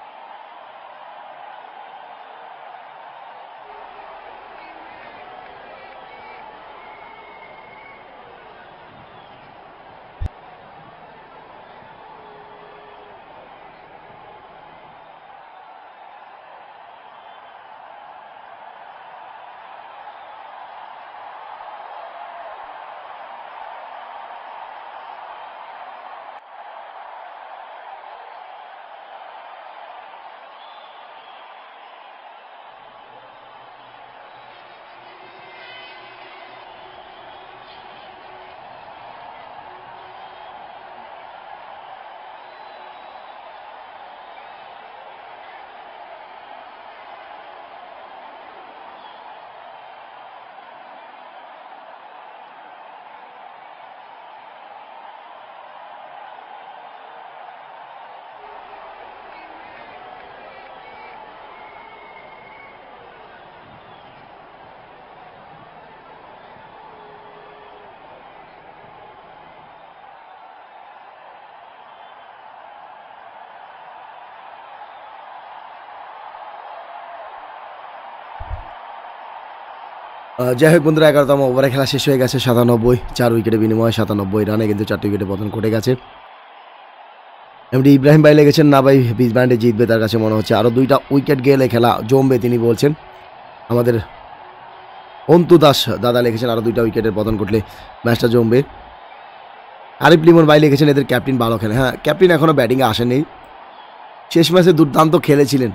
যাই হোক বন্ধুরা, এগারোতম ওভারে খেলা শেষ হয়ে গেছে, সাতানব্বই, চার উইকেটের বিনিময়ে সাতানব্বই রানে কিন্তু চারটি উইকেটে পতন ঘটে গেছে। এমডি ইব্রাহিম ভাই লেগেছেন না ভাই বিজ ব্যান্ডে জিতবে, তার কাছে মনে হচ্ছে আরও দুইটা উইকেট গেলে খেলা জমবে তিনি বলছেন। আমাদের অন্তু দাস দাদা লিখেছেন আরও দুইটা উইকেটের পতন ঘটলে ম্যাচটা জমবে। আরিফ লিমন ভাই লিখেছেন এদের ক্যাপ্টেন ভালো খেলে। হ্যাঁ, ক্যাপ্টেন এখনও ব্যাটিংয়ে আসেনি, শেষ ম্যাচে দুর্দান্ত খেলেছিলেন।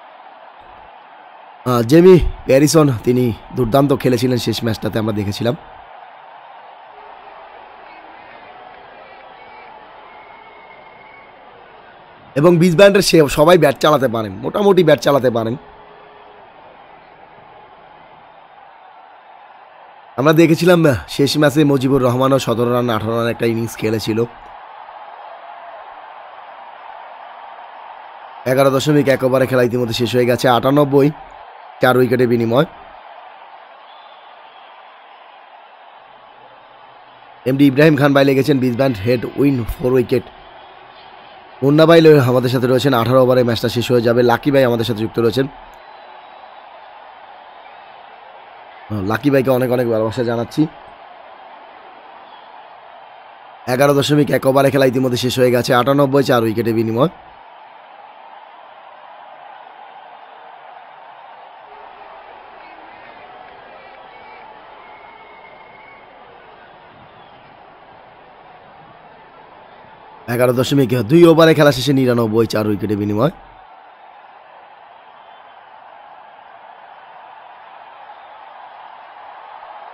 জেমি প্যারিসন তিনি দুর্দান্ত খেলেছিলেন শেষ ম্যাচটাতে, আমরা দেখেছিলাম। এবং বিজ ব্যান্ডের সে সবাই ব্যাট চালাতে পারেন, মোটামুটি ব্যাট চালাতে পারেন। আমরা দেখেছিলাম শেষ ম্যাচে মুজিবুর রহমানও সতেরো রান আঠারো রান একটা ইনিংস খেলেছিল। এগারো দশমিক এক ওভারে খেলা ইতিমধ্যে শেষ হয়ে গেছে, আটানব্বই, চার উইকেটের বিনিময়। এমডি ইব্রাহিম খান ভাই লেগেছেন বিজ ব্যান্ড Head win four wicket. Munna ভাই আমাদের সাথে রয়েছেন, আঠারো ওভারে ম্যাচটা শেষ হয়ে যাবে। লাকি ভাই আমাদের সাথে যুক্ত রয়েছেন, লাকি ভাইকে অনেক অনেক ভালোবাসা জানাচ্ছি। এগারো দশমিক এক ওভারে খেলা ইতিমধ্যে শেষ হয়ে গেছে, আটানব্বই, চার উইকেটের বিনিময়। এগারো দশমিক দুই ওভারে খেলা শেষে নিরানব্বই, চার উইকেটের বিনিময়।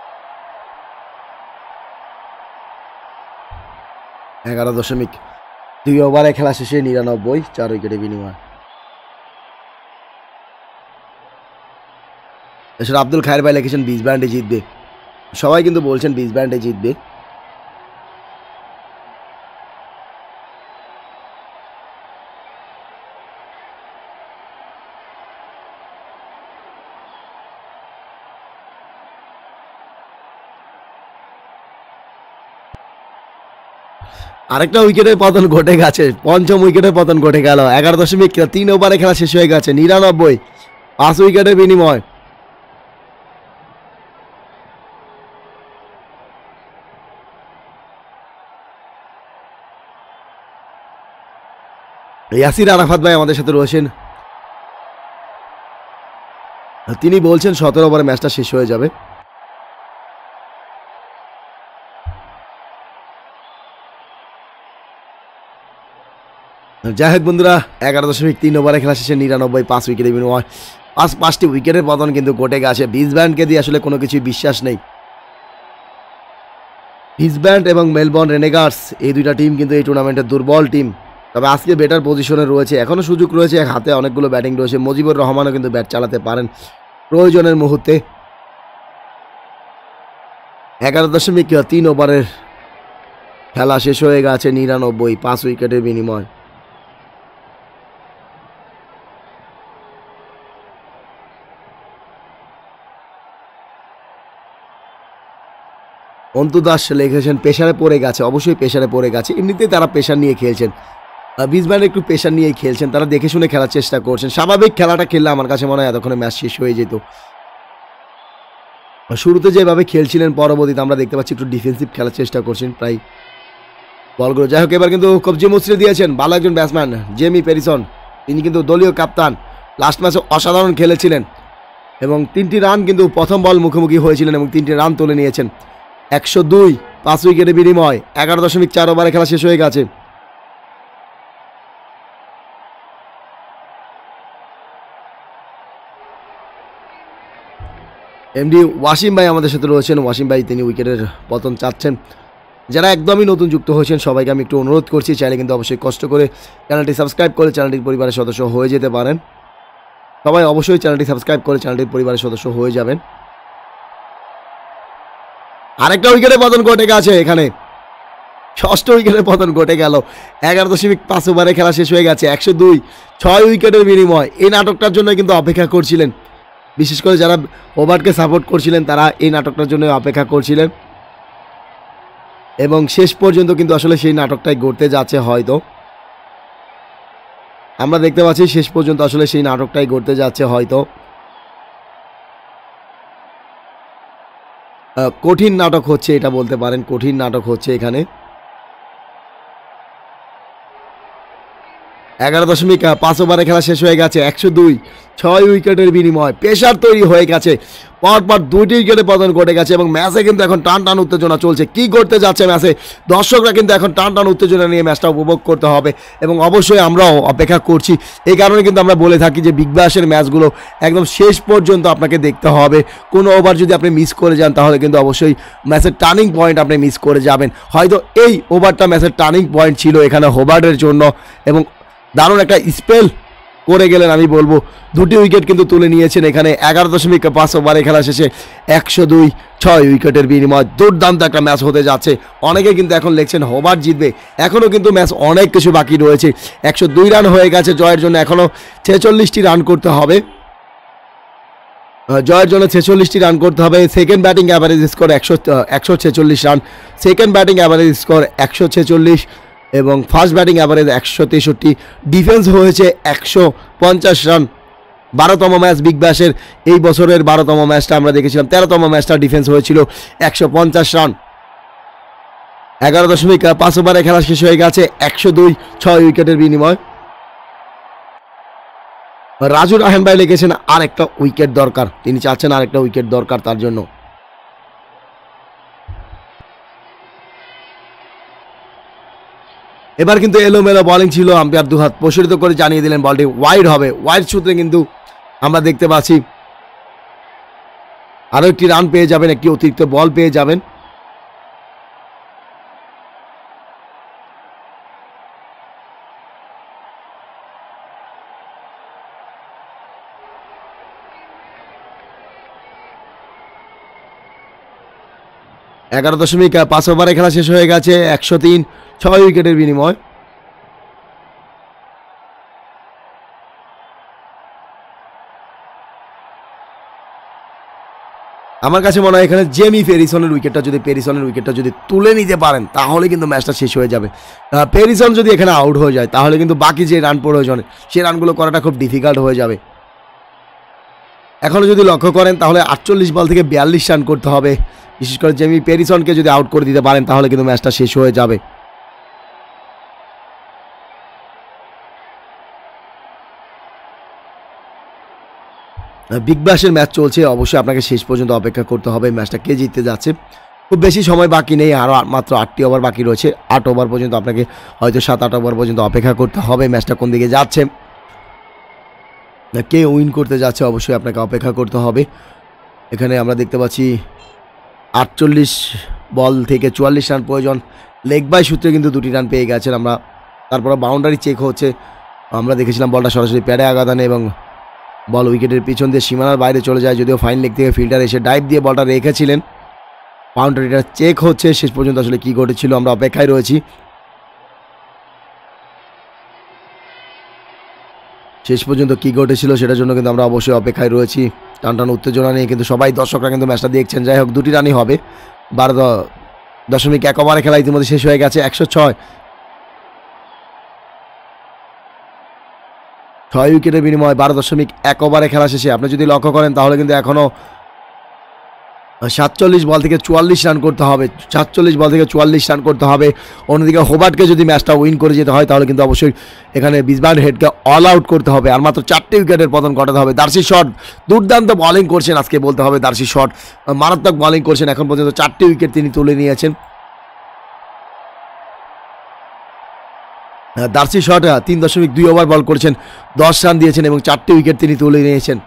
এগারো দশমিক দুই ওভারে খেলা শেষে নিরানব্বই, চার উইকেটের বিনিময়। এছাড়া আব্দুল খায়ের ভাই লিখেছেন বিশ ব্যান্ডে জিতবে। সবাই কিন্তু বলছেন বিশ ব্যান্ডে জিতবে। আরেকটা উইকেটের পতন ঘটে গেছে, পঞ্চম উইকেটের পতন ঘটে গেল। এগারো দশমিক তিন ওভারে খেলা শেষ হয়ে গেছে, নিরানব্বই, পাঁচ উইকেটের বিনিময়। ইয়াসির আরাফাত ভাই আমাদের সাথে রয়েছেন, তিনি বলছেন সতেরো ওভারে ম্যাচটা শেষ হয়ে যাবে। যাই হোক বন্ধুরা, এগারো দশমিক তিন ওভারে খেলা শেষে নিরানব্বই, পাঁচ উইকেটের বিনিময়। পাঁচ পাঁচটি উইকেটের পতন কিন্তু ঘটে গেছে। ব্রিসব্যান্ডকে দিয়ে আসলে কোনো কিছুই বিশ্বাস নেই। ব্রিসব্যান্ড এবং মেলবোর্ন রেনেগার্স এই দুইটা টিম কিন্তু এই টুর্নামেন্টের দুর্বল টিম। তবে আজকে বেটার পজিশনে রয়েছে, এখনও সুযোগ রয়েছে, হাতে অনেকগুলো ব্যাটিং রয়েছে। মুজিবুর রহমানও কিন্তু ব্যাট চালাতে পারেন প্রয়োজনের মুহূর্তে। এগারো দশমিক তিন ওভারের খেলা শেষ হয়ে গেছে, নিরানব্বই, পাঁচ উইকেটের বিনিময়। অন্তু দাস লিখেছেন প্রেশারে পড়ে গেছে। অবশ্যই প্রেশারে পড়ে গেছে, এমনিতেই তারা প্রেশার নিয়ে খেলছেন। ব্রিসব্যান্ড একটু প্রেশার নিয়েই খেলছেন, তারা দেখে শুনে খেলার চেষ্টা করছেন। স্বাভাবিক খেলাটা খেললে আমার কাছে মনে হয় এতক্ষণে ম্যাচ শেষ হয়ে যেত। শুরুতে যেভাবে খেলছিলেন, পরবর্তীতে আমরা দেখতে পাচ্ছি একটু ডিফেন্সিভ খেলার চেষ্টা করছেন প্রায় বলগুলো। যাই হোক, এবার কিন্তু কবজি মুচড়ে দিয়েছেন ভালো একজন ব্যাটসম্যান জেমি প্যারিসন। তিনি কিন্তু দলীয় কাপ্তান, লাস্ট ম্যাচে অসাধারণ খেলেছিলেন এবং তিনটি রান কিন্তু প্রথম বল মুখোমুখি হয়েছিলেন এবং তিনটি রান তুলে নিয়েছেন। একশো দুই, পাঁচ উইকেটের বিনিময়। এগারো দশমিক চার ওভারে খেলা শেষ হয়ে গেছে। এমডি ওয়াসিম ভাই আমাদের সাথে রয়েছেন। ওয়াসিম ভাই তিনি উইকেটের পতন চাচ্ছেন। যারা একদমই নতুন যুক্ত হয়েছেন সবাইকে আমি একটু অনুরোধ করছি, চাইলে কিন্তু অবশ্যই কষ্ট করে চ্যানেলটি সাবস্ক্রাইব করে চ্যানেলটির পরিবারের সদস্য হয়ে যেতে পারেন। সবাই অবশ্যই চ্যানেলটি সাবস্ক্রাইব করে চ্যানেলটির পরিবারের সদস্য হয়ে যাবেন। আরেকটা উইকেটের পতন ঘটে গেছে এখানে, ষষ্ঠ উইকেটের পতন ঘটে গেল। এগারো দশমিক পাঁচ ওভারে খেলা শেষ হয়ে গেছে, একশো দুই, ছয় উইকেটের বিনিময়। এই নাটকটার জন্য কিন্তু অপেক্ষা করছিলেন, বিশেষ করে যারা ওভারকে সাপোর্ট করছিলেন তারা এই নাটকটার জন্য অপেক্ষা করছিলেন এবং শেষ পর্যন্ত কিন্তু আসলে সেই নাটকটাই ঘটতে যাচ্ছে। হয়তো আমরা দেখতে পাচ্ছি শেষ পর্যন্ত আসলে সেই নাটকটাই ঘটতে যাচ্ছে। হয়তো কঠিন নাটক হচ্ছে, এটা বলতে পারেন, কঠিন নাটক হচ্ছে এখানে। এগারো দশমিক পাঁচ ওভারে খেলা শেষ হয়ে গেছে, একশো দুই, ছয় উইকেটের বিনিময়। প্রেশার তৈরি হয়ে গেছে, পরপর দুইটি উইকেটে পতন ঘটে গেছে এবং ম্যাচে কিন্তু এখন টান টান উত্তেজনা চলছে। কি করতে যাচ্ছে ম্যাচে, দর্শকরা কিন্তু এখন টান টান উত্তেজনা নিয়ে ম্যাচটা উপভোগ করতে হবে এবং অবশ্যই আমরাও অপেক্ষা করছি। এই কারণে কিন্তু আমরা বলে থাকি যে বিগ ব্যাশের ম্যাচগুলো একদম শেষ পর্যন্ত আপনাকে দেখতে হবে। কোনো ওভার যদি আপনি মিস করে যান তাহলে কিন্তু অবশ্যই ম্যাচের টার্নিং পয়েন্ট আপনি মিস করে যাবেন। হয়তো এই ওভারটা ম্যাচের টার্নিং পয়েন্ট ছিল এখানে হোবার্টের জন্য এবং দারুণ একটা স্পেল করে গেলেন আমি বলবো। দুটি উইকেট কিন্তু তুলে নিয়েছেন এখানে। এগারো দশমিক পাঁচ ওভারে খেলা শেষে একশো দুই, ছয় উইকেটের বিনিময়। দুর্দান্ত একটা ম্যাচ হতে যাচ্ছে। অনেকে কিন্তু এখন লিখছেন হোবার্ট জিতবে, এখনও কিন্তু ম্যাচ অনেক কিছু বাকি রয়েছে। একশো দুই রান হয়ে গেছে জয়ের জন্য, এখনও ছেচল্লিশটি রান করতে হবে। জয়ের জন্য ছেচল্লিশটি রান করতে হবে। সেকেন্ড ব্যাটিং অ্যাভারেজ স্কোর একশো একশো ছেচল্লিশ run, second batting average score একশো ছেচল্লিশ এবং ফার্স্ট ব্যাটিং অ্যাভারেজ একশো তেষট্টি। ডিফেন্স হয়েছে একশো পঞ্চাশ রান। বারোতম ম্যাচ বিগ ব্যাশের, এই বছরের বারোতম ম্যাচটা আমরা দেখেছিলাম, তেরোতম ম্যাচটা ডিফেন্স হয়েছিল একশো পঞ্চাশ রান। এগারো দশমিক পাঁচ ওভারে খেলা শেষ হয়ে গেছে, একশো দুই, ছয় উইকেটের বিনিময়। রাজু রাহান ভাই লিখেছেন আর একটা উইকেট দরকার, তিনি চাচ্ছেন আর একটা উইকেট দরকার তার জন্য। এবার কিন্তু এলোমেলো বোলিং ছিল, আম্পায়ার দুহাত প্রসারিত করে জানিয়ে দিলেন বলটি ওয়াইড হবে। ওয়াইড সূত্রে কিন্তু আমরা দেখতে পাচ্ছি আরও একটি রান পেয়ে যাবেন, একটি অতিরিক্ত বল পেয়ে যাবেন। এগারো দশমিক পাঁচ ওভারে খেলা শেষ হয়ে গেছে, একশো তিন ছয় উইকেটের বিনিময়। আমার কাছে মনে হয় এখানে জেমি পেরিসনের উইকেটটা যদি পেরিসনের উইকেটটা যদি তুলে নিতে পারেন তাহলে কিন্তু ম্যাচটা শেষ হয়ে যাবে। পেরিসন যদি এখানে আউট হয়ে যায় তাহলে কিন্তু বাকি যে রান প্রয়োজন সেই রানগুলো করাটা খুব ডিফিকাল্ট হয়ে যাবে। এখনও যদি লক্ষ্য করেন তাহলে আটচল্লিশ বল থেকে বিয়াল্লিশ রান করতে হবে। বিশেষ করে জেমি পেরিসনকে যদি আউট করে দিতে পারেন তাহলে কিন্তু ম্যাচটা শেষ হয়ে যাবে। বিগ ব্যাশের ম্যাচ চলছে, অবশ্যই আপনাকে শেষ পর্যন্ত অপেক্ষা করতে হবে ম্যাচটা কে জিততে যাচ্ছে। খুব বেশি সময় বাকি নেই, আরও মাত্র আটটি ওভার বাকি রয়েছে। আট ওভার পর্যন্ত আপনাকে হয়তো সাত আট ওভার পর্যন্ত অপেক্ষা করতে হবে ম্যাচটা কোন দিকে যাচ্ছে, কে উইন করতে যাচ্ছে অবশ্যই আপনাকে অপেক্ষা করতে হবে। এখানে আমরা দেখতে পাচ্ছি আটচল্লিশ বল থেকে চুয়াল্লিশ রান প্রয়োজন। লেগ বাই সূত্রে কিন্তু দুটি রান পেয়ে গেছেন আমরা। তারপরে বাউন্ডারি চেক হচ্ছে, আমরা দেখেছিলাম বলটা সরাসরি প্যাডে আঘাত আনে এবং বল উইকেটের পিছন দিয়ে সীমানার বাইরে চলে যায়, যদিও ফাইন লেগ থেকে ফিল্ডার এসে ডাইভ দিয়ে বলটা রেখেছিলেন। বাউন্ডারিটা চেক হচ্ছে, শেষ পর্যন্ত আসলে কী ঘটেছিল আমরা অপেক্ষায় রয়েছি। শেষ পর্যন্ত কী ঘটেছিল সেটার জন্য কিন্তু আমরা অবশ্যই অপেক্ষায় রয়েছি। টান টান উত্তেজনা নিয়ে কিন্তু সবাই দর্শকরা কিন্তু ম্যাচটা দেখছেন। যাই হোক, দুটি রানই হবে। বারো দশমিক এক ওভারে খেলা ইতিমধ্যে শেষ হয়ে গেছে, একশো ছয় ছয় উইকেটের বিনিময় বারো দশমিক এক ওভারে খেলা শেষে আপনি যদি লক্ষ্য করেন তাহলে কিন্তু এখনও সাতচল্লিশ বল থেকে চুয়াল্লিশ রান করতে হবে। সাতচল্লিশ বল থেকে চুয়াল্লিশ রান করতে হবে। অন্যদিকে হোবার্টকে যদি ম্যাচটা উইন করে যেতে হয় তাহলে কিন্তু অবশ্যই এখানে বিসবার্ন হেডকে অল আউট করতে হবে আর মাত্র চারটি উইকেটের পতন ঘটাতে হবে। দার্সি শট দুর্দান্ত বলিং করছেন আজকে, বলতে হবে দার্সি শট মারাত্মক বলিং করছেন। এখন পর্যন্ত চারটি উইকেট তিনি তুলে নিয়েছেন। দার্সি শট তিন দশমিক দুই ওভার বল করেছেন, দশ রান দিয়েছেন এবং চারটি উইকেট তিনি তুলে নিয়েছেন।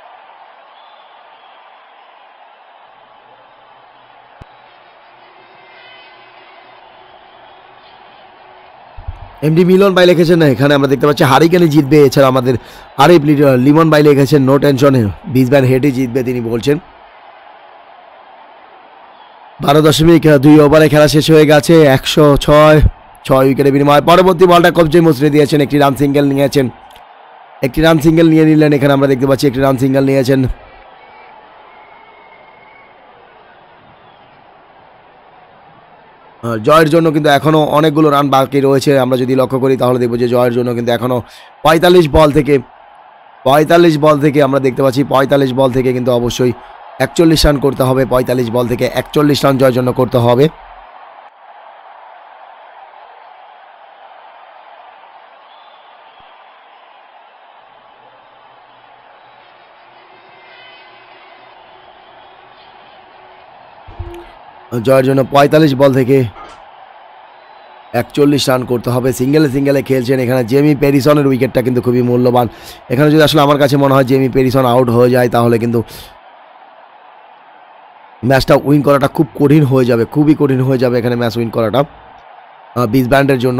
এমডি মিলন ভাই লিখেছেন না, এখানে আমরা দেখতে পাচ্ছি হারিকেনে জিতবে। এছাড়া আমাদের আরিফ লিমন ভাই লিখেছেন নো টেনশনে বিসবার্ন হেডই জিতবে তিনি বলছেন। বারো দশমিক দুই ওভারে খেলা শেষ হয়ে গেছে, একশো ছয় ছয় উইকেটের বিনিময়। পরবর্তী বলটা কবজে মুচড়ে দিয়েছেন, একটি রান সিঙ্গেল নিয়েছেন একটি রান সিঙ্গেল নিয়ে নিলেন। এখানে আমরা দেখতে পাচ্ছি একটি রান সিঙ্গেল নিয়েছেন। জয়ের জন্য কিন্তু এখনও অনেকগুলো রান বাকি রয়েছে। আমরা যদি লক্ষ্য করি তাহলে দেখব যে জয়ের জন্য কিন্তু এখনও পঁয়তাল্লিশ বল থেকে পঁয়তাল্লিশ বল থেকে আমরা দেখতে পাচ্ছি পঁয়তাল্লিশ বল থেকে কিন্তু অবশ্যই একচল্লিশ রান করতে হবে। পঁয়তাল্লিশ বল থেকে একচল্লিশ রান জয়ের জন্য করতে হবে। জয়ের জন্য পঁয়তাল্লিশ বল থেকে একচল্লিশ রান করতে হবে। সিঙ্গেলে সিঙ্গেলে খেলছেন এখানে জেমি পেরিসনের উইকেটটা কিন্তু খুবই মূল্যবান। এখানে যদি আসলে আমার কাছে মনে হয় জেমি পেরিসন আউট হয়ে যায় তাহলে কিন্তু ম্যাচটা উইন করাটা খুব কঠিন হয়ে যাবে, খুবই কঠিন হয়ে যাবে এখানে ম্যাচ উইন করাটা বিসবার্নের জন্য।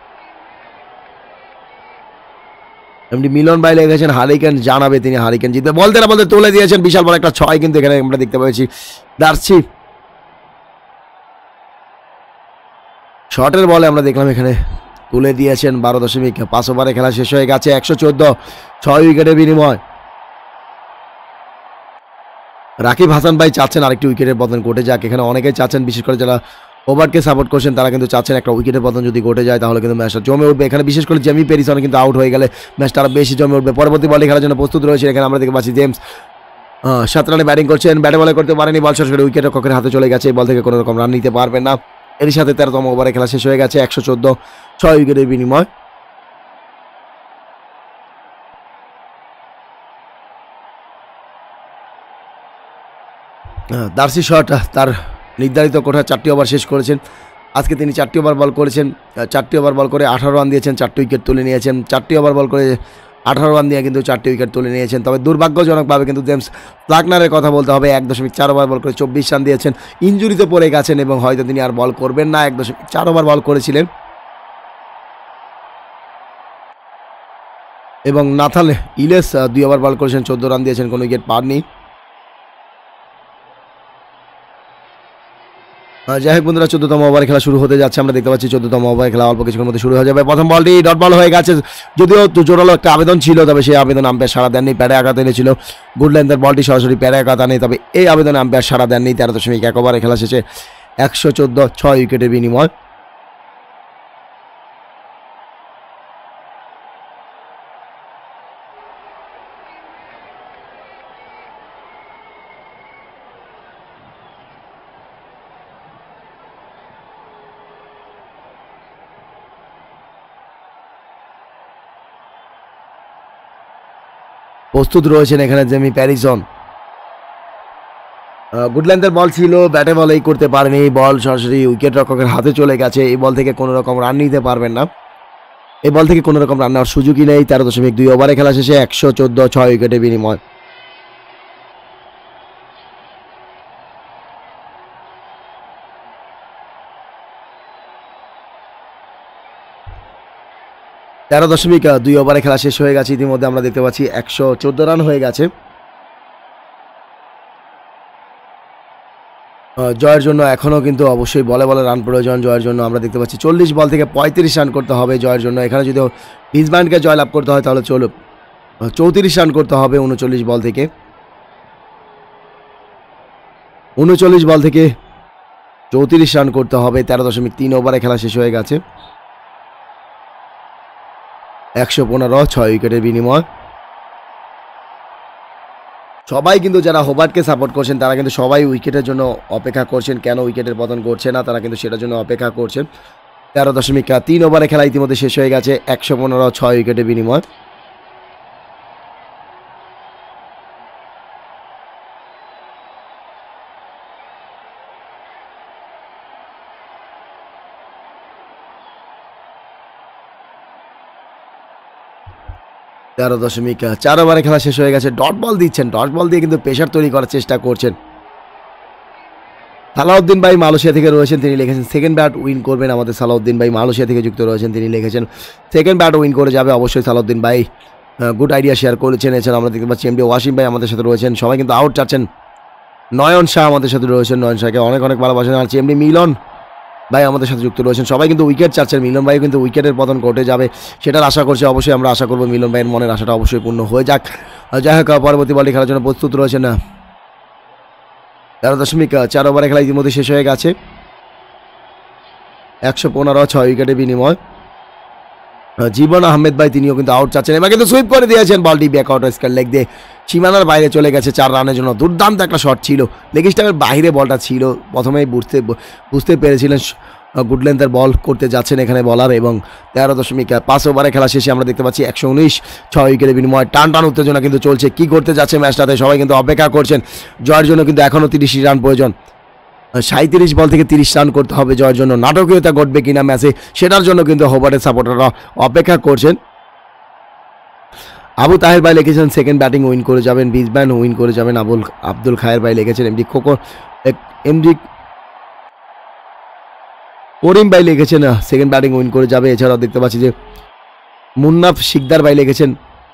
এমনি মিলন ভাই লেগেছেন হারিকেন জানাবে তিনি হারিকেন জিতবে, বলতে না বলতে তুলে দিয়েছেন বিশাল বড় একটা ছয় কিন্তু এখানে আমরা দেখতে পেয়েছি। দার্সি শটের বলে আমরা দেখলাম এখানে তুলে দিয়েছেন। বারো দশমিক পাঁচ ওভারে খেলা শেষ হয়ে গেছে, একশো চোদ্দ ছয় উইকেটের বিনিময়। রাকিব হাসান ভাই চাচ্ছেন আরেকটি উইকেটের পতন ঘটে যাক। এখানে অনেকেই চাচ্ছেন, বিশেষ করে যারা ওভারকে সাপোর্ট করছেন তারা কিন্তু চাচ্ছেন একটা উইকেটের পতন যদি ঘটে যায় তাহলে কিন্তু ম্যাচটা জমে উঠবে। এখানে বিশেষ করে জেমি পেরিসন কিন্তু আউট হয়ে গেলে ম্যাচটা আরও বেশি জমে উঠবে। পরবর্তী বলে খেলার জন্য প্রস্তুত রয়েছে। এখানে আমরা দেখতে পাচ্ছি জেমস সাত রানে ব্যাটিং করছেন, ব্যাটে বলে করতে পারেনি, বল সরাসরি উইকেটের কক্ষের হাতে চলে গেছে। এই বল থেকে কোনো রকম রান নিতে পারবেন না। এর সাথে তেরোতম ওভারে খেলা শেষ হয়ে গেছে, একশো চোদ্দ ছয় উইকেটের বিনিময়। দার্সি শট তার নির্ধারিত কোঠা চারটি ওভার শেষ করেছেন। আজকে তিনি চারটি ওভার বল করেছেন, চারটি ওভার বল করে আঠারো রান দিয়েছেন, চারটি উইকেট তুলে নিয়েছেন। চারটি ওভার বল করে আঠারো রান দিয়ে কিন্তু চারটি উইকেট তুলে নিয়েছেন। তবে দুর্ভাগ্যজনকভাবে কিন্তু জেমস ফ্লাকনারের কথা বলতে হবে, এক দশমিক চার ওভার বল করে চব্বিশ রান দিয়েছেন। ইঞ্জুরিতে পড়ে গেছেন এবং হয়তো তিনি আর বল করবেন না। এক দশমিক চার ওভার বল করেছিলেন এবং নাথান ইলেস দুই ওভার বল করেছেন, চোদ্দ রান দিয়েছেন, কোনো উইকেট পাননি। যাই হোক বন্ধুরা, চোদ্দতম ওভারে খেলা শুরু হতে যাচ্ছে। আমরা দেখতে পাচ্ছি চোদ্দতম ওভারে খেলা অল্প কিছুক্ষণের মধ্যে শুরু হয়ে যাবে। প্রথম বলটি ডট বল হয়ে গেছে, যদিও জোরালো একটা আবেদন ছিল, তবে সেই আবেদন আম্পায়ার সাড়া দেননি। প্যাডে আঘাত এনেছিল গুডল্যান্ডের বলটি সরাসরি প্যাডে আঘাত আনে, তবে এই আবেদনে আম্পায়ার সাড়া দেননি। তেরো দশমিক এক ওভারে খেলা শেষে একশো চোদ্দো ছয় উইকেটের বিনিময়। প্রস্তুত রয়েছেন এখানে জেমি প্যারিসন। গুডল্যান্ডের বল ছিল, ব্যাটে বলেই করতে পারেনি, বল সরাসরি উইকেট রক্ষকের হাতে চলে গেছে। এই বল থেকে কোনো রকম রান নিতে পারবেন না, এই বল থেকে কোনো রকম রান নেওয়ার সুযোগই নেই। তেরো দশমিক দুই ওভারে খেলা শেষে একশো চোদ্দো ছয় উইকেটের বিনিময়। তেরো দশমিক দুই ওভারে খেলা শেষ হয়ে গেছে। ইতিমধ্যে আমরা দেখতে পাচ্ছি একশো চোদ্দো রান হয়ে গেছে। জয়ের জন্য এখনও কিন্তু অবশ্যই বলে বলে রান প্রয়োজন। জয়ের জন্য আমরা দেখতে পাচ্ছি চল্লিশ বল থেকে পঁয়ত্রিশ রান করতে হবে জয়ের জন্য। এখানে যদি ব্রিসবেনকে জয়লাভ করতে হয় তাহলে চলো চৌত্রিশ রান করতে হবে উনচল্লিশ বল থেকে। উনচল্লিশ বল থেকে চৌত্রিশ রান করতে হবে। তেরো দশমিক তিন ওভারে খেলা শেষ হয়ে গেছে। একশো পনেরো ছয় উইকেটের বিনিময়। সবাই কিন্তু যারা হোবার্টকে সাপোর্ট করছেন তারা কিন্তু সবাই উইকেটের জন্য অপেক্ষা করছেন, কেন উইকেটের পতন করছে না তারা কিন্তু সেটার জন্য অপেক্ষা করছেন। তেরো দশমিক তিন ওভারে খেলা ইতিমধ্যে শেষ হয়ে গেছে। একশো পনেরো ছয় উইকেটের বিনিময়। তেরো দশমিক চার ওভারে খেলা শেষ হয়ে গেছে। ডট বল দিচ্ছেন, ডট বল দিয়ে কিন্তু প্রেশার তৈরি করার চেষ্টা করছেন। সালাউদ্দিন ভাই মালয়েশিয়া থেকে রয়েছেন, তিনি লিখেছেন সেকেন্ড ব্যাট উইন করবেন আমাদের সালাউদ্দিন ভাই, মালয়েশিয়া থেকে যুক্ত রয়েছেন। তিনি লিখেছেন সেকেন্ড ব্যাট উইন করে যাবে অবশ্যই সালাউদ্দিন ভাই, গুড আইডিয়া শেয়ার করেছেন। এছাড়া আমরা দেখতে পাচ্ছি এমডি ওয়াসিম ভাই আমাদের সাথে রয়েছেন। সবাই কিন্তু আউট চাচ্ছেন। নয়ন শাহ আমাদের সাথে রয়েছেন, নয়ন শাহকে অনেক অনেক ভালোবাসেন। আর এমডি মিলন ভাই আমাদের সাথে যুক্ত রয়েছেন। সবাই কিন্তু উইকেট চাচ্ছেন। মিলন ভাই কিন্তু উইকেটের পতন ঘটে যাবে সেটার আশা করছি। অবশ্যই আমরা আশা করবো মিলন ভাইয়ের মনের আশাটা অবশ্যই পূর্ণ হয়ে যাক। যাই হোক, পরবর্তী বলটি খেলার জন্য প্রস্তুত রয়েছেন না। তেরো দশমিক চার ওভারে খেলা ইতিমধ্যে শেষ হয়ে গেছে। একশো পনেরো ছয় উইকেটের বিনিময়। জীবন আহমেদ ভাই তিনিও কিন্তু আউট চাচ্ছেন। এবার কিন্তু সুইপ করে দিয়েছেন, বলটি ব্যাক আউট স্কয়ার লেগ দিয়ে সীমানার বাইরে চলে গেছে চার রানের জন্য। দুর্দান্ত একটা শট ছিল, লেগ স্টাম্পের বাইরে বলটা ছিল। প্রথমেই বুঝতে বুঝতে পেরেছিলেন গুডল্যান্ডের বল করতে যাচ্ছেন এখানে বলার। এবং তেরো দশমিক পাঁচ ওভারে খেলা শেষে আমরা দেখতে পাচ্ছি একশো উনিশ ছয় উইকেটের বিনিময়। টান টান উত্তেজনা কিন্তু চলছে, কি করতে যাচ্ছে ম্যাচটাতে সবাই কিন্তু অপেক্ষা করছেন। জয়ের জন্য কিন্তু এখনও তিরিশ রান প্রয়োজন। সাঁত্রিশ বল থেকে তিরিশ রান করতে হবে জয়ের জন্য। নাটকীয়তা ঘটবে কিনা ম্যাচে সেটার জন্য কিন্তু হোবার্টের সাপোর্টাররা অপেক্ষা করছেন। আবু তাহের ভাই লিখেছেন সেকেন্ড ব্যাটিং উইন করে যাবেন, ব্রিসবেন উইন করে যাবেন। আবুল আব্দুল খায়ের ভাই লিখেছেন। এমডি খোকো এমডি করিম ভাই লিখেছেন সেকেন্ড ব্যাটিং উইন করে যাবে। এছাড়াও দেখতে পাচ্ছি যে মুন্নাফ শিকদার ভাই লিখেছেন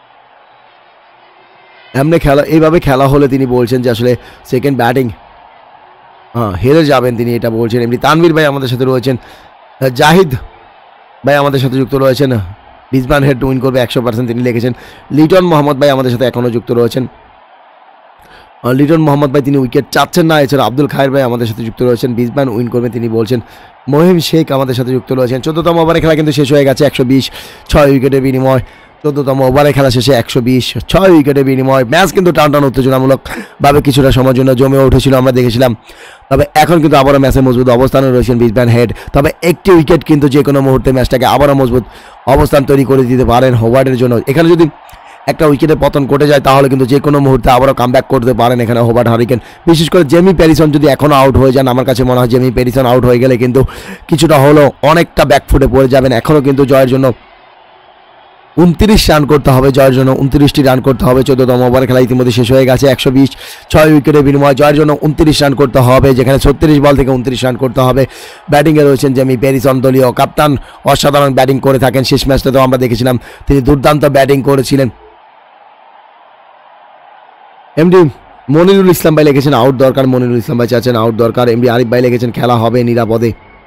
এমনি খেলা এইভাবে খেলা হলে তিনি বলছেন যে আসলে সেকেন্ড ব্যাটিং হ্যাঁ হেরে যাবেন, তিনি এটা বলছেন। এমনি তানভীর ভাই আমাদের সাথে রয়েছেন। জাহিদ ভাই আমাদের সাথে যুক্ত রয়েছেন। ব্রিসবেন হেড উইন করবে একশো পার্সেন্ট, তিনি লিখেছেন। লিটন মোহাম্মদ ভাই আমাদের সাথে এখনও যুক্ত রয়েছেন। লিটন মোহাম্মদ ভাই তিনি উইকেট চাচ্ছেন না। এছাড়া আব্দুল খায়ের ভাই আমাদের সাথে যুক্ত রয়েছেন। ব্রিসবেন উইন করবে তিনি বলছেন। মহিম শেখ আমাদের সাথে যুক্ত রয়েছেন। চোদ্দতম ওভারে খেলা কিন্তু শেষ হয়ে গেছে। একশো বিশ ছয় উইকেটের বিনিময়। চোদ্দতম ওভারে খেলা শেষে একশো বিশ ছয় উইকেটের বিনিময়। ম্যাচ কিন্তু টান টান উত্তেজনামূলকভাবে কিছুটা সময়ের জন্য জমে উঠেছিল, আমরা দেখেছিলাম। তবে এখন কিন্তু আবারও ম্যাচে মজবুত অবস্থানে রয়েছেন ব্রিসবেন হেড। তবে একটি উইকেট কিন্তু যে কোনো মুহূর্তে ম্যাচটাকে আবারও মজবুত অবস্থান তৈরি করে দিতে পারেন হোবার্টের জন্য। এখানে যদি একটা উইকেটের পতন ঘটে যায় তাহলে কিন্তু যে কোনো মুহূর্তে আবারও কামব্যাক করতে পারেন এখানে হোবার্ট হারিকেন। বিশেষ করে জেমি প্যারিসন যদি এখনও আউট হয়ে যান, আমার কাছে মনে হয় জেমি প্যারিসন আউট হয়ে গেলে কিন্তু কিছুটা হলেও অনেকটা ব্যাকফুটে পড়ে যাবেন। এখনও কিন্তু জয়ের জন্য উনত্রিশ রান করতে হবে, জয়ের জন্য উনত্রিশটি রান করতে হবে। চোদ্দতম ওভারে খেলা ইতিমধ্যে শেষ হয়ে গেছে। একশো বিশ ছয় উইকেটের বিনিময়। জয়ের জন্য উনত্রিশ রান করতে হবে, যেখানে ছত্রিশ বল থেকে উনত্রিশ রান করতে হবে। ব্যাটিংয়ে রয়েছেন জেমি প্যারিসন, দলীয় কাপ্তান, অসাধারণ ব্যাটিং করে থাকেন। শেষ ম্যাচটাতেও আমরা দেখেছিলাম তিনি দুর্দান্ত ব্যাটিং করেছিলেন। এমডি মনিরুল ইসলাম ভাই লিখেছেন আউট দরকার, মনিরুল ইসলাম ভাই চাচ্ছেন আউট দরকার। এমডি আরিফ ভাই লিখেছেন খেলা হবে নিরাপদে।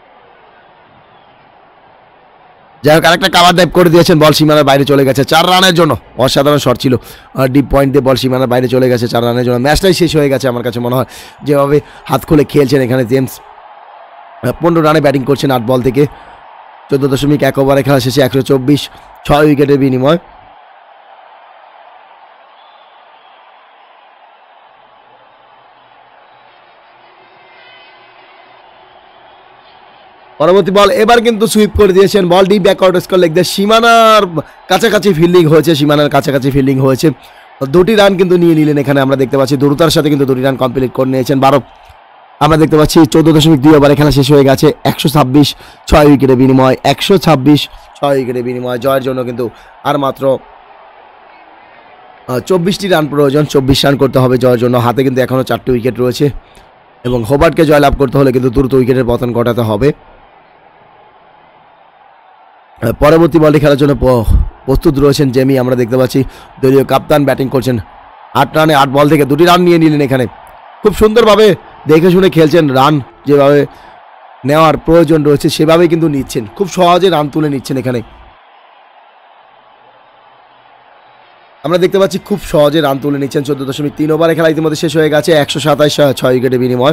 যাই হোক আরেকটা কাভার ড্রাইভ করে দিয়েছেন, বল সীমানার বাইরে চলে গেছে চার রানের জন্য। অসাধারণ শট ছিল, ডিপ পয়েন্ট দিয়ে বল সীমানার বাইরে চলে গেছে চার রানের জন্য। ম্যাচটাই শেষ হয়ে গেছে আমার কাছে মনে হয়, যেভাবে হাত খুলে খেলছেন এখানে জেমস। পনেরো রানে ব্যাটিং করছেন আট বল থেকে। চোদ্দ দশমিক এক ওভারে খেলা শেষে একশো চব্বিশ, ছয় উইকেটের বিনিময়। পরবর্তী বল এবার কিন্তু সুইপ করে দিয়েছেন, ball deep backward square leg দিয়ে সীমানার কাছাকাছি ফিল্ডিং হয়েছে, সীমানার কাছাকাছি ফিল্ডিং হয়েছে। দুটি রান কিন্তু নিয়ে নিলেন এখানে, আমরা দেখতে পাচ্ছি দ্রুতার সাথে কিন্তু দুটি রান কমপ্লিট করে নিয়েছেন বারো। আমরা দেখতে পাচ্ছি চোদ্দ দশমিক দুই ওভারে খেলা শেষ হয়ে গেছে একশো ছাব্বিশ, ছয় উইকেটের বিনিময়। একশো ছাব্বিশ ছয় উইকেটের বিনিময় জয়ের জন্য কিন্তু আর মাত্র চব্বিশটি রান প্রয়োজন, চব্বিশ রান করতে হবে জয়ের জন্য। হাতে কিন্তু এখনও চারটি উইকেট রয়েছে এবং হোবার্টকে জয়লাভ করতে হলে কিন্তু দ্রুত উইকেটের পতন ঘটাতে হবে। পরবর্তী বলটি খেলার জন্য প্রস্তুত রয়েছেন জেমি। আমরা দেখতে পাচ্ছি দলীয় কাপ্তান ব্যাটিং করছেন। আট রানে আট বল থেকে দুটি রান নিয়ে নিলেন এখানে, খুব সুন্দরভাবে দেখে শুনে খেলছেন। রান যেভাবে নেওয়ার প্রয়োজন রয়েছে সেভাবেই কিন্তু নিচ্ছেন, খুব সহজে রান তুলে নিচ্ছেন এখানে। আমরা দেখতে পাচ্ছি খুব সহজে রান তুলে নিচ্ছেন। চোদ্দ দশমিক তিন ওভারে খেলা ইতিমধ্যে শেষ হয়ে গেছে একশো সাতাইশ, ছয় উইকেটের বিনিময়।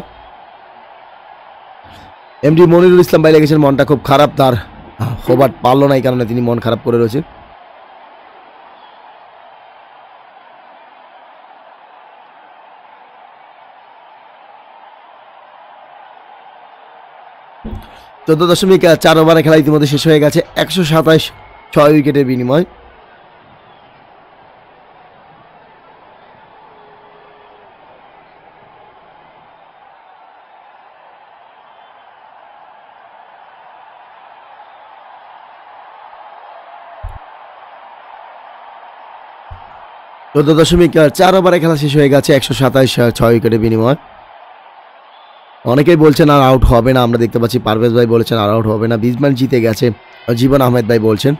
এমডি মনিরুল ইসলাম ভাই লেগেছেন মনটা খুব খারাপ তার, হোবার্ট পারলো না এই কারণে তিনি মন খারাপ করে রয়েছেন। চোদ্দ দশমিক চার ওভারে খেলা ইতিমধ্যে শেষ হয়ে গেছে একশো সাতাইশ, ছয় উইকেটের বিনিময়। চোদ্দ দশমিক চার ওভারে খেলা শেষ হয়ে গেছে একশো সাতাইশ, ছয় উইকেটের বিনিময়। অনেকেই বলছেন আর আউট হবে না, আমরা দেখতে পাচ্ছি পারভেজ ভাই বলেছেন আর আউট হবে না। বিজম্যান জিতে গেছে, জীবন আহমেদ ভাই বলছেন।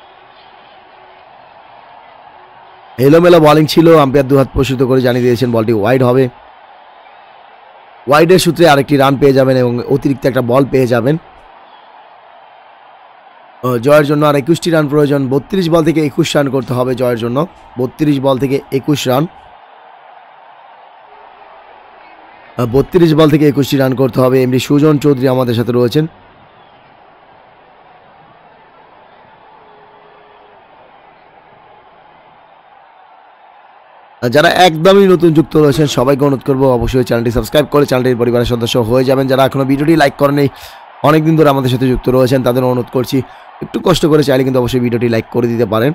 এলোমেলো বোলিং ছিল, আম্পায়ার দুহাত প্রসিদ্ধ করে জানিয়ে দিয়েছেন বলটি ওয়াইড হবে। ওয়াইডের সূত্রে আরেকটি রান পেয়ে যাবেন এবং অতিরিক্ত একটা বল পেয়ে যাবেন। জয়ের জন্য আর একুশটি রান প্রয়োজন, বত্রিশ বল থেকে একুশ রান করতে হবে জয়ের জন্য। বত্রিশ বল থেকে একুশ রান, বত্রিশ বল থেকে একুশটি রান করতে হবে। এমনি সুজন চৌধুরী আমাদের সাথে রয়েছেন। যারা একদমই নতুন যুক্ত রয়েছেন সবাইকে অনুরোধ করবো অবশ্যই চ্যানেলটি সাবস্ক্রাইব করে চ্যানেলটির পরিবারের সদস্য হয়ে যাবেন। যারা এখনো ভিডিওটি লাইক করেনি, অনেকদিন ধরে আমাদের সাথে যুক্ত রয়েছেন, তাদের অনুরোধ করছি একটু কষ্ট করে চাইলে কিন্তু অবশ্যই ভিডিওটি লাইক করে দিতে পারেন।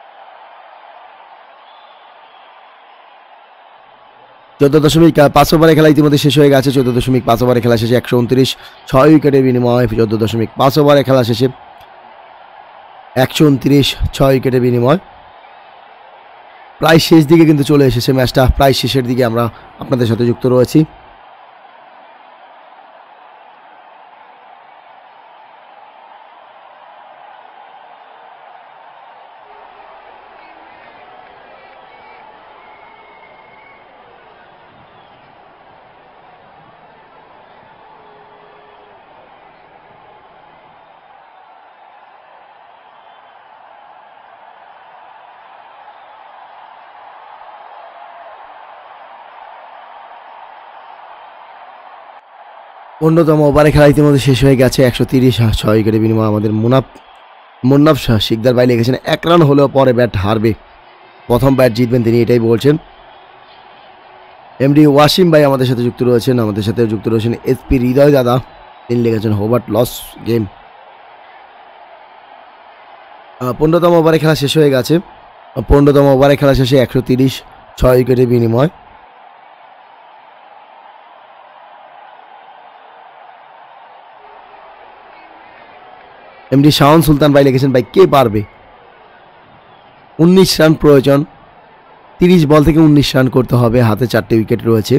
চোদ্দ দশমিক পাঁচ ওভারে খেলা ইতিমধ্যে শেষ হয়ে গেছে। চোদ্দ দশমিক পাঁচ ওভারে খেলা শেষে একশো উনত্রিশ, ছয় উইকেটের বিনিময়। চোদ্দ দশমিক পাঁচ ওভারে খেলা শেষে একশো উনত্রিশ, ছয় উইকেটের বিনিময়। প্রায় শেষ দিকে কিন্তু চলে এসেছে ম্যাচটা, প্রায় শেষের দিকে আমরা আপনাদের সাথে যুক্ত রয়েছি। অন্যতম ওভারে খেলা ইতিমধ্যে শেষ হয়ে গেছে একশো তিরিশ, ছয় উইকেটের বিনিময়। আমাদের মুনাফ মুন্নাফ শিকদার ভাই লিখেছেন এক রান হলেও পরে ব্যাট হারবে, প্রথম ব্যাট জিতবেন তিনি এটাই বলছেন। এমডি ওয়াসিম ভাই আমাদের সাথে যুক্ত রয়েছেন, আমাদের সাথে যুক্ত রয়েছেন এসপি হৃদয় দাদা, তিনি লিখেছেন হোবার্ট লস গেম। পনেরোতম ওভারে খেলা শেষ হয়ে গেছে। পনেরোতম ওভারে খেলা শেষে একশো তিরিশ, ছয় উইকেটের বিনিময়। এমডি শাওন সুলতান ভাই লিখেছেন ভাই কে পারবে, উনিশ রান প্রয়োজন, তিরিশ বল থেকে উনিশ রান করতে হবে, হাতে চারটে উইকেট রয়েছে।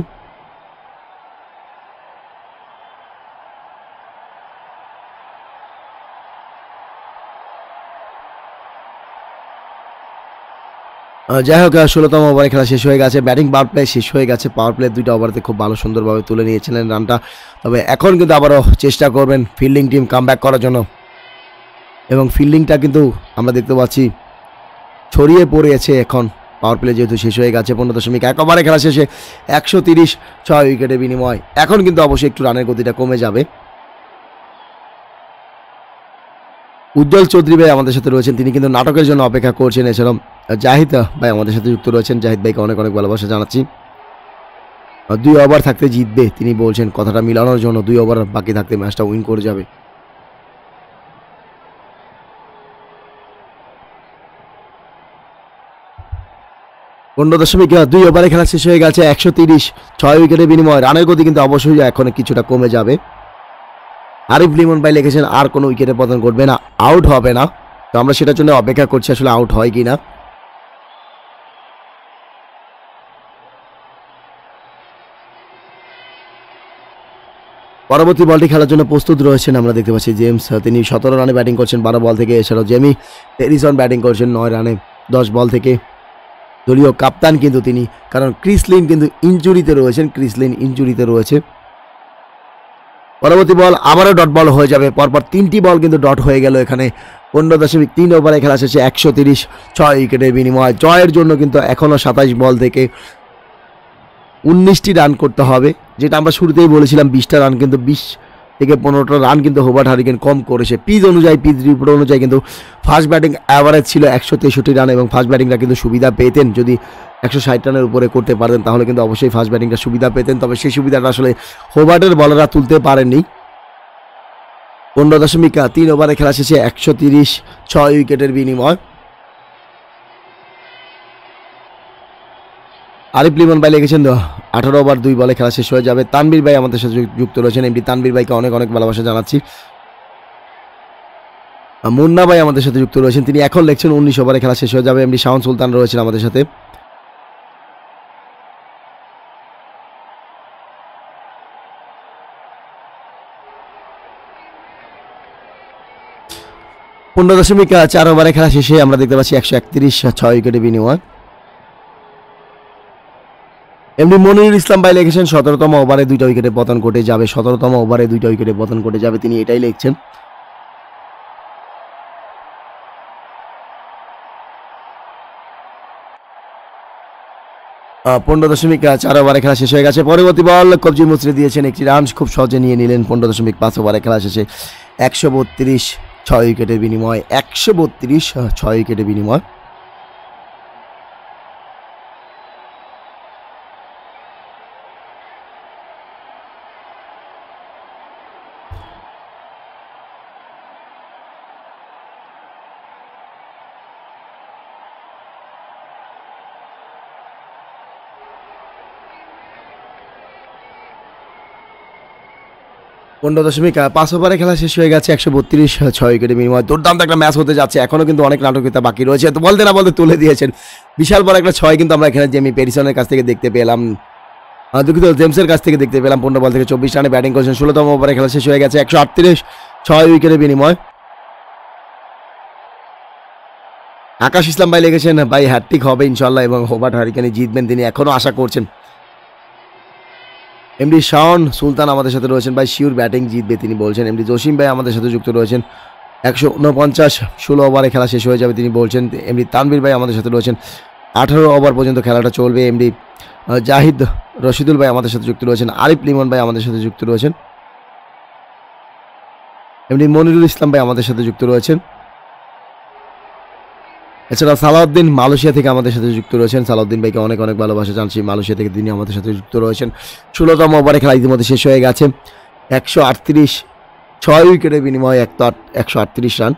যাই হোক ষোলোতম ওভারে খেলা শেষ হয়ে গেছে, ব্যাটিং পাওয়ার প্লে শেষ হয়ে গেছে। পাওয়ার প্লে দুইটা ওভারতে খুব ভালো সুন্দরভাবে তুলে নিয়েছিলেন রানটা। তবে এখন কিন্তু আবারও চেষ্টা করবেন ফিল্ডিং টিম কামব্যাক করার জন্য, এবং ফিল্ডিংটা কিন্তু আমরা দেখতে পাচ্ছি ছড়িয়ে পড়েছে এখন। পাওয়ার প্লে যেহেতু শেষ হয়ে গেছে, পনেরো দশমিক এক ওভারে খেলা শেষে একশো তিরিশ ছয় উইকেটের বিনিময়। এখন কিন্তু অবশ্যই একটু রানের গতিটা কমে যাবে। উজ্জ্বল চৌধুরী ভাই আমাদের সাথে রয়েছেন, তিনি কিন্তু নাটকের জন্য অপেক্ষা করছেন। এছাড়াও জাহিদ ভাই আমাদের সাথে যুক্ত রয়েছেন, জাহিদ ভাইকে অনেক অনেক ভালোবাসা জানাচ্ছি। দুই ওভার থাকতে জিতবে তিনি বলছেন, কথাটা মিলানোর জন্য দুই ওভার বাকি থাকতে ম্যাচটা উইন করে যাবে। পনেরো দশমিক দুই ওভারে খেলা শেষ হয়ে গেছে, একশো তিরিশ ছয় উইকেটের বিনিময়। রানের গতি কিন্তু অবশ্যই এখন কিছুটা কমে যাবে। আরিফ লিমন ভাই লিখেছেন আর কোনো উইকেটে পতন ঘটবে না, আউট হবে না। তো আমরা সেটার জন্য অপেক্ষা করছি আসলে আউট হয় কি না। পরবর্তী বলটি খেলার জন্য প্রস্তুত রয়েছেন আমরা দেখতে পাচ্ছি জেমস, তিনি সতেরো রানে ব্যাটিং করছেন বারো বল থেকে। এছাড়াও জেমি হ্যারিসন ব্যাটিং করছেন নয় রানে দশ বল থেকে। দলীয় কাপ্তান কিন্তু তিনি, কারণ ক্রিস লিন কিন্তু ইনজুরিতে রয়েছেন, ক্রিস লিন ইনজুরিতে রয়েছে। পরবর্তী বল আবারও ডট বল হয়ে যাবে, পরপর তিনটি বল কিন্তু ডট হয়ে গেল এখানে। পনেরো দশমিক তিন ওভারে খেলা শেষে একশো তিরিশ ছয় উইকেটের বিনিময়। জয়ের জন্য কিন্তু এখনও সাতাইশ বল থেকে উনিশটি রান করতে হবে, যেটা আমরা শুরুতেই বলেছিলাম বিশটা রান, কিন্তু বিশ থেকে পনেরোটা রান কিন্তু হোবার্ট হারিকেন কম করেছে। পিচ অনুযায়ী পিচ রিপোর্ট অনুযায়ী কিন্তু ফার্স্ট ব্যাটিং অ্যাভারেজ ছিল একশো তেষট্টি রান, এবং ফার্স্ট ব্যাটিংটা কিন্তু সুবিধা পেতেন যদি একশো ষাট রানের উপরে করতে পারতেন, তাহলে কিন্তু অবশ্যই ফার্স্ট ব্যাটিংটা সুবিধা পেতেন। তবে সেই সুবিধাটা আসলে হোবার্টের বলাররা তুলতে পারেননি। পনেরো দশমিক তিন ওভারে খেলা শেষে একশো তিরিশ ছয় উইকেটের বিনিময়। আরিফ লিমন ভাই লিখেছেন আঠারো ওভার দুই বলে খেলা শেষ হয়ে যাবে। তানবীর ভাই আমাদের সাথে যুক্ত রয়েছেন, এমডি তানবীর ভাইকে অনেক অনেক ভালোবাসা জানাচ্ছি। মুন্না ভাই আমাদের সাথে যুক্ত রয়েছেন, তিনি এখন লিখছেন উনিশ ওভারে খেলা শেষ হয়ে যাবে। এমডি শাওন সুলতান রয়েছেন আমাদের সাথে। পনেরো দশমিক চার ওভারে খেলা শেষে আমরা দেখতে পাচ্ছি একশো একত্রিশ ছয় উইকেটের বিনিময়। এমনি মনিরুল ইসলাম ভাই লিখেছেন সতেরোতম ওভারে দুইটা উইকেটে পতন ঘটে যাবে, সতেরোতম ওভারে দুইটা উইকেটে পতন ঘটে যাবে, তিনি এটাই লিখছেন। পনেরো দশমিক চার ওভারে খেলা শেষ হয়ে গেছে। পরবর্তী বল কবজি মুচড়ে দিয়েছেন, একটি রান খুব সহজে নিয়ে নিলেন। পনেরো দশমিক পাঁচ ওভারে খেলা শেষে একশো বত্রিশ ছয় উইকেটের বিনিময়, একশো বত্রিশ ছয় উইকেটের বিনিময়। পনেরো দশমিক পাঁচ ওভারে খেলা শেষ হয়ে গেছে, একশো বত্রিশ ছয় উইকেটের বিনিময়। দুর্দান্ত একটা ম্যাচ হতে যাচ্ছে, এখনও কিন্তু অনেক নাটকীয়তা বাকি রয়েছে। তো বলতে না বলতে তুলে দিয়েছেন বিশাল বড় একটা ছয়, কিন্তু আমরা এখানে জেমি পেরিসনের কাছ থেকে দেখতে পেলাম, দুঃখিত জেমসের কাছ থেকে দেখতে পেলাম। পনেরো বল থেকে চব্বিশ রানে ব্যাটিং করেছেন। ষোলোতম ওভারে খেলা শেষ হয়ে গেছে, একশো আটত্রিশ ছয় উইকেটের বিনিময়। আকাশ ইসলাম ভাই লিখেছেন ভাই হ্যাট্রিক হবে ইনশাল্লাহ, এবং হোবার্ট হারিকেন জিতবেন তিনি এখনও আশা করছেন। এমডি শাওন সুলতান আমাদের সাথে রয়েছেন, ভাই শিওর ব্যাটিং জিতবে তিনি বলছেন। এমডি জসিম ভাই আমাদের সাথে যুক্ত রয়েছেন, একশো উনপঞ্চাশ ষোলো ওভারে খেলা শেষ হয়ে যাবে তিনি বলছেন। এমডি তানবীর ভাই আমাদের সাথে রয়েছেন, আঠারো ওভার পর্যন্ত খেলাটা চলবে। এমডি জাহিদ রশিদুল ভাই আমাদের সাথে যুক্ত রয়েছেন, আরিফ লিমন ভাই আমাদের সাথে যুক্ত রয়েছেন, এমডি মনিরুল ইসলাম ভাই আমাদের সাথে যুক্ত রয়েছেন। এছাড়া সালাউদ্দিন মালয়েশিয়া থেকে আমাদের সাথে যুক্ত রয়েছেন, সালাউদ্দিন ভাইকে অনেক অনেক ভালোবাসা জানছি, মালয়েশিয়া থেকে তিনি আমাদের সাথে যুক্ত রয়েছেন। ষোলোতম ওভারে খেলা ইতিমধ্যে শেষ হয়ে গেছে, একশো আটত্রিশ ছয় উইকেটের বিনিময়ে এক একশো আটত্রিশ রান।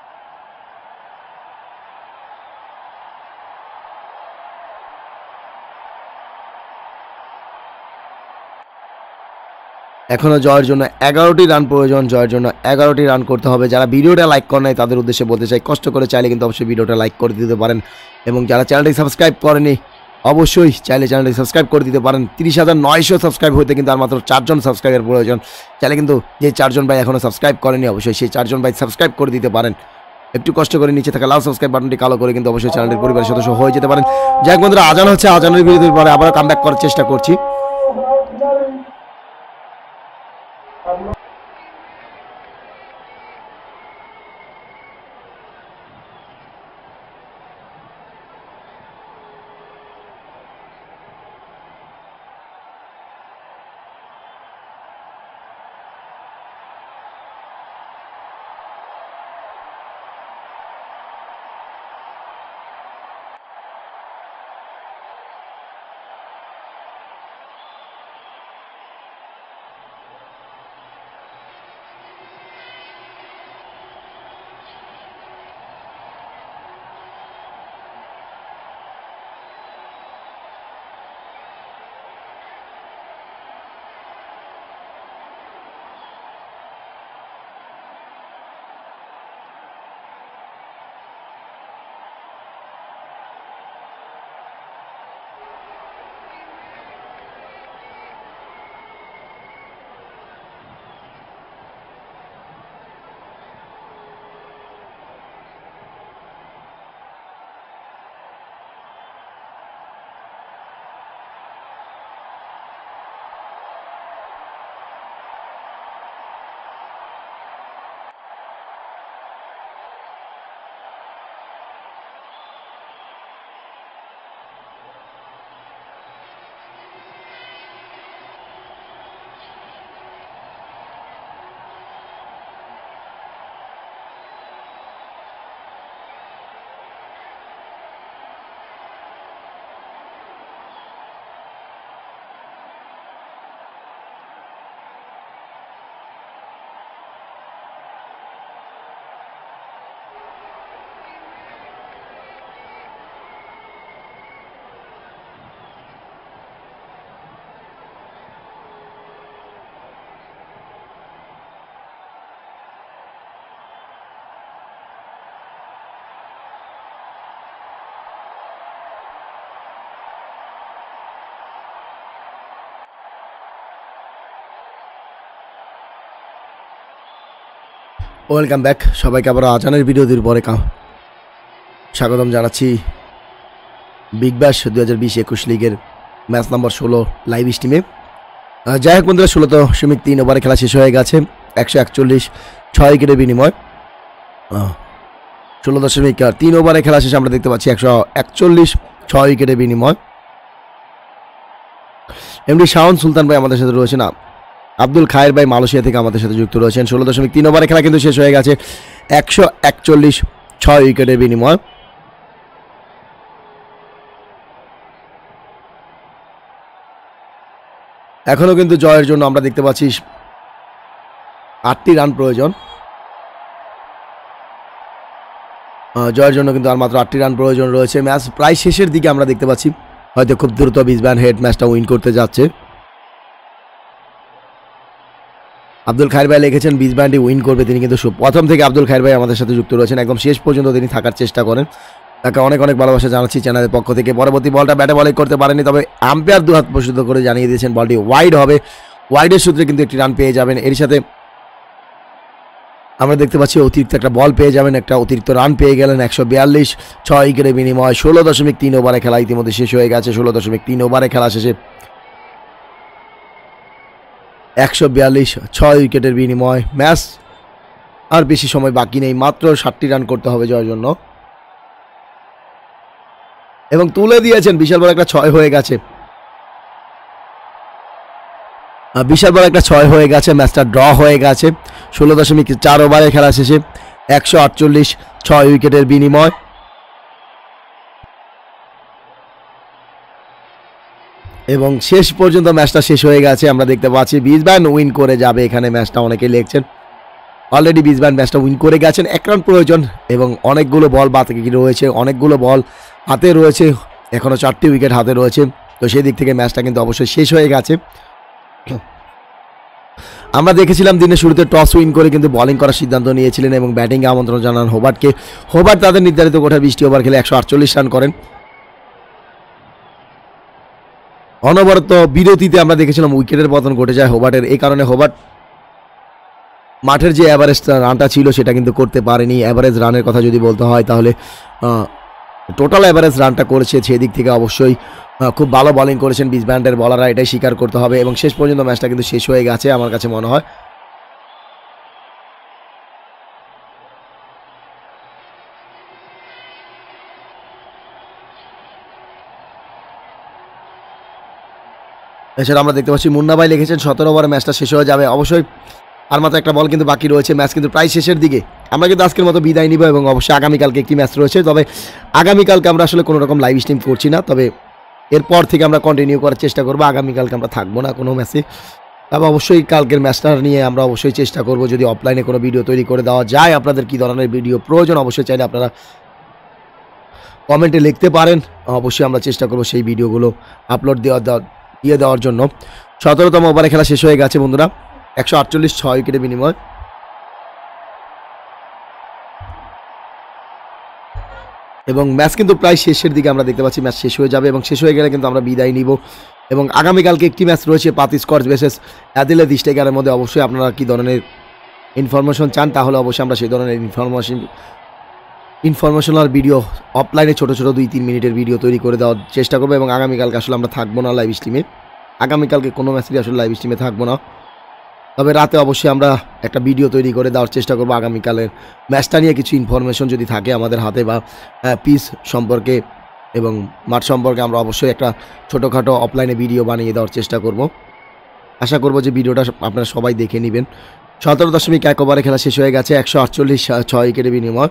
এখনও জয়ের জন্য এগারোটি রান প্রয়োজন, জয়ের জন্য এগারোটি রান করতে হবে। যারা ভিডিওটা লাইক করে নাই তাদের উদ্দেশ্যে বলতে চাই, কষ্ট করে চাইলে কিন্তু অবশ্যই ভিডিওটা লাইক করে দিতে পারেন, এবং যারা চ্যানেলটি সাবস্ক্রাইব করেনি অবশ্যই চাইলে চ্যানেলটি সাবস্ক্রাইব করে দিতে পারেন। তিরিশ হাজার নয়শো সাবস্ক্রাইব হতে কিন্তু আর মাত্র চারজন সাবস্ক্রাইবের প্রয়োজন। চাইলে কিন্তু যে চারজন ভাই এখনও সাবস্ক্রাইব করেনি অবশ্যই সেই চারজন ভাই সাবস্ক্রাইব করে দিতে পারেন। একটু কষ্ট করে নিচে থাকা লাল সাবস্ক্রাইব বাটনটি কালো করে কিন্তু অবশ্যই চ্যানেলের পরিবারের সদস্য হয়ে যেতে পারেন। যাই হোক বন্ধুরা, আজান হচ্ছে, আজানের বিরতির পরে আবারও কামব্যাক করার চেষ্টা করছি। ওয়েলকাম ব্যাক, সবাইকে আবার আজানের বিরতির পরে স্বাগতম জানাচ্ছি বিগ ব্যাশ দু হাজার বিশ একুশ লিগের ম্যাচ নাম্বার ষোলো লাইভ স্ট্রিমে। যাই হোক বন্ধুরা, ষোলো দশমিক তিন ওভারে খেলা শেষ হয়ে গেছে। একশো একচল্লিশ ছয় উইকেটের বিনিময়। ষোলো দশমিক তিন ওভারে খেলা শেষে আমরা দেখতে পাচ্ছি একশো একচল্লিশ ছয় উইকেটের বিনিময়। এমনি শাওন সুলতান ভাই আমাদের সাথে রয়েছে না, আব্দুল খায়ের ভাই মালয়েশিয়া থেকে আমাদের সাথে যুক্ত রয়েছেন। ষোলো দশমিক তিন ওভারে খেলা কিন্তু শেষ হয়ে গেছে একশো একচল্লিশ ছয় উইকেটের বিনিময়। এখনও কিন্তু জয়ের জন্য আমরা দেখতে পাচ্ছি আটটি রান প্রয়োজন। জয়ের জন্য কিন্তু আর মাত্র আটটি রান প্রয়োজন রয়েছে। ম্যাচ প্রায় শেষের দিকে আমরা দেখতে পাচ্ছি হয়তো খুব দ্রুত বিজব্যান হেড ম্যাচটা উইন করতে যাচ্ছে। আব্দুল খায়ের ভাই লিখেছেন বিজব্যান্ডই উইন করবে, তিনি কিন্তু প্রথম থেকে আব্দুল খায়ের ভাই আমাদের সাথে যুক্ত রয়েছেন, একদম শেষ পর্যন্ত তিনি থাকার চেষ্টা করেন। তাকে অনেক অনেক ভালোবাসা জানাচ্ছি চ্যানেলের পক্ষ থেকে। পরবর্তী বলটা ব্যাটে বলিং করতে পারেনি, তবে আম্পায়ার দু হাত প্রস্তুত করে জানিয়ে দিয়েছেন বলটি ওয়াইড হবে। ওয়াইডের সূত্রে কিন্তু একটি রান পেয়ে যাবেন। এর সাথে আমরা দেখতে পাচ্ছি অতিরিক্ত একটা বল পেয়ে যাবেন, একটা অতিরিক্ত রান পেয়ে গেলেন। একশো বিয়াল্লিশ ছয় উইকেটের বিনিময়। ষোলো দশমিক তিন ওভারে খেলা ইতিমধ্যে শেষ হয়ে গেছে। ষোলো দশমিক তিন ওভারে খেলা শেষে একশো বিয়াল্লিশ ছয় উইকেটের বিনিময়। ম্যাচ আর বেশি সময় বাকি নেই, মাত্র ষাটটি রান করতে হবে জয়ের জন্য। এবং তুলে দিয়েছেন, বিশাল বড় একটা ছয় হয়ে গেছে, বিশাল বড় একটা ছয় হয়ে গেছে। ম্যাচটা ড্র হয়ে গেছে ষোলো দশমিক চার ওভারে খেলা শেষে একশো আটচল্লিশ ছয় উইকেটের বিনিময়। এবং শেষ পর্যন্ত ম্যাচটা শেষ হয়ে গেছে। আমরা দেখতে পাচ্ছি বিজব্যান উইন করে যাবে এখানে ম্যাচটা, অনেকেই লিখছেন। অলরেডি বিজব্যান ম্যাচটা উইন করে গেছেন। এক রান প্রয়োজন এবং অনেকগুলো বল বাকি রয়েছে, অনেকগুলো বল হাতে রয়েছে, এখনও চারটি উইকেট হাতে রয়েছে। তো সেই দিক থেকে ম্যাচটা কিন্তু অবশ্যই শেষ হয়ে গেছে। আমরা দেখেছিলাম দিনের শুরুতে টস উইন করে কিন্তু বোলিং করার সিদ্ধান্ত নিয়েছিলেন এবং ব্যাটিংয়ে আমন্ত্রণ জানান হোবার্টকে। হোবার্ট তাদের নির্ধারিত কোঠায় বিশটি ওভার খেলে একশো আটচল্লিশ রান করেন। অনবরত বিরতিতে আমরা দেখেছিলাম উইকেটের পতন ঘটে যায় হোবার্টের। এই কারণে হোবার্ট মাঠের যে অ্যাভারেজ রানটা ছিল সেটা কিন্তু করতে পারেনি। অ্যাভারেজ রানের কথা যদি বলতে হয় তাহলে টোটাল অ্যাভারেজ রানটা করেছে, সেদিক থেকে অবশ্যই খুব ভালো বোলিং করেছেন বিজব্যান্ডের বলাররা, এটাই স্বীকার করতে হবে। এবং শেষ পর্যন্ত ম্যাচটা কিন্তু শেষ হয়ে গেছে আমার কাছে মনে হয়। এছাড়া আমরা দেখতে পাচ্ছি মুন্না ভাই লিখেছেন সতেরো ওভারে ম্যাচটা শেষ হয়ে যাবে। অবশ্যই আর মাত্র একটা বল কিন্তু বাকি রয়েছে, ম্যাচ কিন্তু প্রায় শেষের দিকে। আমরা কিন্তু আজকের মতো বিদায় নিব এবং অবশ্যই আগামীকালকে একটি ম্যাচ রয়েছে, তবে আগামীকালকে আমরা আসলে কোনো রকম লাইভ স্ট্রিম করছি না, তবে এরপর থেকে আমরা কন্টিনিউ করার চেষ্টা করবো। আগামীকালকে আমরা থাকবো না কোনো ম্যাচে, তবে অবশ্যই কালকের ম্যাচটা নিয়ে আমরা অবশ্যই চেষ্টা করব যদি অফলাইনে কোনো ভিডিও তৈরি করে দেওয়া যায়। আপনাদের কী ধরনের ভিডিও প্রয়োজন অবশ্যই চাইলে আপনারা কমেন্টে লিখতে পারেন, অবশ্যই আমরা চেষ্টা করব সেই ভিডিওগুলো আপলোড দেওয়া দিয়ে দেওয়ার জন্য। সতেরোতম ওভারে খেলা শেষ হয়ে গেছে বন্ধুরা, একশো আটচল্লিশ ছয় উইকেটের বিনিময়। এবং ম্যাচ কিন্তু প্রায় শেষের দিকে আমরা দেখতে পাচ্ছি ম্যাচ শেষ হয়ে যাবে এবং শেষ হয়ে গেলে কিন্তু আমরা বিদায় নিব। এবং আগামীকালকে একটি ম্যাচ রয়েছে পাত স্কচ ভার্সেস অ্যাডিলেড স্টেগারের মধ্যে। অবশ্যই আপনারা কী ধরনের ইনফরমেশন চান তাহলে অবশ্যই আমরা সেই ধরনের ইনফরমেশন ইনফরমেশনাল ভিডিও অফলাইনে ছোটো ছোটো দুই তিন মিনিটের ভিডিও তৈরি করে দেওয়ার চেষ্টা করবো। এবং আগামীকালকে আসলে আমরা থাকবো না লাইভ স্ট্রিমে, আগামীকালকে কোনো ম্যাচেরই আসলে লাইভ স্ট্রিমে থাকবো না, তবে রাতে অবশ্যই আমরা একটা ভিডিও তৈরি করে দেওয়ার চেষ্টা করবো আগামীকালের ম্যাচটা নিয়ে। কিছু ইনফরমেশন যদি থাকে আমাদের হাতে বা পিচ সম্পর্কে এবং মাঠ সম্পর্কে আমরা অবশ্যই একটা ছোটোখাটো অফলাইনে ভিডিও বানিয়ে দেওয়ার চেষ্টা করব। আশা করব যে ভিডিওটা আপনারা সবাই দেখে নেবেন। সতেরো দশমিক এক ওভারে খেলা শেষ হয়ে গেছে, একশো আটচল্লিশ ছয় উইকেটের বিনিময়।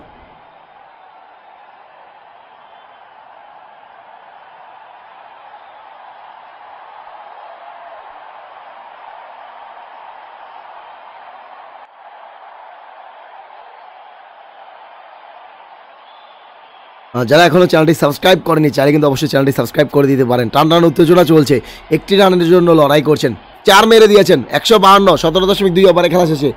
যারা এখনও চ্যানেলটি সাবস্ক্রাইব করেনি চাইলে কিন্তু অবশ্যই চ্যানেলটি সাবস্ক্রাইব করে দিতে পারেন। টান টান উত্তেজনা চলছে, একটি রানের জন্য লড়াই করছেন, চার মেরে দিয়েছেন একশো বাহান্ন সতেরো দশমিক দুই ওভারে খেলা শেষে।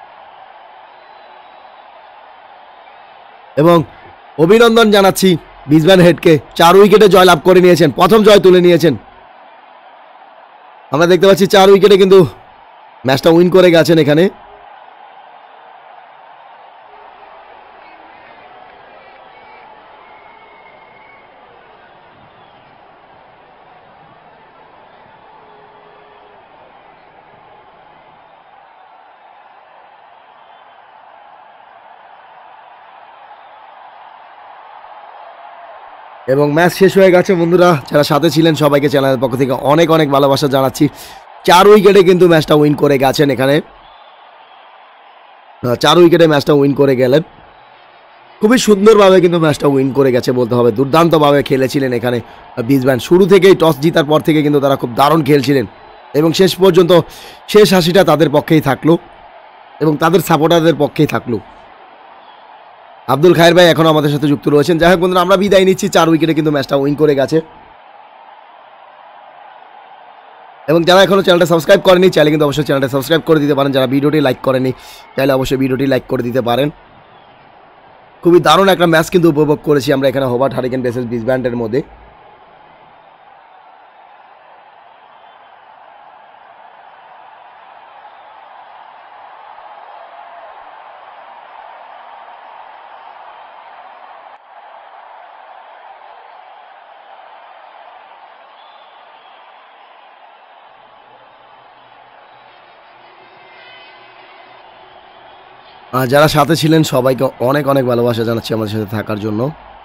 এবং অভিনন্দন জানাচ্ছি বিজব্যান্ড হেডকে, চার উইকেটে জয়লাভ করে নিয়েছেন, প্রথম জয় তুলে নিয়েছেন। আমরা দেখতে পাচ্ছি চার উইকেটে কিন্তু ম্যাচটা উইন করে গেছেন এখানে। এবং ম্যাচ শেষ হয়ে গেছে বন্ধুরা, যারা সাথে ছিলেন সবাইকে চ্যানেলের পক্ষ থেকে অনেক অনেক ভালোবাসা জানাচ্ছি। চার উইকেটে কিন্তু ম্যাচটা উইন করে গেছেন এখানে, চার উইকেটে ম্যাচটা উইন করে গেলেন, খুবই সুন্দরভাবে কিন্তু ম্যাচটা উইন করে গেছে বলতে হবে। দুর্দান্তভাবে খেলেছিলেন এখানে বিজব্যান্ড, শুরু থেকেই টস জিতার পর থেকে কিন্তু তারা খুব দারুণ খেলছিলেন এবং শেষ পর্যন্ত শেষ হাসিটা তাদের পক্ষেই থাকলো এবং তাদের সাপোর্টারদের পক্ষেই থাকলো। আব্দুল খায়ের ভাই এখনও আমাদের সাথে যুক্ত রয়েছেন। যাই হোক বন্ধুরা, আমরা বিদায় নিচ্ছি, চার উইকেটে কিন্তু ম্যাচটা উইন করে গেছে। এবং যারা এখনও চ্যানেলটা সাবস্ক্রাইব করেনি চাইলে কিন্তু অবশ্যই চ্যানেলটা সাবস্ক্রাইব করে দিতে পারেন। যারা ভিডিওটি লাইক করেনি চাইলে অবশ্যই ভিডিওটি লাইক করে দিতে পারেন। খুবই দারুণ একটা ম্যাচ কিন্তু উপভোগ করেছি আমরা এখানে হোবার্ট হারিকেন ভার্সেস বিজব্যান্ডের মধ্যে। যারা সাথে ছিলেন সবাইকে অনেক অনেক ভালোবাসা জানাচ্ছি আমাদের সাথে থাকার জন্য।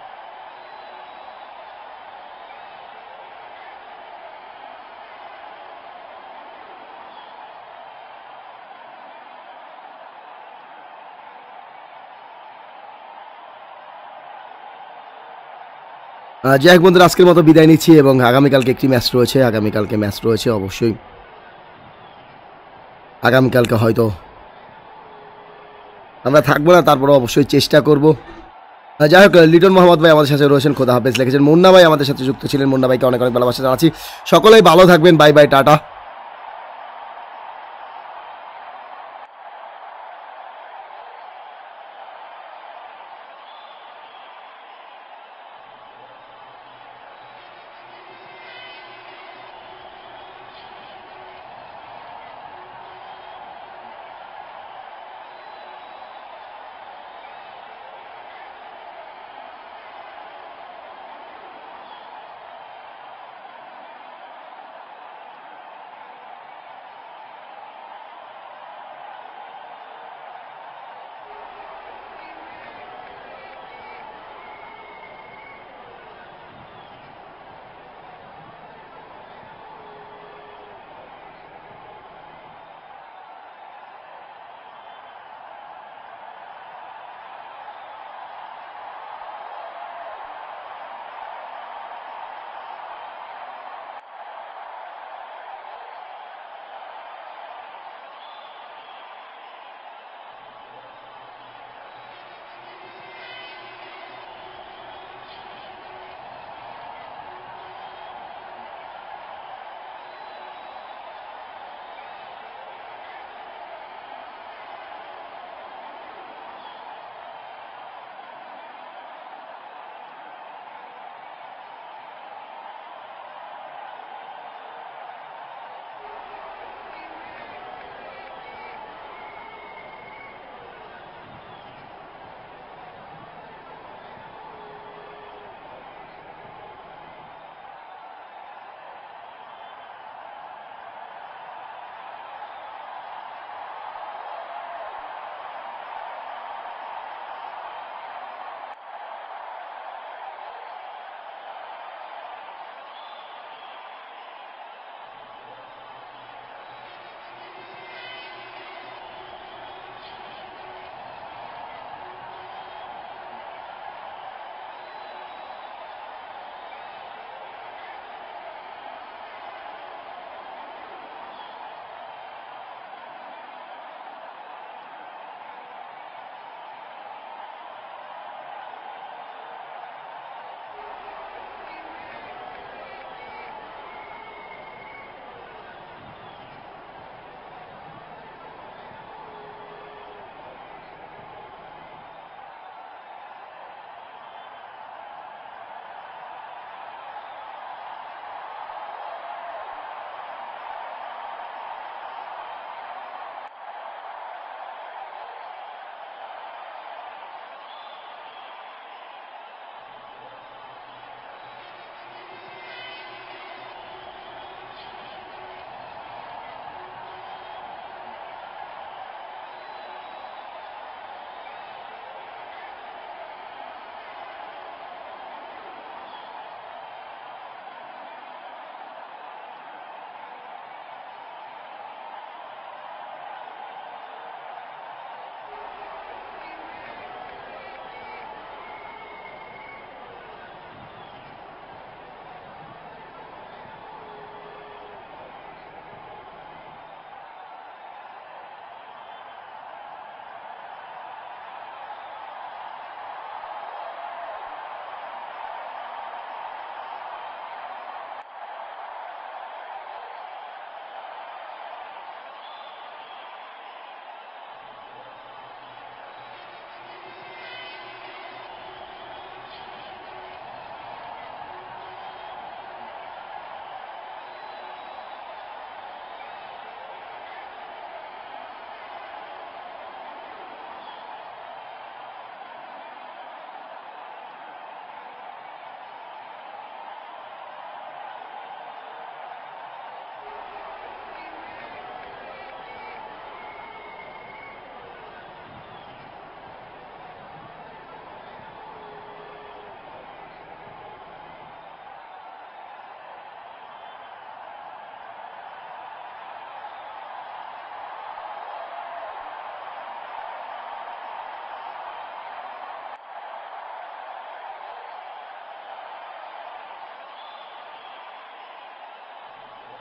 যাই হোক বন্ধুরা, আজকের মতো বিদায় নিচ্ছি এবং আগামীকালকে একটি ম্যাচ রয়েছে, আগামীকালকে ম্যাচ রয়েছে অবশ্যই। আগামীকালকে হয়তো আমরা থাকবো না, তারপরে অবশ্যই চেষ্টা করব। যাই হোক, লিটন মোহাম্মদ ভাই আমাদের সাথে রয়েছেন, খোদা হাফেজ লিখেছেন। মুন্না ভাই আমাদের সাথে যুক্ত ছিলেন, মুন্না ভাইকে অনেক অনেক ভালোবাসা জানাচ্ছি। সকলেই ভালো থাকবেন, বাই বাই, টাটা।